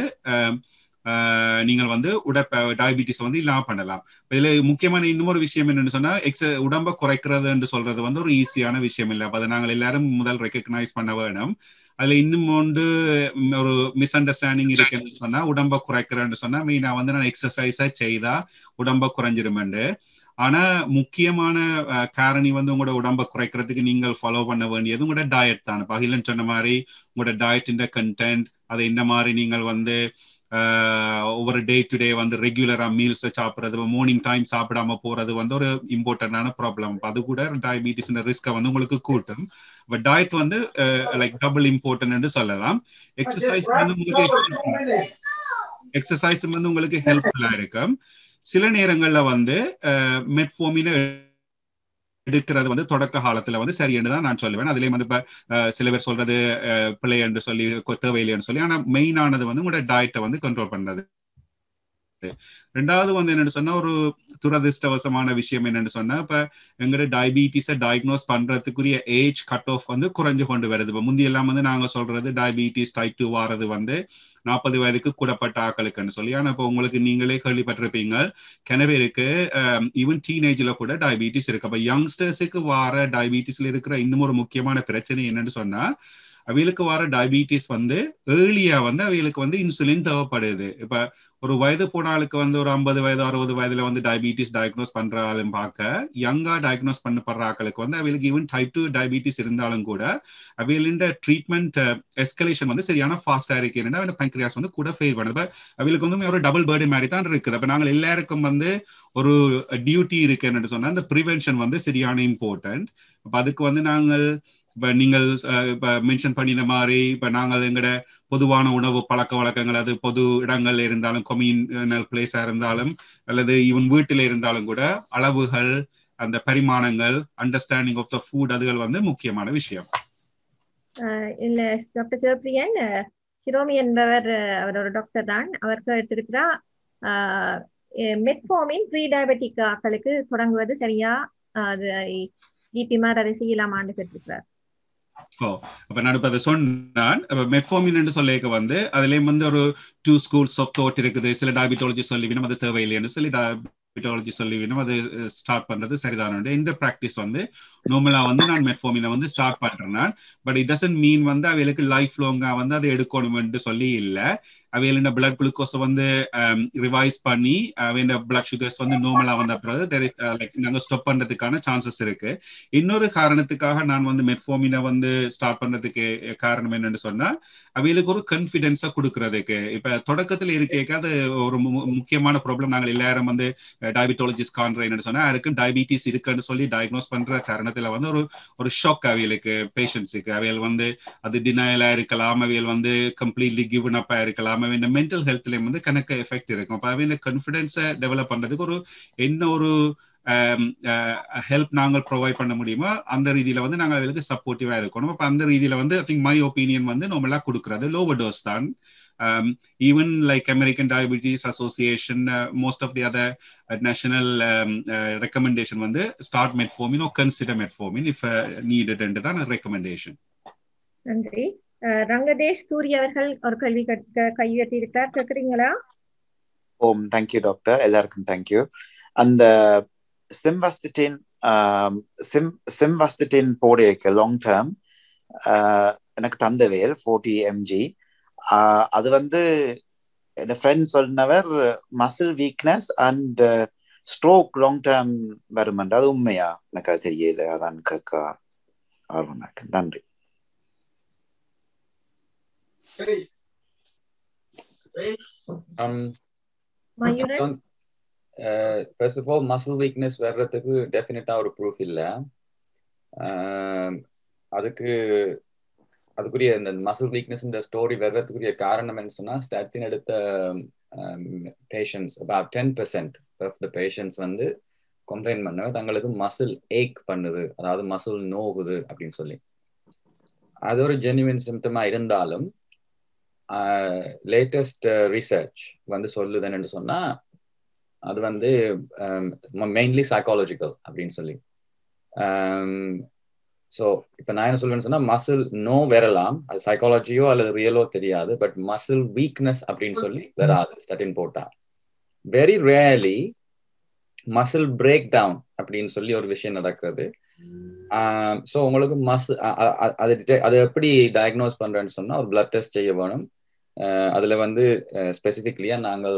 C: நீங்கள் வந்து டயபிட்டிஸ் வந்து இல்லாம பண்ணலாம். இதுல முக்கியமான இன்னொரு விஷயம் என்னன்னு சொன்னா உடம்ப குறைக்கிறது என்று சொல்றது வந்து ஒரு ஈஸியான விஷயம் இல்லை. அப்ப அதை நாங்கள் எல்லாரும் முதல் ரெக்கக்னைஸ் பண்ண வேணும். அதுல இன்னும் ஒரு மிஸ் அண்டர்ஸ்டாண்டிங் இருக்குன்னு சொன்னா உடம்ப குறைக்கிறேன்னு சொன்னா மெயினா வந்து நான் எக்ஸசைஸா செய்தா உடம்ப குறைஞ்சிருமெண்டு. ஆனா முக்கியமான காரணி வந்து உங்களோட உடம்ப குறைக்கிறதுக்கு நீங்கள் ஃபாலோ பண்ண வேண்டியது உங்களோட டயட் தான். பகிலன் சொன்ன மாதிரி உங்களோட டயட்டின் கண்டென்ட், அதை இந்த மாதிரி நீங்கள் வந்து ஒவ்வொரு டே டு டே வந்து ரெகுலரா மீல்ஸ் சாப்பிட்றது, மார்னிங் டைம் சாப்பிடாம போறது வந்து ஒரு இம்பார்ட்டன்டான ப்ராப்ளம். அது கூட டயபிட்டிஸ் ரிஸ்கை வந்து உங்களுக்கு கூட்டும். பட் டயட் வந்து லைக் டபுள் இம்பார்ட்டன்ட் சொல்லலாம். எக்ஸசைஸ் வந்து உங்களுக்கு ஹெல்ப்ஃபுல்லா இருக்கும். சில நேரங்கள்ல வந்து மெட்ஃபோர்மின் எடுக்கிறது வந்து தொடக்க காலத்துல வந்து சரியென்று தான் நான் சொல்லுவேன். அதுலயும் வந்து இப்ப சில பேர் சொல்றது பிள்ளை என்று சொல்லி தேவையில்லைன்னு சொல்லி, ஆனா மெயினானது வந்து உங்களோட டயட்டை வந்து கண்ட்ரோல் பண்றது. ரெண்டாவது வந்து என்னன்னு சொன்னா ஒரு துரதிருஷ்டவசமான விஷயம் என்னன்னு சொன்னா இப்ப எங்களோட டயபிட்டிஸை டயக்னோஸ் பண்றதுக்குரிய ஏஜ் கட் ஆஃப் வந்து குறைஞ்சு கொண்டு வருது. இப்ப முந்தி எல்லாம் வந்து நாங்க சொல்றது டயபிட்டிஸ் டைப் 2 வாரது வந்து 40 வயதுக்கு கூடப்பட்ட ஆக்களுக்குன்னு சொல்லி. ஆனா இப்போ உங்களுக்கு நீங்களே கேள்விப்பட்டிருப்பீங்க கனவேருக்கு ஈவன் டீனேஜ்ல கூட டயபிட்டிஸ் இருக்கு. அப்ப யங்ஸ்டர்ஸுக்கு வர டயபிட்டிஸ்ல இருக்கிற இன்னும் ஒரு முக்கியமான பிரச்சனை என்னன்னு சொன்னா அவைகளுக்கு வர டயபிட்டிஸ் ஏர்லியா அவைகளுக்கு இன்சுலின் தேவைப்படுது. இப்ப ஒரு வயது போன ஆளுக்கு ஒரு 50 வயது 60 வயதுல டயபிட்டிஸ் டயக்னோஸ் பண்றாலும் பார்க்க யங்கா டயக்னோஸ் பண்ணப்படுற ஆக்களுக்கு அவைகளுக்கு ஈவன் டைப் 2 டயபிட்டிஸ் இருந்தாலும் கூட அவைகளின் ட்ரீட்மெண்ட் எஸ்கலேஷன் சரியான ஃபாஸ்டா இருக்கு. ஏன்னா பங்க்ரியாஸ் கூட ஃபெயில் பண்ணுது. அவைகளுக்கு ஒரு டபுள் பர்டன் மாதிரி தான் இருக்குது. அப்ப நாங்கள் எல்லாருக்கும் ஒரு டியூட்டி இருக்கு என்னன்னு சொன்னா இந்த ப்ரிவென்ஷன் சரியான இம்பார்ட்டன்ட். அப்ப அதுக்கு நாங்கள் இப்ப நீங்கள் இப்ப மென்ஷன் பண்ணின மாதிரி இப்ப நாங்கள் எங்கட பொதுவான உணவு பழக்க வழக்கங்கள் அது பொது இடங்கள்ல இருந்தாலும் கம்யூனல் பிளேஸா இருந்தாலும் அல்லது ஈவன் வீட்டில இருந்தாலும் கூட அளவுகள் அந்த பரிமாணங்கள் அண்டர்ஸ்டாண்டிங் ஆஃப் த ஃபுட் அதுகள் முக்கியமான விஷயம்.
A: இல்ல டாக்டர் சிவப்பிரியன் ஹிரோமி என்பவர் அவர் ஒரு டாக்டர் தான். அவருக்கு எடுத்திருக்கிறா மெட்ஃபார்மின் ப்ரீ டயபெட்டிக் ஆக்களுக்கு தொடங்குவது சரியா அது ஜிபிமார் அதை செய்யலாமான்னு கேட்டிருக்கிறார்.
C: அப்ப நான் இப்ப அதை சொன்னான். மெட்ஃபார்மின் என்று சொல்லிக்க அதுலயும் ஒரு 2 schools of thought இருக்குது. சில டயபிட்டாலஜி சொல்லிவிடும் அது தேவையில்லைன்னு சொல்லி டயபிட்டாலஜி சொல்லிவிடும் அது ஸ்டார்ட் பண்றது சரிதான. இந்த பிராக்டிஸ் நார்மலா நான் மெட்ஃபார்மினை ஸ்டார்ட் பண்றேன். பட் இட் டசன்ட் மீன் அவைகளுக்கு லைஃப் லாங்கா அதை எடுக்கணும்னு சொல்லி இல்ல. அவையோட பிளட் குளுக்கோஸ் ரிவைஸ் பண்ணி அவையோட பிளட் சுகர்ஸ் நார்மலா அப்புறம் நாங்க ஸ்டாப் பண்றதுக்கான சான்சஸ் இருக்கு. இன்னொரு காரணத்துக்காக நான் மெட்ஃபார்மினை ஸ்டார்ட் பண்றதுக்கு காரணம் என்னன்னு சொன்னா அவைகளுக்கு ஒரு கான்ஃபிடன்ஸா கொடுக்கறதுக்கு. இப்ப தொடக்கத்துல இருக்க அது ஒரு முக்கியமான ப்ராப்ளம். நாங்கள் எல்லாரும் டயபிட்டாலஜிஸ்ட் காண்ற என்னன்னு சொன்னா யாருக்கும் டயபிட்டிஸ் இருக்குன்னு சொல்லி டயக்னோஸ் பண்ற காரணத்துல ஒரு ஷாக் அவைகளுக்கு பேஷண்ட்ஸுக்கு. அவைகள் அது டினையலா இருக்கலாம், அவைகள் கம்ப்ளீட்லி கிவன் அப்பா இருக்கலாம், மென்டல் ஹெல்த்லயும் கணக்கு எஃபெக்ட் இருக்கும். அப்ப அவங்க கான்ஃபிடன்ஸை டெவலப் பண்றதுக்கு என்ன ஒரு ஹெல்ப் நாங்கள் ப்ரொவைட் பண்ண முடியுமோ அந்த ரீதியில நாங்கள் அவங்களுக்கு சப்போர்ட்டிவா இருக்கணும். அப்ப அந்த ரீதியில ஐ திங்க் மை ஒப்பீனியன் நார்மலா கொடுக்கறது லோவர் டோஸ் தான். Even like American Diabetes Association, most of the other national recommendation start metformin or consider metformin if needed and தான் recommendation.
A: நன்றி. ரங்கதேஷ் சூரிய அவர்கள் ஒரு கேள்வி கையெழுத்தி இருக்கிறார், கேக்குறீங்களா?
O: ஓம் தேங்க்யூ டாக்டர், எல்லாருக்கும் தேங்க்யூ. அந்த சிம்வாஸ்திட்டின் போட லாங் டேர்ம் எனக்கு தந்தவேல் 40 mg. அது என் ஃப்ரெண்ட் சொன்னவர் muscle weakness and stroke long term வருமென்று. அது உண்மையா? எனக்கு அது தெரியல, அதான் கேட்க ஆர்வம் இருக்கு. நன்றி.
F: First of all, muscle weakness வர்றதுக்கு டெஃபினட்டா ஒரு ப்ரூஃப் இல்ல. அதுக்குரிய இந்த மசில் வீக்னஸ் இந்த ஸ்டோரி வர்றதுக்குரிய காரணம் என்ன சொன்னா ஸ்டாட்டின் எடுத்த patients about 10% of the patients complaint பண்ண தங்களுக்கு மசில் ஏக் பண்ணுது, அதாவது மசில் நோகுது அப்படின்னு சொல்லி. அது ஒரு ஜென்யூன் சிம்டமா இருந்தாலும் லேட்டஸ்ட் ரிசர்ச் சொல்லுதுன்னு சொன்னா அது மெயின்லி சைக்காலஜிக்கல் அப்படின்னு சொல்லி. ஸோ இப்போ நான் என்ன சொல்லுவேன்னு சொன்னா மசில் நோ வரலாம், அது சைக்காலஜியோ அல்லது ரியலோ தெரியாது, பட் மசில் வீக்னஸ் அப்படின்னு சொல்லி வராது ஸ்டட்டின் போட்டா. Very rarely muscle break down அப்படின்னு சொல்லி ஒரு விஷயம் நடக்கிறது. ஸோ உங்களுக்கு அது எப்படி டயக்னோஸ் பண்றேன்னு சொன்னா ஒரு பிளட் டெஸ்ட் செய்ய வேணும். அதுல ஸ்பெசிஃபிக்லியா நாங்கள்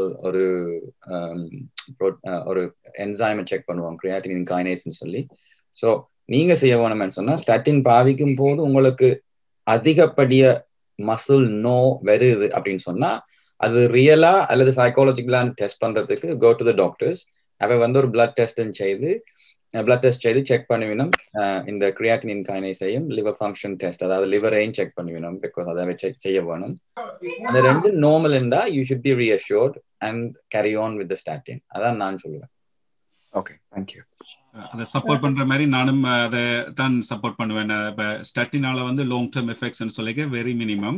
F: ஒரு என்சைமை செக் பண்ணுவோம், கிரியாட்டினின் கைனேஸ்ன்னு சொல்லி. ஸோ நீங்க செய்ய வேணும்னு சொன்னா ஸ்டாட்டின் பாவிக்கும் போது உங்களுக்கு அதிகப்படிய மசில் நோ வருது அப்படின்னு சொன்னா அது ரியலா அல்லது சைக்காலஜிக்கலான்னு டெஸ்ட் பண்றதுக்கு கோ டு த டாக்டர்ஸ். அவ ஒரு பிளட் டெஸ்ட் செய்து செக் பண்ணுவினோம். இந்த கிரியாட்டினின் கைனேஸையும் லிவர் ஃபங்க்ஷன் டெஸ்ட், அதாவது லிவரையும் செக் பண்ணுவினோம். பிகாஸ் அதை செய்ய வேணும். அந்த ரெண்டு நார்மல் இருந்தா you should be reassured and carry on with the statin. அதான் நான் சொல்லுவேன்.
O: Okay, thank you.
C: அதை சப்போர்ட் பண்ற மாதிரி நானும் அதை தான் சப்போர்ட் பண்ணுவேன். இப்போ ஸ்டாட்டினால லாங் டேர்ம் எஃபெக்ட்ஸ்ன்னு சொல்லிக்க வெரி மினிமம்.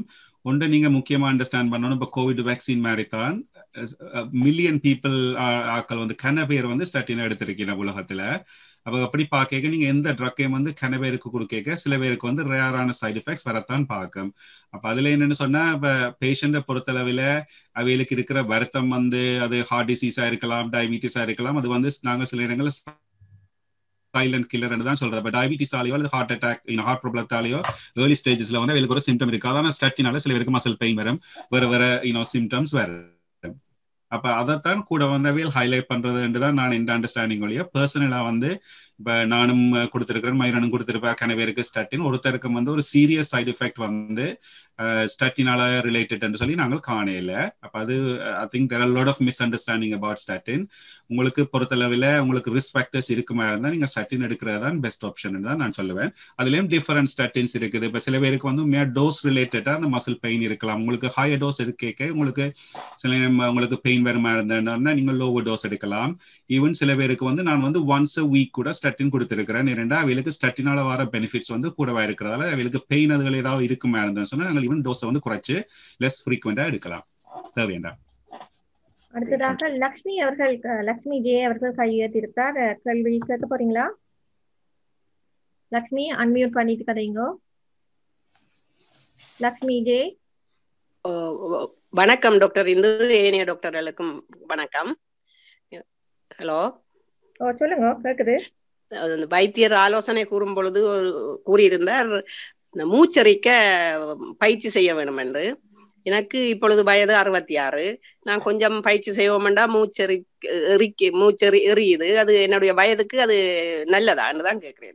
C: ஒன்று நீங்க முக்கியமா அண்டர்ஸ்டாண்ட் பண்ணணும். இப்போ கோவிட் வேக்சின் மாதிரி தான் மில்லியன் பீப்புள் ஆக்கள் வந்து கன பேர் வந்து ஸ்டாட்டின் எடுத்திருக்கீங்க உலகத்துல. அப்போ அப்படி பார்க்க நீங்க எந்த ட்ரக்கையும் வந்து கன பேருக்கு கொடுக்க சில பேருக்கு வந்து ரேரான சைடு எஃபெக்ட்ஸ் வரத்தான் பார்க்கும். அப்ப அதுல என்னன்னு சொன்னா இப்ப பேஷண்ட்டை பொறுத்தளவில் அவைகளுக்கு இருக்கிற வருத்தம் வந்து அது ஹார்ட் டிசீஸா இருக்கலாம், டயபிட்டிஸா இருக்கலாம். அது வந்து நாங்க சில இடங்களில் சைலண்ட் கில்லர் தான் சொல்றது. இப்போ டயபிட்டிஸாலேயோ அல்லது ஹார்ட் அட்டாக் ஹார்ட் ப்ராப்ளத்தாலேயோ ஏர்லி ஸ்டேஜஸ்ல வந்து அவங்களுக்கு ஒரு சிம்டம் இருக்கு. அதான் ஸ்டாட்டினால சில பேருக்கு மசில் பெயின் வரும், வேற சிம்டம்ஸ் வரும். அப்ப அதைத்தான் கூட வந்து அவையில் ஹைலைட் பண்றதுன்றதான் நான் இந்த அண்டர்ஸ்டாண்டிங் வழியா பர்சனலா வந்து இப்ப நானும் கொடுத்திருக்கிறேன், மயிரனும் கொடுத்திருப்பேன் கன பேருக்கு ஸ்டாட்டின். ஒருத்தருக்கு வந்து ஒரு சீரியஸ் சைடு எஃபெக்ட் வந்து ஸ்டாட்டினால ரிலேட்டட் சொல்லி நாங்கள் காணையில. அப்ப அது I think there are lot of misunderstanding about statin. உங்களுக்கு பொறுத்தளவில் உங்களுக்கு ரிஸ்க் ஃபேக்டர்ஸ் இருக்குமா இருந்தால் நீங்க ஸ்டாட்டின் எடுக்கிறது தான் பெஸ்ட் ஆப்ஷன் தான் நான் சொல்லுவேன். அதுலயும் டிஃபரெண்ட் ஸ்டாட்டின்ஸ் இருக்குது. இப்ப சில பேருக்கு வந்து டோஸ் ரிலேட்டடா அந்த மசில் பெயின் இருக்கலாம். உங்களுக்கு ஹையர் டோஸ் இருக்கேக்க உங்களுக்கு சில உங்களுக்கு பெயின் வருமா இருந்தா நீங்க லோவர் டோஸ் எடுக்கலாம். ஈவன் சில பேருக்கு வந்து நான் வந்து ஒன்ஸ் அ வீக் கூட ஸ்டாட்டின் கொடுத்திருக்கிறேன். இரண்டா அவங்களுக்கு ஸ்டாட்டினால வர பெனிஃபிட்ஸ் வந்து கூடவா இருக்கிறதால அவங்களுக்கு பெயின் அதுகள் ஏதாவது இருக்குமா இருந்தேன்னு சொன்னா நாங்கள் ஈவன் டோஸை வந்து குறைச்சு லெஸ் ஃப்ரீக்வெண்டா எடுக்கலாம். தேவையா?
A: அடுத்ததாக லக்ஷ்மி அவர்கள், லக்ஷ்மி ஜே அவர்கள் கையெழுத்திருக்கார். கேள்வி கேட்க போறீங்களா? லக்ஷ்மி அன்மியூட் பண்ணிட்டு கதைங்க. லக்ஷ்மி ஜே.
P: வணக்கம் டாக்டர் இந்து, ஏனைய டாக்டர்களுக்கும் வணக்கம். ஹலோ.
A: சொல்லுங்க, கேக்குது.
P: வைத்தியர் ஆலோசனை கூறும் பொழுது கூறியிருந்தார் இந்த மூச்சரிக்க பயிற்சி செய்ய வேண்டும் என்று. எனக்கு இப்பொழுது வயது 66. நான் கொஞ்சம் பயிற்சி செய்வோம்டா மூச்சரி எரியுது. அது என்னுடைய வயதுக்கு அது நல்லதான்னு தான் கேட்கிறேன்.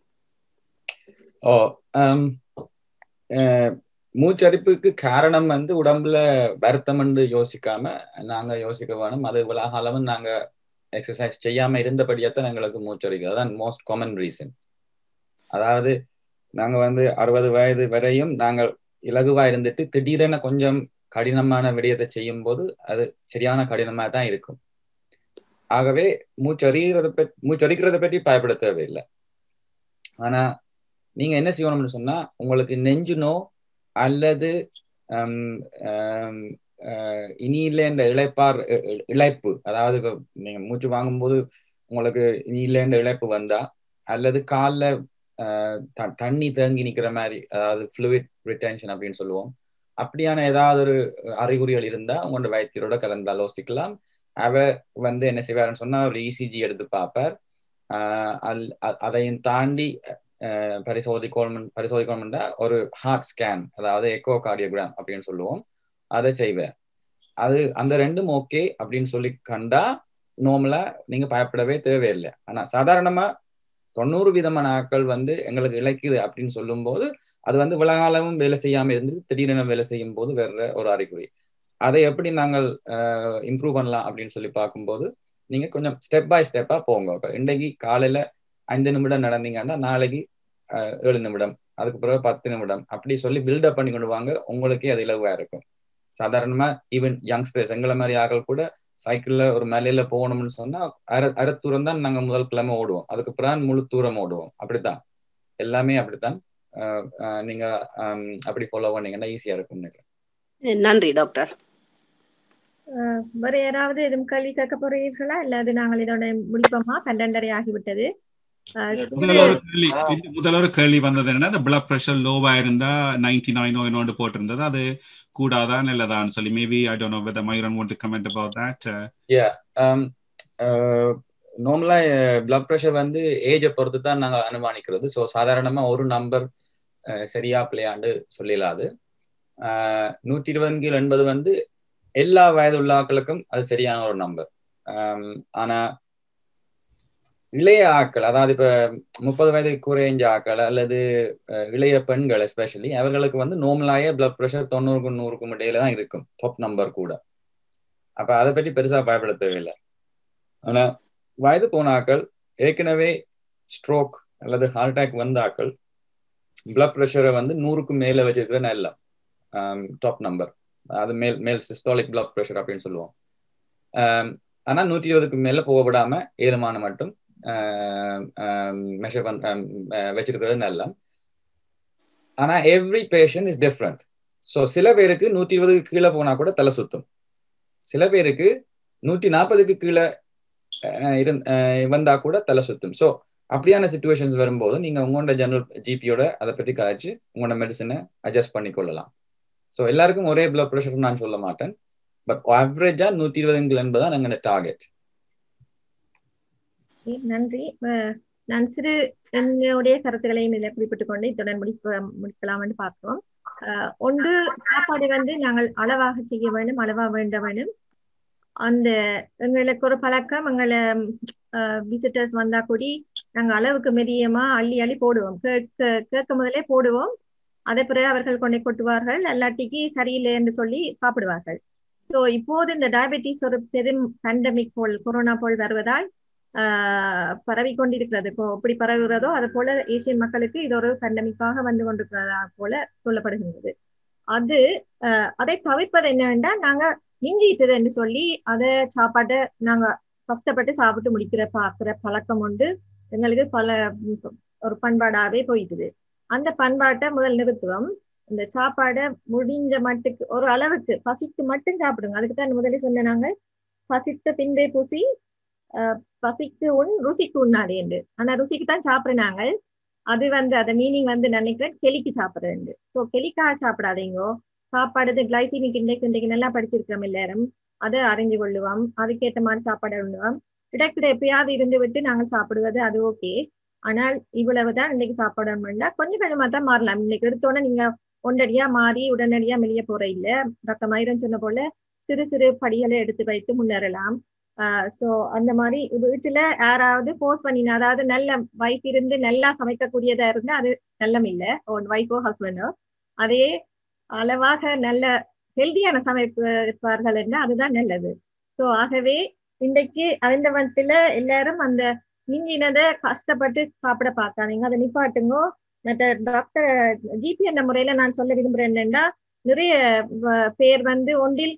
F: மூச்சரிப்புக்கு காரணம் வந்து உடம்புல வருத்தம் என்று யோசிக்காம நாங்க யோசிக்க வேணும். அது உலக அளவு நாங்க எக்ஸசைஸ் செய்யாம இருந்தபடியாத்தான் எங்களுக்கு மூச்சரிக்கும். அதுதான் மோஸ்ட் காமன் ரீசன். அதாவது நாங்க வந்து 60 வயது வரையும் நாங்கள் இலகுவா இருந்துட்டு திடீரென கொஞ்சம் கடினமான விடயத்தை செய்யும் போது அது சரியான கடினமா தான் இருக்கும். ஆகவே மூச்சரிக்கிறத பற்றி பயப்பட தேவையில்லை. ஆனா நீங்க என்ன செய்யணும்னு சொன்னா, உங்களுக்கு நெஞ்சு நோ அல்லது இனியிலேண்ட இழைப்பு, அதாவது நீங்க மூச்சு வாங்கும்போது உங்களுக்கு இனியிலேண்ட இழைப்பு வந்தா, அல்லது காலில் தண்ணி தேங்கி நிக்கிற மாதிரி, அதாவது ஃப்ளூயிட் ரிட்டென்ஷன் அப்படின்னு சொல்லுவோம், அப்படியான ஏதாவது ஒரு அறிகுறிகள் இருந்தா உங்களோட வைத்தியரோட கலந்து ஆலோசிக்கலாம். அவர் வந்து என்ன செய்வாருன்னு சொன்னா ஒரு இசிஜி எடுத்து பார்ப்பார். அதையும் தாண்டி பரிசோதிக்கணும்னா ஒரு ஹார்ட் ஸ்கேன், அதாவது எக்கோ கார்டியோகிராம் அப்படின்னு சொல்லுவோம், அதை செய்வேன். அது அந்த ரெண்டும் ஓகே அப்படின்னு சொல்லி கண்டா நார்மலா நீங்க பயப்படவே தேவையில்லை. ஆனா சாதாரணமா 90% ஆட்கள் வந்து எங்களுக்கு இழைக்குது அப்படின்னு சொல்லும் போது அது வந்து விலகாலமும் வேலை செய்யாம இருந்து திடீரென வேலை செய்யும் போது வேற ஒரு அறிகுறி. அதை எப்படி நாங்கள் இம்ப்ரூவ் பண்ணலாம் அப்படின்னு சொல்லி பார்க்கும்போது நீங்க கொஞ்சம் ஸ்டெப் பை ஸ்டெப்பா போங்க. இப்போ இன்றைக்கு காலையில 5 நிமிடம் நடந்தீங்கன்னா நாளைக்கு 7 நிமிடம், அதுக்கு பிறகு 10 நிமிடம், அப்படி சொல்லி பில்டப் பண்ணி கொண்டு வாங்க. உங்களுக்கே அது இலகுவா இருக்கும். சாதாரணமா ஈவன் யங்ஸ்டர்ஸ் எங்களை மாதிரி ஆட்கள் கூட சைக்கிள்ல ஒரு மலையில போகணும்னு சொன்னா அரை தூரம் தான் நாங்க முதல் கிழமை ஓடுவோம், அதுக்கு பிறகு முழு தூரம் ஓடுவோம். அப்படித்தான் எல்லாமே அப்படித்தான். நீங்க அப்படி ஃபாலோ பண்ணீங்கன்னா ஈஸியா இருக்கும் நினைக்கிறேன்.
P: நன்றி டாக்டர்.
A: வேற யாராவது எதுவும் கேள்வி கேட்க போறீர்களா? இல்லாது நாங்கள் இதோட முடிப்போமா? 12:30 ஆகிவிட்டது.
C: முதல் ஒரு கேள்வி வந்தது என்னன்னா, இந்த பிளட் பிரஷர் லோவா இருந்தா 99 போட்டிருந்தது, அது கூடாதா நல்லதான்னு சொல்லி. Maybe I don't know whether Myron want to comment about that.
F: நார்மலா பிளட் பிரஷர் வந்து ஏஜை பொறுத்து தான் நாங்க அனுமானிக்கிறது. ஸோ சாதாரணமா ஒரு நம்பர் சரியா பிள்ளையாண்டு சொல்லிடாது. 120 80 வந்து எல்லா வயது உள்ள ஆட்களுக்கும் அது சரியான ஒரு நம்பர். ஆனா இளைய ஆட்கள், அதாவது இப்ப 30 வயதுக்கு குறைஞ்ச ஆட்கள் அல்லது இளைய பெண்கள் எஸ்பெஷலி, அவர்களுக்கு வந்து நார்மலாயே பிளட் பிரஷர் 90க்கும் 100க்கும் இடையில தான் இருக்கும், டாப் நம்பர் கூட. அப்ப அதை பற்றி பெருசா பயப்பட தேவையில்லை. ஆனா வயது போன ஆட்கள், ஏற்கனவே ஸ்ட்ரோக் அல்லது ஹார்ட் அட்டாக் வந்த ஆட்கள் பிளட் பிரஷரை வந்து 100க்கும் மேல வச்சிருக்கிற நல்ல டாப் நம்பர், அது மேல் சிஸ்டாலிக் பிளட் பிரஷர் அப்படின்னு சொல்லுவோம். ஆனா 120க்கு மேல போக விடாம ஏழுமான மட்டும் மெஷர் வச்சிருக்கிறது நல்ல. ஆனா every patient is different. So சில பேருக்கு 120க்கு கீழே போனா கூட தலை சுத்தும், சில பேருக்கு 140க்கு கீழே வந்தா கூட தலை சுத்தும். ஸோ அப்படியான சிச்சுவேஷன்ஸ் வரும்போது நீங்க உங்களோட ஜெனரல் ஜிபியோட அதை பற்றி கலாய்ச்சி உங்களோட மெடிசனை அட்ஜஸ்ட் பண்ணிக்கொள்ளலாம். ஸோ எல்லாருக்கும் ஒரே பிளட் ப்ரெஷர் நான் சொல்ல மாட்டேன், பட் ஆவரேஜா 120 என்பதுதான் எங்களோட டார்கெட்.
A: நன்றி. நான் சிறு என்னுடைய கருத்துக்களையும் இதில் குறிப்பிட்டுக் கொண்டு இத்துடன் முடிக்கலாம் என்று பார்க்கிறோம். ஒன்று, சாப்பாடு வந்து நாங்கள் அளவாக செய்ய வேண்டும், அளவா வேண்ட வேண்டும். அந்த எங்களுக்கு ஒரு பழக்கம், எங்களை விசிட்டர்ஸ் வந்தா கூடி நாங்கள் அளவுக்கு மெதியமா அள்ளி அள்ளி போடுவோம், கேட்க முதலே போடுவோம். அதே பிறகு அவர்கள் கொண்டே கொட்டுவார்கள், அல்லாட்டிக்கு சரியில்லை என்று சொல்லி சாப்பிடுவார்கள். ஸோ இப்போது இந்த டயபெட்டிஸ் ஒரு பெரும் பேண்டமிக் போல், கொரோனா போல் வருவதால் பரவி கொண்டிருக்கிறது. எப்படி பரவுகிறதோ அது போல ஏசியன் மக்களுக்கு இது ஒரு பேண்டமிக்காக வந்து கொண்டிருக்கிறதா போல சொல்லப்படுகின்றது. அதை தவிர்ப்பது என்னவென்றால், நாங்க மிஞ்சிட்டது என்று சொல்லி அதை சாப்பாட்டை நாங்க கஷ்டப்பட்டு சாப்பிட்டு பார்க்கிற பழக்கம் உண்டு. எங்களுக்கு ஒரு பண்பாடாவே போயிட்டுது. அந்த பண்பாட்டை முதல் நிறுத்துவோம். இந்த சாப்பாடை முடிஞ்ச மட்டுக்கு ஒரு அளவுக்கு பசிக்கு மட்டும் சாப்பிடுங்க. அதுக்கு தான் முதலே சொன்ன நாங்கள் பசித்த பின்பே பூசி பசிக்கு ருசிக்கு உண்ணாது என்று. ஆனா ருசிக்கு தான் சாப்பிடுறாங்க. அது அந்த மீனிங் நினைக்கிறேன் கெலிக்கு சாப்பிடுறது. ஸோ கெலிக்காக சாப்பிடாதீங்கோ. சாப்பாடு கிளைசிமிக் இண்டெக்ஸ் இன்றைக்கு நல்லா படிச்சிருக்கிறோம் எல்லாரும், அதை அறிஞ்சு கொள்ளுவோம். அதுக்கேற்ற மாதிரி சாப்பாடு உண்ணுவோம். கிடைக்கிற எப்பயாவது இருந்து விட்டு நாங்கள் சாப்பிடுவது அது ஓகே. ஆனால் இவ்வளவுதான் இன்னைக்கு சாப்பாடு வேண்டாம், கொஞ்சம் கொஞ்சமா தான் மாறலாம். இன்னைக்கு எடுத்தோன்னே நீங்க ஒன்றடியா மாறி உடனடியா வெளியே போற இல்லை. டாக்டர் மயூரன் சொன்ன போல சிறு சிறு படிகளை எடுத்து வைத்து முன்னேறலாம். ஸோ அந்த மாதிரி வீட்டுல யாராவது போஸ்ட் பண்ணினா, அதாவது நல்ல வைஃப் இருந்து நல்லா சமைக்கக்கூடியதா இருந்தா அது நல்லம் இல்லை, வைஃபோ ஹஸ்பண்டோ அதே அளவாக நல்ல ஹெல்தியான சமைப்பார்கள் என்றால் அதுதான் நல்லது. ஸோ ஆகவே இன்றைக்கு அந்த வனத்துல எல்லாரும் அந்த மிஞ்சினதை கஷ்டப்பட்டு சாப்பிட பார்க்காதீங்க, அதை நிப்பாட்டுங்கோ. மற்ற டாக்டர் ஜிபி என்ற முறையில நான் சொல்ல விரும்புறேன் என்னன்னா, நிறைய பேர் ஒன்றில்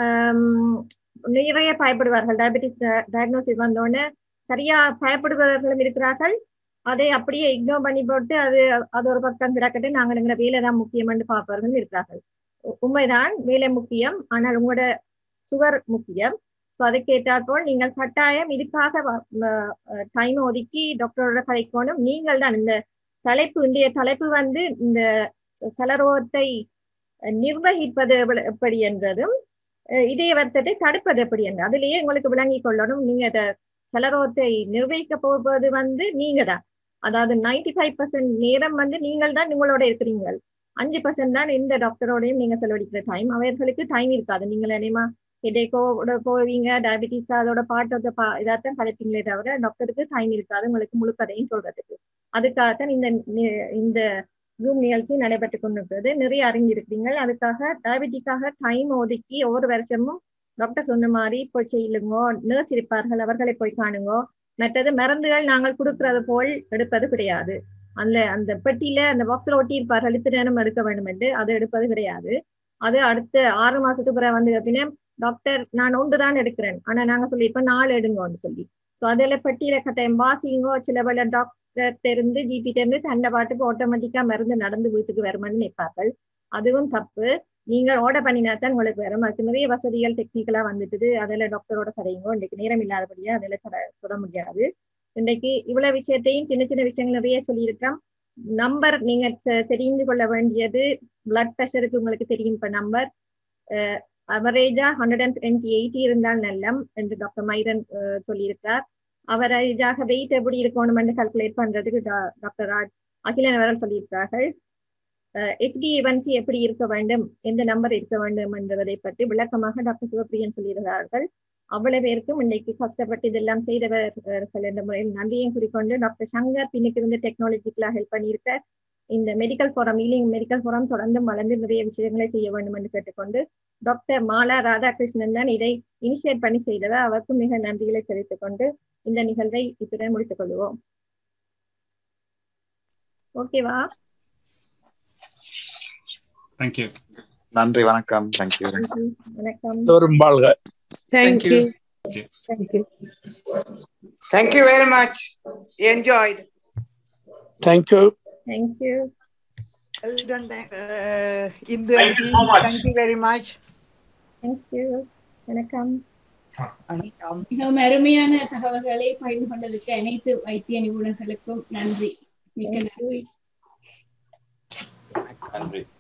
A: நிறைய பயப்படுவார்கள். டயபெட்டிஸ் டயக்னோசிஸ் வந்தோடனே சரியா பயப்படுபவர்களும் இருக்கிறார்கள். அதை அப்படியே இக்னோர் பண்ணி போட்டு அது ஒரு பக்கம் கிடக்கட்டு, நாங்கள் எங்களை வேலை தான் முக்கியம் என்று பார்ப்பவர்களும் இருக்கிறார்கள். உண்மைதான், வேலை முக்கியம், ஆனால் உங்களோட சுகர் முக்கியம். ஸோ அதை கேட்டாற்போல் நீங்கள் கட்டாயம் இதுக்காக டைம் ஒதுக்கி டாக்டரோட கதைக்கணும். நீங்கள் தான் இந்த தலைப்பு, இன்றைய தலைப்பு இந்த சலரோகத்தை நிர்வகிப்பது எப்படி என்றதும் இதய வருத்தத்தை தடுப்பது எப்படி என்று அதுலேயே உங்களுக்கு விளங்கி கொள்ளணும். நீங்க இதை சலரோகத்தை நிர்வகிக்க போவது நீங்க தான். அதாவது 95% நேரம் நீங்கள் தான் உங்களோட இருக்கிறீங்க. 5% தான் எந்த டாக்டரோடையும் நீங்க செலவழிக்கிற டைம். அவர்களுக்கு டைம் இருக்காது. நீங்கள் என்னமா ஹெடேக்கோட போவீங்க, டயபெட்டிஸ் அதோட பார்ட் இதாத்தான் கலைப்பீங்களே தவிர டாக்டருக்கு டைம் இருக்காது உங்களுக்கு முழு கதையும் சொல்றதுக்கு. அதுக்காகத்தான் இந்த ஜூம் நிகழ்ச்சி நடைபெற்று கொண்டிருக்கிறது. நிறைய அறிஞ்சிருக்கிறீங்க. அதுக்காக டயபெட்டிக்காக டைம் ஒதுக்கி ஒவ்வொரு வருஷமும் டாக்டர் சொன்ன மாதிரி போய் செய்யுங்கோ. நர்ஸ் இருப்பார்கள், அவர்களை போய் காணுங்கோ. மற்றது மருந்துகள் நாங்கள் கொடுக்கறது போல் எடுப்பது கிடையாது. அந்த பெட்டியில அந்த பாக்ஸ்ல ஒட்டி இருப்பார்கள், இத்தனை நேரம் எடுக்க வேண்டும் என்று, அது எடுப்பது கிடையாது. அது அடுத்த 6 மாசத்துக்கு பிறகு அப்படின்னா டாக்டர் நான் 1 தான் எடுக்கிறேன், ஆனா நாங்க சொல்லி இப்ப 4 எடுங்கன்னு சொல்லி. ஸோ அதில் பெட்டியில கட்டாயம் வாசிங்கோ. சில வேலை டாக்டர் இருந்து ஜிபிட்ட இருந்து தண்டை பாட்டுக்கு ஆட்டோமேட்டிக்கா மருந்து நடந்து வீட்டுக்கு வருமானு நிற்பார்கள். அதுவும் தப்பு. நீங்கள் ஆர்டர் பண்ணினாத்தான் உங்களுக்கு வரும். அதுக்கு நிறைய வசதிகள் டெக்னிக்கலா வந்துட்டுது. அதில் டாக்டரோட கதைங்கோ. இன்றைக்கு நேரம் இல்லாதபடியா அதில் சொல்ல முடியாது. இன்றைக்கு இவ்வளவு விஷயத்தையும் சின்ன சின்ன விஷயங்கள் நிறைய சொல்லியிருக்கோம். நம்பர் நீங்க தெரிந்து கொள்ள வேண்டியது, பிளட் ப்ரெஷருக்கு உங்களுக்கு தெரியும். இப்ப நம்பர் அவரேஜா 180 இருந்தால் நல்லம் என்று டாக்டர் மைரன் சொல்லியிருக்கார். அவரேஜாக வெயிட் எப்படி இருக்கணும் என்று கால்குலேட் பண்றதுக்கு டாக்டர் அகிலன் அவர்கள் சொல்லியிருக்கிறார்கள். HbA1c எப்படி இருக்க வேண்டும், எந்த நம்பர் இருக்க வேண்டும் என்பதை பற்றி விளக்கமாக டாக்டர் சிவப்பிரியன் சொல்லியிருக்கிறார்கள். அவ்வளவு பேருக்கும் இன்னைக்கு கஷ்டப்பட்டு இதெல்லாம் செய்தவர்கள் என்ற முறையில் நன்றியும் குறிக்கொண்டு, டாக்டர் சங்கர் பின்னுக்கு இருந்து டெக்னாலஜிக்கலா ஹெல்ப் பண்ணியிருக்க இந்த medical forum, Ealing medical forum தொடர்ந்து வளர்ந்து நிறைய விஷயங்களை செய்ய வேண்டும் என்று கேட்டுக்கொண்டு, டாக்டர் மாலா ராதாகிருஷ்ணன் தான் இதை இனிஷியேட் பண்ணி செய்தவர். அவருக்கும் மிக நன்றிகளை தெரிவித்துக் கொண்டு இந்த நிகழ்வை இத்துடன் முடித்துக் கொள்வோம். ஓகேவா?
C: தேங்க்யூ.
O: நன்றி, வணக்கம். தேங்க்யூ.
A: வணக்கம்.
M: Thank you.
Q: Thank you very much. Enjoyed.
M: Thank you.
A: Thank you.
N: Well done, Indu aunty. Thank you very much.
A: Thank you. வணக்கம்.
K: மிகவும் அருமையான தகவல்களை பகிர்ந்து கொண்டதற்கு அனைத்து வைத்திய நிபுணர்களுக்கும் நன்றி. மிக்க நன்றி.
F: நன்றி.